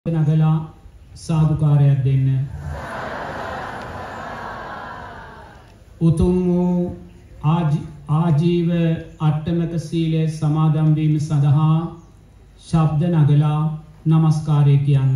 නගලා සාදුකාරයක් දෙන්න. උතුම් වූ ආජීව අට්ටමක සීලය සමාදන් වීම සඳහා ශබ්ද නගලා නමස්කාරය කියන්න.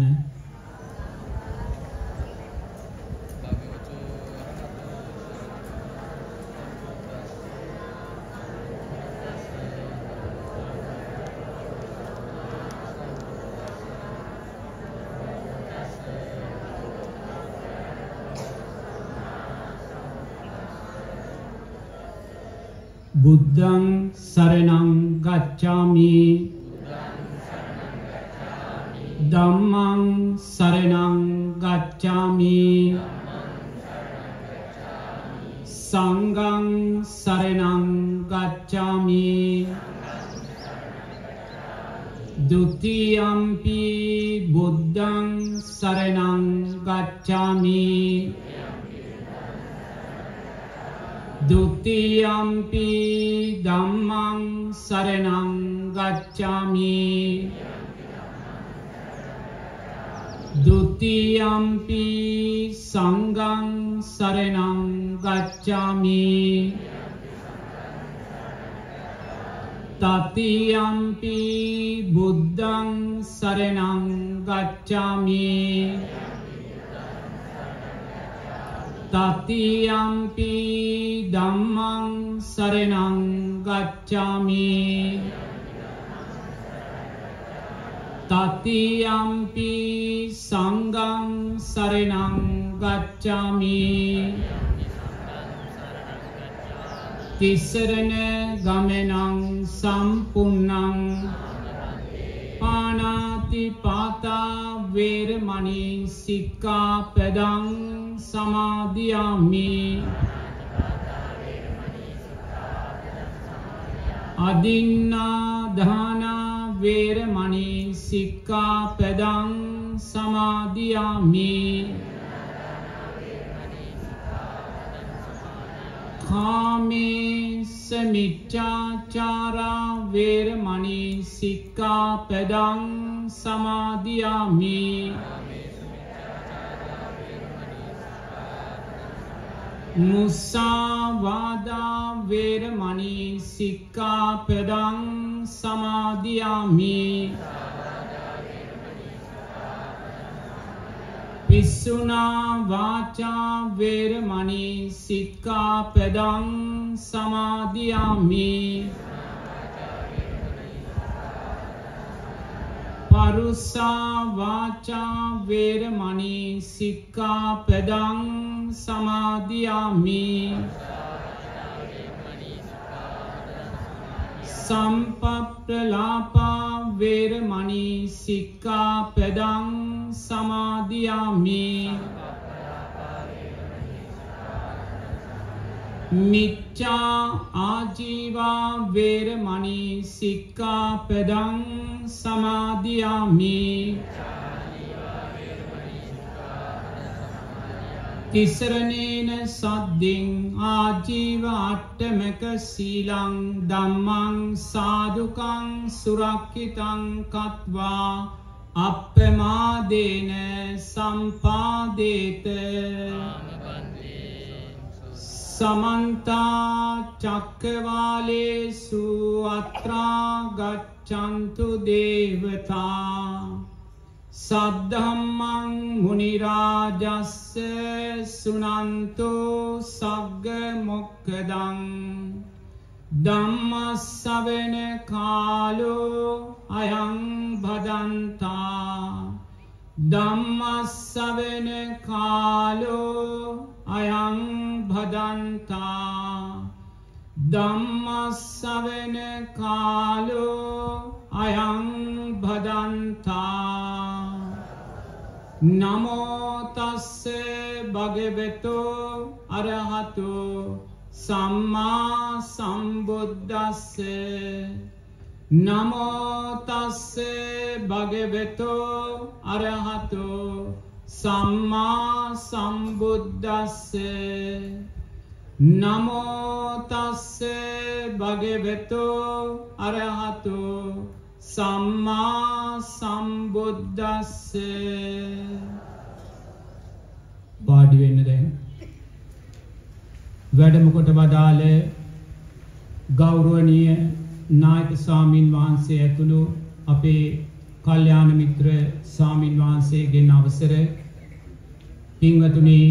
බුද්ධං සරණං ගච්ඡාමි ධම්මං සරණං ගච්ඡාමි සංඝං සරණං ගච්ඡාමි ဒုတိယံ පි බුද්ධං සරණං ගච්ඡාමි द्वितीयम्पि धम्मं शरणं गच्छामि द्वितीयम्पि संघं शरणं गच्छामि तृतीयम्पि बुद्धं शरणं गच्छामि तृतीयम्पि धम्मं शरणं गच्छामि तृतीयम्पि संघं शरणं गच्छामि तिसरණ ගමනං සම්පූර්ණං පාණාතිපාතා වේරමණී සික්ඛාපදං සමාදියාමි අදින්නාදානා වේරමණී සික්ඛාපදං සමාදියාමි කාමේස මිච්ඡාචාරා වේරමණී සික්ඛාපදං සමාදියාමි මුසාවාදා වේරමණී සික්ඛාපදං සමාදියාමි පිස්සුනා වාචා වේරමණී සික්ඛාපදං සමාදියාමි පරුසා වාචා වේරමණී සික්ඛාපදං සමාදියාමි සම්පප්පලාපා වේරමණී සික්ඛාපදං සමාදියාමි මිච්ඡා ආජීවා වේරමණී සික්ඛාපදං සමාදියාමි තිසරණේන සද්දින් ආජීව අට්ඨමක සීලං ධම්මං සාදුකං සුරක්ඛිතං කତ୍වා අප්පමාදේන සම්පාදේත समन्ता चक्रवालेषु अत्रा गच्छन्तु देवता सद्धम्मं मुनिराजस्य सुनन्तो सग्गमोक्खदं धम्मश्रवण कालो अयं भदन्ता ධම්මස්සවන කාලෝ අයං භදන්තා ධම්මස්සවන කාලෝ අයං භදන්තා නමෝ තස්ස භගවතෝ අරහතෝ සම්මා සම්බුද්දස්ස නමෝ තස්ස භගවතෝ අරහතෝ සම්මා සම්බුද්දස්ස නමෝ තස්ස භගවතෝ අරහතෝ සම්මා සම්බුද්දස්ස. වාඩි වෙන්න දැන්. වැඩම කොට වදාළ ගෞරවනීය නායක ස්වාමින් වහන්සේ ඇතුළු අපේ කල්යාණ මිත්‍ර ස්වාමින් වහන්සේගෙන් අවසර. පින්වතුනි,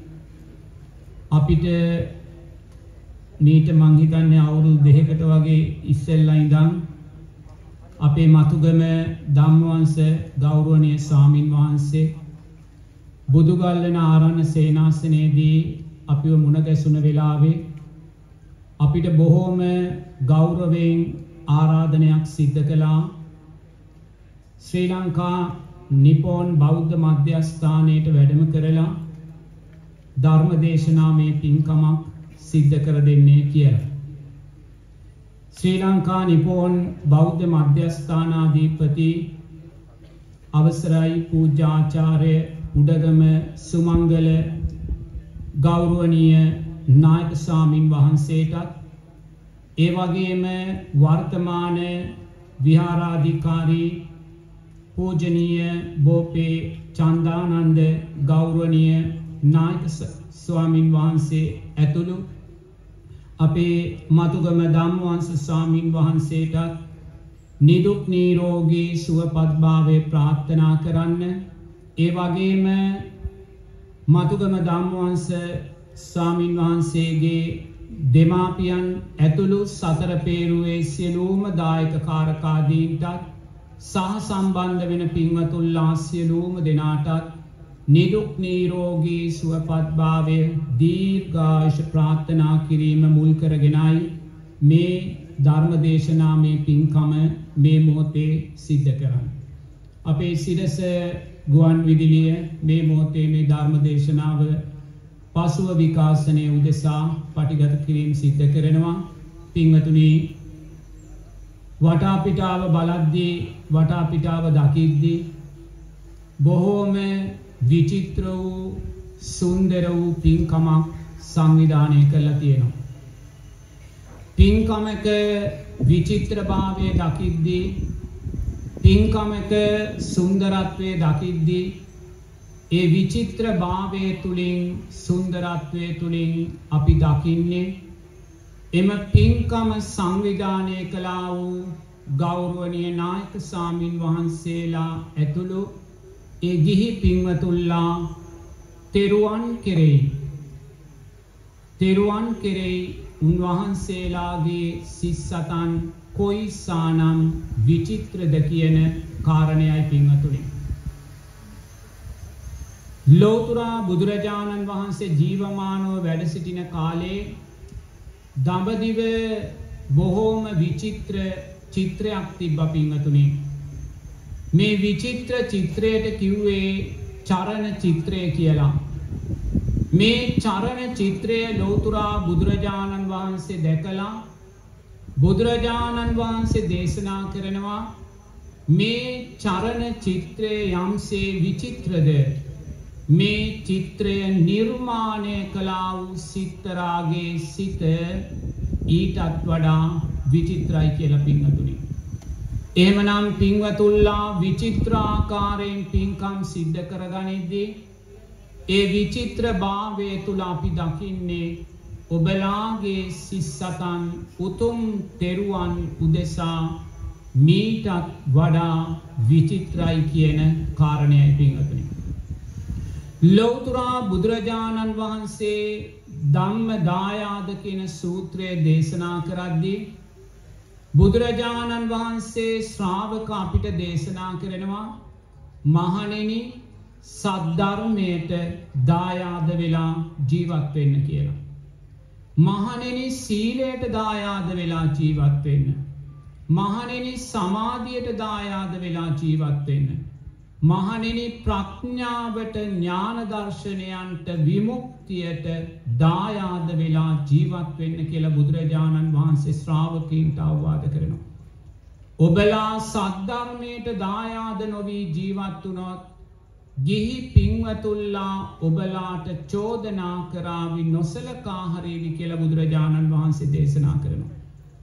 අපිට මීට මං හිතන්නේ අවුරුදු 2කට වගේ ඉස්සෙල්ලා ඉඳන් අපේ මතුගම ධම්මවංශ ගෞරවනීය ස්වාමින් වහන්සේ බුදුගල්ලන ආරණ්‍ය සේනාසනයේදී අපිව මුණ ගැසුණ වෙලාවේ අපිට බොහෝම ගෞරවයෙන් ආරාධනයක් සිද්ධ කළා. ශ්‍රී ලංකා නිපෝන් බෞද්ධ මධ්‍යස්ථානයට වැඩම කරලා ධර්ම දේශනාමය පින්කමක් සිද්ධ කර දෙන්නේ කියලා. ශ්‍රී ලංකා නිපෝන් බෞද්ධ මධ්‍යස්ථානාධිපති අවසරයි පූජාචාර්ය උඩගම සුමංගල ගෞරවනීය නායක ස්වාමින් වහන්සේටත් ඒ වගේම වර්තමාන විහාරාධිකාරී පූජනීය බෝපේ චන්දානන්ද ගෞරවනීය නායක ස්වාමින් වහන්සේ ඇතුළු අපේ මතුගම ධම්මවංශ ස්වාමින් වහන්සේටත් නිදුක් නිරෝගී සුවපත්භාවය ප්‍රාර්ථනා කරන්න. ඒ වගේම මතුගම ධම්මවංශ ස්වාමින් වහන්සේගේ දෙමාපියන් ඇතුළු සතර පේරුවේ සියලුම දායක කාරකාදීන්ටත් සහ සම්බන්ධ වෙන පින්වතුන්ලා සියලුම දෙනාටත් නිදුක් නිරෝගී සුවපත්භාවය දීර්ඝායුෂ ප්‍රාර්ථනා කිරීම මුල් කරගෙනයි මේ ධර්ම දේශනාමය පින්කම මේ මොහොතේ සිද්ධ කරන්නේ. අපේ සිරස ගුවන් විදුලිය මේ මොහොතේ මේ ධර්ම දේශනාව පසුව විකාශනය උදෙසා පටිගත කිරීම සිද්ධ කරනවා. පින්වතුනි, වටාපිටාව බලද්දී වටාපිටාව දකිද්දී බොහෝම විචිත්‍ර වූ සුන්දර වූ පින්කමක් සංවිධානය කරලා තියෙනවා. පින්කමක විචිත්‍රභාවය දකිද්දී, පින්කමක සුන්දරත්වය දකිද්දී, ඒ විචිත්‍රභාවය තුළින් සුන්දරත්වය තුළින් අපි දකින්නේ එම පින්කම සංවිධානය කළා වූ ගෞරවනීය නායක ස්වාමින් වහන්සේලා ඇතුළු ඒ ගිහි පින්වතුන්ලා තෙරුවන් කෙරෙහි උන්වහන්සේලාගේ සිස්සතන් කොයිසානම් විචිත්‍රද කියන කාරණයයි පින්වතුනි. ලෝතුරා බුදුරජාණන් වහන්සේ ජීවමානව වැඩ සිටින කාලේ දඹදිව බොහෝම විචිත්‍ර චිත්‍රයක් තිබ්බ පින්වතුනි. මේ විචිත්‍ර චිත්‍රයට කිව්වේ චරණ චිත්‍රය කියලා. මේ චරණ චිත්‍රය ලෝතුරා බුදුරජාණන් වහන්සේ දැකලා බුදුරජාණන් වහන්සේ දේශනා කරනවා මේ චරණ චිත්‍රය යම්සේ විචිත්‍රද මේ චිත්‍රය නිර්මාණය කළා වූ සිත්තරාගේ සිත ඊටත් වඩා විචිත්‍රයි කියලා පින්වතුනි. එහෙමනම් පින්වතුන්ලා විචිත්‍රාකාරයෙන් පින්කම් සිද්ධ කරගනිද්දී ඒ විචිත්‍ර භාවය තුල අපි දකින්නේ ඔබලාගේ සිස්සතන් උතුම් තෙරුවන් උදෙසා මීටත් වඩා විචිත්‍රයි කියන කාරණයයි පින්වතුනි. ලෞතුරා බුදුරජාණන් වහන්සේ ධම්ම දායාද කියන සූත්‍රය දේශනා කරද්දී බුදුරජාණන් වහන්සේ ශ්‍රාවක අපිට දේශනා කරනවා මහණෙනි සද්ධර්මයට දායාද වෙලා ජීවත් වෙන්න කියලා. මහණෙනි සීලයට දායාද වෙලා ජීවත් වෙන්න. මහණෙනි සමාධියට දායාද වෙලා ජීවත් වෙන්න. මහණෙනි ප්‍රඥාවට ඥාන දර්ශනයන්ට විමුක්තියට දායාද වෙලා ජීවත් වෙන්න කියලා බුදුරජාණන් වහන්සේ ශ්‍රාවකීන්ට අවවාද කරනවා. ඔබලා සද්ධර්මයට දායාද නොවී ජීවත් වුණොත් ගිහි පින්වතුන්ලා ඔබලාට චෝදනා කරાવી නොසලකා හරිවි කියලා බුදුරජාණන් වහන්සේ දේශනා කරනවා.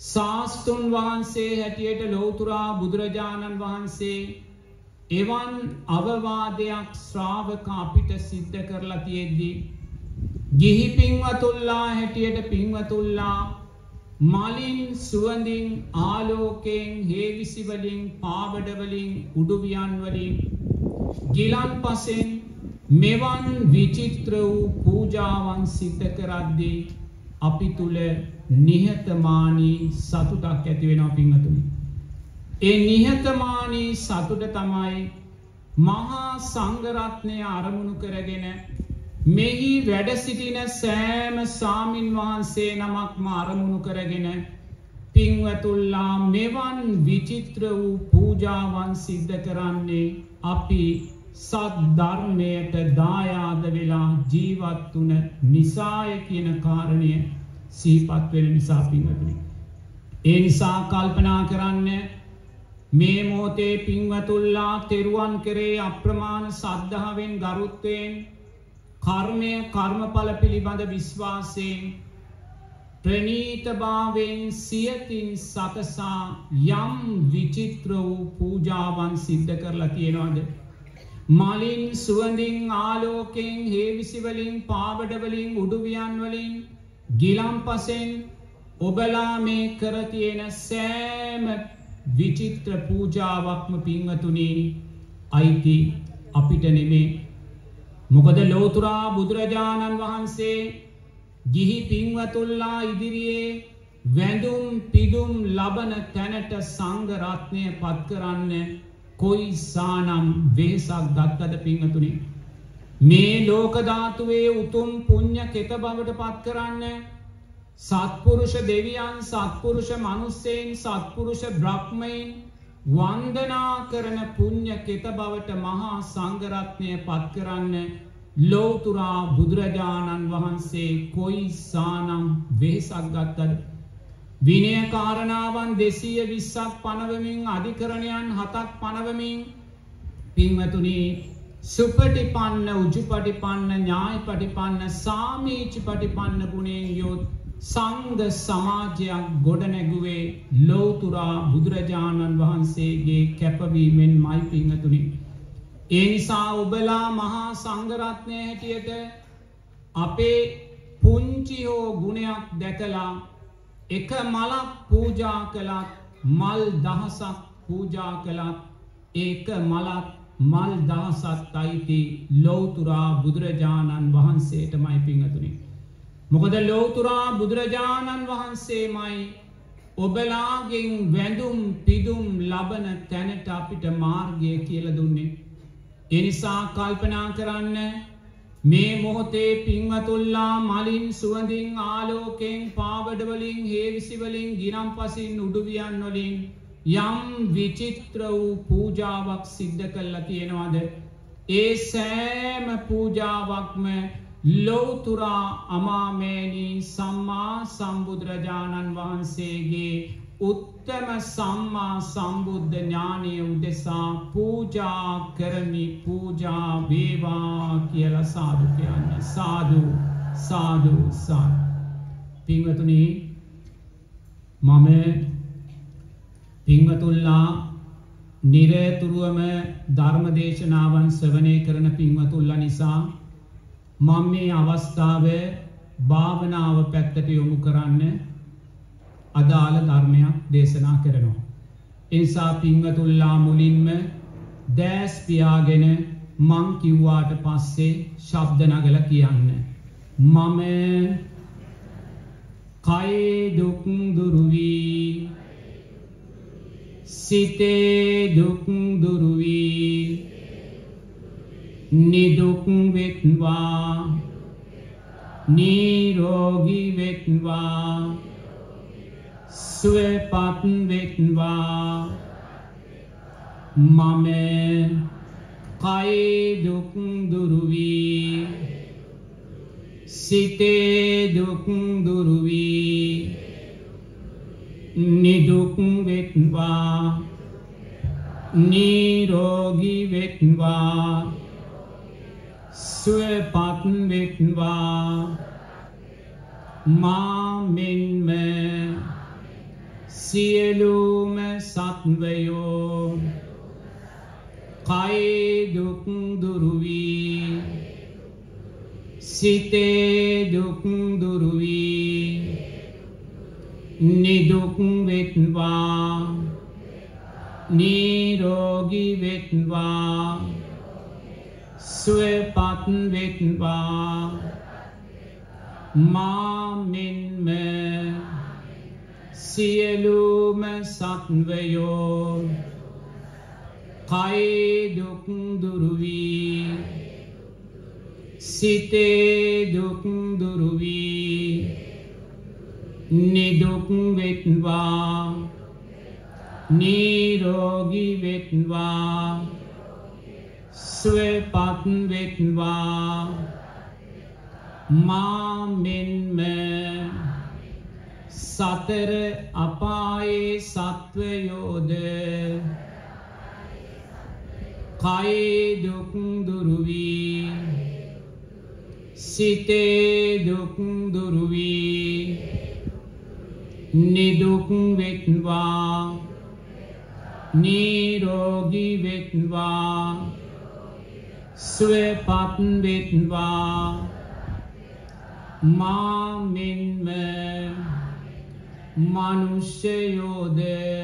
සාස්තුන් වහන්සේ හැටියට ලෝතුරා බුදුරජාණන් වහන්සේ එවන් අවවාදයක් ශ්‍රාවක අපිට සිද්ධ කරලා තියෙද්දී ගිහි පින්වතුල්ලා හැටියට පින්වතුල්ලා මලින් සුවඳින් ආලෝකයෙන් හේවිසි වලින් පාවඩ වලින් උඩුවියන් වලින් ගිලන්පසෙන් මෙවන් විචිත්‍ර වූ පූජාවන් සිද්ධ කරද්දී අපි තුල නිහතමානී සතුටක් ඇති වෙනවා පින්වතුනි. ඒ නිහතමානී සතුට තමයි මහා සංඝරත්නය අරමුණු කරගෙන මෙහි වැඩ සිටින සෑම සාමින් වහන්සේ නමක්ම අරමුණු කරගෙන පින්වතුල්ලා මෙවන් විචිත්‍ර වූ පූජාවන් සිද්ධ කරන්නේ අපි සත් ධර්මයට දායාද වෙලා ජීවත් වුණ නිසාය කියන කාරණය සිහිපත් වෙන නිසා පින්වතුනි. ඒ නිසා කල්පනා කරන්න මේ මොහොතේ පින්වතුල්ලා තෙරුවන් කෙරේ අප්‍රමාණ සද්ධාවෙන් ගරුත්වයෙන් කර්මය කර්මඵල පිළිබඳ විශ්වාසයෙන් ප්‍රණීතභාවයෙන් සියතින් සකසා යම් විචිත්‍ර වූ පූජාවන් සිද්ධ කරලා තියෙනවද? මලින් සුවඳින් ආලෝකයෙන් හේවිසි වලින් පාවඩ වලින් උඩුවියන් වලින් ගිලන්පසෙන් ඔබලා මේ කර තියෙන සෑම විචිත්‍ර පූජාවක්ම පින්වතුනි අයිති අපිට නෙමේ. මොකද ලෝතුරා බුදුරජාණන් වහන්සේ ගිහි පින්වතුල්ලා ඉදිරියේ වැඳුම් පිදුම් ලබන තැනට සංඝ රත්නය පත් කරන්න කොයි සානම් වෙහසක් ගත්තද පින්වතුනි. මේ ලෝක ධාතුවේ උතුම් පුණ්‍ය කෙත බවට පත් කරන්න සත්පුරුෂ දෙවියන් සත්පුරුෂ මනුස්සයන් සත්පුරුෂ බ්‍රහ්මයන් වන්දනා කරන පුණ්‍ය කෙත බවට මහා සංඝ රත්නය පත් කරන්න ලෝතුරා බුදුරජාණන් වහන්සේ කොයි සානම් වෙහසක් ගත්තද? විනය කාරණාවන් 220ක් පනවමින් අධිකරණයන් 7ක් පනවමින් පින්වතුනි සුපටිපන්න උජුපටිපන්න ඥායපටිපන්න සාමීචිපටිපන්න ගුණයෙන් යොත් සංඝ සමාජයක් ගොඩනැගුවේ ලෝතුරා බුදුරජාණන් වහන්සේගේ කැපවීමෙන් මයි පින්වතුනි. ඒ නිසා ඔබලා මහා සංඝ රත්නය හැටියට අපේ පුංචි හෝ ගුණයක් දැකලා එක මලක් පූජා කළත් මල් දහසක් පූජා කළත් ඒක මලක් මල් දහසක් අයිති ලෝතුරා බුදුරජාණන් වහන්සේටමයි පින්වතුනි. මොකද ලෝතුරා බුදුරජාණන් වහන්සේමයි ඔබලාගෙන් වැඳුම් පිදුම් ලබන තැනට අපිට මාර්ගය කියලා දුන්නේ. ඒ නිසා කල්පනා කරන්න මේ මොහොතේ පින්වතුල්ලා මලින් සුවඳින් ආලෝකයෙන් පාවඩ වලින් හේවිසි වලින් ගිරම්පසින් උඩුවියන් වලින් යම් විචිත්‍ර වූ පූජාවක් සිද්ධ කරලා තියෙනවද? ඒ සෑම පූජාවක්ම ලෝතුරා අමාමේනී සම්මා සම්බුදුරජාණන් වහන්සේගේ උත්තම සම්මා සම්බුද්ධ ඥානය උදෙසා පූජා කරමි පූජා වේවා කියලා සාදු කියන්න. සාදු සාදු සාදු. පින්වතුනි මම පින්වතුල්ලා නිරතුරුවම ධර්ම දේශනාවන් ශ්‍රවණය කරන පින්වතුල්ලා නිසා මම මේ අවස්ථාව භාවනාව පැත්තට යොමු කරන්න අදාළ ධර්මයක් දේශනා කරනවා. ඒ නිසා පින්වතුල්ලා මුලින්ම දැස් පියාගෙන මං කිව්වාට පස්සේ ශබ්ද නගලා කියන්න. මම කයේ දුක් දුරු වී සිතේ දුක් දුරු වී නිදුක් වෙත්වා නිරෝගී වෙත්වා සුවපත් වෙත්වා. මම කයේ දුක් දුරු වී සිතේ දුක් දුරු වී නිදුක් වෙත්වා නිරෝගී වෙත්වා සුවපත් වෙත්වා. මා මෙන්ම සියලුම සත්වයෝ කයේ දුක් දුරු වී සිතේ දුක් දුරු වී නිදුක් වෙත්වා නිරෝගී වෙත්වා සුවපත් වෙත්වා මා මෙන්ම සියලුම සත්වයෝ කයේ දුක් දුරු වී සිතේ දුක් දුරු වී නිදුක් වෙත්වා නිරෝගී වෙත්වා සුවපත් වෙත්වා මා මෙන්ම සතර අපායේ සත්වයෝද කයේ දුක් දුරු වී සිතේ දුක් දුරු වී නිදුක් වෙත්වා නිරෝගී වෙත්වා සුවපත් වෙත්වා මා මෙන්ම මනුෂ්‍යයෝද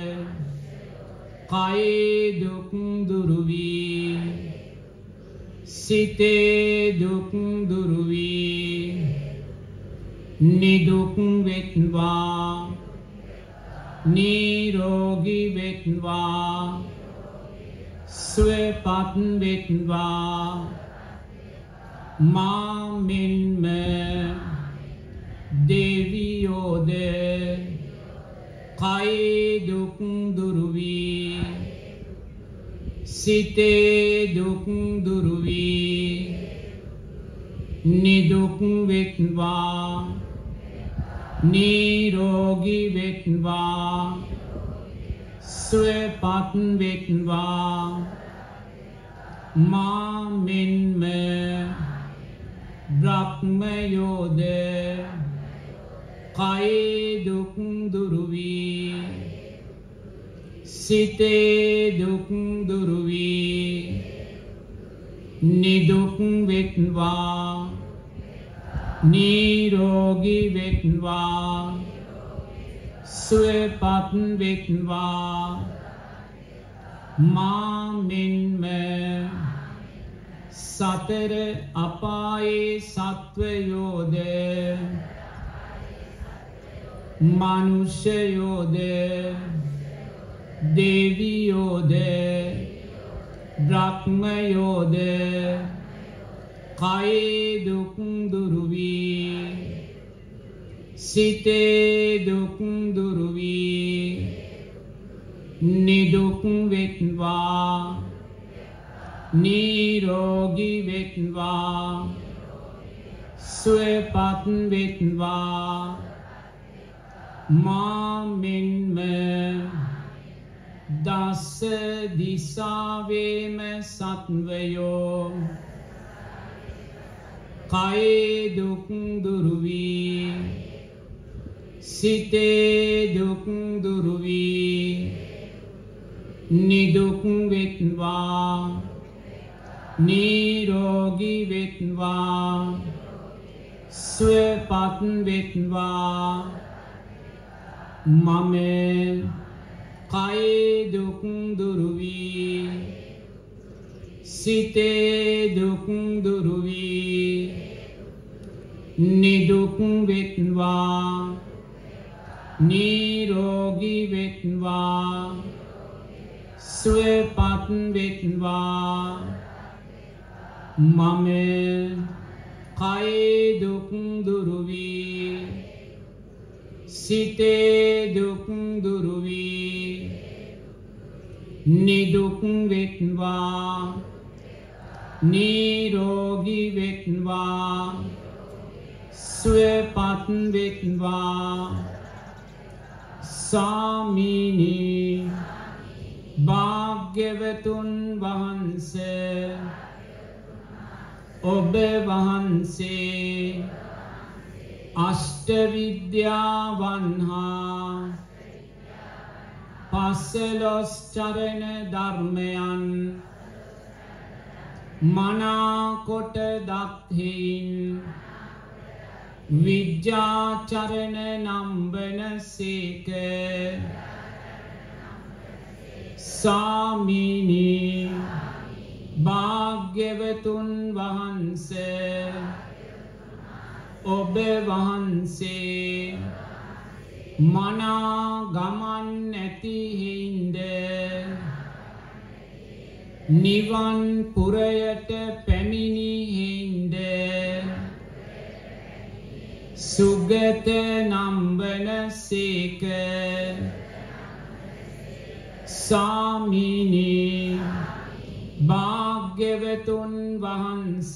කයේ දුක් දුරු වී සිතේ දුක් දුරු වී නිදුක් වෙත්වා නිරෝගී වෙත්වා සුවපත් වෙත්වා මා මෙන්ම දෙවියෝද කයේ දුක් දුරු වී සිතේ දුක් දුරු වී නිදුක් වෙත්වා නිරෝගී වෙත්වා සුවපත් වෙත්වා මා මෙන්ම බ්‍රහ්මයෝද කයේ දුක් දුරු වී සිතේ දුක් දුරු වී නිදුක් වෙත්වා නිරෝගී වෙත්වා සුවපත් වෙත්වා මා මෙන්ම සතර අපායේ සත්වයෝද මනුෂ්‍යයෝද දෙවියෝද බ්‍රහ්මයෝද කයේ දුක් දුරු වී සිතේ දුක් දුරු වී නිදුක් වෙත්වා නිරෝගී වෙත්වා සුවපත් වෙත්වා මා මෙන්ම දස දිසාවේම සත්වයෝ කයේ දුක් දුරු වී සිතේ දුක් දුරු වී නිදුක් වෙත්වා නිරෝගී වෙත්වා සුවපත් වෙත්වා මම කයේ දුක් දුරු වී සිතේ දුක් දුරු වී නිදුක් වෙත්වා නිරෝගී වෙත්වා සුවපත් වෙත්වා මම කයේ දුක් දුරු වී සිතේ දුක් දුරු වී නිදුක් වෙත්වා නිරෝගී වෙත්වා සුවපත් වෙත්වා ස්වාමීනි භාග්‍යවතුන් වහන්සේ ඔබ වහන්සේ අෂ්ට විද්‍යාවන් හා පස්සලොස් චරණ ධර්මයන් මනාකොට දත්හෙයින් විජ්ජාචරණ නම්බන සේක සාමිනී භාග්‍යවතුන් වහන්ස ඔබ වහන්සේ මනා ගමන් නැති හින්ද නිවන් පුරයට පැමිණි හින්ද සුගත නම්බන සේක සාමිනී භාග්‍යවතුන් වහන්ස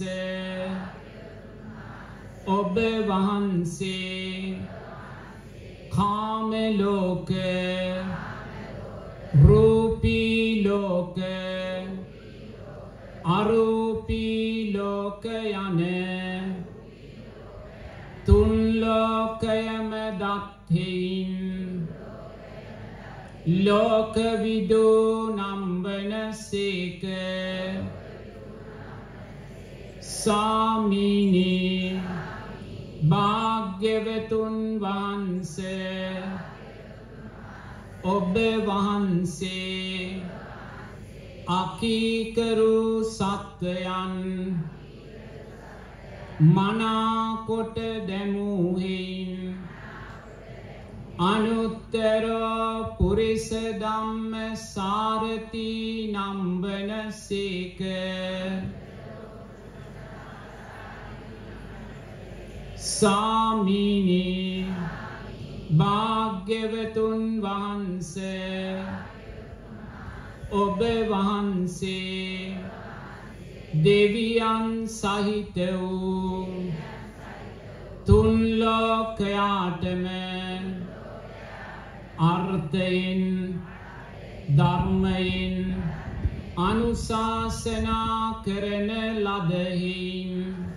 ඔබ වහන්සේ කාම ලෝක රූපී ලෝක අරූපී ලෝක යන තුන් ලෝකයම දත්හෙයින් ලෝකවිදු නම්බන සේක සාමිනී භාග්‍යවතුන් වහන්ස ඔබ වහන්සේ අකීකරු සත්වයන් මනාකොට දැමූහෙයින් අනුත්තර පුරිස ධම්ම සාරති නම්බන සේක සාමිනී භාග්‍යවතුන් වහන්ස ඔබ වහන්සේ දෙවියන් සහිත වූ තුන් ලෝකයාටම අර්ථයෙන් ධර්මයෙන් අනුශාසනා කරන ලදහින්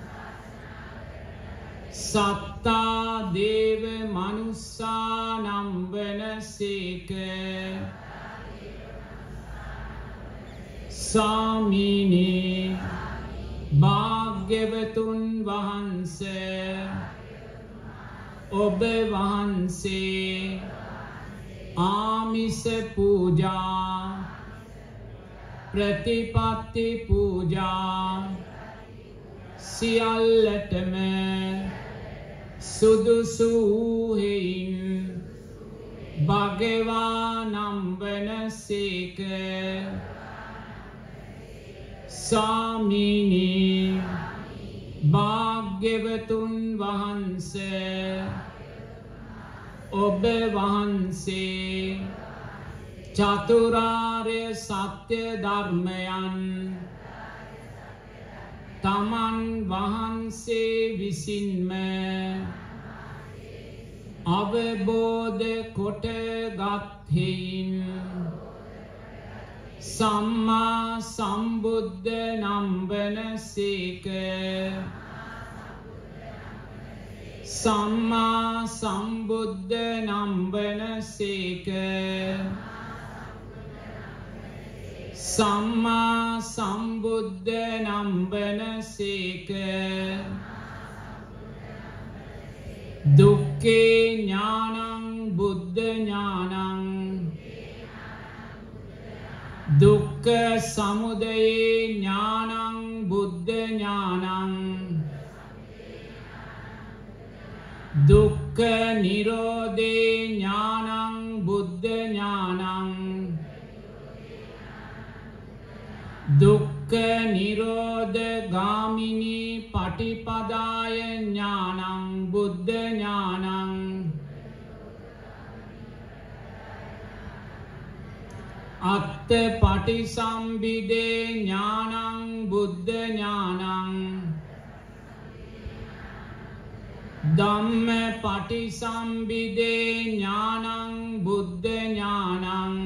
සත්තා දේව මනුස්සා නම්බන සේක සාමිනී භාග්‍යවතුන් වහන්ස ඔබ වහන්සේ ආමිස පූජා ප්‍රතිපත්ති පූජා සියල්ලටම සුදුසු වූහෙයින් භගවා නම්බන සේක සාමිනී භාග්‍යවතුන් වහන්ස ඔබ වහන්සේ චතුරාර්ය සත්‍ය ධර්මයන් තමන් වහන්සේ විසින්ම අවබෝධ කොට ගත්හෙයින් සම්මා සම්බුද්ධ නම්බන සේක සම්මා සම්බුද්ධ නම්බන සේක සම්මා සම්බුද්ධ නම්බන සේක දුක්ඛේ ඥානං බුද්ධ ඥානං දුක්ඛ සමුදය ඥානං බුද්ධ ඥානං දුක්ඛ නිරෝධේ ඥානං බුද්ධ ඥානං දුක්ඛ නිරෝධ ගාමිනී පටිපදාය ඥානං බුද්ධ ඥානං අත්ථ පටිසම්භිදේ ඥානං බුද්ධ ඥානං ධම්ම පටිසම්භිදේ ඥානං බුද්ධ ඥානං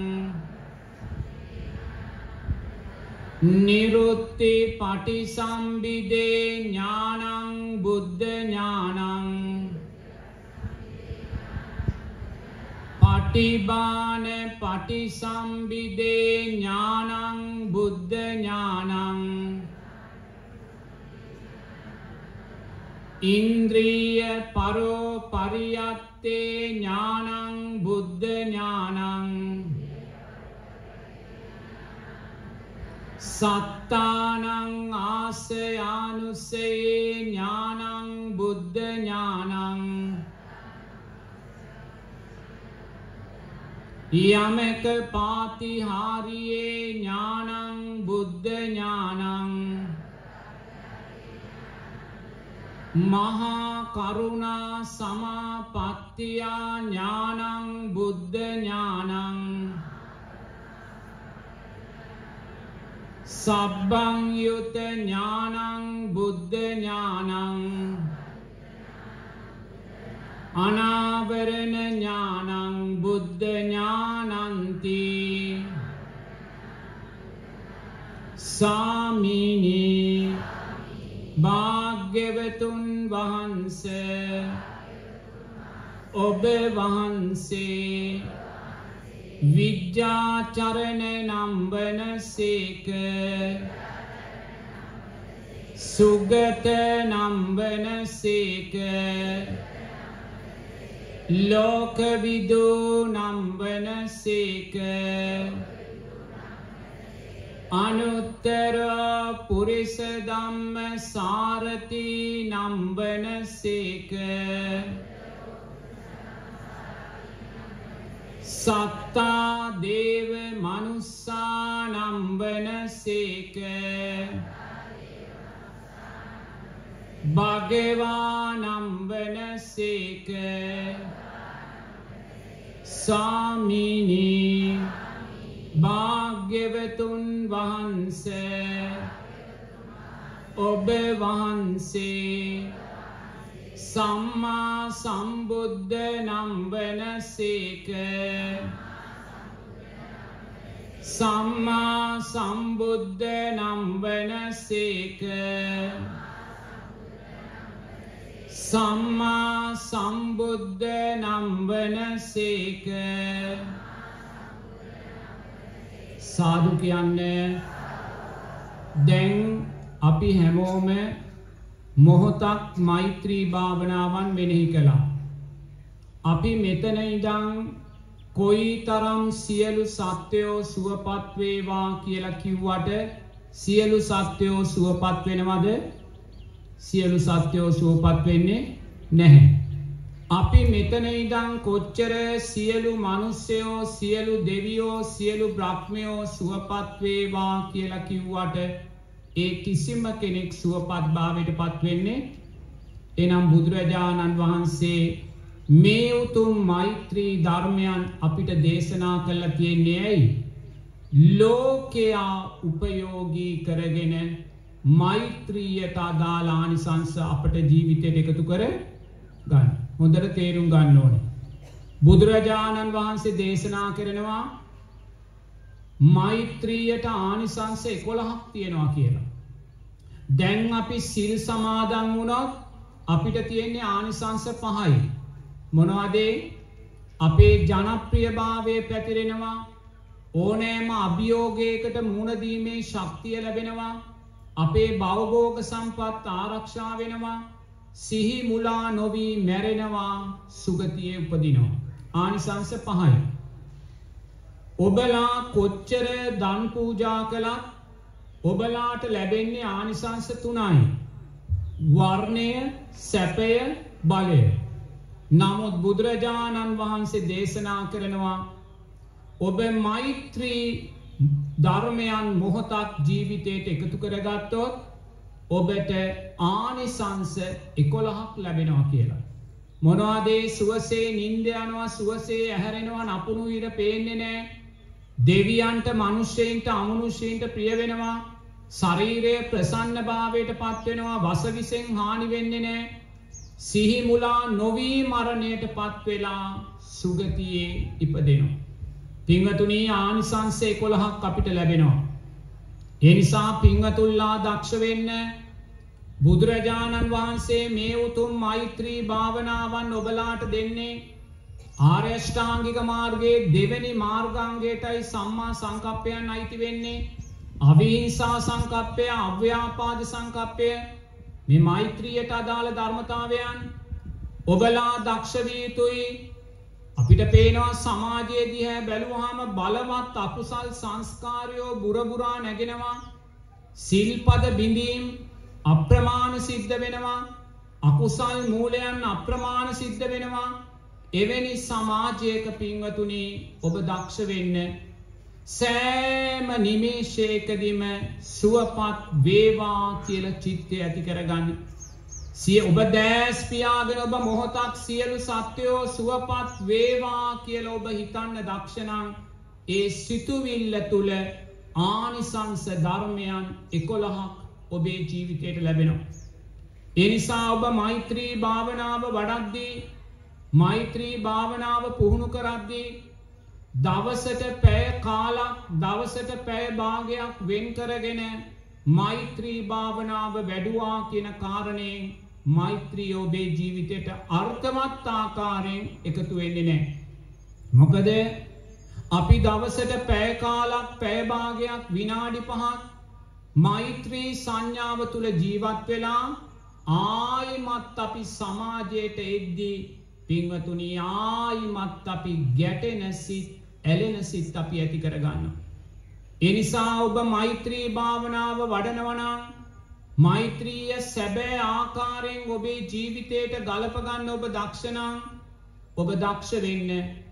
නිරුත්ති පටිසම්භිදේ ඥානං බුද්ධ ඥානං පටිබාන පටිසම්භිදේ ඥානං බුද්ධ ඥානං ඉන්ද්‍රිය පරෝ පරියත්තේ ඥානං බුද්ධ ඥානං සත්තානං ආසයානුසයේ ඥානං බුද්ධ ඥානං යමක පාතිහාරියේ ඥානං බුද්ධ ඥානං මහා කරුණා සමාපත්තියා ඥානං බුද්ධ ඥානං සබ්බං යුත ඥානං බුද්ධ ඥානං අනාවරණ ඥානං බුද්ධ ඥානන්ති සාමිනී භාග්‍යවතුන් වහන්සේ ඔබ වහන්සේ විජ්ජාචරණ නම්බන සේක සුගත නම්බන සේක ලෝකවිදු නම්බන සේක අනුත්තර පුරිස ධම්ම සාරති නම්බන සේක සත්තා දේව මනුස්සා නම්බන සේක භගවා නම්බන සේක සාමිනී භාග්‍යවතුන් වහන්සේ ඔබ වහන්සේ සම්මා සම්බුද්ධ නම්බන සේක සම්මා සම්බුද්ධ නම්බන සේක සම්මා සම්බුද්ධ නම්බන සේක සාදු කියන්නේ දැන් අපි හැමෝම මොහොතක් මෛත්‍රී භාවනාවන් මෙනෙහි කළා. අපි මෙතන ඉඳන් කොයිතරම් සියලු සත්වයෝ සුවපත් වේවා කියලා කිව්වට සියලු සත්වයෝ සුවපත් වෙනවද? සියලු සත්වයෝ සුවපත් වෙන්නේ නැහැ. අපි මෙතන ඉඳන් කොච්චර සියලු මිනිස්සයෝ සියලු දෙවියෝ සියලු බ්‍රහ්මයෝ සුවපත් වේවා කියලා කිව්වට ඒ කිසිම කෙනෙක් සුවපත් භාවයට පත් වෙන්නේ එනම් බුදුරජාණන් වහන්සේ මේ උතුම් මෛත්‍රී ධර්මයන් අපිට දේශනා කළා කියන්නේ ඇයි? ලෝකයා උපයෝගී කරගෙන මෛත්‍රියට අදාළ ආනිසංස අපට ජීවිතයට එකතු කර ගන්න. හොඳට තේරුම් ගන්න ඕනේ. බුදුරජාණන් වහන්සේ දේශනා කරනවා මෛත්‍රියට ආනිසංස 11ක් තියෙනවා කියලා. දැන් අපි සිල් සමාදන් වුණොත් අපිට තියෙන්නේ ආනිසංස 5යි. මොනවද? අපේ ජනප්‍රියභාවය පැතිරෙනවා. ඕනෑම අභියෝගයකට මුහුණ දීමේ ශක්තිය ලැබෙනවා. අපේ භවභෝග සම්පත් ආරක්ෂා වෙනවා. සිහි මුලා නොවී මැරෙනවා. සුගතියේ උපදිනවා. ආනිසංස 5යි. ඔබලා කොච්චර දන් පූජා කළත් ඔබලාට ලැබෙන්නේ ආනිසංස 3යි. වර්ණය, සැපය, බලය. නමුත් බුදුරජාණන් වහන්සේ දේශනා කරනවා ඔබ මෛත්‍රී ධර්මයන් මොහොතක් ජීවිතයට එකතු කරගත්තොත් ඔබට ආනිසංස 11ක් ලැබෙනවා කියලා. මොනවද? සුවසේ නිින්ද යනවා, සුවසේ ඇහැරෙනවා, නපුණු ඉර පේන්නේ නැහැ. දෙවියන්ට, මිනිස්සෙයින්ට, අමනුෂ්‍යයින්ට ප්‍රිය වෙනවා. ශරීරය ප්‍රසන්න භාවයට පත් වෙනවා. වසවිසෙන් හානි වෙන්නේ නැහැ. සිහි මුලා නොවී මරණයට පත් වෙලා සුගතියේ ඉපදෙනවා. පින්වතුනි, ආනිසංස 11ක් අපිට ලැබෙනවා. ඒ නිසා පින්වතුන්ලා දක්ෂ වෙන්න. බුදුරජාණන් වහන්සේ මේ උතුම් මෛත්‍රී භාවනාවන් ඔබලාට දෙන්නේ ආර්ය අෂ්ටාංගික මාර්ගයේ දෙවෙනි මාර්ගාංගයටයි සම්මා සංකප්පයන් අයිති වෙන්නේ. අවිහිංසා සංකප්පය, අව්‍යාපාද සංකප්පය, මේ මෛත්‍රියට අදාළ ධර්මතාවයන් ඔබලා දක්ෂ විය යුතුයි. අපිට පේනවා සමාජයේ දිහා බැලුවාම බලවත් අකුසල් සංස්කාරයෝ බුරබුරා නැගෙනවා. සිල්පද බිඳීම් අප්‍රමාණ සිද්ධ වෙනවා. අකුසල් මූලයන් අප්‍රමාණ සිද්ධ වෙනවා. එවැනි සමාජයක පින්වතුනි ඔබ දක්ෂ වෙන්න සෑම නිමේෂයකදීම සුවපත් වේවා කියලා චිත්තය ඇති කරගන්න. සිය ඔබ දැස් පියාගෙන ඔබ මොහොතක් සියලු සත්වයෝ සුවපත් වේවා කියලා ඔබ හිතන්න දක්ෂ නම් ඒ සිතුවිල්ල තුල ආනිසංස ධර්මයන් 11ක් ඔබේ ජීවිතයට ලැබෙනවා. ඒ නිසා ඔබ මෛත්‍රී භාවනාව වඩද්දී, මෛත්‍රී භාවනාව පුහුණු කරද්දී දවසට පැය කාලක්, දවසට පැය භාගයක් වෙන් කරගෙන මෛත්‍රී භාවනාව වැඩුවා කියන කාරණයෙන් මෛත්‍රී ඔබේ ජීවිතයට අර්ථවත් ආකාරයෙන් එකතු වෙන්නේ නැහැ. මොකද අපි දවසට පැය කාලක්, පැය භාගයක්, විනාඩි 5ක් මෛත්‍රී සංඥාව තුල ජීවත් වෙලා ආයිමත් අපි සමාජයට එද්දී පින්වතුනි ආයිමත් අපි ගැටෙන සිත්, ඇලෙන සිත් අපි ඇති කරගන්නවා. ඒ නිසා ඔබ මෛත්‍රී භාවනාව වඩනවා නම් මෛත්‍රිය සැබෑ ආකාරයෙන් ඔබේ ජීවිතයට ගලප ගන්න ඔබ දක්ෂ නම් ඔබ දක්ෂ වෙන්න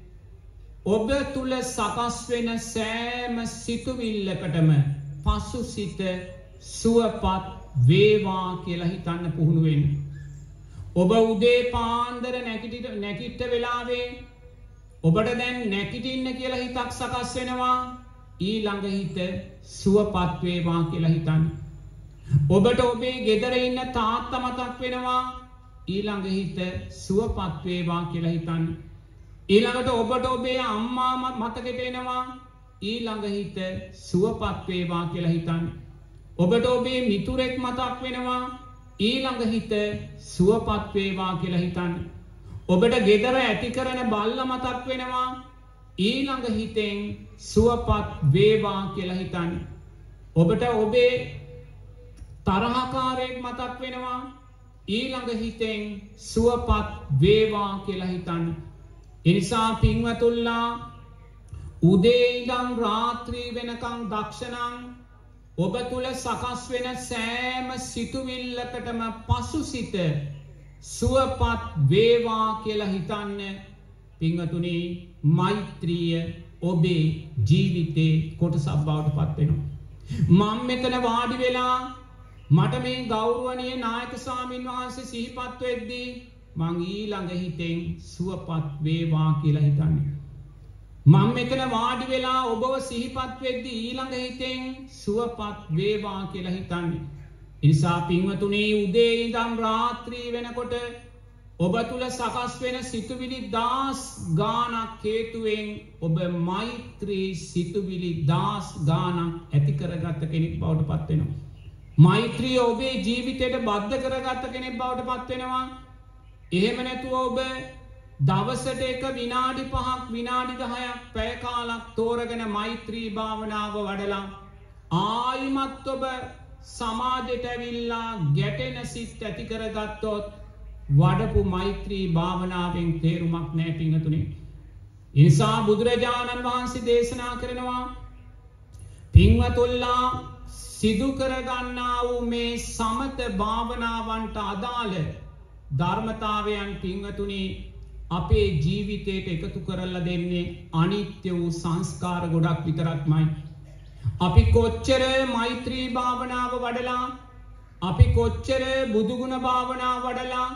ඔබ තුල සකස් වෙන සෑම සිතුවිල්ලකටම පසු සිත සුවපත් වේවා කියලා හිතන්න පුහුණු වෙන්න. ඔබ උදේ පාන්දර නැගිට වෙලාවේ ඔබට දැන් නැගිටින්න කියලා හිතක් සකස් වෙනවා. ඊළඟ හිත සුවපත් වේවා කියලා හිතන්න. ඔබට ඔබේ ගෙදර ඉන්න තාත්තා මතක් වෙනවා. ඊළඟ හිත සුවපත් වේවා කියලා හිතන්න. ඊළඟට ඔබට ඔබේ අම්මා මතකෙට එනවා. ඊළඟ හිත සුවපත් වේවා කියලා හිතන්න. ඔබට ඔබේ මිතුරෙක් මතක් වෙනවා. ඊළඟ හිත සුවපත් වේවා කියලා හිතන්න. ඔබට ගෙදර ඇති කරන බල්ල මතක් වෙනවා. ඊළඟ හිතෙන් සුවපත් වේවා කියලා හිතන්න. ඔබට ඔබේ තරහකාරයෙක් මතක් වෙනවා. ඊළඟ හිතෙන් සුවපත් වේවා කියලා හිතන්න. එනිසා පින්වතුල්ලා උදේ ඉඳන් රාත්‍රී වෙනකන් දක්ෂණං ඔබ තුල සකස් වෙන සෑම සිතුවිල්ලකටම පසු සිත සුවපත් වේවා කියලා හිතන්න. පින්වතුනි මෛත්‍රිය ඔබේ ජීවිතේ කොටසක් බවට පත් වෙනවා. මම මෙතන වාඩි වෙලා මට මේ ගෞරවනීය නායක ස්වාමින් වහන්සේ සිහිපත් වෙද්දී මං ඊළඟ හිතෙන් සුවපත් වේවා කියලා හිතන්නේ. මම මෙතන වාඩි වෙලා ඔබව සිහිපත් වෙද්දී ඊළඟ හිතෙන් සුවපත් වේවා කියලා හිතන්නේ. ඒ නිසා පින්වතුනි උදේ ඉඳන් රාත්‍රී වෙනකොට ඔබ තුල සකස් වෙන සිතුවිලි 10 ගානක් හේතුවෙන් ඔබ මෛත්‍රී සිතුවිලි 10 ගානක් ඇති කරගත්ත කෙනෙක් බවට පත් වෙනවා. මෛත්‍රිය ඔබේ ජීවිතයට බද්ධ කරගත්ත කෙනෙක් බවට පත් වෙනවා. එහෙම නැතුව ඔබ දවසට එක විනාඩි 5ක්, විනාඩි 10ක්, පැය කාලක් තෝරගෙන මෛත්‍රී භාවනාව වඩලා ආයිමත් ඔබ සමාජයට ඇවිල්ලා ගැටෙන සිත් ඇති කරගත්තොත් වඩපු මෛත්‍රී භාවනාවෙන් තේරුමක් නැහැ පින්වතුනි. ඒ නිසා බුදුරජාණන් වහන්සේ දේශනා කරනවා පින්වතුල්ලා සිදු කරගන්නා වූ මේ සමත භාවනාවන්ට අදාළ ධර්මතාවයන් පින්වතුනි අපේ ජීවිතයට එකතු කරලා දෙන්නේ අනිත්‍ය වූ සංස්කාර ගොඩක් විතරක්මයි. අපි කොච්චර මෛත්‍රී භාවනාව වඩලා, අපි කොච්චර බුදුගුණ භාවනාව වඩලා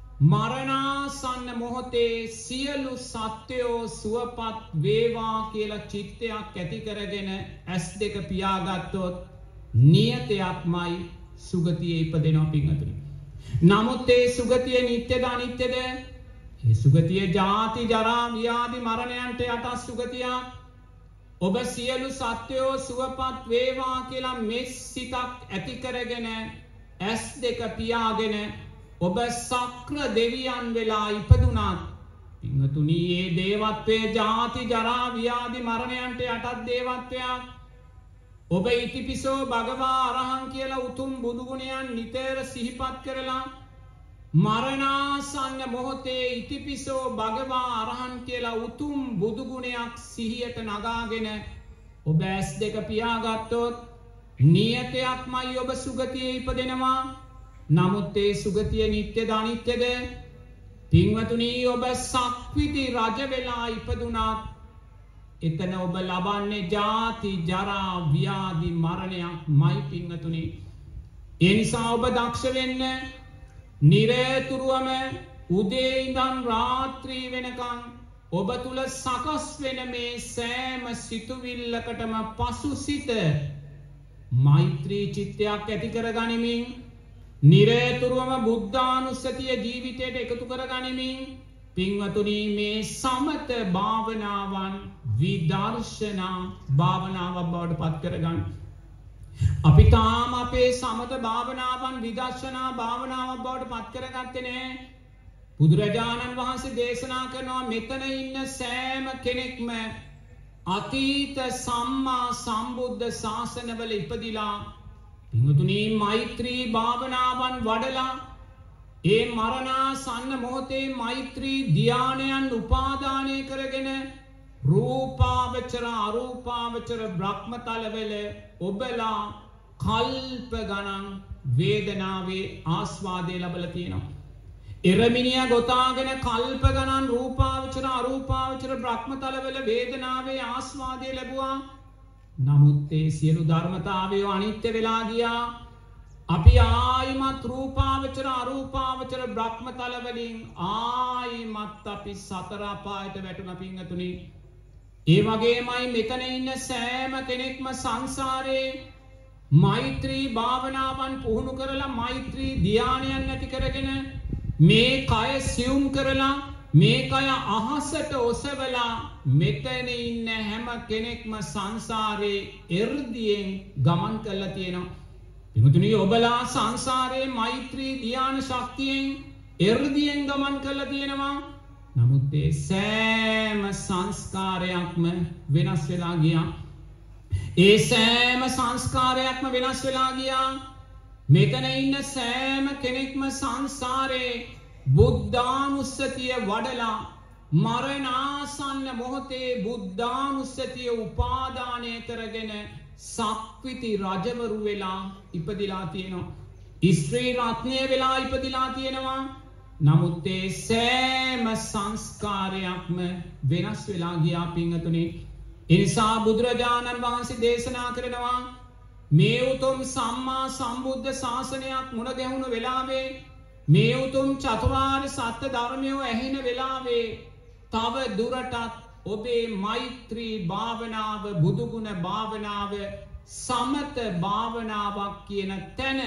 මරණාසන්න මොහොතේ සියලු සත්වයෝ සුවපත් වේවා කියලා චිත්තයක් ඇති කරගෙන ඇස් දෙක පියාගත්තොත් නියතයක්මයි සුගතියේ ඉපදෙනවා පින්වතුනි. නමුත් ඒ සුගතිය නිට්ටයද අනිත්‍යද? ඒ සුගතිය ජාති ජරා ව්‍යාධි මරණයන්ට යට සුගතියක්. ඔබ සියලු සත්වයෝ සුවපත් වේවා කියලා මෙස් සිතක් ඇති කරගෙන ඇස් දෙක පියාගෙන ඔබ සක්‍ර දෙවියන් වෙලා ඉපදුනත් පින්වතුනි මේ දේවත්වයේ ජාති ජරා ව්‍යාධි මරණයන්ට යටත් දේවත්වයක්. ඔබ ඉතිපිසෝ භගවා අරහං කියලා උතුම් බුදු ගුණයන් නිතර සිහිපත් කරලා මරණාසන්න මොහොතේ ඉතිපිසෝ භගවා අරහං කියලා උතුම් බුදු ගුණයක් සිහියට නගාගෙන ඔබ ඇස් දෙක පියාගත්තොත් නියතයක්මයි ඔබ සුගතියේ ඉපදෙනවා. නමුත් ඒ සුගතිය නිත්‍යද අනිත්‍යද? පින්වතුනි ඔබ සක්විති රජ වෙලා ඉපදුනත් එතන ඔබ ලබන්නේ ජාති ජරා ව්‍යාධි මරණයක්මයි පින්වතුනි. ඒ නිසා ඔබ දක්ෂ වෙන්න නිරතුරුවම උදේ ඉඳන් රාත්‍රී වෙනකන් ඔබ තුල සකස් වෙන මේ සෑම සිතුවිල්ලකටම පසු සිට මෛත්‍රී චිත්තයක් ඇති කරගනිමින් නිරතුරුවම බුද්ධානුස්සතිය ජීවිතයට එකතු කරගනිමින් පින්වතුනි මේ සමත භාවනාවන් විදර්ශනා භාවනාවක් බවට පත් කරගන්න. අපි තාම අපේ සමත භාවනාවන් විදර්ශනා භාවනාවක් බවට පත් කරගත්තේ නැහැ. බුදුරජාණන් වහන්සේ දේශනා කරනවා මෙතන ඉන්න සෑම කෙනෙක්ම අතීත සම්මා සම්බුද්ධ ශාසනවල ඉපදිලා පින්වතුනි මෛත්‍රී භාවනාවන් වඩලා ඒ මරණාසන්න මොහොතේ මෛත්‍රී ධානයන් උපාදානය කරගෙන රූපාවචර අරූපාවචර බ්‍රහ්මතලවල ඔබලා කල්ප ගණන් වේදනාවේ ආස්වාදය ලබලා තියෙනවා. එරමිනිය ගොතාගෙන කල්ප ගණන් රූපාවචර අරූපාවචර බ්‍රහ්මතලවල වේදනාවේ ආස්වාදය ලැබුවා. නමුත් ඒ සියලු ධර්මතාවය අනිත්‍ය වෙලා ගියා. අපි ආයිමත් රූපාවචර අරූපාවචර බ්‍රහ්මතලවලින් ආයිමත් අපි සතර අපායට වැටුණා පින්වතුනි. ඒ වගේමයි මෙතන ඉන්න සෑම කෙනෙක්ම සංසාරේ මෛත්‍රී භාවනාවන් පුහුණු කරලා මෛත්‍රී ධානයන් ඇති කරගෙන මේ කය සියුම් කරලා මේ කය අහසට ඔසවලා මෙතන ඉන්න හැම කෙනෙක්ම සංසාරේ එර්දියෙන් ගමන් කරලා තියෙනවා. පින්වතුනි ඔබලා සංසාරේ මෛත්‍රී ධාන ශක්තියෙන් එර්දියෙන් ගමන් කරලා තියෙනවා. නමුත් ඒ සෑම සංස්කාරයක්ම වෙනස් වෙලා ගියා. ඒ සෑම සංස්කාරයක්ම වෙනස් වෙලා ගියා. මෙතන ඉන්න සෑම කෙනෙක්ම සංසාරේ බුද්ධානුස්සතිය වඩලා මරණාසන්න මොහොතේ බුද්ධානුස්සතිය උපාදානය කරගෙන සක්විති රජවරු වෙලා ඉපදිලා තියෙනවා. ස්ත්‍රී රත්නය වෙලා ඉපදිලා තියෙනවා. නමුත් ඒ සෑම සංස්කාරයක්ම වෙනස් වෙලා ගියා පින්වතුනි. ඒ නිසා බුදුරජාණන් වහන්සේ දේශනා කරනවා මේ උතුම් සම්මා සම්බුද්ධ ශාසනයක් මුණ ගැහුණු වෙලාවේ මේ උතුම් චතුරාර්ය සත්‍ය ධර්මය ඇහෙන වෙලාවේ තව දුරටත් ඔබේ මෛත්‍රී භාවනාව බුදුගුණ භාවනාව සමත භාවනාවක් කියන තැන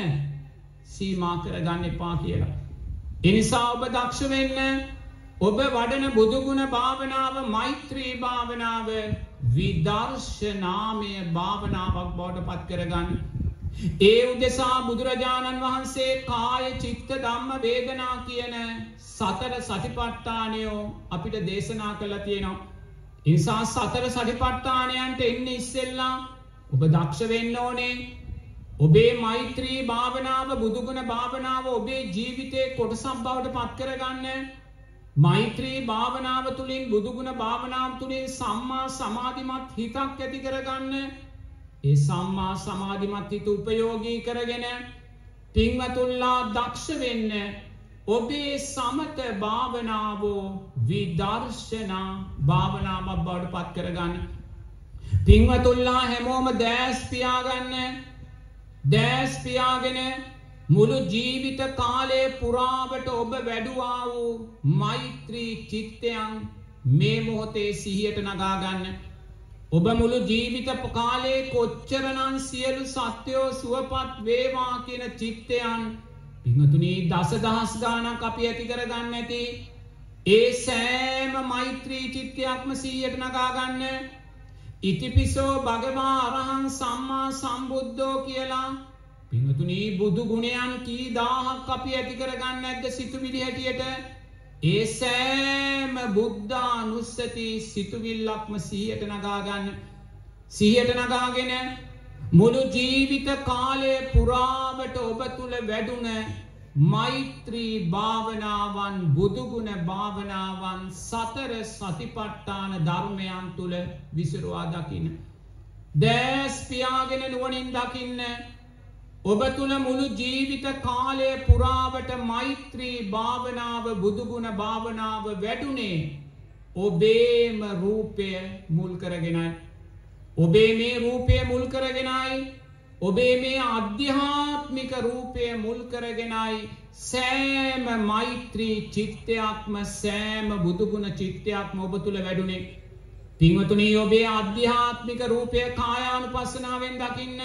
සීමා කරගන්න එපා කියලා. එනිසා ඔබ දක්ෂ වෙන්න ඔබ වඩන බුදුගුණ භාවනාව මෛත්‍රී භාවනාව විදර්ශනාමය භාවනාවක් බවට පත් කරගන්න. ඒ උදෙසා බුදුරජාණන් වහන්සේ කාය චිත්ත ධම්ම වේදනා කියන සතර සතිපට්ඨානයෝ අපිට දේශනා කළා තියෙනවා. ඒ නිසා සතර සතිපට්ඨානයන්ට එන්නේ ඉස්සෙල්ලා ඔබ දක්ෂ වෙන්න ඕනේ. ඔබේ මෛත්‍රී භාවනාව බුදුගුණ භාවනාව ඔබේ ජීවිතයේ කොටසක් බවට පත් කරගන්න. මෛත්‍රී භාවනාව තුළින් බුදුගුණ භාවනාව තුළින් සම්මා සමාධිමත් හිතක් ඇති කරගන්න. ඒ සම්මා සමාධිමත් හිත උපයෝගී කරගෙන පින්වතුන්ලා දක්ෂ වෙන්න ඔබේ සමත භාවනාව විදර්ශනා භාවනාවක් බවට පත් කරගන්න. පින්වතුන්ලා හැමෝම දැස් පියාගන්න. දැස් පියාගෙන මුළු ජීවිත කාලයේ පුරාවට ඔබ වැඩුවා වූ මෛත්‍රී චිත්තයන් මේ මොහොතේ සිහියට නගා ගන්න. ඔබ මුළු ජීවිත කාලයේ කොච්චරනම් සියලු සත්වයෝ සුවපත් වේවා කියන චිත්තයන් පින්වතුනි දසදහස් ගාණක් අපි ඇති කරගන්න ඇති. ඒ සෑම මෛත්‍රී චිත්තයක්ම සිහියට නගා ගන්න. ඉතිපිසෝ භගවා අරහං සම්මා සම්බුද්ධෝ කියලා පින්වතුනි බුදු ගුණයන් කී දහහක් අපි ඇති කරගන්න නැද්ද සිතුවිලි හැටියට? ඒ සෑම බුද්ධානුස්සති සිතුවිල්ලක්ම සිහියට නගා ගන්න. සිහියට නගාගෙන මුළු ජීවිත කාලය පුරාවට ඔබ තුල වැඩුණ මෛත්‍රී භාවනාවන්, බුදුගුණ භාවනාවන්, සතර සතිපට්ඨාන ධර්මයන් තුල විසිරුවා දකින්න. දැස් පියාගෙන නුවණින් දකින්න. ඔබ තුල මුළු ජීවිත කාලය පුරාවට මෛත්‍රී භාවනාව, බුදුගුණ භාවනාව වැඩුණේ ඔබේම රූපය මුල් කරගෙනයි. ඔබේ මේ රූපය මුල් කරගෙනයි. ඔබේ මේ ආධ්‍යාත්මික රූපය මුල් කරගෙනයි සෑම මෛත්‍රී චිත්තයක්ම, සෑම බුදුගුණ චිත්තයක්ම ඔබ තුල වැඩුණේ. පින්වතුනි, ඔබේ ආධ්‍යාත්මික රූපය කායානුපස්සනාවෙන් දකින්න.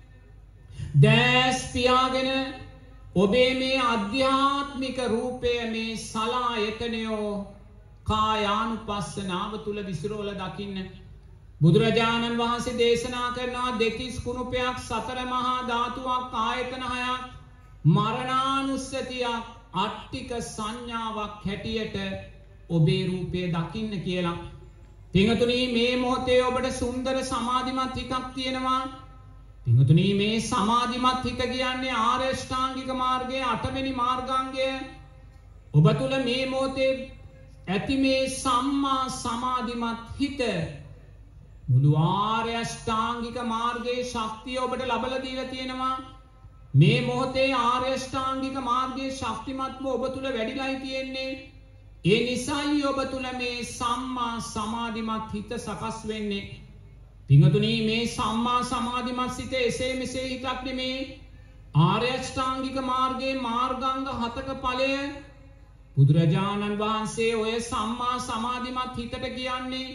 දැස් පියාගෙන ඔබේ මේ ආධ්‍යාත්මික රූපය, මේ සලායතනයෝ කායානුපස්සනාව තුල විසිරවල දකින්න. බුදුරජාණන් වහන්සේ දේශනා කරනවා දෙතිස් කුණුපයක්, සතර මහා ධාතුවක්, ආයතන හයක්, මරණානුස්සතියක්, අට්ටික සංඥාවක් හැටියට ඔබේ රූපය දකින්න කියලා. පින්වතුනි, මේ මොහොතේ ඔබට සුන්දර සමාධිමත් හිතක් තියෙනවා. පින්වතුනි, මේ සමාධිමත් හිත කියන්නේ ආර්ය ශ්‍රාංගික මාර්ගයේ 8 වෙනි මාර්ගාංගය. ඔබ තුල මේ මොහොතේ ඇති මේ සම්මා සමාධිමත් හිත මුළු ආර්ය අෂ්ටාංගික මාර්ගයේ ශක්තිය ඔබට ලබලා දීලා තියෙනවා. මේ මොහොතේ ආර්ය අෂ්ටාංගික මාර්ගයේ ශක්තිමත්ව ඔබ තුල වැඩිලායි තියෙන්නේ. ඒ නිසායි ඔබ තුල මේ සම්මා සමාධිමත් හිත සකස් වෙන්නේ. පින්වතුනි, මේ සම්මා සමාධිමත් සිත එසේ මෙසේ හිතක් නෙමේ. ආර්ය අෂ්ටාංගික මාර්ගයේ මාර්ගාංග 7ක ඵලය බුදුරජාණන් වහන්සේ ඔය සම්මා සමාධිමත් හිතට කියන්නේ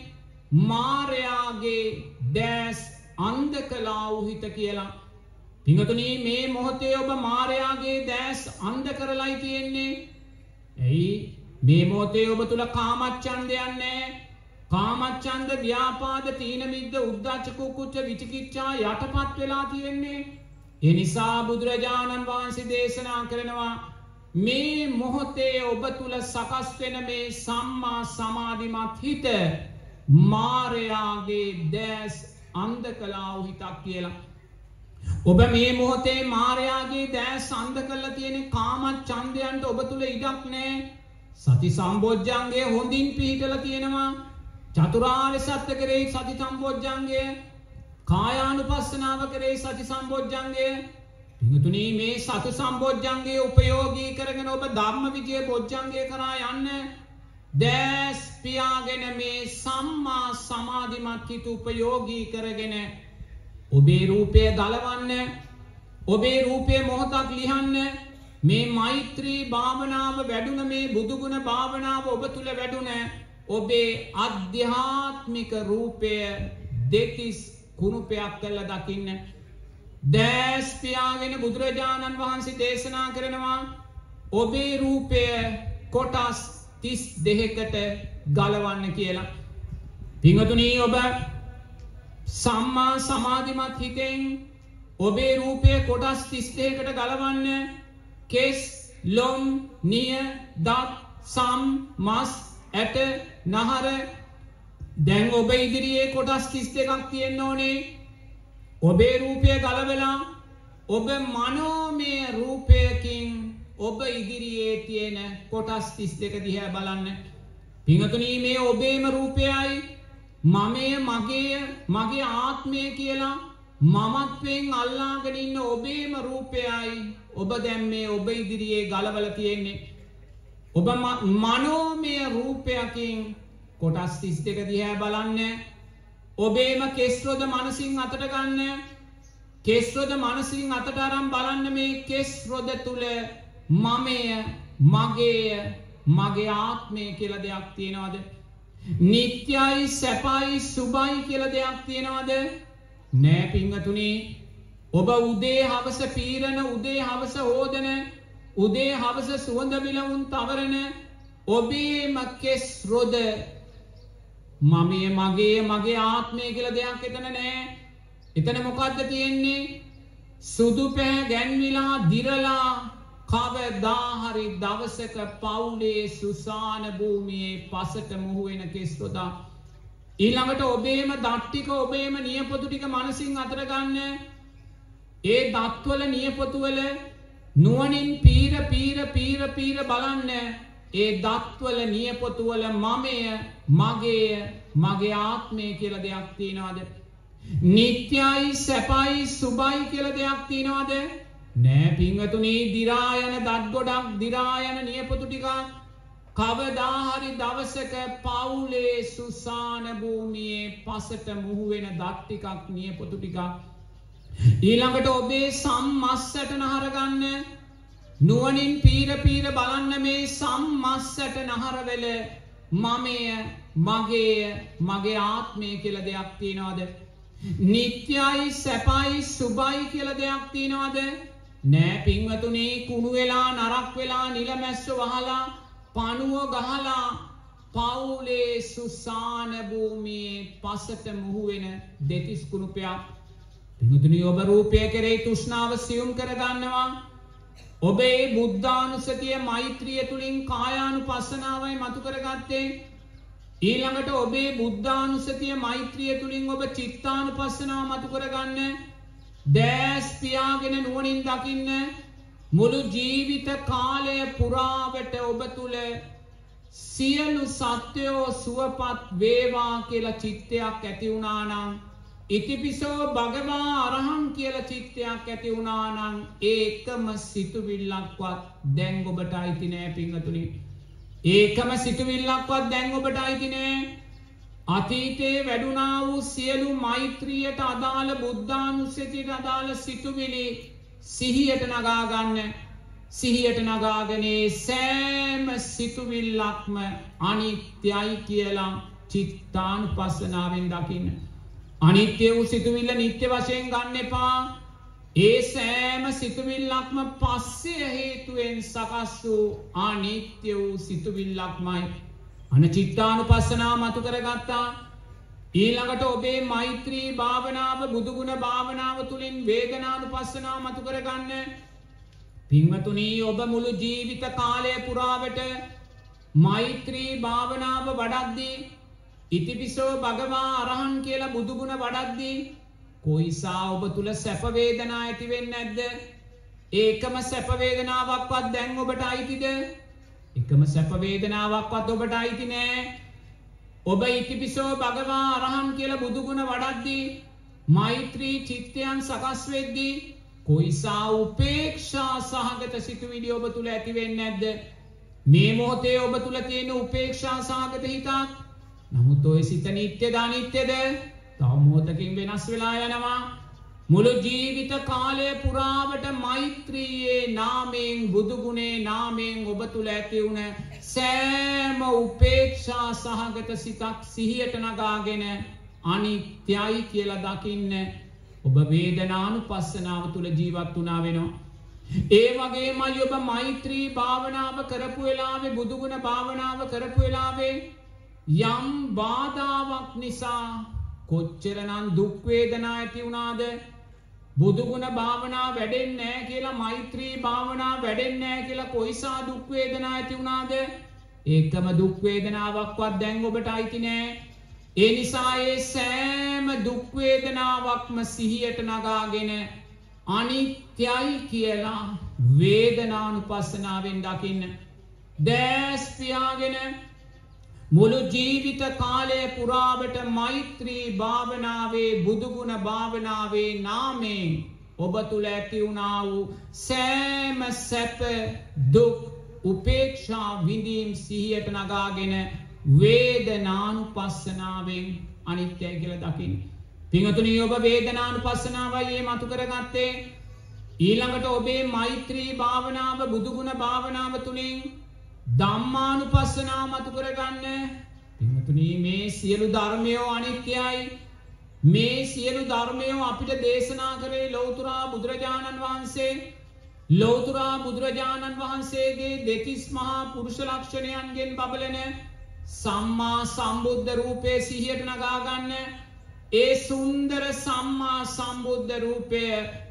මාරයාගේ දැස් අන්ධ කළා වූ හිත කියලා. පින්වතුනි, මේ මොහොතේ ඔබ මාරයාගේ දැස් අන්ධ කරලායි තියෙන්නේ. ඇයි? මේ මොහොතේ ඔබ තුල කාමච්ඡන්දයක් නැහැ. කාමච්ඡන්ද, ව්‍යාපාද, තීන මිද්ද, උද්ධච්ච, කුක්කුච්ච, විචිකිච්ඡා යටපත් වෙලා තියෙන්නේ. ඒ නිසා බුදුරජාණන් වහන්සේ දේශනා කරනවා මේ මොහොතේ ඔබ තුල සකස් වෙන මේ සම්මා සමාධිමත් හිත මාරයාගේ දැස් අන්ධ කළා වූ හිතක් කියලා. ඔබ මේ මොහොතේ මාරයාගේ දැස් අන්ධ කරලා තියෙන කාමච්ඡන්දයන්ට ඔබ තුල ඉඩක් නැහැ. සති සම්බොජ්ජංගය හොඳින් පිහිටලා තියෙනවා. චතුරාර්ය සත්‍ය කරේ සති සම්බොජ්ජංගය, කායානුපස්සනාව කරේ සති සම්බොජ්ජංගය. පින්වතුනි, මේ සති සම්බොජ්ජංගය උපයෝගී කරගෙන ඔබ ධම්මවිජය බොජ්ජංගය කරා යන්න. දැස් පියාගෙන මේ සම්මා සමාධිමත් හිත උපයෝගී කරගෙන ඔබේ රූපය ගලවන්න. ඔබේ රූපය මොහොතක් ලිහන්න. මේ මෛත්‍රී භාවනාව වැඩුණ, මේ බුදුගුණ භාවනාව ඔබ තුල වැඩුණ ඔබේ ආධ්‍යාත්මික රූපය දෙතිස් කුණුපයක් කරලා දකින්න. දැස් පියාගෙන බුදුරජාණන් වහන්සේ දේශනා කරනවා ඔබේ රූපය කොටස් 32කට ගලවන්න කියලා. පින්වතුනි, ඔබ සම්මා සමාධිමත් හිතෙන් ඔබේ රූපය කොටස් 32කට ගලවන්න. කෙස්, ලොම්, නිය, දත්, සම්, මස්, ඇට, නහර. දැන් ඔබ ඉදිරියේ කොටස් 32ක් තියෙන්න ඕනේ. ඔබේ රූපය ගලවලා ඔබ මනෝමය රූපයකින් ඔබ ඉදිරියේ තියෙන කොටස් 32 දිහා බලන්න. පින්වතුනි, මේ ඔබේම රූපයයි. මමය, මගේ ආත්මය කියලා මමත්වයෙන් අල්ලාගෙන ඉන්න ඔබේම රූපයයි ඔබ දැන් මේ ඔබ ඉදිරියේ ගලවලා තියෙන්නේ. ඔබ මනෝමය රූපයකින් කොටස් 32 දිහා බලන්න. ඔබේම කෙස්රොද මනසින් අතට ගන්න. කෙස්රොද මනසින් අතට අරන් බලන්න මේ කෙස්රොද තුල මමය, මගේ ආත්මය කියලා දෙයක් තියෙනවද? නිත්‍යයි, සැපයි, සුභයි කියලා දෙයක් තියෙනවද? නෑ පින්වතුනි. ඔබ උදේ හවස පීරන, උදේ හවස හෝදන, උදේ හවස සුවඳ විලවුන් තවරන ඔබේම කෙස්රොද මමය, මගේ ආත්මය කියලා දෙයක් එතන නෑ. එතන මොකද්ද තියෙන්නේ? සුදු පෑ ගැන්විලා දිරලා කවදා හරි දවසක පවුලේ සුසාන භූමියේ පසට මුහු වෙන කෙස්රොදා ඊළඟට ඔබේම දත් ටික ඔබේම නියපොතු ටික මනසින් අතර ගන්න. ඒ දත්වල නියපොතුවල නුවණින් පීර බලන්න. ඒ දත්වල නියපොතුවල මමය, මගේ ආත්මය කියලා දෙයක් තියනවාද? නිත්‍යයි, සැපයි, සුභයි කියලා දෙයක් තියනවාද? නෑ පින්වතුනි. දිරා යන දත් ගොඩක්, දිරා යන නියපොතු ටිකක් කවදා හරි දවසක පවුලේ සුසාන භූමියේ පසට මුහු වෙන දත් ටිකක්, නියපොතු ටිකක්. ඊළඟට ඔබේ සම්මස්සට නහර ගන්න. නුවණින් පීර බලන්න. මේ සම්මස්සට නහර වෙල මමය, මගේ ආත්මය කියලා දෙයක් තියනවාද? නිත්‍යයි, සැපයි, සුභයි කියලා දෙයක් තියනවාද? නෑ පින්වතුනි. කුණු වෙලා, නරක් වෙලා, නිලමැස්සෝ වහලා, පණුව ගහලා පවුලේ සුසාන භූමියේ පසට මුහු වෙන දෙතිස් කුණුපයක්. පින්වතුනි, ඔබ රූපය කෙරෙහි තෘෂ්ණාව සියුම් කරගන්නවා. ඔබේ බුද්ධානුස්සතිය, මෛත්‍රිය තුලින් කායානුපස්සනාවයි මතු කරගත්තේ. ඊළඟට ඔබේ බුද්ධානුස්සතිය, මෛත්‍රිය තුලින් ඔබ චිත්තානුපස්සනාව මතු කරගන්න. දැස් පියාගෙන නුවණින් දකින්න. මුළු ජීවිත කාලය පුරාවට ඔබ තුල සියලු සත්වයෝ සුවපත් වේවා කියලා චිත්තයක් ඇති වුණා නම්, ඉතිපිසෝ භගවා අරහං කියලා චිත්තයක් ඇති වුණා නම්, ඒකම සිතුවිල්ලක්වත් දැන් ඔබට අයිති නෑ පින්වතුනි. ඒකම සිතුවිල්ලක්වත් දැන් ඔබට අයිති නෑ. අතීතයේ වැඩුණා වූ සියලු මෛත්‍රියට අදාළ, බුද්ධානුස්සතියට අදාළ සිතුවිලි සිහියට නගා ගන්න. සිහියට නගාගෙන සෑම සිතුවිල්ලක්ම අනිත්‍යයි කියලා චිත්තානුපස්සනාවෙන් දකින්න. අනිත්‍ය වූ සිතුවිල්ල නිත්‍ය වශයෙන් ගන්න එපා. ඒ සෑම සිතුවිල්ලක්ම පස්සය හේතුවෙන් සකස් වූ අනිත්‍ය වූ සිතුවිල්ලක්මයි. අනචිත්තානුපස්සනාව මතු කරගත්තා. ඊළඟට ඔබේ මෛත්‍රී භාවනාව, බුදුගුණ භාවනාව තුළින් වේදනානුපස්සනාව මතු කරගන්න. පින්වතුනි, ඔබ මුළු ජීවිත කාලය පුරාවට මෛත්‍රී භාවනාව වඩද්දී, ඉතිපිසෝ භගවා අරහං කියලා බුදුගුණ වඩද්දී කොයිසා ඔබ තුල සැප වේදනා ඇති වෙන්නේ නැද්ද? ඒකම සැප වේදනාවක්වත් දැන් ඔබට අයිතිද? එකම සැප වේදනාවක්වත් ඔබට අයිති නෑ. ඔබ ඉතිපිසෝ භගවා අරහං කියලා බුදුගුණ වඩද්දී, මෛත්‍රී චිත්තයන් සකස් වෙද්දී කොයිසා උපේක්ෂා සහගත සිතුවිලි ඔබ තුල ඇති වෙන්නේ නැද්ද? මේ මොහොතේ ඔබ තුල තියෙන උපේක්ෂා සහගත හිතක්. නමුත් ඔය සිත නිට්ටයද අනිත්‍යද? තව මොහොතකින් වෙනස් වෙලා යනවා. මුළු ජීවිත කාලය පුරාවට මෛත්‍රියේ නාමයෙන්, බුදුගුණේ නාමයෙන් ඔබ තුල ඇති වුණ සෑම උපේක්ෂා සහගත සිතක් සිහියට නගාගෙන අනිත්‍යයි කියලා දකින්න. ඔබ වේදනානුපස්සනාව තුල ජීවත් වුණා වෙනවා. ඒ වගේමයි ඔබ මෛත්‍රී භාවනාව කරපු වෙලාවේ, බුදුගුණ භාවනාව කරපු වෙලාවේ යම් බාධාවක් නිසා කොච්චරනම් දුක් වේදනා ඇති වුණාද? බුදුගුණ භාවනා වැඩෙන්නේ නැහැ කියලා, මෛත්‍රී භාවනා වැඩෙන්නේ නැහැ කියලා කොයිසා දුක් වේදනා ඇති වුණාද? ඒකම දුක් වේදනාවක්වත් දැන් ඔබට අයිති නැහැ. ඒ නිසා ඒ සෑම දුක් වේදනාවක්ම සිහියට නගාගෙන අනිත්‍යයි කියලා වේදනානුපස්සනාවෙන් දකින්න. දැස් පියාගෙන මුළු ජීවිත කාලය පුරාවට මෛත්‍රී භාවනාවේ, බුදුගුණ භාවනාවේ නාමයෙන් ඔබ තුල ඇති වුණා වූ සෑම සැප, දුක්, උපේක්ෂා විඳීම් සිහියට නගාගෙන වේදනානුපස්සනාවෙන් අනිත්‍යයි කියලා දකින්න. පින්වතුනි, ඔබ වේදනානුපස්සනාවයි මතු කරගත්තේ. ඊළඟට ඔබේ මෛත්‍රී භාවනාව, බුදුගුණ භාවනාව තුලින් ධම්මානුපස්සනාව මතු කරගන්න. පින්වතුනි, මේ සියලු ධර්මයෝ අනිත්‍යයි. මේ සියලු ධර්මයෝ අපිට දේශනා කරේ ලෞතර බුදුරජාණන් වහන්සේ. ලෞතර බුදුරජාණන් වහන්සේගේ දෙතිස් මහා පුරුෂ ලක්ෂණයන්ගෙන් බබලන සම්මා සම්බුද්ධ රූපේ සිහියට නගා ගන්න. ඒ සුන්දර සම්මා සම්බුද්ධ රූපය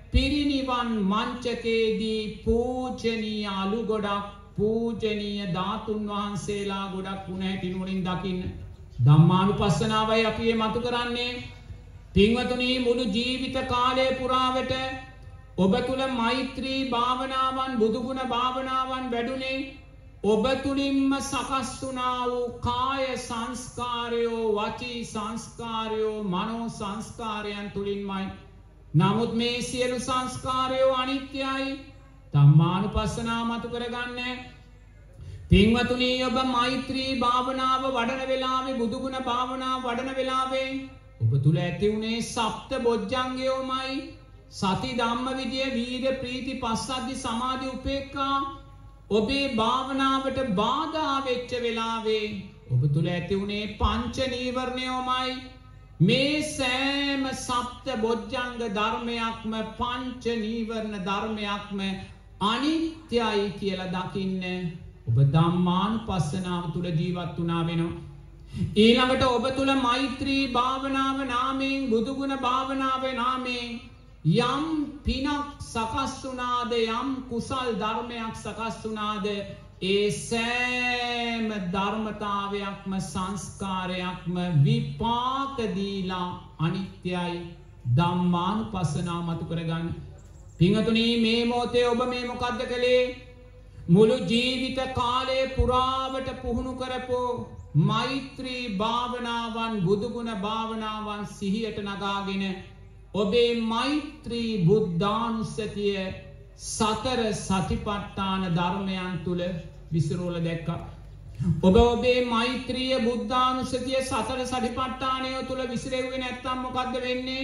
පිරිනිවන් මංචකයේදී පූජනීය අලු ගොඩක් පූජනීය ධාතුන් වහන්සේලා ගොඩක් වුණ හැටි නුවණින් දකින්න. ධම්මානුපස්සනාවයි අපි මේ මතු කරන්නේ. පින්වතුනි මුළු ජීවිත කාලය පුරාවට ඔබ තුල මෛත්‍රී භාවනාවන් බුදුගුණ භාවනාවන් වැඩුණේ ඔබ තුලින්ම සකස් වුණා වූ කාය සංස්කාරයෝ වචී සංස්කාරයෝ මනෝ සංස්කාරයන් තුලින්මයි. නමුත් මේ සියලු සංස්කාරයෝ අනිත්‍යයි. ධම්මානුපස්සනාව මතු කරගන්න. පින්වතුනි ඔබ මෛත්‍රී භාවනාව වඩන වෙලාවේ බුදුගුණ භාවනාව වඩන වෙලාවේ ඔබ තුල ඇති උනේ සප්ත බොජ්ජංගයෝමයි. සති ධම්ම විජය වීර්ය ප්‍රීති පස්සද්ධි සමාධි උපේක්ඛා ඔබේ භාවනාවට බාධා වෙච්ච වෙලාවේ ඔබ තුල ඇති උනේ පංච නීවරණයෝමයි. මේ සෑම සප්ත බොජ්ජංග ධර්මයක්ම පංච නීවරණ ධර්මයක්ම අනිත්‍යයි කියලා දකින්න ඔබ ධම්මානුපස්සනාව තුල ජීවත් වුණා වෙනවා. ඊළඟට ඔබ තුල මෛත්‍රී භාවනාව නාමයෙන් බුදුගුණ භාවනාවේ නාමයෙන් යම් පිනක් සකස් වුණාද යම් කුසල් ධර්මයක් සකස් වුණාද ඒ සෑම ධර්මතාවයක්ම සංස්කාරයක්ම විපාක දීලා අනිත්‍යයි. ධම්මානුපස්සනාව මතු කරගන්න. පින්වතුනි මේ මොහොතේ ඔබ මේ මොකද්ද කළේ? මුළු ජීවිත කාලය පුරාවට පුහුණු කරපෝ මෛත්‍රී භාවනාවන් බුදුගුණ භාවනාවන් සිහියට නගාගෙන ඔබේ මෛත්‍රී බුද්ධානුස්සතිය සතර සතිපට්ඨාන ධර්මයන් තුල විසිරෝල දැක්කා. ඔබ ඔබේ මෛත්‍රිය බුද්ධානුස්සතිය සතර සතිපට්ඨානය තුල විසිරෙව්වේ නැත්නම් මොකද්ද වෙන්නේ?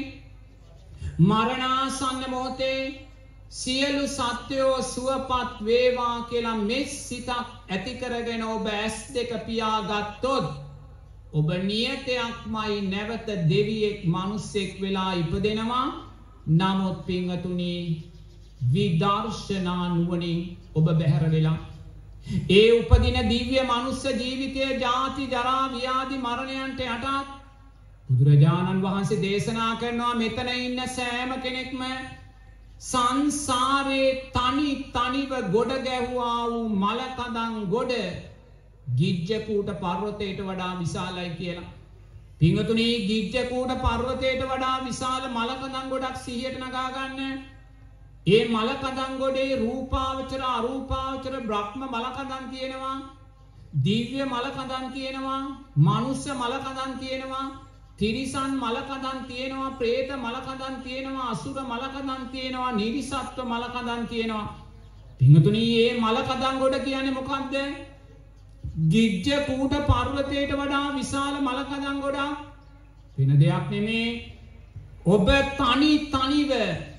මරණාසන්න මොහොතේ සියලු සත්වයෝ සුවපත් වේවා කියලා මෙස් සිතක් ඇති කරගෙන ඔබ ඇස් දෙක පියාගත්තොත් ඔබ නියතයක්මයි නැවත දෙවියෙක් මිනිසෙක් වෙලා ඉපදෙනවා. නමුත් පින්වතුනි විදර්ශනා නුවණින් ඔබ බැහැර වෙලා ඒ උපදින දිව්‍ය මනුස්ස ජීවිතයේ ජාති ජරා ව්‍යාධි මරණයන්ට යටත් බුදුරජාණන් වහන්සේ දේශනා කරනවා මෙතන ඉන්න සෑම කෙනෙක්ම සංසාරේ තනිව ගොඩ ගැහුවා වූ මලකඳන් ගොඩ ගිජ්ජකූට පර්වතයට වඩා විශාලයි කියලා. පින්වතුනි ගිජ්ජකූට පර්වතයට වඩා විශාල මලකඳන් ගොඩක් සිහියට නගා ගන්න. ඒ මලකඳන් ගොඩේ රූපාවචර අරූපාවචර බ්‍රහ්ම මලකඳන් තියෙනවා. දිව්‍ය මලකඳන් තියෙනවා. මනුෂ්‍ය මලකඳන් තියෙනවා. තිරිසන් මලකඳන් තියෙනවා. പ്രേත මලකඳන් තියෙනවා. අසුර මලකඳන් තියෙනවා. නිරිසත්ව මලකඳන් තියෙනවා. පින්වතුනි මේ මලකඳන් ගොඩ කියන්නේ මොකක්ද? ගිජ්ජකූට පර්වතයට වඩා විශාල මලකඳන් ගොඩක්. වෙන දෙයක් නෙමේ. ඔබ තනිව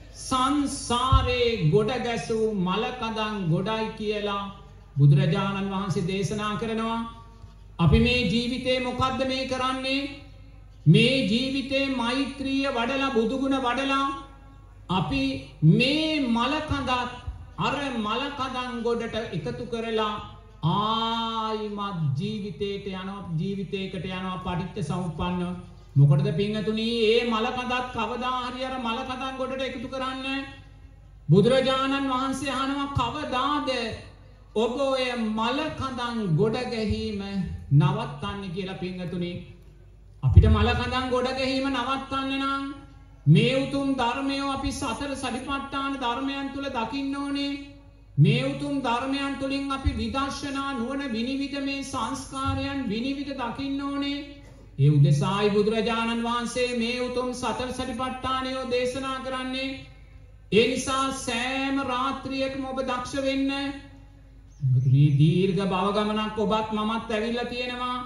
සංසාරේ ගොඩ ගැසූ මලකඳන් ගොඩයි කියලා බුදුරජාණන් වහන්සේ දේශනා කරනවා. අපි මේ ජීවිතේ මොකද්ද මේ කරන්නේ? මේ ජීවිතේ මෛත්‍රිය වඩලා බුදුගුණ වඩලා අපි මේ මලකඳත් අර මලකඳන් ගොඩට එකතු කරලා ආයිමත් ජීවිතේට යනවා. ජීවිතයකට යනවා පටිච්ච සමුප්පන්න. මොකටද පින්වතුනි මේ මලකඳත් කවදා හරි අර මලකඳන් ගොඩට එකතු කරන්න? බුදුරජාණන් වහන්සේ අහනවා කවදාද ඔබ ඔය මලකඳන් ගොඩ ගැහිම නවත්තන්නේ කියලා. පින්වතුනි අපිට මලකඳන් ගොඩ ගැහිම නවත්තන්න නම් මේ උතුම් ධර්මය අපි සතර සතිපට්ඨාන ධර්මයන් තුල දකින්න ඕනේ. මේ උතුම් ධර්මයන් තුලින් අපි විදර්ශනා නුවණ විනිවිද මේ සංස්කාරයන් විනිවිද දකින්න ඕනේ. ඒ උදෙසායි බුදුරජාණන් වහන්සේ මේ උතුම් සතර සතිපට්ඨානය දේශනා කරන්නේ. ඒ නිසා සෑම රාත්‍රියකම ඔබ දක්ෂ වෙන්න. මේ දීර්ඝ භව ගමනක් ඔබත් මමත් ඇවිල්ලා තියෙනවා.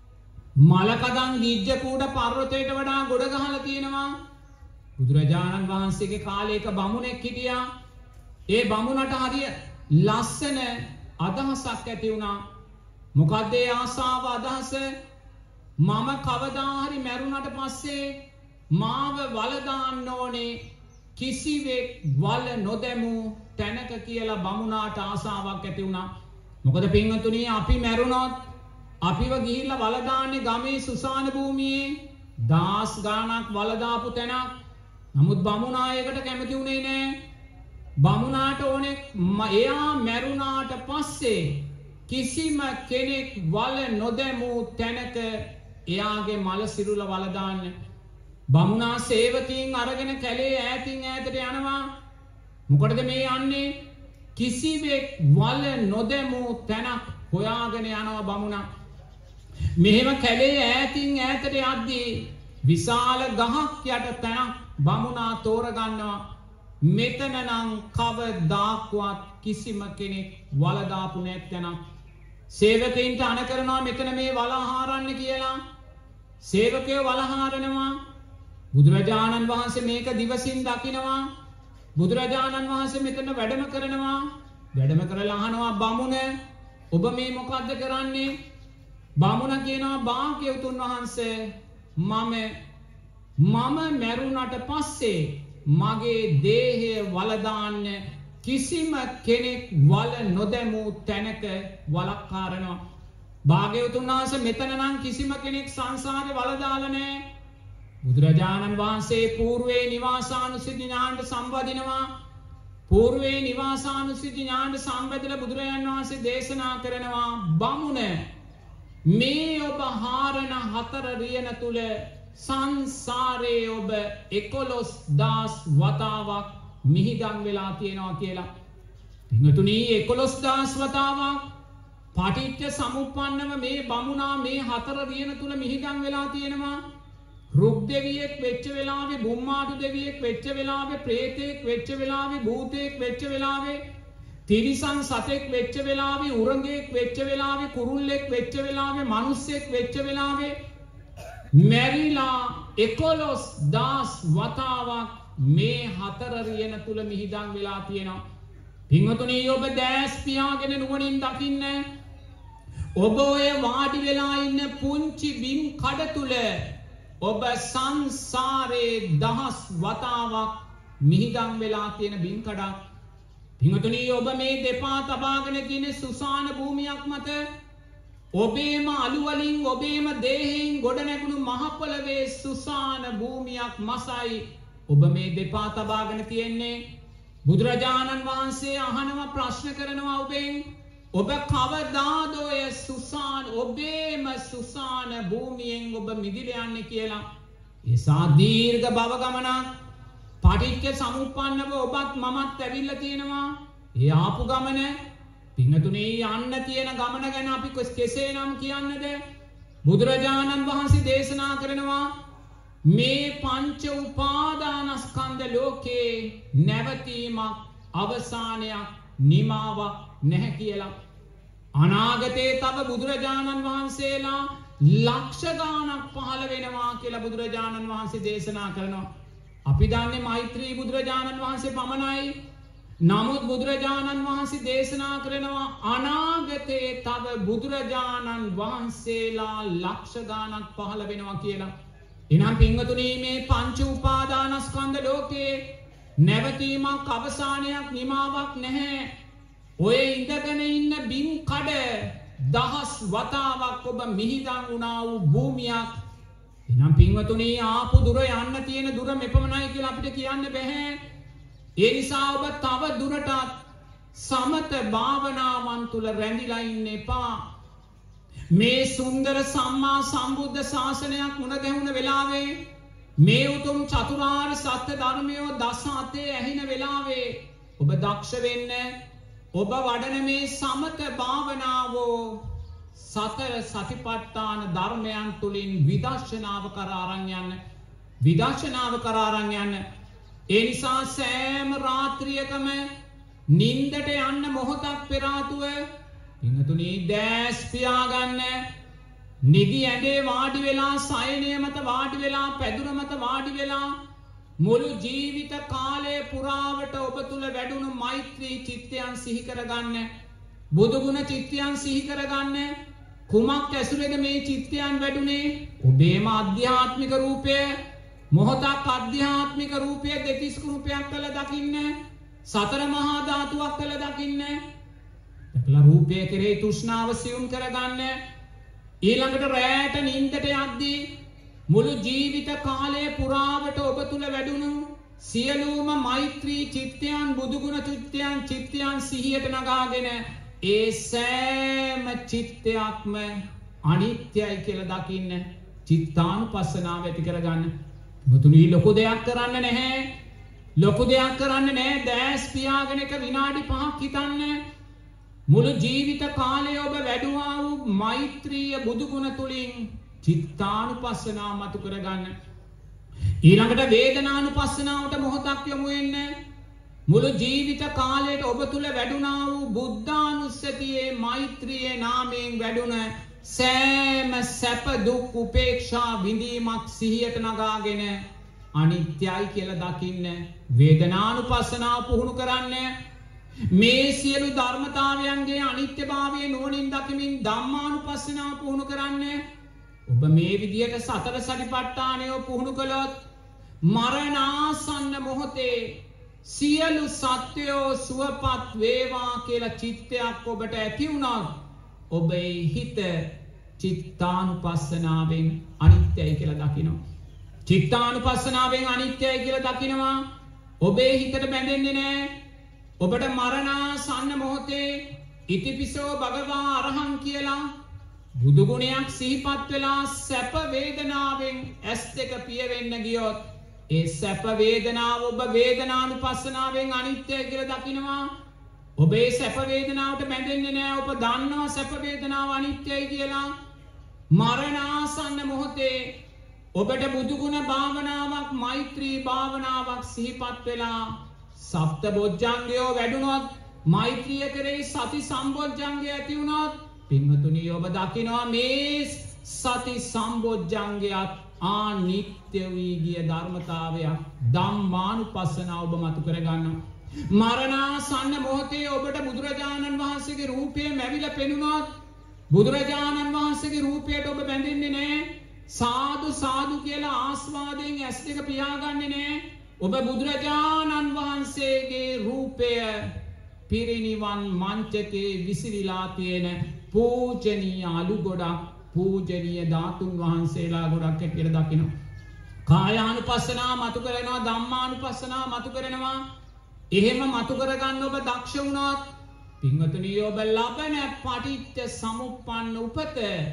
මලකඳන් ගිජ්ජකූට පර්වතයට වඩා ගොඩ ගහලා තියෙනවා. බුදුරජාණන් වහන්සේගේ කාලයක බමුණෙක් හිටියා. ඒ බමුණට හරිය ලස්සන අදහසක් ඇති වුණා. මොකද ඒ ආසාව අදහස? මම කවදා හරි මැරුණට පස්සේ මාව වල දාන්න ඕනේ කිසිවෙක් වල නොදැමු තැනක කියලා බමුණාට ආසාවක් ඇති වුණා. මොකද පින්වතුනි අපි මැරුණොත් අපිව ගිහිල්ලා වල දාන්නේ ගමේ සුසාන භූමියේ දාස් ගානක් වල දාපු තැනක්. නමුත් බමුණා ඒකට කැමති වුණේ නෑ. බමුණාට ඕනේ එයා මැරුණාට පස්සේ කිසිම කෙනෙක් වල නොදැමූ තැනක එයාගේ මල සිරුර වල දාන්න. බමුණා සේවකීන් අරගෙන කැලේ ඈතින් ඈතට යනවා. මොකටද මේ යන්නේ? කිසිවෙක් වල නොදැමූ තැනක් හොයාගෙන යනවා බමුණා. මෙහෙම කැලේ ඈතින් ඈතට යද්දී විශාල ගහක් යට තැනක් බමුණා තෝරගන්නවා. මෙතන නම් කවදාක්වත් කිසිම කෙනෙක් වල දාපු නැත්නම් සේවකයින්ට අණ කරනවා මෙතන මේ වල හාරන්න කියලා. සේවකයෝ වල හාරනවා. බුදුරජාණන් වහන්සේ මේක දිවසින් දකිනවා. බුදුරජාණන් වහන්සේ මෙතන වැඩම කරනවා. වැඩම කරලා අහනවා බමුණ ඔබ මේ මොකද්ද කරන්නේ? බමුණ කියනවා භාග්‍යවතුන් වහන්සේ මම මැරුණට පස්සේ මගේ දේහය වල දාන්න කිසිම කෙනෙක් වල නොදැමූ තැනක වලක් හාරනවා. භාග්‍යවතුන් වහන්සේ මෙතන නම් කිසිම කෙනෙක් සංසාරේ වල දාලා නැහැ. බුදුරජාණන් වහන්සේ పూర్වේ නිවාසානුස්සති ඥාණයට සම්වදිනවා. పూర్වේ නිවාසානුස්සති ඥාණයට සම්වදලා බුදුරජාණන් වහන්සේ දේශනා කරනවා බමුණ මේ ඔබ හාරන 4 රියන තුල සංසාරේ ඔබ 11000 වතාවක් මිහිදන් වෙලා තියෙනවා කියලා. පින්වතුනි 11000 වතාවක් පටිච්ච සමුප්පන්නව මේ බමුණා මේ 4 රියන තුල මිහිදන් වෙලා තියෙනවා. රුක් දෙවියෙක් වෙච්ච වෙලාවේ, බුම්මාටු දෙවියෙක් වෙච්ච වෙලාවේ, ප්‍රේතෙක් වෙච්ච වෙලාවේ, භූතෙක් වෙච්ච වෙලාවේ, තිරිසන් සතෙක් වෙච්ච වෙලාවේ, උරඟෙක් වෙච්ච වෙලාවේ, කුරුල්ලෙක් වෙච්ච වෙලාවේ, මිනිස්සෙක් වෙච්ච වෙලාවේ මැරිලා 11000 වතාවක් මේ 4 රියන තුල මිහිදන් වෙලා තියෙනවා. පින්වතුනි ඔබ දැස් පියාගෙන නුවණින් දකින්න. ඔබ ඔය වාඩි වෙලා ඉන්න පුංචි බිම් කඩ තුල ඔබ සංසාරේ 10 වතාවක් මිහිදන් වෙලා තියෙන බිම් කඩක්. පින්වතුනි ඔබ මේ දෙපා තබාගෙන තියෙන සුසාන භූමියක් මත ඔබේම අලු වලින් ඔබේම දේහයෙන් ගොඩ නැගුණු මහ පොළවේ සුසාන භූමියක් මසයි ඔබ මේ දෙපා තබාගෙන තියෙන්නේ. බුදුරජාණන් වහන්සේ අහනවා ප්‍රශ්න කරනවා ඔබෙන් ඔබ කවදාද ඔය සුසාන ඔබේම සුසාන භූමියෙන් ඔබ මිදිලා යන්නේ කියලා. ඒ සාදීර්ඝ භව ගමනක් පටිච්ච සමුප්පන්නව ඔබත් මමත් ඇවිල්ලා තියෙනවා. ඒ ආපු ගමන පින්නතුනේ යන්න තියෙන ගමන ගැන අපි කෙසේනම් කියන්නද? බුදුරජාණන් වහන්සේ දේශනා කරනවා මේ පංච උපාදානස්කන්ධ ලෝකේ නැවතීමක් අවසානයක් නිමාවක් නැහැ කියලා. අනාගතේ තව බුදුරජාණන් වහන්සේලා ලක්ෂ ගාණක් පහළ වෙනවා කියලා බුදුරජාණන් වහන්සේ දේශනා කරනවා. අපි දන්නේ මෛත්‍රී බුදුරජාණන් වහන්සේ පමණයි. නමුත් බුදුරජාණන් වහන්සේ දේශනා කරනවා අනාගතේ තව බුදුරජාණන් වහන්සේලා ලක්ෂ ගාණක් පහළ වෙනවා කියලා. එනම් පින්වතුනි මේ පංච උපාදානස්කන්ධ ලෝකේ නැවතීමක් අවසානයක් නිමාවක් නැහැ. ඔය ඉඳගෙන ඉන්න බිම් කඩ 10 වතාවක් ඔබ මිහිදන් වුණා වූ භූමියක්. එනම් පින්වතුනි ආපු දුර යන්න තියෙන දුර මෙපමණයි කියලා අපිට කියන්න බෑ. ඒ නිසා ඔබ තව දුරටත් සමත භාවනාවන් තුල රැඳිලා ඉන්න එපා. මේ සුන්දර සම්මා සම්බුද්ධ ශාසනයක් මුණ ගැහුණ වෙලාවේ මේ උතුම් චතුරාර්ය සත්‍ය ධර්මය දස අතේ ඇහින වෙලාවේ ඔබ දක්ෂ වෙන්න. ඔබ වඩන මේ සමත භාවනාව සතර සතිපට්ඨාන ධර්මයන් තුලින් විදර්ශනාව කරා අරන් යන්න. විදර්ශනාව කරා අරන් යන්න. ඒ නිසා සෑම රාත්‍රියකම නින්දට යන්න මොහොතක් පෙර ආතුව පින්තුනි දැස් පියාගන්න. නිදි ඇඳේ වාඩි වෙලා සයනය මත වාඩි වෙලා පැදුර මත වාඩි වෙලා මුළු ජීවිත කාලය පුරාවට ඔබ තුල වැඩුණු මෛත්‍රී චිත්තයන් සිහි කරගන්න. බුදුගුණ චිත්තයන් සිහි කරගන්න. කුමක් ඇසුරේද මේ චිත්තයන් වැඩුණේ? ඔබේම ආධ්‍යාත්මික රූපය. මොහොතක් ආධ්‍යාත්මික රූපය දෙතිස් රූපයක් කළ දකින්න. සතර මහා ධාතුවක් කළ දකින්න. දැකලා රූපය කෙරේ තෘෂ්ණාව සියුම් කරගන්න. ඊළඟට රැයට නිින්දට යද්දී මුළු ජීවිත කාලය පුරාවට ඔබ තුල වැඩුණු සියලුම මෛත්‍රී චිත්තයන් බුදුගුණ චිත්තයන් සිහියට නගාගෙන ඒ සෑම චිත්තයක්ම අනිත්‍යයි කියලා දකින්න චිත්තානුපස්සනාව ඇති කරගන්න. මුතුනි ලොකු දෙයක් කරන්න නැහැ. ලොකු දෙයක් කරන්න නැහැ. දැස් පියාගෙන එක විනාඩි 5ක් හිතන්න. මුළු ජීවිත කාලය ඔබ වැඩුවා වූ මෛත්‍රිය බුදුගුණ තුලින් චිත්තානුපස්සනාව මතු කරගන්න. ඊළඟට වේදනානුපස්සනාවට මොහොතක් යොමු වෙන්න. මුළු ජීවිත කාලයට ඔබ තුල වැඩුණා වූ බුද්ධානුස්සතියේ මෛත්‍රියේ නාමයෙන් වැඩුණ සෑම සැප දුක් උපේක්ෂා විඳීමක් සිහියට නගාගෙන අනිත්‍යයි කියලා දකින්න වේදනානුපස්සනාව පුහුණු කරන්න. මේ සියලු ධර්මතාවයන්ගේ අනිත්‍යභාවය නුවණින් දකිමින් ධම්මානුපස්සනාව පුහුණු කරන්න. ඔබ මේ විදියට සතර සතිපට්ඨානය පුහුණු කළොත් මරණාසන්න මොහොතේ සියලු සත්වයෝ සුවපත් වේවා කියලා චිත්තයක් ඔබට ඇති වුණොත් ඔබේ හිත චිත්තානුපස්සනාවෙන් අනිත්‍යයි කියලා දකිනවා. චිත්තානුපස්සනාවෙන් අනිත්‍යයි කියලා දකිනවා. ඔබේ හිතට බැඳෙන්නේ නැහැ. ඔබට මරණාසන්න මොහොතේ ඉතිපිසෝ භගවා අරහං කියලා බුදු ගුණයක් සිහිපත් වෙලා සැප වේදනාවෙන් S2 පියවෙන්න ගියොත් ඒ සැප වේදනාව ඔබ වේදනානුපස්සනාවෙන් අනිත්‍යයි කියලා දකිනවා. ඔබේ සැප වේදනාවට බැඳෙන්නේ නැහැ. ඔබ දන්නවා සැප වේදනාව අනිත්‍යයි කියලා. මරණාසන්න මොහොතේ ඔබට බුදුගුණ භාවනාවක් මෛත්‍රී භාවනාවක් සිහිපත් වෙලා සප්ත බොජ්ජංගය වැඩුණොත් මෛත්‍රිය කරේ සති සම්බොජ්ජංගය ඇති වුණොත් පින්වතුනි ඔබ දකිනවා මේ සති සම්බොජ්ජංගයත් අනිත්‍ය වී ගිය ධර්මතාවයක්. ධම්මානුපස්සනාව ඔබ මතු කරගන්නවා. මරණාසන්න මොහොතේ ඔබට බුදුරජාණන් වහන්සේගේ රූපය මැවිලා පෙනුනොත් බුදුරජාණන් වහන්සේගේ රූපයට ඔබ බැඳෙන්නේ නැහැ. සාදු සාදු කියලා ආස්වාදයෙන් S2 පියාගන්නේ නැහැ. ඔබ බුදුරජාණන් වහන්සේගේ රූපය පිරිනිවන් මංචකේ විසිරීලා තියෙන පූජනීය අලු ගොඩක් පූජනීය ධාතුන් වහන්සේලා ගොඩක් කියලා දකිනවා. කායානුපස්සනාව මතු කරනවා. ධම්මානුපස්සනාව මතු කරනවා. එහෙම මතු කරගන්න ඔබ දක්ෂ වුණොත් පින්වතුනි ඔබ ලබන පටිච්ච සමුප්පන්න උපත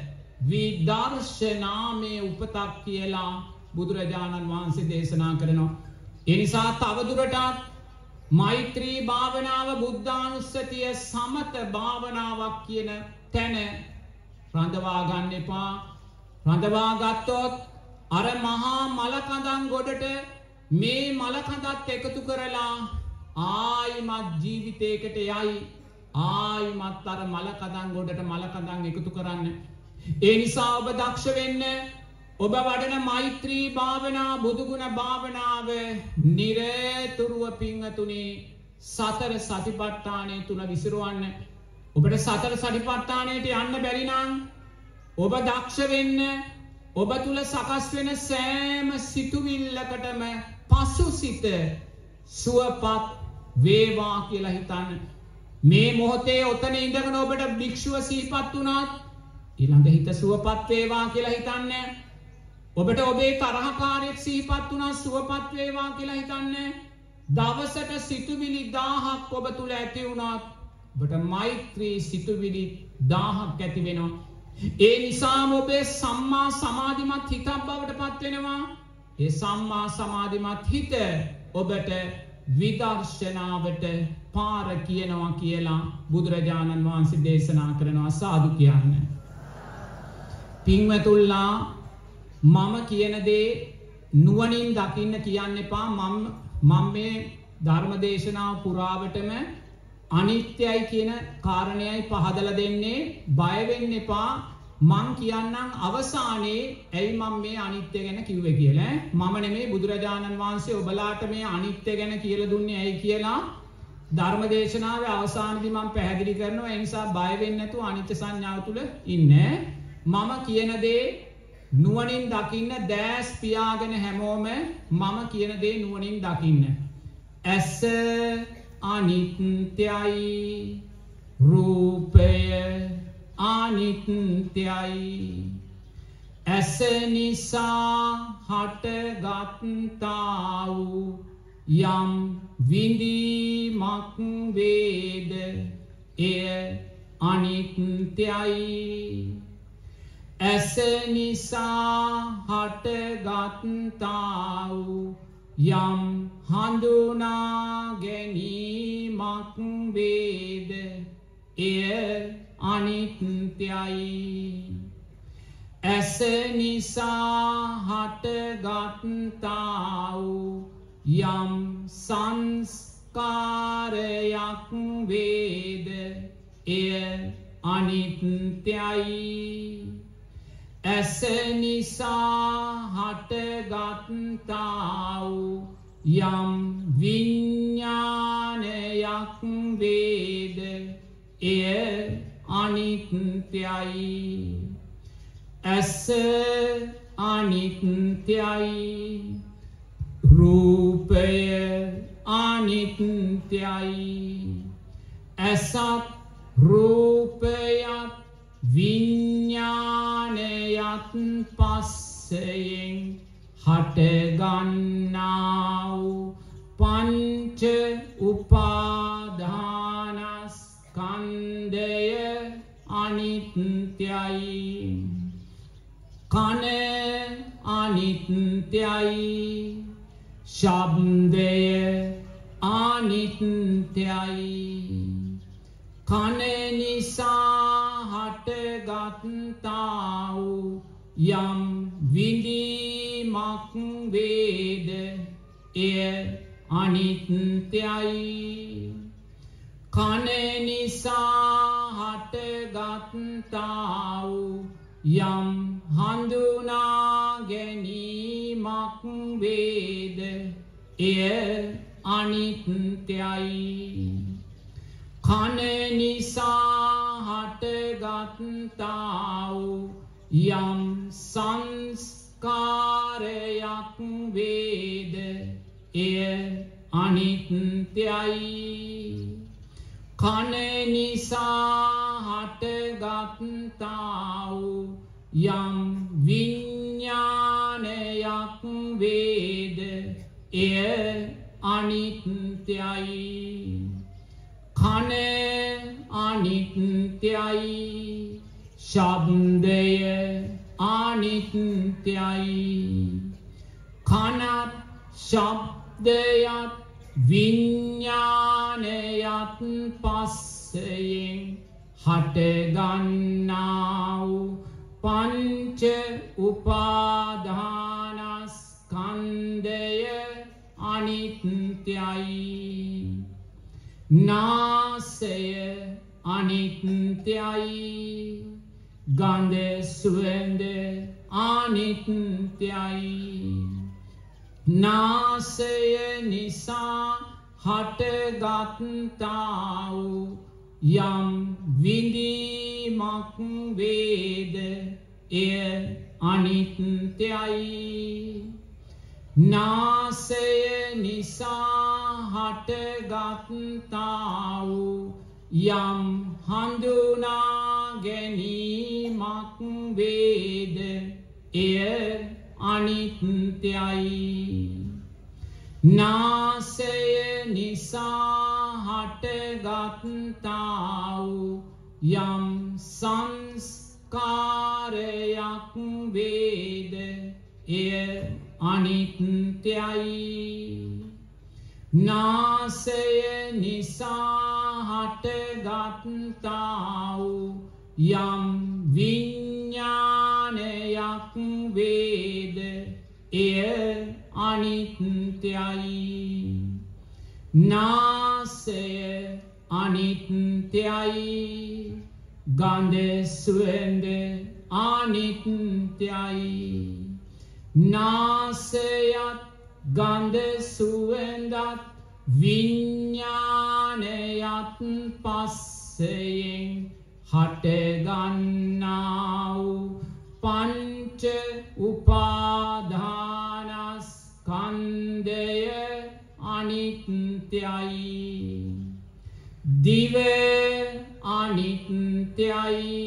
විදර්ශනාමේ උපතක් කියලා බුදුරජාණන් වහන්සේ දේශනා කරනවා. ඒ නිසා තවදුරටත් මෛත්‍රී භාවනාව බුද්ධානුස්සතිය සමත භාවනාවක් කියන තැන රඳවා ගන්න එපා. රඳවා ගත්තොත් අර මහා මලකඳන් ගොඩට මේ මලකඳත් එකතු කරලා ආයිමත් ජීවිතයකට යයි. ආයිමත් අර මලකඳන් ගොඩට මලකඳන් එකතු කරන්න. ඒ නිසා ඔබ දක්ෂ වෙන්න. ඔබ වඩන මෛත්‍රී භාවනා බුදුගුණ භාවනාව නිරතුරුව පිංහතුනි සතර සතිපට්ඨානය තුල විසිරවන්න. ඔබට සතර සතිපට්ඨානයට යන්න බැරි නම් ඔබ දක්ෂ වෙන්න. ඔබ තුල සකස් වෙන සෑම සිතුවිල්ලකටම පසුසිත සුවපත් වේවා කියලා හිතන්න. මේ මොහොතේ ඔතන ඉඳගෙන ඔබට භික්ෂුව සිහිපත් වුණත් ඊළඟ හිත සුවපත් වේවා කියලා හිතන්න. ඔබට ඔබේ තරහකාරයෙක් සිහිපත් වුණා සුවපත් වේවා කියලා හිතන්න. දවසට සිතුවිලි 1000ක් ඔබ තුල ඇති වුණත් ඔබට මෛත්‍රී සිතුවිලි 1000ක් ඇති වෙනවා. ඒ නිසාම ඔබේ සම්මා සමාධිමත් හිතක් බවට පත් වෙනවා. ඒ සම්මා සමාධිමත් හිත ඔබට විදර්ශනාවට පාර කියනවා කියලා බුදුරජාණන් වහන්සේ දේශනා කරනවා. සාදු කියන්න. පින්වතුල්ලා මම කියන දේ නුවණින් දකින්න කියන්න එපා. මම මේ ධර්ම දේශනාව පුරාවටම අනිත්‍යයි කියන කාරණයයි පහදලා දෙන්නේ. බය වෙන්න එපා. මං කියන්නම් අවසානයේ ඇයි මම මේ අනිත්‍ය ගැන කිව්වේ කියලා. මම නෙමෙයි බුදුරජාණන් වහන්සේ ඔබලාට මේ අනිත්‍ය ගැන කියලා දුන්නේ ඇයි කියලා ධර්ම දේශනාවේ අවසානයේදී මම පැහැදිලි කරනවා. ඒ නිසා බය වෙන්න නැතුව අනිත්‍ය සංඥාව තුල ඉන්න. මම කියන දේ නුවණින් දකින්න. දැස් පියාගෙන හැමෝම මම කියන දේ නුවණින් දකින්න. ඇස අනිත්‍යයි, රූපය අනිත්‍යයි, ඇස නිසා හටගත්තා වූ යම් විඳීමක් වේද එය අනිත්‍යයි. ඇස නිසා හටගත්තා වූ යම් හඳුනා ගැනීමක් වේද එය අනිත්‍යයි. ඇස නිසා හටගත්තා වූ යම් සංස්කාරයක් වේද එය අනිත්‍යයි. ඇස නිසා හටගත්තා වූ යම් විඤ්ඤාණයක් වේද එය අනිත්‍යයි. ඇස අනිත්‍යයි. රූපය අනිත්‍යයි. ඇසත් රූපයත් විඤ්ඤාණයත් පස්සයෙන් හටගන්නා වූ පංච උපාදානස්කන්ධය අනිත්‍යයි. කන අනිත්‍යයි. ශබ්දය අනිත්‍යයි. කන නිසා හටගත්තා වූ යම් විඳීමක් වේද එය අනිත්‍යයි. කන නිසා හටගත්තා වූ යම් හඳුනා ගැනීමක් වේද එය අනිත්‍යයි. කන නිසා හටගත්තා වූ යම් සංස්කාරයක් වේද එය අනිත්‍යයි. කන නිසා හටගත්තා වූ යම් විඤ්ඤාණයක් වේද එය අනිත්‍යයි. කන අනිත්‍යයි. ශබ්දය අනිත්‍යයි. කනත් ශබ්දයත් විඤ්ඤාණයත් පස්සයෙන් හටගන්නා වූ පංච උපාදානස්කන්ධය අනිත්‍යයි. නාසය අනිත්‍යයි. ගන්ධ සුවඳ අනිත්‍යයි. නාසය නිසා හටගත්තා වූ යම් විඳීමක් වේද එය අනිත්‍යයි. නාසය නිසා හටගත්තා වූ යම් හඳුනා ගැනීමක් වේද එය අනිත්‍යයි. නාසය නිසා හටගත්තා වූ යම් සංස්කාරයක් වේද එය අනිත්‍යයි. නාසය නිසා හටගත්තා වූ යම් විඤ්ඤාණයක් වේද එය අනිත්‍යයි. නාසය අනිත්‍යයි. ගන්ධ සුවඳ අනිත්‍යයි. නාසයත් ගන්ධ සුවඳත් විඤ්ඤාණයත් පස්සයෙන් හටගන්නා වූ පංච උපාදානස්කන්ධය අනිත්‍යයි. දිව අනිත්‍යයි.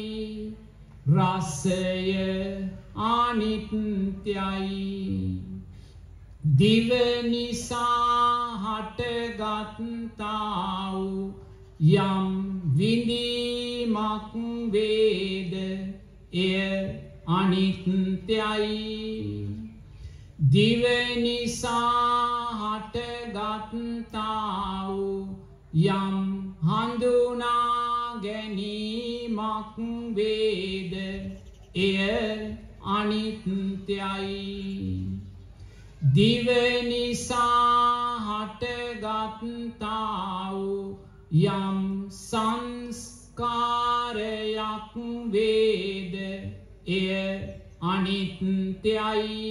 රසය අනිත්‍යයි. දිව නිසා හටගත්තා වූ යම් විඳීමක් වේද එය අනිත්‍යයි. දිව නිසා හටගත්තා වූ යම් හඳුනා ගැනීමක් වේද එය අනිත්‍යයි. දිව නිසා හටගත්තා වූ යම් සංස්කාරයක් වේද එය අනිත්‍යයි.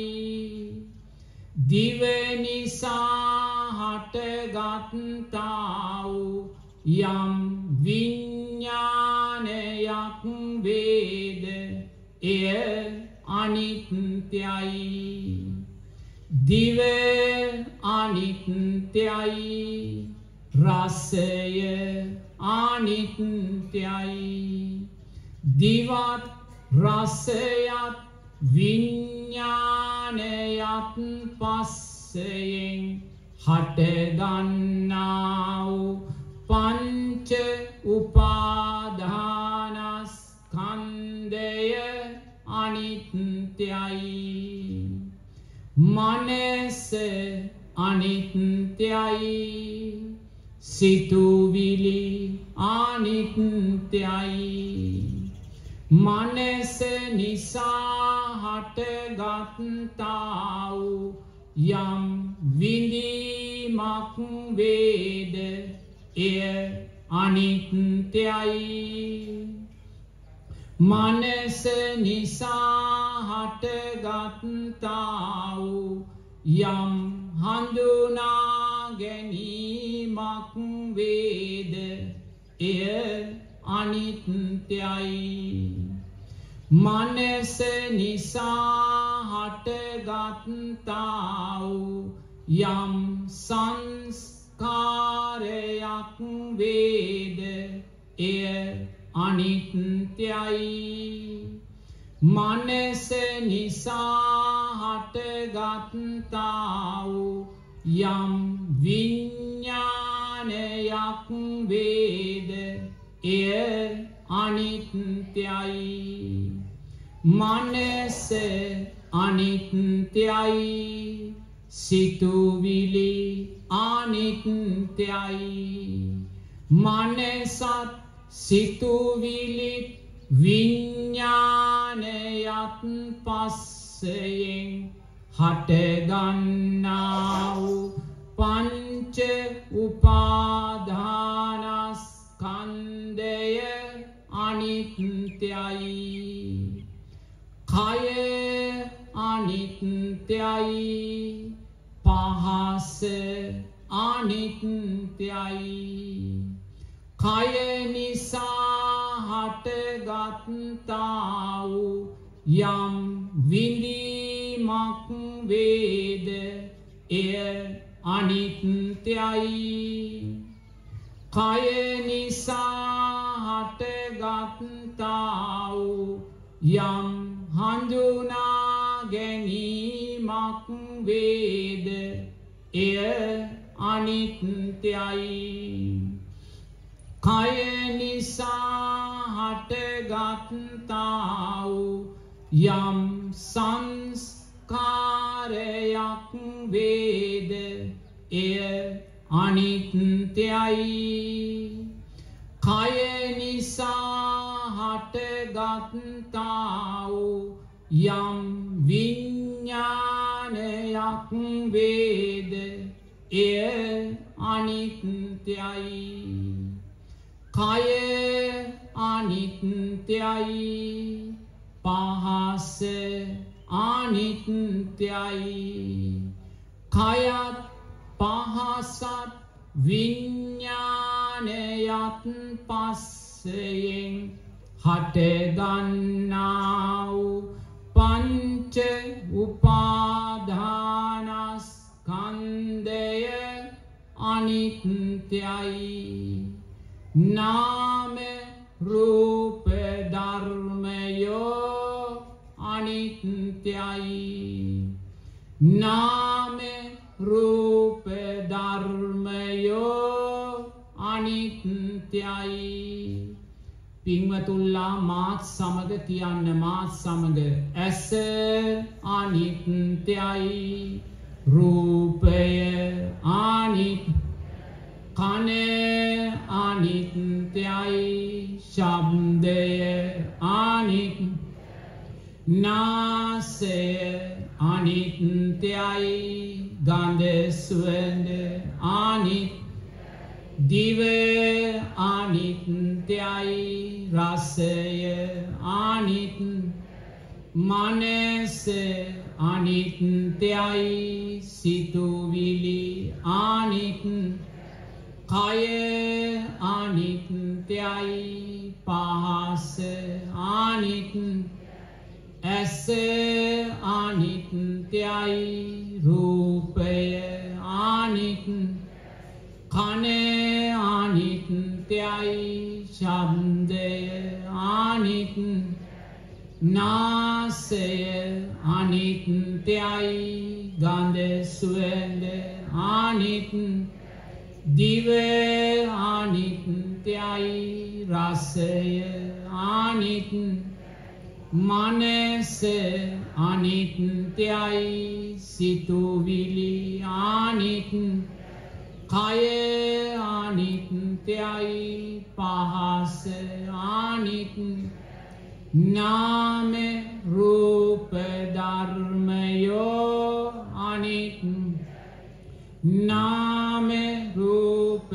දිව නිසා හටගත්තා වූ යම් විඤ්ඤාණයක් වේද එය අනිත්‍යයි. දිව අනිත්‍යයි. රසය අනිත්‍යයි. දිවත් රසයත් විඤ්ඤාණයත් පස්සයෙන් හටගන්නා වූ පංච උපාදානස්කන්ධය අනිත්‍යයි. මනස අනිත්‍යයි. සිතුවිලි අනිත්‍යයි. මනස නිසා හටගත්තා වූ යම් විඳීමක් වේද එය අනිත්‍යයි. මනස නිසා හටගත්තා වූ යම් හඳුනා ගැනීමක් වේද එය අනිත්‍යයි. මනස නිසා හටගත්තා වූ යම් සංස්කාරයක් වේද එය අනිත්‍යයි. මනස නිසා හටගත්තා වූ යම් විඤ්ඤාණයක් වේද එය අනිත්‍යයි. මනස අනිත්‍යයි. සිතුවිලි අනිත්‍යයි. මනසත් සිතුවිලිත් විඤ්ඤාණයත් පස්සයෙන් හටගන්නා වූ පංච උපාදානස්කන්ධය අනිත්‍යයි. කය අනිත්‍යයි. පහස අනිත්‍යයි. කය නිසා හටගත්තා වූ යම් විඳීමක් වේද එය අනිත්‍යයි. කය නිසා හටගත්තා වූ යම් හඳුනා ගැනීමක් වේද එය අනිත්‍යයි. කය නිසා හටගත්තා වූ යම් සංස්කාරයක් වේද එය අනිත්‍යයි. කය නිසා හටගත්තා වූ යම් විඤ්ඤාණයක් වේද එය අනිත්‍යයි. කය අනිත්‍යයි. පහස අනිත්‍යයි. කයත් පහසත් විඤ්ඤාණයත් පස්සයෙන් හටගන්නා වූ පංච උපාදානස්කන්ධය අනිත්‍යයි. නාම රූප ධර්මයෝ අනිත්‍යයි. නාම පින්වතුල්ලා මාත් සමග කියන්න මාත් සමග ඇස අනිත්‍යයි රූපය අනිත්‍යයි කන අනිත්‍යයි ශබ්දය අනිත්‍යයි නාසය අනිත්‍යයි ගන්ධ සුවඳ අනිත්‍යයි දිව අනිත්‍යයි රසය අනිත්‍යයි මනස අනිත්‍යයි සිතුවිලි අනිත්‍යයි කය අනිත්‍යයි පහස අනිත්‍යයි ඇස අනිත්‍යයි රූපය අනිත්‍යයි කන අනිත්‍යයි ශබ්දය අනිත්‍යයි නාසය අනිත්‍යයි ගන්ධ සුවඳ අනිත්‍යයි දිව අනිත්‍යයි රසය අනිත්‍යයි මනස අනිත්‍යයි සිතුවිලි අනිත්‍යයි කය අනිත්‍යයි පහස අනිත්‍යයි නාම රූප ධර්මයෝ අනිත්‍යයි නාම රූප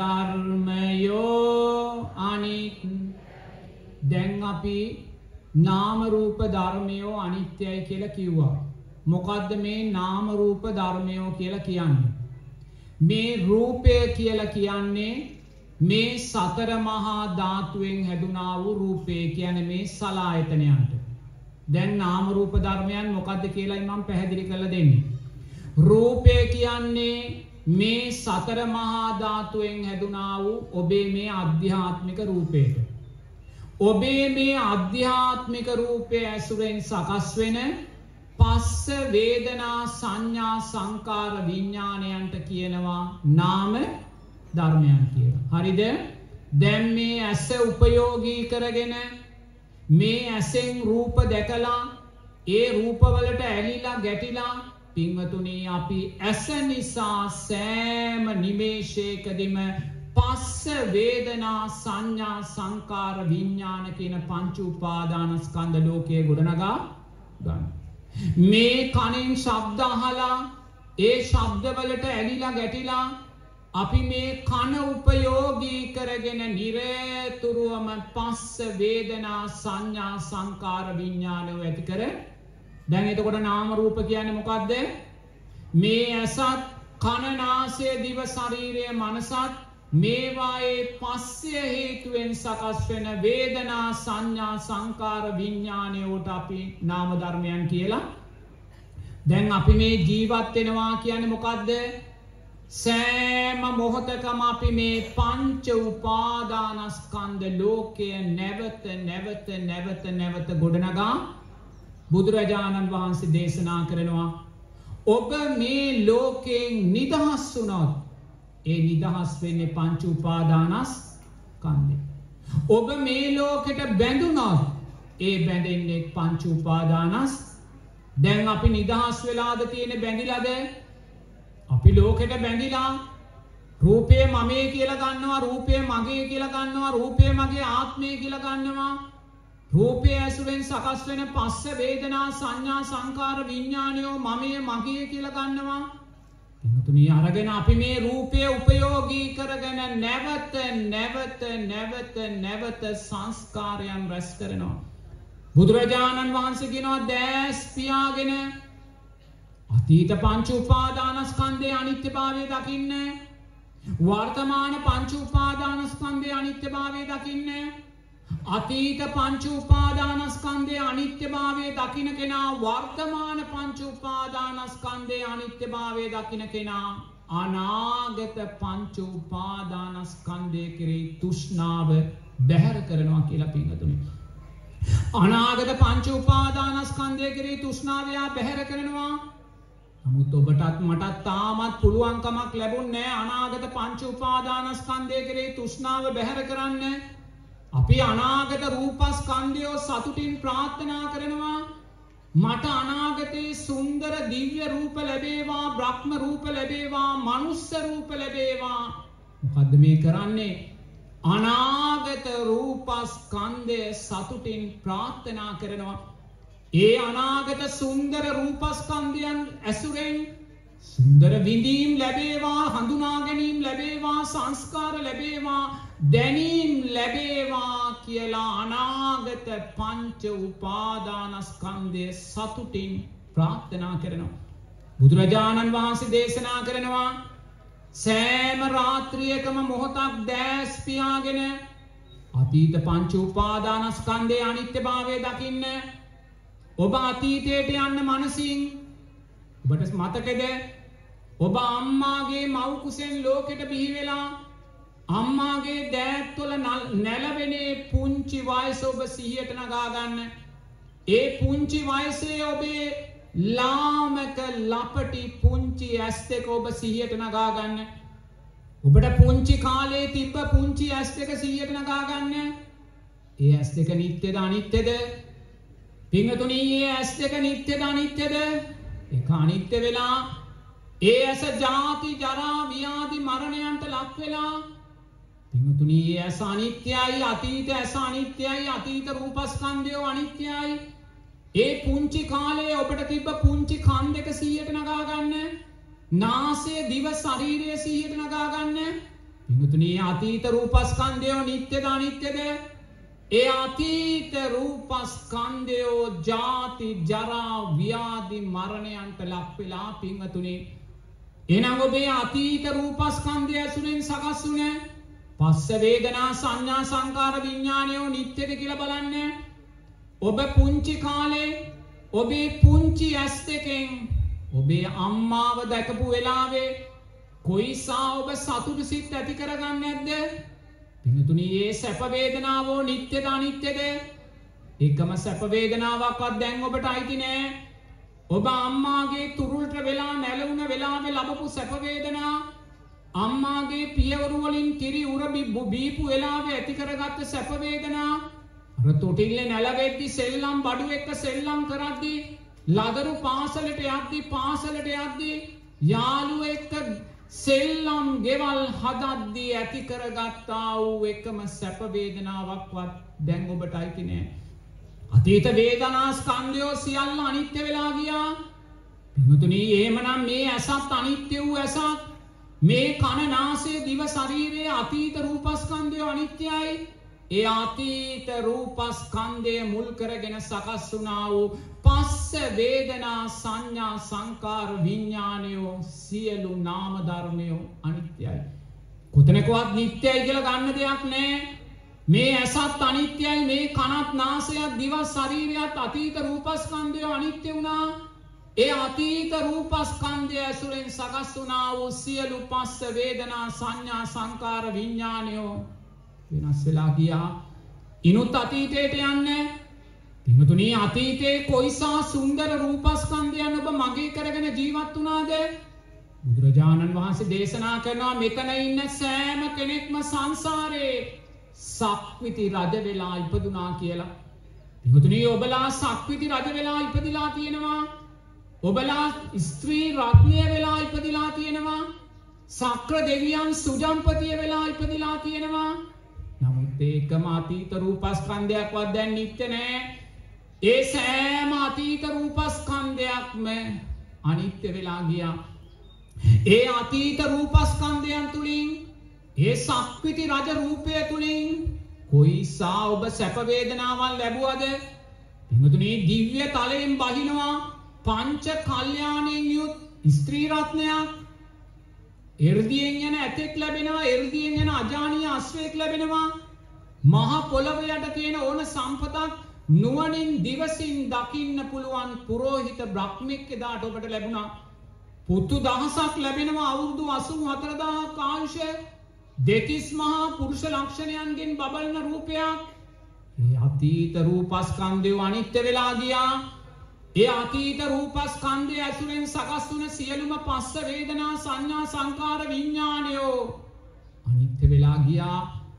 ධර්මයෝ අනිත්‍යයි දැන් අපි නාම රූප ධර්මයෝ අනිත්‍යයි කියලා කිව්වා. මොකද්ද මේ නාම රූප ධර්මයෝ කියලා කියන්නේ? මේ රූපය කියලා කියන්නේ මේ සතර මහා ධාතුවෙන් හැදුනා වූ රූපය කියන්නේ මේ සලආයතනයන්ට. දැන් නාම රූප ධර්මයන් මොකද්ද කියලායි මම පැහැදිලි කරලා දෙන්නේ. රූපය කියන්නේ මේ සතර මහා ධාතුවෙන් හැදුනා වූ ඔබේ මේ ආධ්‍යාත්මික රූපයට. ඔබේ මේ ආධ්‍යාත්මික රූපය ඇසුරෙන් සකස් වෙන පස්ස වේදනා සංඥා සංකාර විඥානයන්ට කියනවා නාම ධර්මයන් කියලා. හරිද? දැන් මේ ඇස උපයෝගී කරගෙන මේ ඇසෙන් රූප දැකලා ඒ රූපවලට ඇලිලා ගැටිලා පින්වතුනි අපි ඇස නිසා සෑම නිමේෂයකදීම පස්ස වේදනා සංඥා සංකාර විඥාන කියන පංච උපාදානස්කන්ධ ලෝකයේ ගොඩනගා ගන්න. මේ කනෙන් ශබ්ද අහලා ඒ ශබ්දවලට ඇලිලා ගැටිලා අපි මේ කන උපයෝගී කරගෙන නිරතුරුවම පස්ස වේදනා සංඥා සංකාර විඥානෝ ඇති කර දැන් එතකොට නාම රූප කියන්නේ මොකද්ද? මේ ඇසත් කන නාසය දිව ශරීරය මනසත් මේවායේ පස්ය හේතුවෙන් සකස් වෙන වේදනා සංඥා සංකාර විඥානයට අපි නාම ධර්මයන් කියලා. දැන් අපි මේ ජීවත් වෙනවා කියන්නේ මොකද්ද? සෑම මොහොතකම අපි මේ පංච උපාදානස්කන්ධ ලෝකය නැවත නැවත නැවත නැවත ගොඩනගා බුදුරජාණන් වහන්සේ දේශනා කරනවා ඔබ මේ ලෝකයෙන් නිදහස් වුණොත් ඒ නිදහස් වෙන්නේ පංච උපාදානස්කන්ධය. ඔබ මේ ලෝකෙට බැඳුනොත් ඒ බැඳෙන්නේ පංච උපාදානස්. දැන් අපි නිදහස් වෙලාද තියෙන බැඳිලාද? අපි ලෝකෙට බැඳිලා රූපය මමේ කියලා ගන්නවා, රූපය මගේ කියලා ගන්නවා, රූපය මගේ ආත්මය කියලා ගන්නවා. රූපය ඇසුරෙන් සකස් වෙන පස්ස වේදනා සංඥා සංකාර විඥානයෝ මමයේ මගේ කියලා ගන්නවා. එතුණී අරගෙන අපි මේ රූපය උපයෝගී කරගෙන නැවත නැවත නැවත නැවත සංස්කාරයන් රැස් කරනවා. බුදුරජාණන් වහන්සේ කියනවා දැස් පියාගෙන අතීත පංච උපාදානස්කන්ධයේ අනිත්‍යභාවය දකින්න, වර්තමාන පංච උපාදානස්කන්ධයේ අනිත්‍යභාවය දකින්න. අතීත පංච උපාදානස්කන්ධයේ අනිත්‍යභාවය දකින කෙනා වර්තමාන පංච උපාදානස්කන්ධයේ අනිත්‍යභාවය දකින කෙනා අනාගත පංච උපාදානස්කන්ධය කෙරෙහි තෘෂ්ණාව බැහැර කරනවා කියලා පින්වතුනි. අනාගත පංච උපාදානස්කන්ධය කෙරෙහි තෘෂ්ණාව බැහැර කරනවා. නමුත් ඔබටත් මටත් තාමත් පුළුවන්කමක් ලැබුණේ නැහැ අනාගත පංච උපාදානස්කන්ධය කෙරෙහි තෘෂ්ණාව බැහැර කරන්න. අපි අනාගත රූපස්කන්ධය සතුටින් ප්‍රාර්ථනා කරනවා මට අනාගතේ සුන්දර දිව්‍ය රූප ලැබේවා බ්‍රහ්ම රූප ලැබේවා මනුස්ස රූප ලැබේවා මොකද්ද මේ කරන්නේ අනාගත රූපස්කන්ධය සතුටින් ප්‍රාර්ථනා කරනවා ඒ අනාගත සුන්දර රූපස්කන්ධයන් ඇසුරෙන් සුන්දර විඳීම් ලැබේවා හඳුනා ගැනීම ලැබේවා සංස්කාර ලැබේවා දැනීම් ලැබේවා කියලා අනාගත පංච උපාදානස්කන්ධය සතුටින් ප්‍රාර්ථනා කරනවා බුදුරජාණන් වහන්සේ දේශනා කරනවා සෑම රාත්‍රියකම මොහොතක් දැස් පියාගෙන අතීත පංච උපාදානස්කන්ධයේ අනිත්‍යභාවය දකින්න ඔබ අතීතයට යන්න මනසින් ඔබට මතකද ඔබ අම්මාගේ මව් කුසෙන් ලෝකෙට බිහි වෙලා අම්මාගේ දෑත්වල නැලවෙනේ පුංචි වයස ඔබ සිහියට නගා ගන්න ඒ පුංචි වයසේ ඔබේ ලාමක ලපටි පුංචි ඇස් දෙක ඔබ සිහියට නගා ගන්න ඔබට පුංචි කාලේ තිබ්බ පුංචි ඇස් දෙක සිහියට නගා ගන්න ඒ ඇස් දෙක නිට්ටයද අනිත්‍යද පින්වතුනි ඒ ඇස් දෙක නිට්ටයද අනිත්‍යද ඒක අනිත්‍ය වෙලා ඒ ඇස ජාති ජරා ව්‍යාධි මරණයන්ට ලක් වෙලා පින්වතුනි ඒ ඇස අනිත්‍යයි අතීත ඇස අනිත්‍යයි අතීත රූපස්කන්ධය අනිත්‍යයි ඒ පුංචි කාලේ ඔබට තිබ්බ පුංචි කන් දෙක 100ට නගා ගන්න නාසය දිව ශරීරය 100ට නගා ගන්න පින්වතුනි අතීත රූපස්කන්ධය නිට්ටයද අනිත්‍යද ඒ අතීත රූපස්කන්ධය ජාති ජරා ව්‍යාධි මරණයන්ට ලක් වෙලා පින්වතුනි එනම් ඔබේ අතීත රූපස්කන්ධය ඇසුරෙන් සකස් වුණ පස්ස වේදනා සංඥා සංකාර විඥානය නිට්ටයද කියලා බලන්න ඔබ පුංචි කාලේ ඔබේ පුංචි ඇස් දෙකෙන් ඔබේ අම්මාව දැකපු වෙලාවේ කොයිසා ඔබ සතුටු සිත් ඇති කරගන්නේ නැද්ද පින්තුනි මේ සැප වේදනාව නිට්ටයද අනිත්‍යද එකම සැප වේදනාවක්වත් දැන් ඔබට අයිති නෑ ඔබ අම්මාගේ තුරුල්ට වෙලා නැලුණ වෙලාවේ ලැබපු සැප වේදනා අම්මාගේ පියවරු වලින් කිරි උර බීපු වෙලාවේ ඇති කරගත්ත සැප වේදනා අර තොටිල්ලේ නැලවෙද්දි සෙල්ලම් බඩු එක්ක සෙල්ලම් කරද්දි ලදරු පාසලට යද්දි යාළුවෝ එක්ක සෙල්ලම් ගෙවල් හදද්දී ඇති කරගත්තා වූ එකම සැප වේදනාවක්වත් දැන් ඔබට අයිති නෑ අතීත වේදනා ස්කන්ධය සියල්ල අනිත්‍ය වෙලා ගියා පින්වතුනි එහෙමනම් මේ ඇසත් අනිත්‍ය වූ ඇසත් මේ කන නාසය දිව ශරීරය අතීත රූපස්කන්ධය අනිත්‍යයි ඒ අතීත රූපස්කන්ධය මුල් කරගෙන සකස් වුණා වූ පස්ස වේදනා සංඥා සංකාර විඥානය සියලු නාම ධර්මය අනිත්‍යයි කොතනකවත් නිට්ටයයි කියලා ගන්න දෙයක් නැහැ මේ ඇසත් අනිත්‍යයි මේ කනත් නාසයත් දිව ශරීරයත් අතීත රූපස්කන්ධය අනිත්‍ය වුණා ඒ අතීත රූපස්කන්ධය ඇසුරෙන් සකස් වුණා වූ සියලු පස්ස වේදනා සංඥා සංකාර විඥානය වෙනස් වෙලා ගියා ඉනුත් අතීතයට යන්නේ පින්වතුනි අතීතයේ කොයිසා සුන්දර රූපස්කන්ධයන් ඔබ මගේ කරගෙන ජීවත් වුණාද බුදුරජාණන් වහන්සේ දේශනා කරනවා මෙතන ඉන්න සෑම කෙනෙක්ම සංසාරේ සක්විති රජ වෙලා ඉපදුනා කියලා පින්වතුනි ඔබලා සක්විති රජ වෙලා ඉපදිලා තියෙනවා ඔබලා ස්ත්‍රී රත්නය වෙලා ඉපදිලා තියෙනවා සක්‍ර දෙවියන් සුජම්පතිය වෙලා ඉපදිලා තියෙනවා නමුත් ඒකම අතීත රූපස්කන්ධයක්වත් දැන් නිත්‍ය නෑ ඒ සෑම අතීත රූපස්කන්ධයක්ම අනිත්‍ය වෙලා ගියා ඒ අතීත රූපස්කන්ධයන් තුලින් ඒ සක්විති රජ රූපය තුලින් කොයිසා ඔබ සැප වේදනාවන් ලැබුවද පින්වතුනි දිව්‍ය තලයෙන් බහිනවා පංච කල්යාණයෙන් යුත් ස්ත්‍රී රත්නයක් එර්දියෙන් යන ඇතෙක් ලැබෙනවා එර්දියෙන් යන අජානීය අශ්වයෙක් ලැබෙනවා මහ පොළොව යට තියෙන ඕන සම්පතක් නුවණින් දිවසින් දකින්න පුළුවන් පුරෝහිත බ්‍රහ්මෙක් එදාට ඔබට ලැබුණා පුතු දහසක් ලැබෙනවා අවුරුදු 84000ක් ආයුෂ දෙතිස් මහා පුරුෂ ලක්ෂණයන්ගෙන් බබලන රූපයක් ඒ අතීත රූපස්කන්ධය අනිත්‍ය වෙලා ගියා ඒ අතීත රූපස්කන්ධය ඇසුරෙන් සකස් වුණ සියලුම පස්ස වේදනා සංඥා සංකාර විඥානය අනිත්‍ය වෙලා ගියා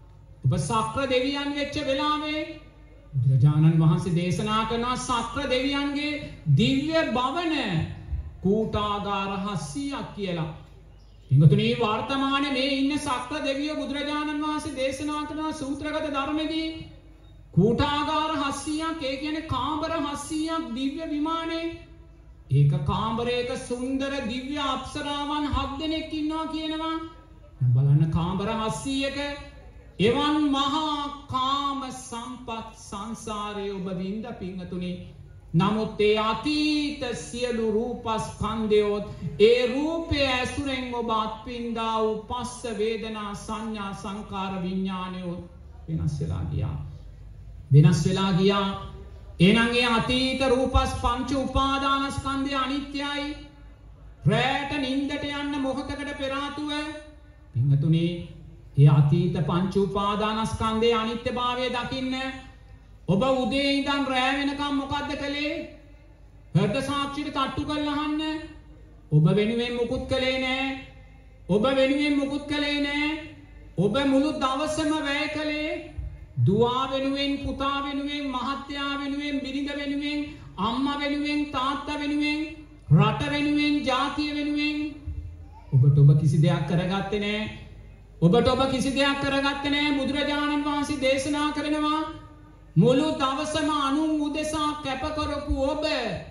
ඔබ සක්‍ර දෙවියන් වෙච්ච වෙලාවේ බුදුරජාණන් වහන්සේ දේශනා කරන සක්‍ර දෙවියන්ගේ දිව්‍ය භවන කූටාගාර 700ක් කියලා. පින්වතුනි වර්තමානයේ මේ ඉන්න සක්‍ර දෙවියෝ බුදුරජාණන් වහන්සේ දේශනා කරන සූත්‍රගත ධර්මයේදී කූටාගාර 700ක් ඒ කියන්නේ කාමර 700ක් දිව්‍ය විමානේ ඒක කාමරයක සුන්දර දිව්‍ය අප්සරාවන් 7 දෙනෙක් ඉන්නවා කියනවා. බලන්න කාමර 700ක එවන් මහා කාම සම්පත් සංසාරයේ ඔබ විඳ පින්වතුනි. නමුත් ඒ අතීත සියලු රූපස්කන්ධයොත් ඒ රූපය ඇසුරෙන් ඔබ අත්විඳා වූ පස්ස වේදනා සංඥා සංකාර විඥානයෝ වෙනස් වෙලා ගියා. වෙනස් වෙලා ගියා. එහෙනම් ඒ අතීත රූපස් පංච උපාදානස්කන්ධය අනිත්‍යයි. රැට නින්දට යන්න මොහොතකට පෙර ආතුව පින්වතුනි ඒ අතීත පංච උපාදානස්කන්ධයේ අනිත්‍යභාවය දකින්න ඔබ උදේ ඉඳන් රැ වෙනකම් මොකද්ද කළේ? හෘද සාක්ෂියට තට්ටු කරලා අහන්න. ඔබ වෙනුවෙන් මුකුත් කළේ නැහැ. ඔබ වෙනුවෙන් මුකුත් කළේ නැහැ. ඔබ මුළු දවසම වැය කළේ දුවා වෙනුවෙන්, පුතා වෙනුවෙන්, මහත්තයා වෙනුවෙන්, බිරිඳ වෙනුවෙන්, අම්මා වෙනුවෙන්, තාත්තා වෙනුවෙන්, රට වෙනුවෙන්, ජාතිය වෙනුවෙන්. ඔබට ඔබ කිසි දෙයක් කරගත්තේ නැහැ. ඔබට ඔබ කිසි දෙයක් කරගත්තේ නැහැ. බුදුරජාණන් වහන්සේ දේශනා කරනවා මුළු දවසම අනුන් උදෙසා කැප කරපු ඔබ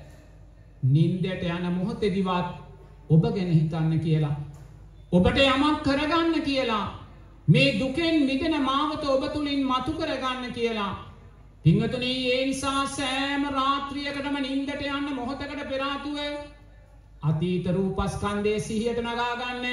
නින්දට යන මොහොතේදීවත් ඔබ ගැන හිතන්න කියලා. ඔබට යමක් කරගන්න කියලා. මේ දුකෙන් මිදෙන මාවත ඔබ තුලින් මතු කරගන්න කියලා. පින්වතුනි ඒ නිසා සෑම රාත්‍රියකටම නින්දට යන්න මොහොතකට පෙර ආතුව අතීත රූපස්කන්ධයේ සිහියට නගා ගන්න.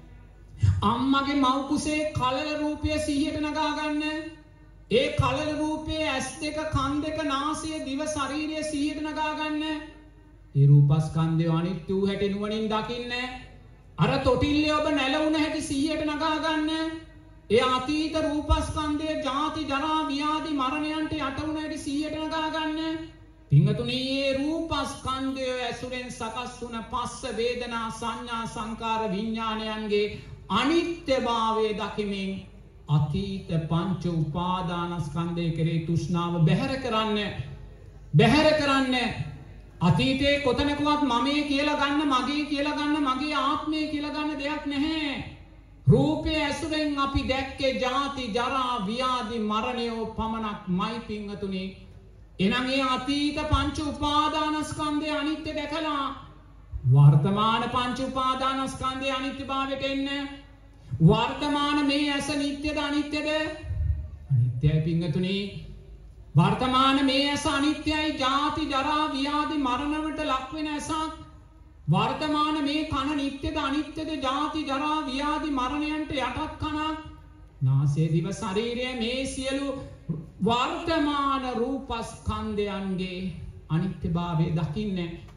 අම්මගේ මව් කුසේ කලල රූපය සිහියට නගා ගන්න. ඒ කලල රූපයේ ඇස් දෙක, කන් දෙක, නාසය, දිව, ශරීරය සිහියට නගා ගන්න. ඒ රූපස්කන්ධය අනිත්‍ය වූ හැටි නුවණින් දකින්න. අර තොටිල්ලේ ඔබ නැලුණ හැටි සිහියට නගා ගන්න. ඒ අතීත රූපස්කන්ධය ජාති ජරා ව්‍යාධි මරණයන්ට යට වුණ හැටි සිහියට නගා ගන්න. පින්වතුනි මේ රූපස්කන්ධය ඇසුරෙන් සකස් වුණ පස්ස වේදනා සංඥා සංකාර විඥානයන්ගේ අනිත්‍යභාවය දකිමින් අතීත පංච උපාදානස්කන්ධය කෙරේ තෘෂ්ණාව බැහැර කරන්න. අතීතයේ කොතනකවත් මමේ කියලා ගන්න, මගේ කියලා ගන්න, මගේ ආත්මය කියලා ගන්න දෙයක් නැහැ. රූපය ඇසුරෙන් අපි දැක්කේ ජාති ජරා ව්‍යාධි මරණයෝ පමණක්මයි පින්වතුනි. එනම් මේ අතීත පංච උපාදානස්කන්ධය අනිත්‍ය දැකලා වර්තමාන පංච උපාදානස්කන්ධයේ අනිත්‍යභාවයට එන්න. වර්තමාන මේ ඇස නිට්ටයද අනිත්‍යද? අනිත්‍යයි පින්වතුනි. වර්තමාන මේ ඇස අනිත්‍යයි. ජාති ජරා ව්‍යාධි මරණවට ලක් වෙන ඇසක්. වර්තමාන මේ කන නිට්ටයද අනිත්‍යද? ජාති ජරා ව්‍යාධි මරණයන්ට යටත් කනක්. නාසය දිව ශරීරය මේ සියලු වර්තමාන රූපස්කන්ධයන්ගේ අනිත්‍යභාවය දකින්න.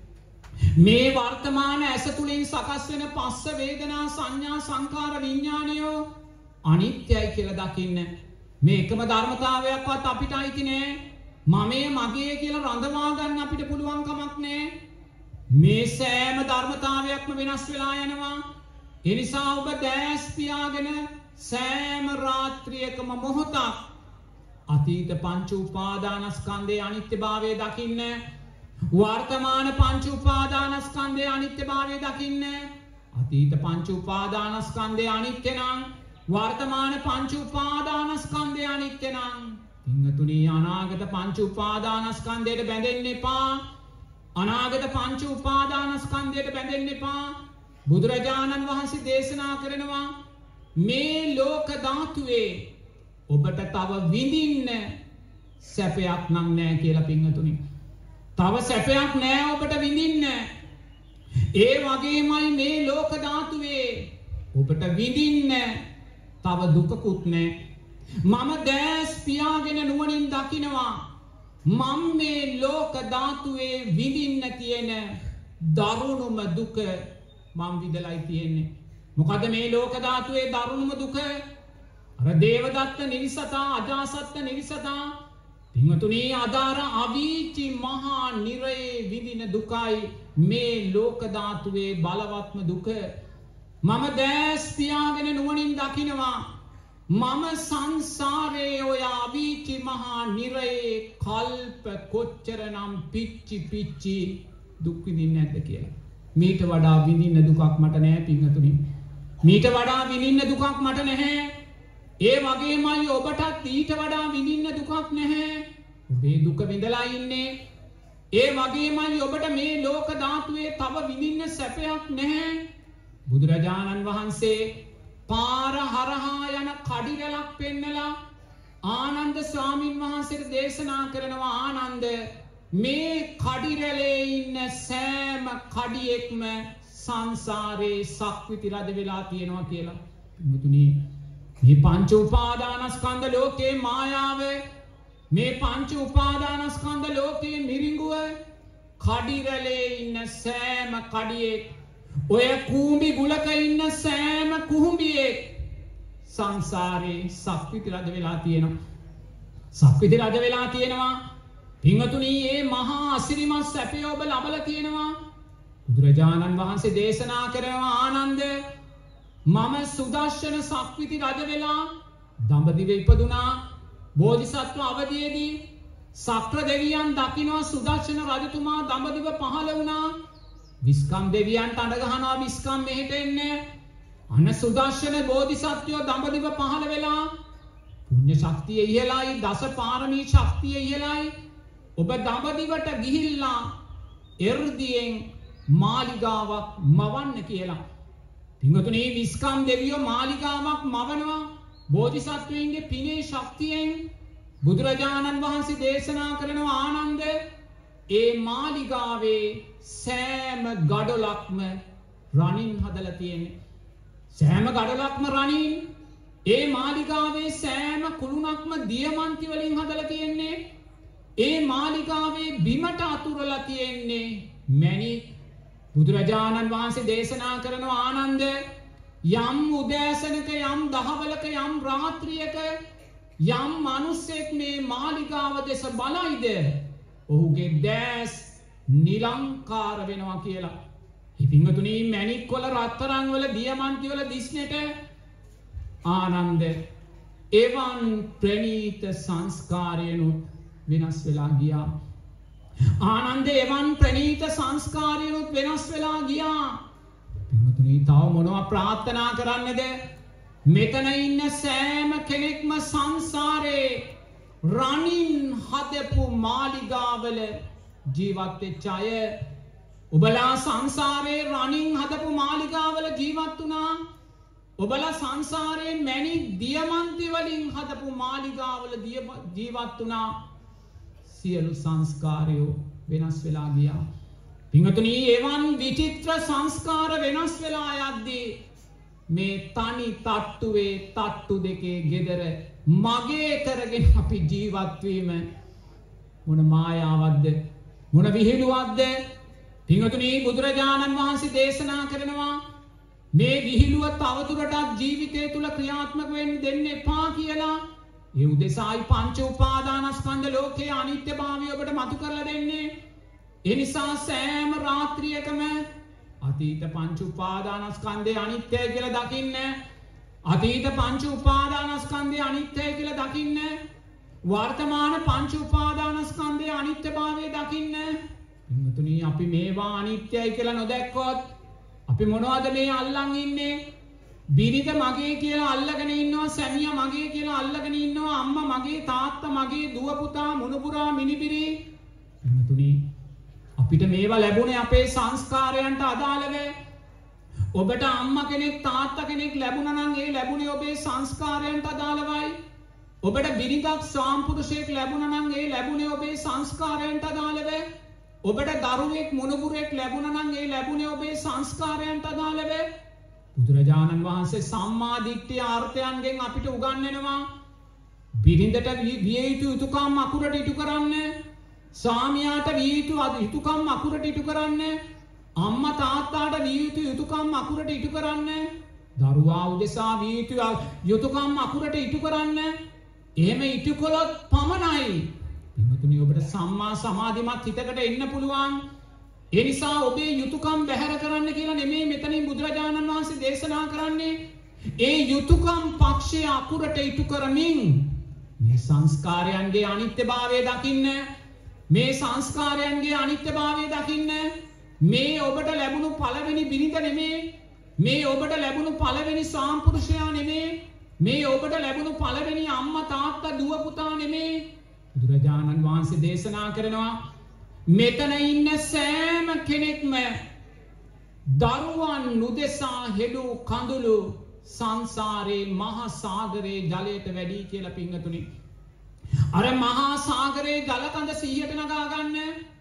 මේ වර්තමාන ඇස තුලින් සකස් වෙන පස්ස වේදනා සංඥා සංකාර විඥානයෝ අනිත්‍යයි කියලා දකින්න. මේ එකම ධර්මතාවයක්වත් අපිට අයිති නෑ. මමයේ මගේ කියලා රඳවා ගන්න අපිට පුළුවන් කමක් නෑ. මේ සෑම ධර්මතාවයක්ම වෙනස් වෙලා යනවා. ඒ නිසා ඔබ දැස් පියාගෙන සෑම රාත්‍රියකම මොහොතක් අතීත පංච උපාදානස්කන්ධයේ අනිත්‍යභාවය දකින්න. වර්තමාන පංච උපාදානස්කන්ධයේ අනිත්‍යභාවය දකින්න. අතීත පංච උපාදානස්කන්ධය අනිත්‍ය නම් වර්තමාන පංච උපාදානස්කන්ධය අනිත්‍ය නම් පින්වතුනි අනාගත පංච උපාදානස්කන්ධයට බැඳෙන්න එපා. අනාගත පංච උපාදානස්කන්ධයට බැඳෙන්න එපා. බුදුරජාණන් වහන්සේ දේශනා කරනවා මේ ලෝක ධාතුවේ ඔබට තව විඳින්න සැපයක් නම් නෑ කියලා පින්වතුනි. තව සැපයක් නෑ ඔබට විඳින්න. ඒ වගේමයි මේ ලෝක ධාතුවේ ඔබට විඳින්න තව දුකකුත් නෑ. මම දැස් පියාගෙන නුවණින් දකිනවා මම මේ ලෝක ධාතුවේ විඳින්න තියෙන දරුණුම දුක මම විඳලායි තියෙන්නේ. මොකද මේ ලෝක ධාතුවේ දරුණුම දුක? අර දේවදත්ත නිරිසතා, අජාසත්ත නිරිසතා පින්වතුනි අදාර අවීචි මහා නිරයේ විඳින දුකයි මේ ලෝක ධාතුවේ බලවත්ම දුක. මම දැස් පියාගෙන නුවණින් දකිනවා මම සංසාරේ ඔය අවීචි මහා නිරයේ කල්ප කොච්චරනම් පිච්චි දුක් විඳින්නේ නැද්ද කියලා. මීට වඩා විඳින්න දුකක් මට නැහැ පින්වතුනි. මීට වඩා විඳින්න දුකක් මට නැහැ. ඒ වගේමයි ඔබටත් ඊට වඩා විඳින්න දුකක් නැහැ. ඔබේ දුක විඳලා ඉන්නේ. ඒ වගේමයි ඔබට මේ ලෝක ධාතුවේ තව විඳින්න සැපයක් නැහැ. බුදුරජාණන් වහන්සේ පාර හරහා යන කඩිරැලක් පෙන්නලා ආනන්ද ස්වාමීන් වහන්සේට දේශනා කරනවා ආනන්ද මේ කඩිරැලේ ඉන්න සෑම කඩියෙක්ම සංසාරේ සක්විති රජ වෙලා තියෙනවා කියලා. මුතුනි මේ පංච උපාදානස්කන්ධ ලෝකේ මායාව මේ පංච උපාදානස්කන්ධ ලෝකේ මිරිඟුව කඩිරැලේ ඉන්න සෑම කඩියෙක් ඔය කූඹි ගුලක ඉන්න සෑම කුහුඹියෙක් සංසාරේ සක්විති රජ වෙලා තියෙනවා. සක්විති රජ වෙලා තියෙනවා. පින්වතුනි මේ මහා අසිරිමත් සැපය ඔබ ලබලා තියෙනවා. බුදුරජාණන් වහන්සේ දේශනා කරනවා ආනන්ද මම සුදර්ශන සක්විති රජ වෙලා දඹදිව ඉපදුනා. බෝධිසත්ව අවදීයේදී සක්‍ර දෙවියන් දකිනවා සුදර්ශන රජතුමා දඹදිව පහළ වුණා. විස්කම් දෙවියන්ට අඬ ගහනවා විස්කම් මෙහෙට එන්න. අන්න සුදර්ශන බෝධිසත්වයෝ දඹදිව පහළ වෙලා පුණ්‍ය ශක්තිය ඉහළයි දස පාරමී ශක්තිය ඉහළයි. ඔබ දඹදිවට ගිහිල්ලා එර්දියෙන් මාලිගාවක් මවන්න කියලා. පින්වතුනි විස්කම් දෙවියෝ මාලිගාවක් මවනවා බෝධිසත්වයන්ගේ පිනේ ශක්තියෙන්. බුදුරජාණන් වහන්සේ දේශනා කරනවා ආනන්ද ඒ මාලිගාවේ සෑම ගඩොලක්ම රණින් හදලා තියෙන්නේ. සෑම ගඩොලක්ම රණින්. ඒ මාලිගාවේ සෑම කුළුණක්ම දියමන්ති වලින් හදලා තියෙන්නේ. ඒ මාලිගාවේ බිමට අතුරලා තියෙන්නේ මැණික්. බුදුරජාණන් වහන්සේ දේශනා කරනවා ආනන්ද යම් උදෑසනක යම් දහවලක යම් රාත්‍රියක යම් මිනිසෙක් මේ මාලිගාව දෙස බලයිද ඔහුගේ දැස් නිලංකාර වෙනවා කියලා. ඉතින්තුනි මැණික් වල රත්තරන් වල දියමන්ති වල දිස්නෙට ආනන්ද එවන් ප්‍රණීත සංස්කාරයනුත් වෙනස් වෙලා ගියා. ආනන්ද එවන් ප්‍රණීත සංස්කාරයනුත් වෙනස් වෙලා ගියා. පින්වතුනි තව මොනවා ප්‍රාර්ථනා කරන්නද? මෙතන ඉන්න සෑම කෙනෙක්ම සංසාරේ රණින් හදපු මාලිගාවල ජීවත් වෙච්ච අය. ඔබලා සංසාරේ රණින් හදපු මාලිගාවල ජීවත් වුණා. ඔබලා සංසාරේ මැණික් දියමන්ති වලින් හදපු මාලිගාවල ජීවත් වුණා. සියලු සංස්කාරයෝ වෙනස් වෙලා ගියා. පින්වතුනි එවන් විචිත්‍ර සංස්කාර වෙනස් වෙලා යද්දී මේ තනි තට්ටුවේ තට්ටු දෙකේ ගෙදර මගේ කරගෙන අපි ජීවත් වීම මොන මායාවක්ද මොන විහිළුවක්ද? පින්වතුනි බුදුරජාණන් වහන්සේ දේශනා කරනවා මේ විහිළුව තවදුරටත් ජීවිතය තුල ක්‍රියාත්මක වෙන්න දෙන්න එපා කියලා. ඒ උදෙසායි පංච උපාදානස්කන්ධ ලෝකයේ අනිත්‍යභාවය ඔබට මතු කරලා දෙන්නේ. ඒ නිසා සෑම රාත්‍රියකම අතීත පංච උපාදානස්කන්ධය අනිත්‍යයි කියලා දකින්න. අතීත පංච උපාදානස්කන්ධය අනිත්‍යයි කියලා දකින්න. වර්තමාන පංච උපාදානස්කන්ධය අනිත්‍යභාවය දකින්න. පින්වතුනි අපි මේවා අනිත්‍යයි කියලා නොදැක්කොත් අපි මොනවද මේ අල්ලන් ඉන්නේ? බිරිඳ මගේ කියලා අල්ලගෙන ඉන්නවා, සැමියා මගේ කියලා අල්ලගෙන ඉන්නවා, අම්මා මගේ, තාත්තා මගේ, දුව පුතා, මුණුපුරා, මිනිබිරි. පින්වතුනි අපිට මේවා ලැබුණේ අපේ සංස්කාරයන්ට අදාළව. ඔබට අම්මා කෙනෙක් තාත්තා කෙනෙක් ලැබුණා නම් ඒ ලැබුණේ ඔබේ සංස්කාරයන්ට අදාළවයි. ඔබට බිරිඳක් සාම්පුරුෂයෙක් ලැබුණා නම් ඒ ලැබුණේ ඔබේ සංස්කාරයන්ට අදාළව. ඔබට දරුවෙක් මුණුබුරෙක් ලැබුණා නම් ඒ ලැබුණේ ඔබේ සංස්කාරයන්ට අදාළව. බුදුරජාණන් වහන්සේ සම්මා දිට්ඨිය අර්ථයන්ගෙන් අපිට උගන්වනවා බිරිඳට විය යුතු යුතුයකම් අකුරට ඉටු කරන්න, ස්වාමියාට විය යුතු යුතුයකම් අකුරට ඉටු කරන්න, අම්මා තාත්තාට විය යුතු යුතුයකම් අකුරට ඉටු කරන්න, දරුවා උදෙසා විය යුතු යුතුයකම් අකුරට ඉටු කරන්න. එහෙම ඉටු කළොත් පමණයි පින්වතුනි ඔබට සම්මා සමාධිමත් හිතකට එන්න පුළුවන්. ඒ නිසා ඔබේ යුතුයකම් බැහැර කරන්න කියලා නෙමෙයි මෙතනින් බුදුරජාණන් වහන්සේ දේශනා කරන්නේ. ඒ යුතුයකම් පක්ෂය අකුරට ඉටු කරමින් මේ සංස්කාරයන්ගේ අනිත්‍යභාවය දකින්න, මේ සංස්කාරයන්ගේ අනිත්‍යභාවය දකින්න, මේ ඔබට ලැබුණු පළවෙනි බිරිඳ නෙමේ, මේ ඔබට ලැබුණු පළවෙනි සාම්පුරුෂයා නෙමේ, මේ ඔබට ලැබුණු පළවෙනි අම්මා තාත්තා දුව පුතා නෙමේ. බුදුරජාණන් වහන්සේ දේශනා කරනවා මෙතන ඉන්න සෑම කෙනෙක්ම දරුවන් නුදෙසා හෙළු කඳුළු සංසාරේ මහා සාගරේ ජලයට වැඩි කියලා පින්වතුනි. අර මහා සාගරේ ජල කඳ 100ට නගා ගන්න.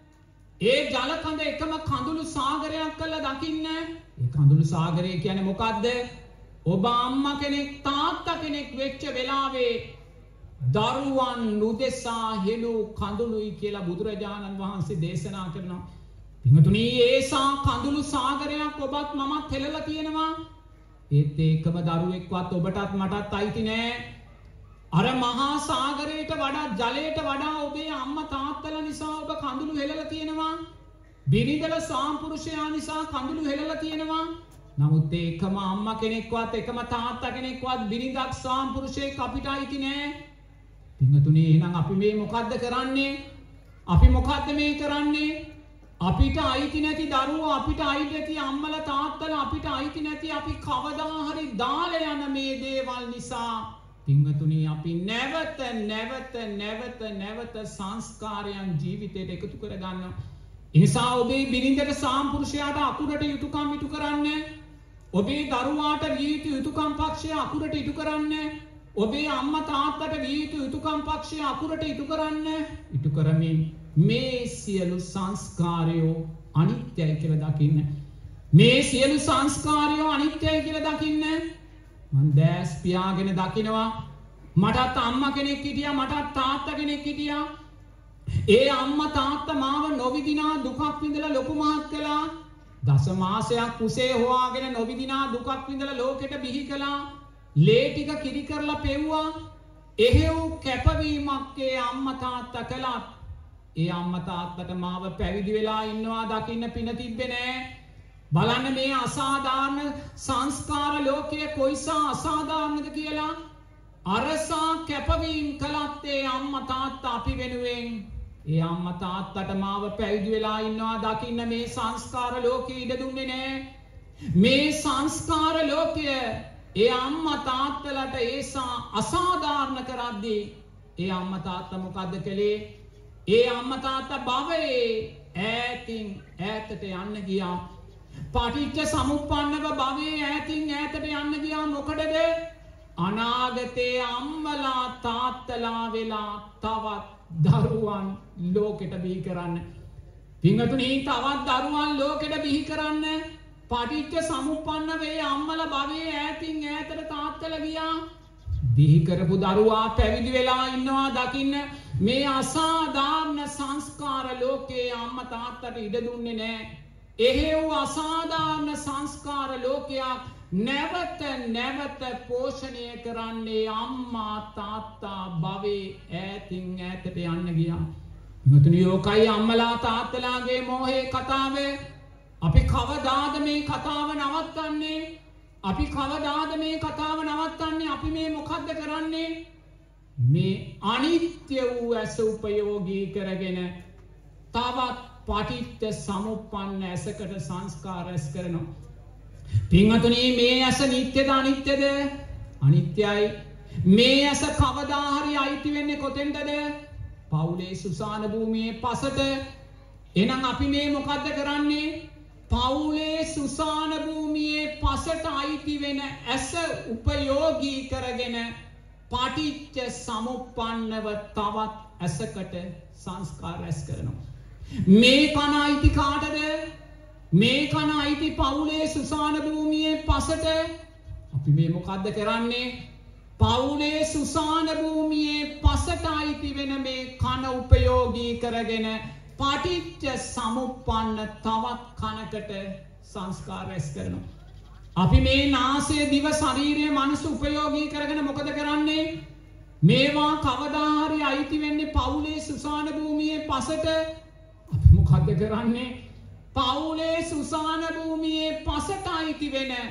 ඒ ජල කඳ එකම කඳුළු සාගරයක් කරලා දකින්න. ඒ කඳුළු සාගරය කියන්නේ මොකද්ද? ඔබ අම්මා කෙනෙක් තාත්තා කෙනෙක් වෙච්ච වෙලාවේ දරුවන් නුදෙසා හෙළු කඳුළුයි කියලා බුදුරජාණන් වහන්සේ දේශනා කරනවා. පින්වතුනි ඒසා කඳුළු සාගරයක් ඔබත් මමත් හෙළලා තියෙනවා. ඒත් ඒකම දරුවෙක්වත් ඔබටත් මටත් අයිති නෑ. අර මහා සාගරයට වඩා ජලයට වඩා ඔබේ අම්මා තාත්තලා නිසා ඔබ කඳුළු හෙළලා තියෙනවා. බිරිඳල සාම්පුරුෂයා නිසා කඳුළු හෙළලා තියෙනවා. නමුත් ඒකම අම්මා කෙනෙක්වත් එකම තාත්තා කෙනෙක්වත් බිරිඳක් සාම්පුරුෂයෙක් අපිට අයිති නෑ. පින්වතුනි එහෙනම් අපි මේ මොකද්ද කරන්නේ? අපි මොකද්ද මේ කරන්නේ? අපිට අයිති නැති දරුවෝ, අපිට අයිති නැති අම්මලා තාත්තලා, අපිට අයිති නැති අපි කවදා හරි දාලා යන මේ දේවල් නිසා පින්වතුනි අපි නැවත නැවත නැවත නැවත සංස්කාරයන් ජීවිතයට එකතු කර ගන්නවා. ඒ නිසා ඔබේ බිරිඳට සාම්පුරුෂයාට අකුරට යුතුයකම් ඉටු කරන්න. ඔබේ දරුවාට විය යුතු යුතුයකම් පක්ෂය අකුරට ඉටු කරන්න. ඔබේ අම්මා තාත්තට විය යුතු යුතුයකම් පක්ෂය අකුරට ඉටු කරන්න. ඉටු කරමින් මේ සියලු සංස්කාරයෝ අනිත්‍යයි කියලා දකින්න. මේ සියලු සංස්කාරයෝ අනිත්‍යයි කියලා දකින්න. මං දැස් පියාගෙන දකිනවා මටත් අම්මා කෙනෙක් හිටියා, මටත් තාත්තා කෙනෙක් හිටියා. ඒ අම්මා තාත්තා මාව නොවිදිනා දුකක් විඳලා ලොකු මහත් කළා. දස මාසයක් කුසේ හොයාගෙන නොවිදිනා දුකක් විඳලා ලෝකෙට බිහි කළා. ලේ ටික කිරි කරලා පෙව්වා. එහෙව් කැපවීමක් ඒ අම්මා තාත්තා කළා. ඒ අම්මා තාත්තට මාව පැවිදි වෙලා ඉන්නවා දකින්න පින තිබ්බේ නෑ. බලන්න මේ අසාධාරණ සංස්කාර ලෝකයේ කොයිසා අසාධාරණද කියලා. අරසා කැපවීම කළත් ඒ අම්මා තාත්තා අපි වෙනුවෙන්. ඒ අම්මා තාත්තට මාව පැවිදි වෙලා ඉන්නවා දකින්න මේ සංස්කාර ලෝකෙ ඉඩ දුන්නේ නෑ. මේ සංස්කාර ලෝකය ඒ අම්මා තාත්තලට ඒසා අසාධාරණ කරද්දී ඒ අම්මා තාත්තා මොකද්ද කළේ? ඒ අම්මා තාත්තා භවයේ ඈතින් ඈතට යන්න ගියා. පටිච්ච සමුප්පන්නව භවයේ ඈතින් ඈතට යන්න ගියා. මොකටද? අනාගතේ අම්මලා තාත්තලා වෙලා තවත් දරුවන් ලෝකෙට බිහි කරන්න. පින්වතුනි තවත් දරුවන් ලෝකෙට බිහි කරන්න පටිච්ච සමුප්පන්න වේ අම්මලා භවයේ ඈතින් ඈතට තාත්තලා ගියා. බිහි කරපු දරුවා පැවිදි වෙලා ඉන්නවා දකින්න මේ අසාධාරණ සංස්කාර ලෝකයේ අම්මා තාත්තට ඉඩ දුන්නේ නෑ. එහෙව් අසාධාරණ සංස්කාර ලෝකයක් නැවත නැවත පෝෂණය කරන්නේ අම්මා තාත්තා භවයේ ඈතින් ඈතට යන්න ගියා. මෙතන යෝකයි අම්මලා තාත්තලාගේ මෝහේ කතාව. අපි කවදාද මේ කතාව නවත්තන්නේ? අපි කවදාද මේ කතාව නවත්තන්නේ? අපි මේ මොකද්ද කරන්නේ? මේ අනිත්‍ය වූ ඇස උපයෝගී කරගෙන තවත් පටිච්ච සමුප්පන්න ඇසකට සංස්කාර රැස් කරනවා. පින්වතුනි මේ ඇස නිට්ටයද අනිත්‍යද? අනිත්‍යයි. මේ ඇස කවදා හරි අයිති වෙන්නේ කොතෙන්ද? පවුලේ සුසාන භූමියේ පසට. එහෙනම් අපි මේ මොකද්ද කරන්නේ? පවුලේ සුසාන භූමියේ පසට අයිති වෙන ඇස උපයෝගී කරගෙන පටිච්ච සමුප්පන්නව තවත් ඇසකට සංස්කාර රැස් කරනවා. මේ කන අයිති කාටද? මේ කන අයිති පවුලේ සුසාන භූමියේ පසට. අපි මේ මොකද්ද කරන්නේ? පවුලේ සුසාන භූමියේ පසට අයිති වෙන මේ කන උපයෝගී කරගෙන පටිච්ච සමුප්පන්න තවත් කනකට සංස්කාර රැස් කරනවා. අපි මේ නාසය දිව ශරීරය මනස උපයෝගී කරගෙන මොකද කරන්නේ? මේවා කවදා හරි අයිති වෙන්නේ පවුලේ සුසාන භූමියේ පසට. අපි මොකද්ද කරන්නේ? පවුලේ සුසාන භූමියේ පසට අයිති වෙන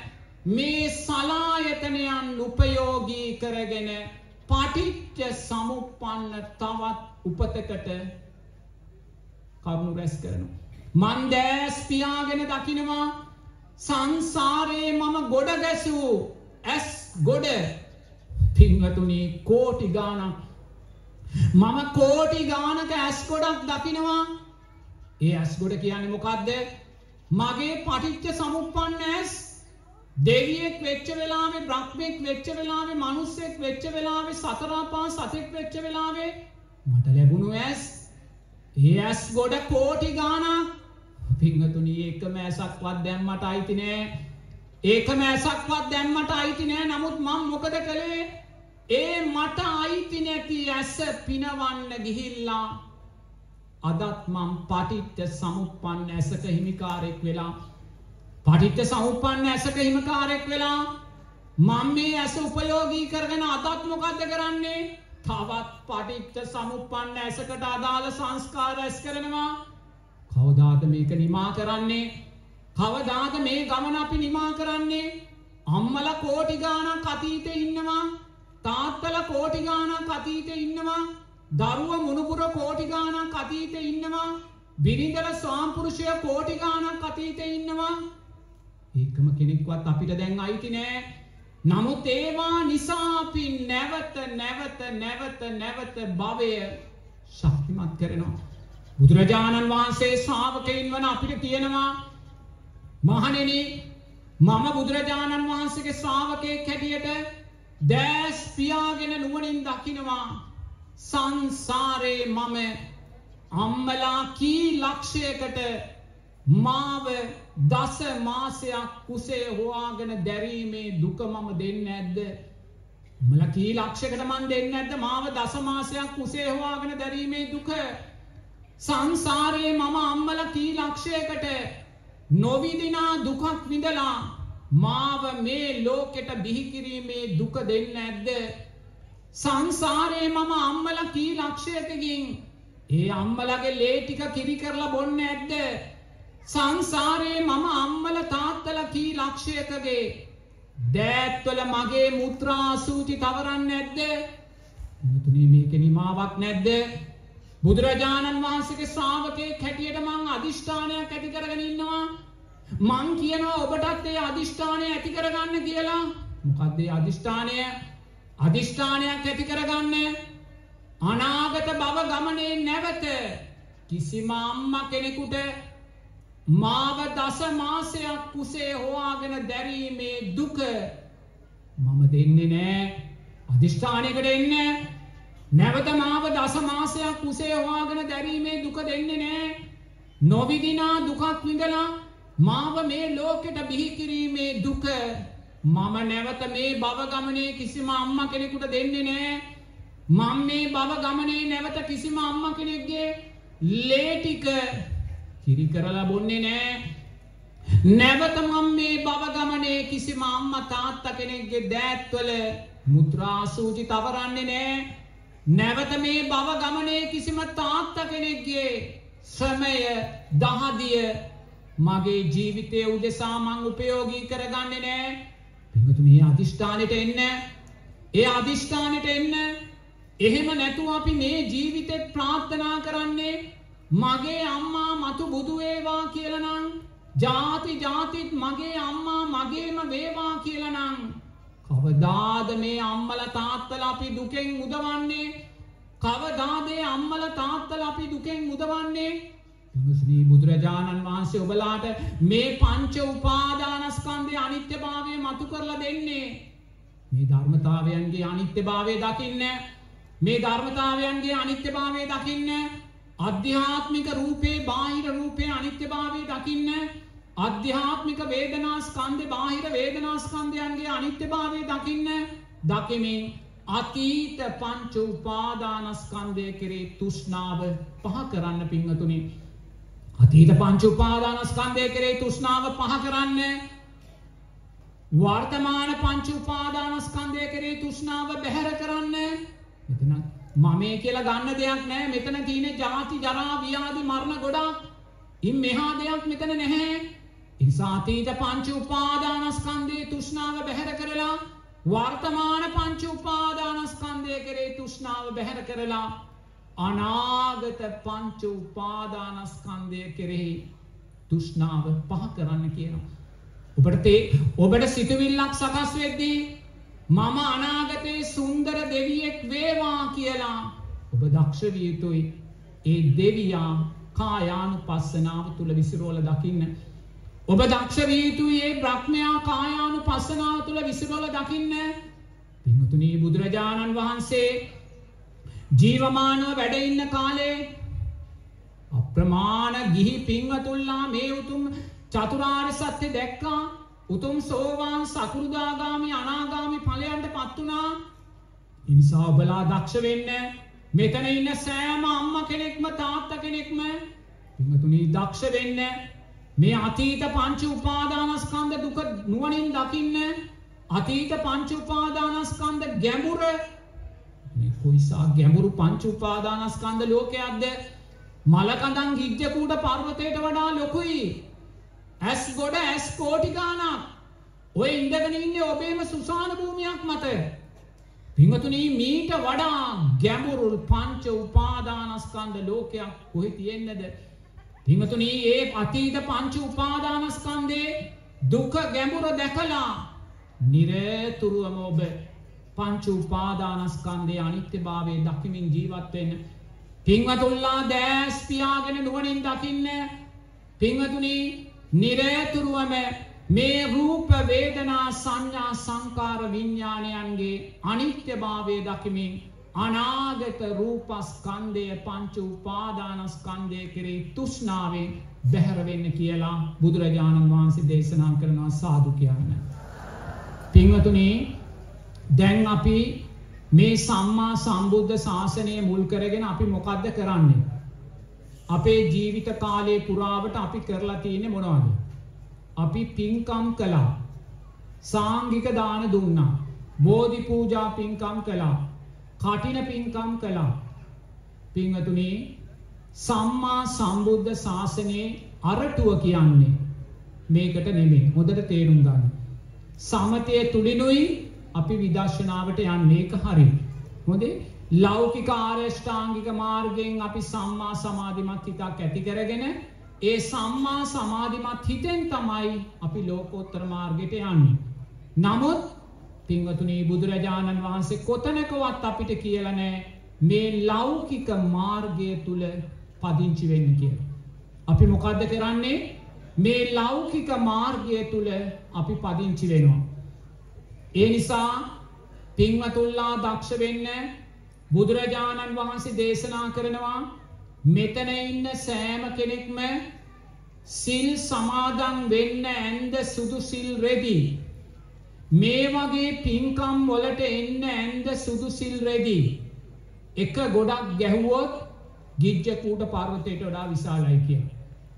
මේ සලායතනයන් උපයෝගී කරගෙන පටිච්ච සමුප්පන්න තවත් උපතකට කරුණු රැස් කරනවා. මන් දැස් පියාගෙන දකිනවා සංසාරේ මම ගොඩ ගැසූ ඇස් ගොඩ පින්වතුනි කෝටි ගානක් මම කෝටි ගානක ඇස් ගොඩක් දකිනවා. ඒ ඇස් ගොඩ කියන්නේ මොකක්ද? මගේ පටිච්ච සමුප්පන්න ඇස්. දෙවියෙක් වෙච්ච වෙලාවේ, බ්‍රහ්මෙක් වෙච්ච වෙලාවේ, මිනිස්සෙක් වෙච්ච වෙලාවේ, සතර අපා සතෙක් වෙච්ච වෙලාවේ මට ලැබුණු ඇස්. ඒ ඇස් ගොඩ කෝටි ගානක්. පින්වතුනි ඒකම ඇසක්වත් දැම්මට අයිති නෑ. ඒකම ඇසක්වත් දැම්මට අයිති නෑ. නමුත් මම මොකද කළේ? ඒ මට අයිති නැති ඇස පිනවන්න ගිහිල්ලා අදත් මම පටිච්ච සමුප්පන්න ඇසක හිමිකාරයෙක් වෙලා පටිච්ච සමුප්පන්න ඇසක හිමිකාරයෙක් වෙලා මම මේ ඇස උපයෝගී කරගෙන අදත් මොකද්ද කරන්නේ? තවත් පටිච්ච සමුප්පන්න ඇසකට අදාළ සංස්කාර ඇස් කරනවා. කවදාද මේක නිමා කරන්නේ? කවදාද මේ ගමන අපි නිමා කරන්නේ? අම්මලා කෝටි ගාණක් අතීතේ ඉන්නවා. තාත්තලා කෝටි ගාණක් අතීතේ ඉන්නවා. දරුවා මුණුපුර කෝටි ගාණක් අතීතේ ඉන්නවා. බිරිඳල ස්වාම්පුරුෂය කෝටි ගාණක් අතීතේ ඉන්නවා. ඒකම කෙනෙක්වත් අපිට දැන් අයිති නෑ. නමුත් ඒවා නිසා අපි නැවත භවය ශක්තිමත් කරනවා. බුදුරජාණන් වහන්සේ ශ්‍රාවකයන් වන අපිට කියනවා මහණෙනි මම බුදුරජාණන් වහන්සේගේ ශ්‍රාවකයෙක් හැටියට දැස් පියාගෙන නුවණින් දකිනවා සංසාරේ මම අම්මලා කී ලක්ෂයකට මාව දස මාසයක් කුසේ හොයාගෙන දැරීමේ දුක මම දෙන්නේ නැද්ද? අම්මලා කී ලක්ෂයකට මන් දෙන්නේ නැද්ද මාව දස මාසයක් කුසේ හොයාගෙන දැරීමේ දුක? සංසාරේ මම අම්මලා කී ලක්ෂයකට නොවිදිනා දුකක් විඳලා මාව මේ ලෝකෙට බිහි කිරීමේ දුක දෙන්නේ නැද්ද? සංසාරේ මම අම්මලා කී ලක්ෂයකකින් ඒ අම්මලාගේ ලේ ටික කිරි කරලා බොන්නේ නැද්ද? සංසාරේ මම අම්මලා තාත්තලා කී ලක්ෂයකගේ දෑත්වල මගේ මුත්‍රා අසුචි තවරන්නේ නැද්ද? මුතුනේ මේකේ නිමාවක් නැද්ද? බුදුරජාණන් වහන්සේගේ ශ්‍රාවකයෙක් හැටියට මං අදිෂ්ඨානයක් ඇති කරගෙන ඉන්නවා. මං කියනවා ඔබටත් ඒ අදිෂ්ඨානය ඇති කරගන්න කියලා. මොකද්ද ඒ අදිෂ්ඨානය? අදිෂ්ඨානයක් ඇති කරගන්න අනාගත භව ගමනේ නැවත කිසිම අම්මා කෙනෙකුට මාව දස මාසයක් කුසේ හොයාගෙන දැරීමේ දුක මම දෙන්නේ නෑ. අදිෂ්ඨානයකට එන්නේ නැවත මාව දස මාසයක් කුසේ හොයාගෙන දැරීමේ දුක දෙන්නේ නෑ. නොවිදිනා දුකක් විඳලා මාව මේ ලෝකෙට බිහි කිරීමේ දුක මම නැවත මේ භව ගමනේ කිසිම අම්මා කෙනෙකුට දෙන්නේ නෑ. මම මේ භව ගමනේ නැවත කිසිම අම්මා කෙනෙක්ගේ ලේ ටික කිරි කරලා බොන්නේ නෑ. නැවත මම මේ භව ගමනේ කිසිම අම්මා තාත්තා කෙනෙක්ගේ දෑත්වල මුත්‍රා සූචි තවරන්නේ නෑ. නැවත මේ භව ගමනේ කිසිම තාත්තා කෙනෙක්ගේ ශ්‍රමය දහදිය මගේ ජීවිතයේ උදෙසා මං උපයෝගී කරගන්නේ නෑ. පින්වතුනි මේ අදිෂ්ඨානෙට එන්න. ඒ අදිෂ්ඨානෙට එන්න. එහෙම නැතුව අපි මේ ජීවිතෙත් ප්‍රාර්ථනා කරන්නේ මගේ අම්මා මතු බුදු වේවා කියලා නම්, ජාති ජාතිත් මගේ අම්මා මගේම වේවා කියලා නම් කවදාද මේ අම්මලා තාත්තලා අපි දුකෙන් මුදවන්නේ? කවදාද මේ අම්මලා තාත්තලා අපි දුකෙන් මුදවන්නේ? පින්වත්නි බුදුරජාණන් වහන්සේ ඔබලාට මේ පංච උපාදානස්කන්ධයේ අනිත්‍යභාවය මතු කරලා දෙන්නේ. මේ ධර්මතාවයන්ගේ අනිත්‍යභාවය දකින්න, මේ ධර්මතාවයන්ගේ අනිත්‍යභාවය දකින්න, අධ්‍යාත්මික රූපේ බාහිර රූපේ අනිත්‍යභාවය දකින්න, අධ්‍යාත්මික වේදනා ස්කන්ධේ බාහිර වේදනා ස්කන්ධයන්ගේ අනිත්‍යභාවය දකින්න. දකිමින් අතීත පංච උපාදානස්කන්ධය කෙරේ තෘෂ්ණාව පහ කරන්න. පින්වතුනි අතීත පංච උපාදානස්කන්ධය කෙරේ තෘෂ්ණාව පහ කරන්න. වර්තමාන පංච උපාදානස්කන්ධය කෙරේ තෘෂ්ණාව බැහැර කරන්න. මෙතන මමේ කියලා ගන්න දෙයක් නැහැ. මෙතන තියෙන්නේ ජාති ජරා ව්‍යාධි මරණ ගොඩක්. ඉන් මෙහා දෙයක් මෙතන නැහැ. නිසා අතීත පංච උපාදානස්කන්ධයේ තෘෂ්ණාව බැහැර කරලා වර්තමාන පංච උපාදානස්කන්ධය කෙරේ තෘෂ්ණාව බැහැර කරලා අනාගත පංච උපාදානස්කන්ධය කෙරෙහි තෘෂ්ණාව පහ කරන්න කියනවා. ඔබට සිතුවිල්ලක් සකස් වෙද්දී මම අනාගතයේ සුන්දර දෙවියෙක් වේවා කියලා ඔබ දක්ෂ විය යුතුයි. ඒ දෙවියා කායානුපස්සනාව තුල විසිරෝල දකින්න. ඔබ දක්ෂ විය යුතුයි ඒ බ්‍රහ්මයා කායානුපස්සනාව තුල විසිරෝල දකින්න. පින්වතුනි, බුදුරජාණන් වහන්සේ ජීවමානව වැඩ ඉන්න කාලේ අප්‍රමාණ ගිහි පින්වතුන්ලා මේ උතුම් චතුරාර්ය සත්‍ය දැක්කා. උතුම් සෝවාන් සකෘදාගාමි අනාගාමි ඵලයන්ට පත් වුණා. ඒ නිසා ඔබලා දක්ෂ වෙන්න. මෙතන ඉන්න සෑම අම්මා කෙනෙක්ම තාත්තා කෙනෙක්ම පින්වතුනි දක්ෂ වෙන්න. මේ අතීත පංච උපාදානස්කන්ධ දුක නුවණින් දකින්න. අතීත පංච උපාදානස්කන්ධ ගැඹුර මේ කොයිසා ගැඹුරු පංච උපාදානස්කන්ධ ලෝකයක්ද? මලකඳන් ගිජ්ජකූට පර්වතයට වඩා ලොකුයි. ඇස් ගොඩ ඇස් කෝටි ගානක්. ඔය ඉඳගෙන ඉන්නේ ඔබේම සුසාන භූමියක් මත. පින්වතුනි, මීට වඩා ගැඹුරු පංච උපාදානස්කන්ධ ලෝකයක් කොහෙ තියෙන්නද? පින්වතුනි, ඒ අතීත පංච උපාදානස්කන්ධේ දුක ගැඹුර දැකලා නිරතුරුවම ඔබ පංච උපාදානස්කන්ධයේ අනිත්‍යභාවය දකිමින් ජීවත් වෙන්න. පින්වතුන්ලා දැස් පියාගෙන නුවණින් දකින්න. පින්වතුනි, නිරතුරුවම මේ රූප වේදනා සංඥා සංකාර විඥානයන්ගේ අනිත්‍යභාවය දකිමින් අනාගත රූපස්කන්ධය පංච උපාදානස්කන්ධය කෙරෙහි තෘෂ්ණාවෙන් බැහැර වෙන්න කියලා බුදුරජාණන් වහන්සේ දේශනා කරනවා. සාදු කියන්න. පින්වතුනි, දැන් අපි මේ සම්මා සම්බුද්ධ ශාසනය මුල් කරගෙන අපි මොකද්ද කරන්නේ? අපේ ජීවිත කාලයේ පුරාවට අපි කරලා තියෙන්නේ මොනවද? අපි පින්කම් කළා. සාංගික දාන දුන්නා. බෝධි පූජා පින්කම් කළා. කටින පින්කම් කළා. පින්වතුනි, සම්මා සම්බුද්ධ ශාසනයේ අරටුව කියන්නේ මේකට නෙමෙයි. හොඳට තේරුම් ගන්න. සමතය තුලිනුයි අපි විදර්ශනාවට යන්නේ. ඒක හරි. හොඳේ. ලෞකික ආරෂ්ඨාංගික මාර්ගයෙන් අපි සම්මා සමාධිමත් හිතක් ඇති කරගෙන ඒ සම්මා සමාධිමත් හිතෙන් තමයි අපි ලෝකෝත්තර මාර්ගයට යන්නේ. නමුත් පින්වතුනි, බුදුරජාණන් වහන්සේ කොතනකවත් අපිට කියලා නැහැ මේ ලෞකික මාර්ගය තුල පදිංචි වෙන්න කියලා. අපි මොකද්ද කරන්නේ? මේ ලෞකික මාර්ගය තුල අපි පදිංචි වෙනවා. ඒ නිසා පින්වතුන්ලා දක්ෂ වෙන්න. බුදුරජාණන් වහන්සේ දේශනා කරනවා මෙතන ඉන්න සෑම කෙනෙක්ම සිල් සමාදන් වෙන්න ඇන්ද සුදු සිල් රෙදි. මේ වගේ පින්කම් වලට එන්න ඇන්ද සුදු සිල් රෙදි. එක ගොඩක් ගැහුවොත් ගිජ්ජකූට පර්වතයට වඩා විශාලයි කියන.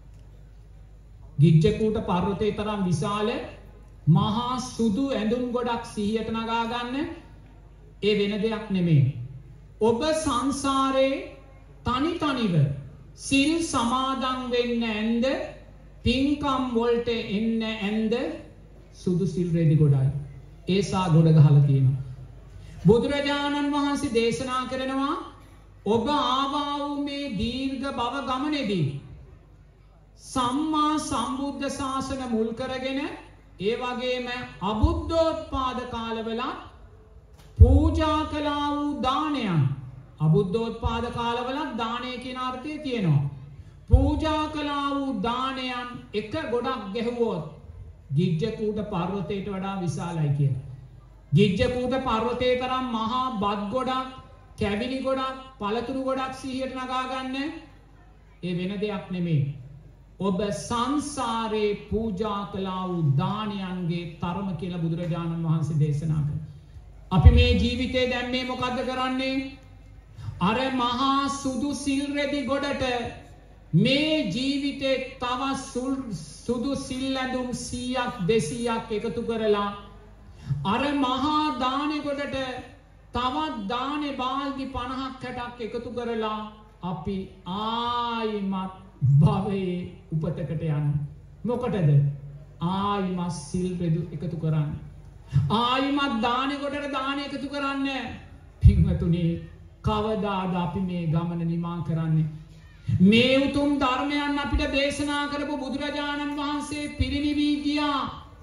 ගිජ්ජකූට පර්වතය තරම් විශාල මහා සුදු ඇඳුම් ගොඩක් සිහියට නගා ගන්න ඒ වෙන දෙයක් නෙමෙයි. ඔබ සංසාරේ තනි තනිව සිල් සමාදන් වෙන්න ඇන්ද පින්කම් වලට එන්න ඇන්ද සුදු සිල් රෙදි ගොඩයි. ඒසා ගොඩ ගහලා තියෙනවා. බුදුරජාණන් වහන්සේ දේශනා කරනවා ඔබ ආවා වූ මේ දීර්ඝ භව ගමනේදී සම්මා සම්බුද්ධ ශාසන මුල් කරගෙන ඒ වගේම අබුද්ධෝත්පාද කාලවල පූජා කළා වූ දානයන්. අබුද්ධෝත්පාද කාලවල දානය කියන අර්ථය තියෙනවා. පූජා කළා වූ දානයන් එක ගොඩක් ගැහුවොත් ගිජ්ජකූට පර්වතයට වඩා විශාලයි කියලා. ගිජ්ජකූට පර්වතේ තරම් මහා බත් ගොඩක්, කැවිලි ගොඩක්, පළතුරු ගොඩක් සිහියට නගා ගන්න ඒ වෙන දෙයක් නෙමෙයි. ඔබ සංසාරේ පූජා කළා වූ දානයන්ගේ තරම කියලා බුදුරජාණන් වහන්සේ දේශනා කළා. අපි මේ ජීවිතේ දැන් මේ මොකද්ද කරන්නේ? අර මහා සුදු සිල් රෙදි ගොඩට මේ ජීවිතේ තව සුදු සිල් ඇඳුම් 100ක් 200ක් එකතු කරලා අර මහා දානේ ගොඩට තවත් දානේ බාල්දි 50ක් 60ක් එකතු කරලා අපි ආයිමත් භවයේ උපතකට යන මොකටද? ආයිමත් සිල් රෙදු එකතු කරන්න. ආයිමත් දානෙ කොටට දානෙ එකතු කරන්න. පින්වතුනි කවදාද අපි මේ ගමන නිමා කරන්නේ? මේ උතුම් ධර්මයන් අපිට දේශනා කරපු බුදුරජාණන් වහන්සේ පිරිනිවී ගියා.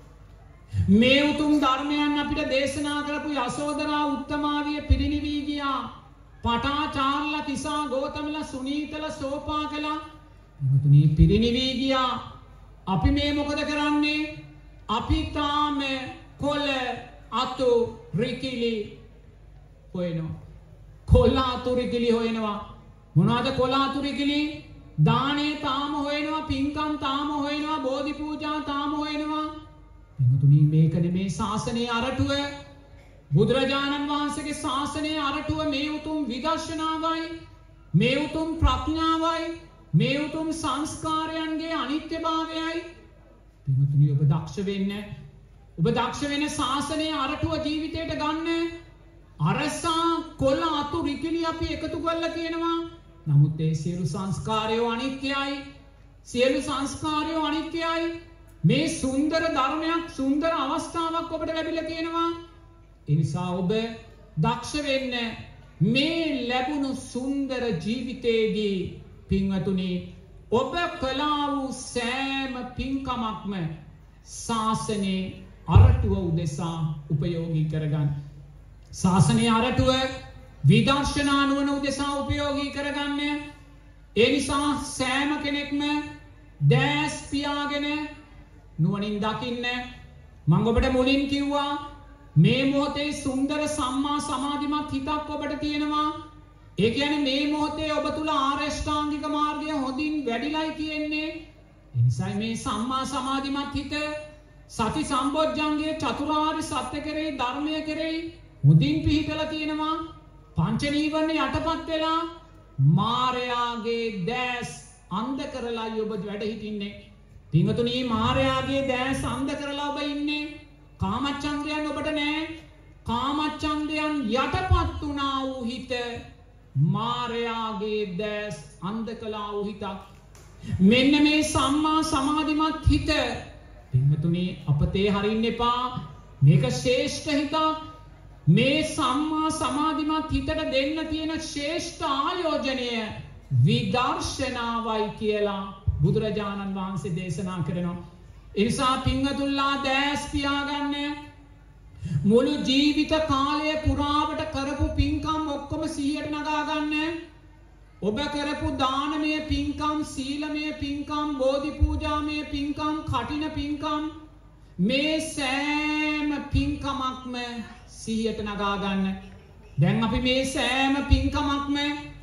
මේ උතුම් ධර්මයන් අපිට දේශනා කරපු යසෝදරා උත්තමාවිය පිරිනිවී ගියා. පටාචාර්ල තිසා ගෝතමලා සුනීතල සෝපාකලා පින්වතුනි පිරිනිවී ගියා. අපි මේ මොකද කරන්නේ? අපි තාම කොළ අතු රිකිලි හොයනවා. කොළ අතු රිකිලි හොයනවා. මොනවද කොළ අතු රිකිලි? දානේ තාම හොයනවා, පින්කම් තාම හොයනවා, බෝධි පූජා තාම හොයනවා. පින්වතුනි මේක නෙමේ ශාසනයේ අරටුව. බුදුරජාණන් වහන්සේගේ ශාසනයේ අරටුව මේ උතුම් විදර්ශනාවයි, මේ උතුම් ප්‍රඥාවයි, මේ උතුම් සංස්කාරයන්ගේ අනිත්‍යභාවයයි. පින්වතුනි ඔබ දක්ෂ වෙන්න. ඔබ දක්ෂ වෙන ශාසනයේ අරටුව ජීවිතයට ගන්න. අරසා කොළ අතු රිකිලි අපි එකතු කරලා තියෙනවා. නමුත් ඒ සියලු සංස්කාරයෝ අනිත්‍යයි. සියලු සංස්කාරයෝ අනිත්‍යයි. මේ සුන්දර ධර්මයක්, සුන්දර අවස්ථාවක් ඔබට ලැබිලා තියෙනවා. ඒ නිසා ඔබ දක්ෂ වෙන්න. මේ ලැබුණු සුන්දර ජීවිතයේදී පින්වතුනි ඔබ කළා වූ සෑම පින්කමක්ම ශාසනයේ අරටුව උදෙසා උපයෝගී කරගන්න. ශාසනයේ අරටුව විදර්ශනා නුවණ උදෙසා උපයෝගී කරගන්න. ඒ නිසා සෑම කෙනෙක්ම දැස් පියාගෙන නුවණින් දකින්න. මම ඔබට මුලින් කිව්වා මේ මොහොතේ සුන්දර සම්මා සමාධිමත් හිතක් ඔබට තියෙනවා. ඒ කියන්නේ මේ මොහොතේ ඔබ තුල ආරෂ්ඨාංගික මාර්ගය හොඳින් වැඩිලයි තියෙන්නේ. ඒ නිසා මේ සම්මා සමාධිමත් හිත සති සම්බොජ්ජංගයේ චතුරාර්ය සත්‍ය කෙරෙහි, ධර්මය කෙරෙහි හොඳින් පිහිටලා තියෙනවා. පංච නීවරණ යටපත් වෙලා මායාගේ දැස් අන්ධ කරලායි ඔබ වැඩ හිටින්නේ. පින්වතුනි මායාගේ දැස් අන්ධ කරලා ඔබ ඉන්නේ. කාමච්ඡන්දයන් ඔබට නැහැ. කාමච්ඡන්දයන් යටපත් වුණා වූ හිත මායාගේ දැස් අන්ධ කළා වූ හිතක්. මෙන්න මේ සම්මා සමාධිමත් හිත පින්වතුනි අපතේ හරින්න එපා. මේක ශ්‍රේෂ්ඨ හිතක්. මේ සම්මා සමාධිමත් හිතට දෙන්න තියෙන ශ්‍රේෂ්ඨ ආයෝජනය විදර්ශනාවයි කියලා බුදුරජාණන් වහන්සේ දේශනා කරනවා. ඒ නිසා පින්වතුන්ලා දැස් පියාගන්න. මුළු ජීවිත කාලය පුරාවට කරපු පින්කම් ඔක්කොම සිහියට නගා ගන්න. ඔබ කරපු දානමය පින්කම්, සීලමය පින්කම්, බෝධි පූජාමය පින්කම්, කටින පින්කම්, මේ සෑම පින්කමක්ම සිහියට නගා ගන්න. දැන් අපි මේ සෑම පින්කමක්ම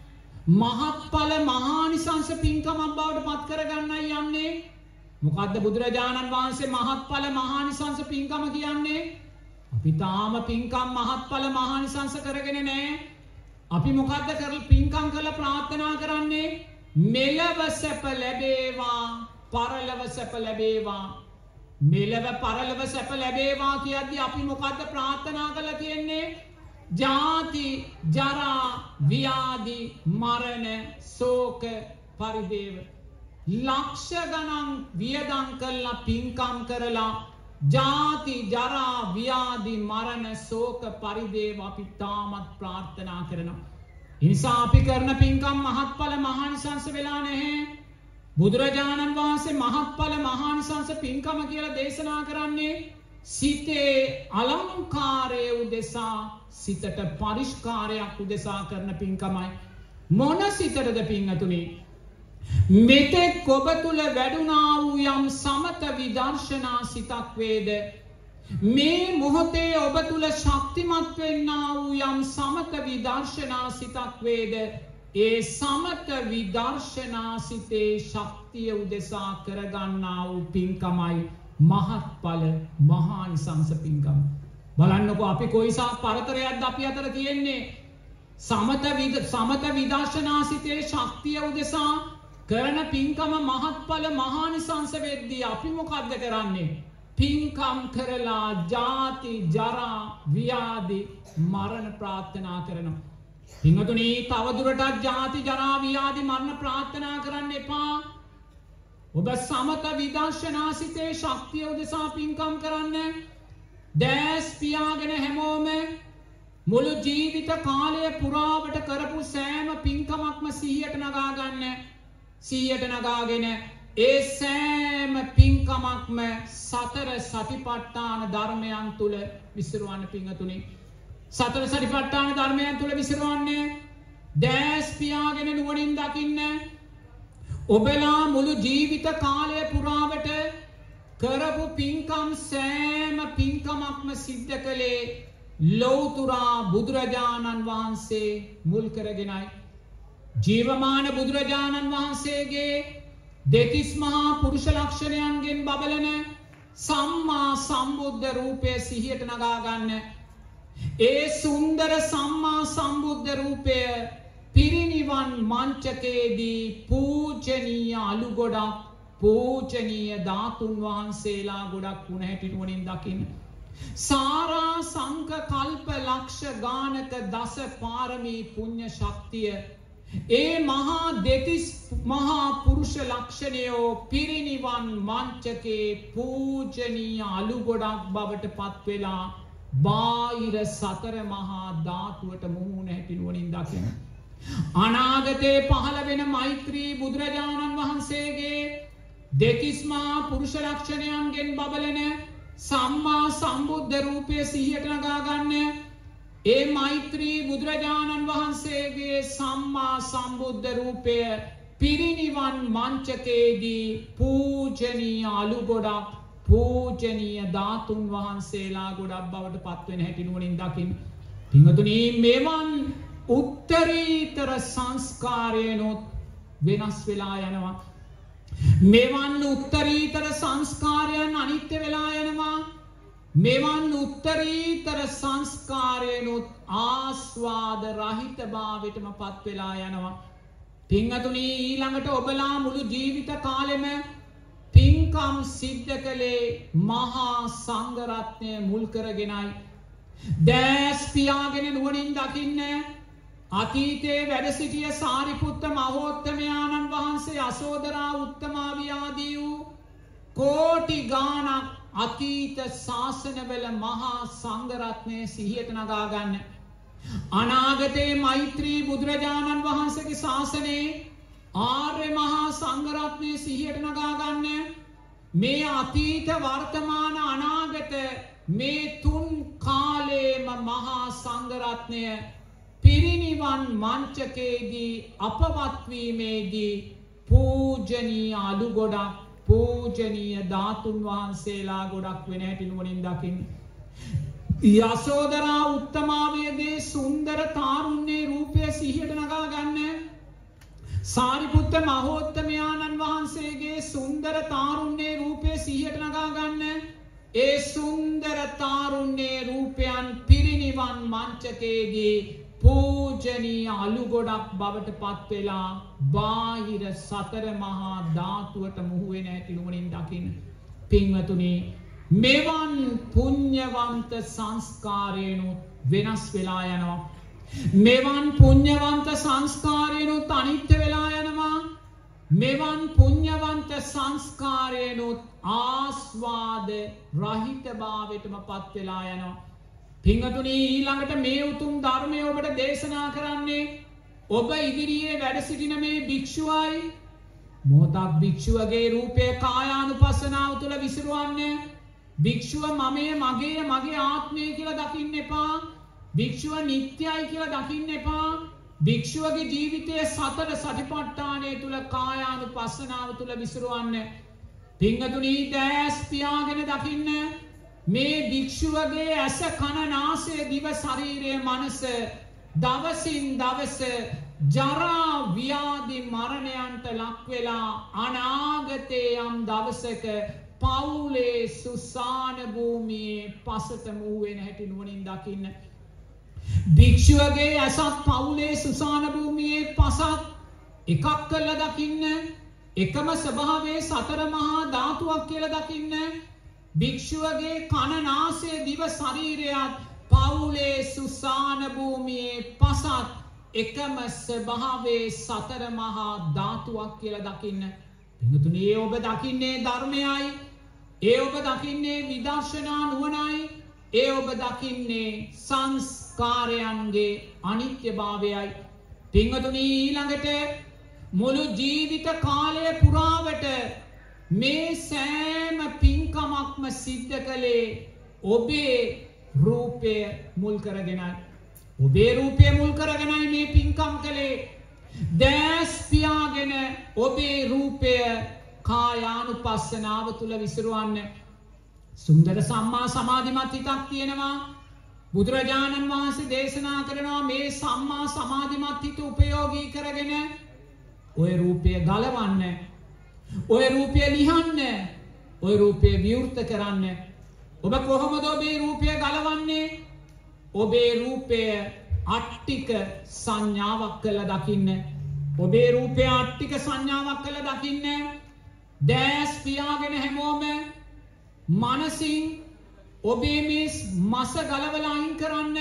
මහත්ඵල මහානිසංස පින්කමක් බවට පත් කරගන්නයි යන්නේ. මොකද්ද බුදුරජාණන් වහන්සේ මහත්ඵල මහානිසංස පින්කම කියන්නේ? අපි තාම පින්කම් මහත්ඵල මහානිසංස කරගෙන නැහැ. අපි මොකද්ද කරලා පින්කම් කරලා ප්‍රාර්ථනා කරන්නේ? මෙලව සැප ලැබේවා, පරලොව සැප ලැබේවා. මෙලව පරලොව සැප ලැබේවා කියද්දී අපි මොකද්ද ප්‍රාර්ථනා කරලා තියෙන්නේ? ජාති ජරා ව්‍යාධි මරණ ශෝක පරිදේව ලක්ෂ ගණන් වියදම් කළා පින්කම් කරලා ජාති ජරා ව්‍යාධි මරණ ශෝක පරිදේව අපි තාමත් ප්‍රාර්ථනා කරනවා. ඒ නිසා අපි කරන පින්කම් මහත්ඵල මහානිසංස වෙලා නැහැ. බුදුරජාණන් වහන්සේ මහත්ඵල මහානිසංස පින්කම කියලා දේශනා කරන්නේ සිතේ අලංකාරය උදෙසා, සිතට පරිස්කාරයක් උදෙසා කරන පින්කමයි. මොන සිතටද පින්වතුනි? මෙතෙක් ඔබ තුල වැඩුණා වූ යම් සමත විදර්ශනා සිතක් වේද, මේ මොහොතේ ඔබ තුල ශක්තිමත් වෙන්නා වූ යම් සමත විදර්ශනා සිතක් වේද, ඒ සමත විදර්ශනා සිතේ ශක්තිය උදෙසා කරගන්නා වූ පින්කමයි මහත්ඵල මහානිසංස පින්කම. බලන්නකෝ අපි කොයිසා පරතරයක්ද අපි අතර තියෙන්නේ. සමත විදර්ශනා සිතේ ශක්තිය උදෙසා කරන පින්කම මහත්ඵල මහානිසංස වෙද්දී අපි මොකද්ද කරන්නේ? පින්කම් කරලා ජාති ජරා ව්‍යාධි මරණ ප්‍රාර්ථනා කරනවා. පින්වතුනි තවදුරටත් ජාති ජරා ව්‍යාධි මරණ ප්‍රාර්ථනා කරන්න එපා. ඔබ සමත විදර්ශනාසිතේ ශක්තිය උදෙසා පින්කම් කරන්න. දැස් පියාගෙන හැමෝම මුළු ජීවිත කාලය පුරාවට කරපු සෑම පින්කමක්ම සිහියට නගාගන්න. සිහියට නගාගෙන ඒ සෑම පින්කමක්ම සතර සතිපට්ඨාන ධර්මයන් තුල විසිරවන්න පිංගතුනි. සතර සතිපට්ඨාන ධර්මයන් තුල විසිරවන්නේ. දැස් පියාගෙන නුවණින් දකින්න. ඔබලා මුළු ජීවිත කාලය පුරාවට කරපු පින්කම් සෑම පින්කමක්ම සිද්ධ කළේ ලෞතුරා බුදුරජාණන් වහන්සේ මුල් කරගෙනයි. ජීවමාන බුදුරජාණන් වහන්සේගේ දෙතිස් මහා පුරුෂ ලක්ෂණයන්ගෙන් බබලන සම්මා සම්බුද්ධ රූපය සිහියට නගාගන්න. ඒ සුන්දර සම්මා සම්බුද්ධ රූපය පිරිනිවන් මංචකයේදී පූජනීය අලු ගොඩක් පූජනීය ධාතුන් වහන්සේලා ගොඩක් වුණ හැටි නුවණින් දකින්න. සාරා සංක කල්ප ලක්ෂ ගානක දස පාරමී පුණ්‍ය ශක්තිය ඒ මහා දෙතිස් මහා පුරුෂ ලක්ෂණයෝ පිරිනිවන් මංචකේ පූජනීය අලු ගොඩක් බවට පත් වෙලා බාහිර සතර මහා ධාතුවට මුහුණ හැටි නුවණින් දකින්න. අනාගතේ පහළ වෙන මෛත්‍රී බුදුරජාණන් වහන්සේගේ දෙතිස් මහා පුරුෂ ලක්ෂණයන්ගෙන් බබලන සම්මා සම්බුද්ධ රූපය සිහියට නගා ගන්න. ඒ මෛත්‍රී බුදුරජාණන් වහන්සේගේ සම්මා සම්බුද්ධ රූපය පිරිනිවන් මංචකයේදී පූජනීය අලු ගොඩක් පූජනීය ධාතුන් වහන්සේලා ගොඩක් බවට පත්වෙන හැටි නුවණින් දකින්න. පින්වතුනි, මෙවන් උත්තරීතර සංස්කාරයනොත් වෙනස් වෙලා යනවා. මෙවන් උත්තරීතර සංස්කාරයන් අනිත්‍ය වෙලා යනවා. මෙවන් උත්තරීතර සංස්කාරයනොත් ආස්වාද රහිත භාවයටම පත් වෙලා යනවා. පින්වතුනි, ඊළඟට ඔබලා මුළු ජීවිත කාලෙම පින්කම් සිද්ධ කළේ මහා සංඝ රත්නය මුල් කරගෙනයි. දැස් පියාගෙන නුවණින් දකින්න. අතීතයේ වැඩ සිටිය සාරිපුත්ත මහෝත්තමයාණන් වහන්සේ අශෝදරා උත්තමාවිය ආදී වූ කෝටි ගාණක් අතීත ශාසනවල මහා සංඝ රත්නය සිහියට නගා ගන්න. අනාගතයේ මෛත්‍රී බුදුරජාණන් වහන්සේගේ ශාසනයේ ආර්ය මහා සංඝ රත්නය සිහියට නගා ගන්න. මේ අතීත වර්තමාන අනාගත මේ තුන් කාලයේම මහා සංඝ රත්නය පිරිනිවන් මංචකයේදී අපවත් වීමේදී පූජනීය අලු ගොඩක් පූජනීය ධාතුන් වහන්සේලා ගොඩක් වෙන හැටි නුවණින් දකින්න. යසෝදරා උත්තමාවියගේ සුන්දර තාරුණ්‍ය රූපය සිහියට නගා ගන්න. සාරිපුත්ත මහෝත්තමයාණන් වහන්සේගේ සුන්දර තාරුණ්‍ය රූපය සිහියට නගා ගන්න. ඒ සුන්දර තාරුණ්‍ය රූපයන් පිරිනිවන් මංචකයේදී පූජනීය අලු ගොඩක් බවට පත් වෙලා බාහිර සතර මහා ධාතුවට මුහු වෙන හැටි නුවණින් දකින්න. පින්වතුනි, මෙවන් පුණ්‍යවන්ත සංස්කාරයනොත් වෙනස් වෙලා යනවා. මෙවන් පුණ්‍යවන්ත සංස්කාරයනොත් අනිත්‍ය වෙලා යනවා. මෙවන් පුණ්‍යවන්ත සංස්කාරයනොත් ආස්වාද රහිත භාවයටම පත් වෙලා යනවා. පින්වතුනි, ඊළඟට මේ උතුම් ධර්මය ඔබට දේශනා කරන්නේ ඔබ ඉදිරියේ වැඩ සිටින මේ භික්ෂුවයි. මොහොතක් භික්ෂුවගේ රූපය කායානුපස්සනාව තුළ විසිරවන්නේ. භික්ෂුව මමය, මගේ, මගේ ආත්මය කියලා දකින්න එපා. භික්ෂුව නිත්‍යයි කියලා දකින්න එපා. භික්ෂුවගේ ජීවිතයේ සතර සතිපට්ඨානය තුළ කායානුපස්සනාව තුළ විසිරවන්න. පින්වතුනි, දැස් පියාගෙන දකින්න. මේ භික්ෂුවගේ ඇස කන නාසය දිව ශරීරය මනස දවසින් දවස ජරා ව්‍යාධි මරණයන්ට ලක් වෙලා අනාගතේ යම් දවසක පවුලේ සුසාන භූමියේ පසට මුහු වෙන හැටි නුවණින් දකින්න. භික්ෂුවගේ ඇසත් පවුලේ සුසාන භූමියේ පසත් එකක් කරලා දකින්න. එකම ස්වභාවයේ සතර මහා ධාතුවක් කියලා දකින්න. භික්ෂුවගේ කන නාසය දිව ශරීරයත් පවුලේ සුසාන භූමියේ පසත් එකම ස්වභාවයේ සතර මහා ධාතුවක් කියලා දකින්න. පින්වතුනි ඒ ඔබ දකින්නේ ධර්මයයි. ඒ ඔබ දකින්නේ විදර්ශනා නුවණයි. ඒ ඔබ දකින්නේ සංස්කාරයන්ගේ අනිත්‍යභාවයයි. පින්වතුනි ඊළඟට මුළු ජීවිත කාලය පුරාවට මේ සෑම පින්කමක්ම සිද්ධ කළේ ඔබේ රූපය මුල් කරගෙනයි. ඔබේ රූපය මුල් කරගෙනයි මේ පින්කම් කළේ. දැස් පියාගෙන ඔබේ රූපය කායානුපස්සනාව තුළ විසිරුවන්න. සුන්දර සම්මා සමාධිමත් හිතක් තියෙනවා. බුදුරජාණන් වහන්සේ දේශනා කරනවා මේ සම්මා සමාධිමත් හිත උපයෝගී කරගෙන ඔය රූපය ගලවන්න, ඔය රූපය ලිහන්න, ඔය රූපය විවෘත කරන්න. ඔබ කොහොමද ඔබේ රූපය ගලවන්නේ? ඔබේ රූපය අට්ටික සංඥාවක් කළ දකින්න. ඔබේ රූපය අට්ටික සංඥාවක් කළ දකින්න. දැස් පියාගෙන හැමෝම මනසින් ඔබේ මේ මස ගලවල අයින් කරන්න.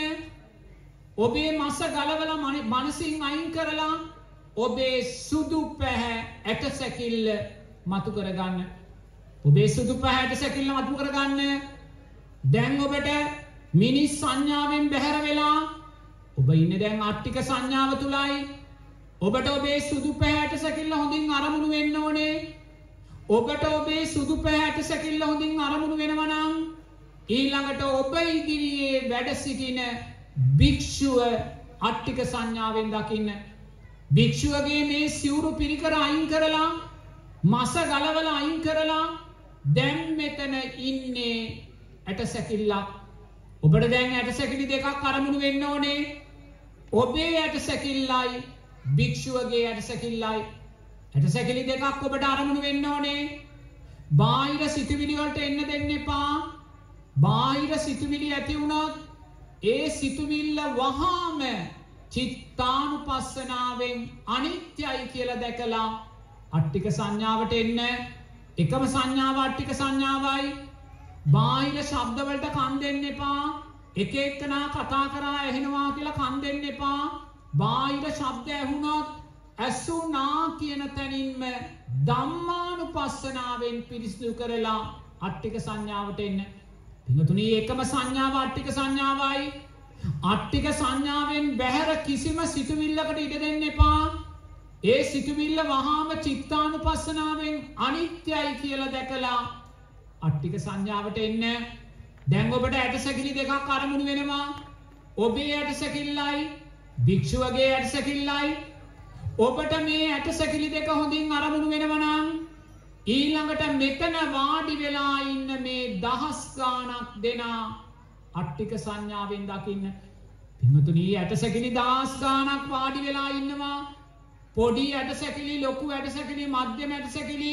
ඔබේ මස ගලවල මනසින් අයින් කරලා ඔබේ සුදු පැහැ ඇට සැකිල්ල මතු කරගන්න. ඔබේ සුදු පැහැ ඇට සැකිල්ල මතු කරගන්න. දැන් ඔබට මිනිස් සංඥාවෙන් බැහැර වෙලා ඔබ ඉන්න දැන් අට්ටික සංඥාව තුලයි. ඔබට ඔබේ සුදු පැහැ ඇට සැකිල්ල හොඳින් අරමුණු වෙන්න ඕනේ. ඔබට ඔබේ සුදු පැහැ ඇට සැකිල්ල හොඳින් අරමුණු වෙනවා නම් ඊළඟට ඔබ ඉදිරියේ වැඩ සිටින භික්ෂුව අට්ටික සංඥාවෙන් දකින්න. භික්ෂුවගේ මේ සිවුරු පිරිකර අයින් කරලා මස ගලවලා අයින් කරලා දැන් මෙතන ඉන්නේ ඇට සැකිල්ලක්. ඔබට දැන් ඇට සැකිලි දෙකක් අරමුණු වෙන්න ඕනේ. ඔබේ ඇට සැකිල්ලයි භික්ෂුවගේ ඇට සැකිල්ලයි. ඇට සැකිලි දෙකක් ඔබට අරමුණු වෙන්න ඕනේ. බාහිර සිතුවිලි වලට එන්න දෙන්න එපා. බාහිර සිතුවිලි ඇති වුණොත් ඒ සිතුවිල්ල වහාම චිත්තානුපස්සනාවෙන් අනිත්‍යයි කියලා දැකලා අට්ටික සංඥාවට එන්න. එකම සංඥාව අට්ටික සංඥාවයි. බාහිර ශබ්දවලට කන් දෙන්න එපා. එක එක්කෙනා කතා කරා ඇහෙනවා කියලා කන් දෙන්න එපා. බාහිර ශබ්ද ඇහුනොත් ඇසුනා කියන තැනින්ම ධම්මානුපස්සනාවෙන් පිරිසිදු කරලා අට්ටික සංඥාවට එන්න. පින්වතුනි එකම සංඥාව අට්ටික සංඥාවයි. අට්ටික සංඥාවෙන් බැහැර කිසිම සිතුවිල්ලකට ඉඩ දෙන්න එපා. ඒ සිතුවිල්ල වහාම චිත්තානුපස්සනාවෙන් අනිත්‍යයි කියලා දැකලා අට්ටික සංඥාවට එන්න. දැන් ඔබට ඇටසැකිලි දෙකක් අරමුණු වෙනවා. ඔබේ ඇටසැකිල්ලයි භික්ෂුවගේ ඇටසැකිල්ලයි. ඔබට මේ ඇටසැකිලි දෙක හොඳින් අරමුණු වෙනවා නම් ඊළඟට මෙතන වාඩි වෙලා ඉන්න මේ දහස් ගාණක් දෙනා අට්ටික සංඥාවෙන් දකින්න. පින්වතුනි ඇටසැකිලි දහස් ගාණක් වාඩි වෙලා ඉන්නවා. පොඩි ඇටසැකිලි, ලොකු ඇටසැකිලි, මධ්‍යම ඇටසැකිලි,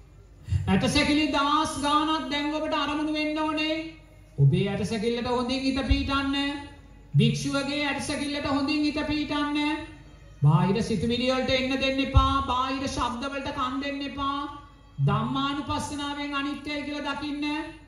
ඇටසැකිලි දහස් ගාණක් දැන් ඔබට අරමුණු වෙන්න ඕනේ. ඔබේ ඇටසැකිල්ලට හොඳින් හිත පීටන්න. භික්ෂුවගේ ඇටසැකිල්ලට හොඳින් හිත පීටන්න. බාහිර සිතුවිලි වලට එන්න දෙන්න එපා. බාහිර ශබ්ද වලට කන් දෙන්න එපා. ධම්මානුපස්සනාවෙන් අනිත්‍යයි කියලා දකින්න.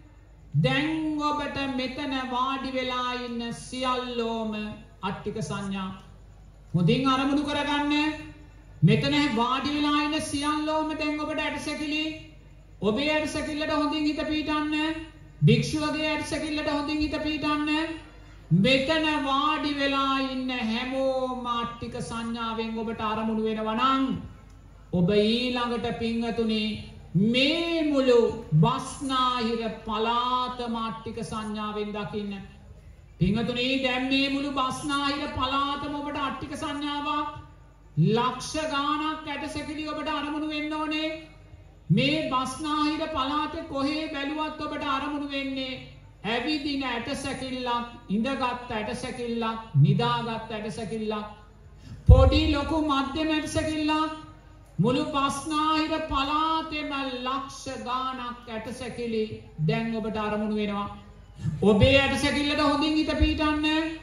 දැන් ඔබට මෙතන වාඩි වෙලා ඉන්න සියල්ලෝම අට්ටික සංඥා හොඳින් අරමුණු කරගන්න. මෙතන වාඩි වෙලා ඉන්න සියල්ලෝම දැන් ඔබට ඇටසැකිලි. ඔබේ ඇටසැකිල්ලට හොඳින් හිත පීටන්න. භික්ෂුවගේ ඇටසැකිල්ලට හොඳින් හිත පීටන්න. මෙතන වාඩි වෙලා ඉන්න හැමෝම අට්ටික සංඥාවෙන් ඔබට අරමුණු වෙනවා නම් ඔබ ඊළඟට පින්වතුනි මේ මුළු බස්නාහිර පළාතම අට්ටික සංඥාවෙන් දකින්න. පින්වතුනි දැන් මේ මුළු බස්නාහිර පළාතම ඔබට අට්ටික සංඥාවක්. ලක්ෂ ගාණක් ඇටසැකිලි ඔබට අරමුණු වෙන්න ඕනේ. මේ බස්නාහිර පළාතේ කොහේ බැලුවත් ඔබට අරමුණු වෙන්නේ ඇවිදින ඇටසැකිල්ලක්, ඉඳගත් ඇටසැකිල්ලක්, නිදාගත් ඇටසැකිල්ලක්, පොඩි ලොකු මධ්‍යම ඇටසැකිල්ලක්. මුළු බස්නාහිර පළාතෙම ලක්ෂ ගාණක් ඇටසැකිලි දැන් ඔබට අරමුණු වෙනවා. ඔබේ ඇටසැකිල්ලට හොඳින් හිත පීටන්න.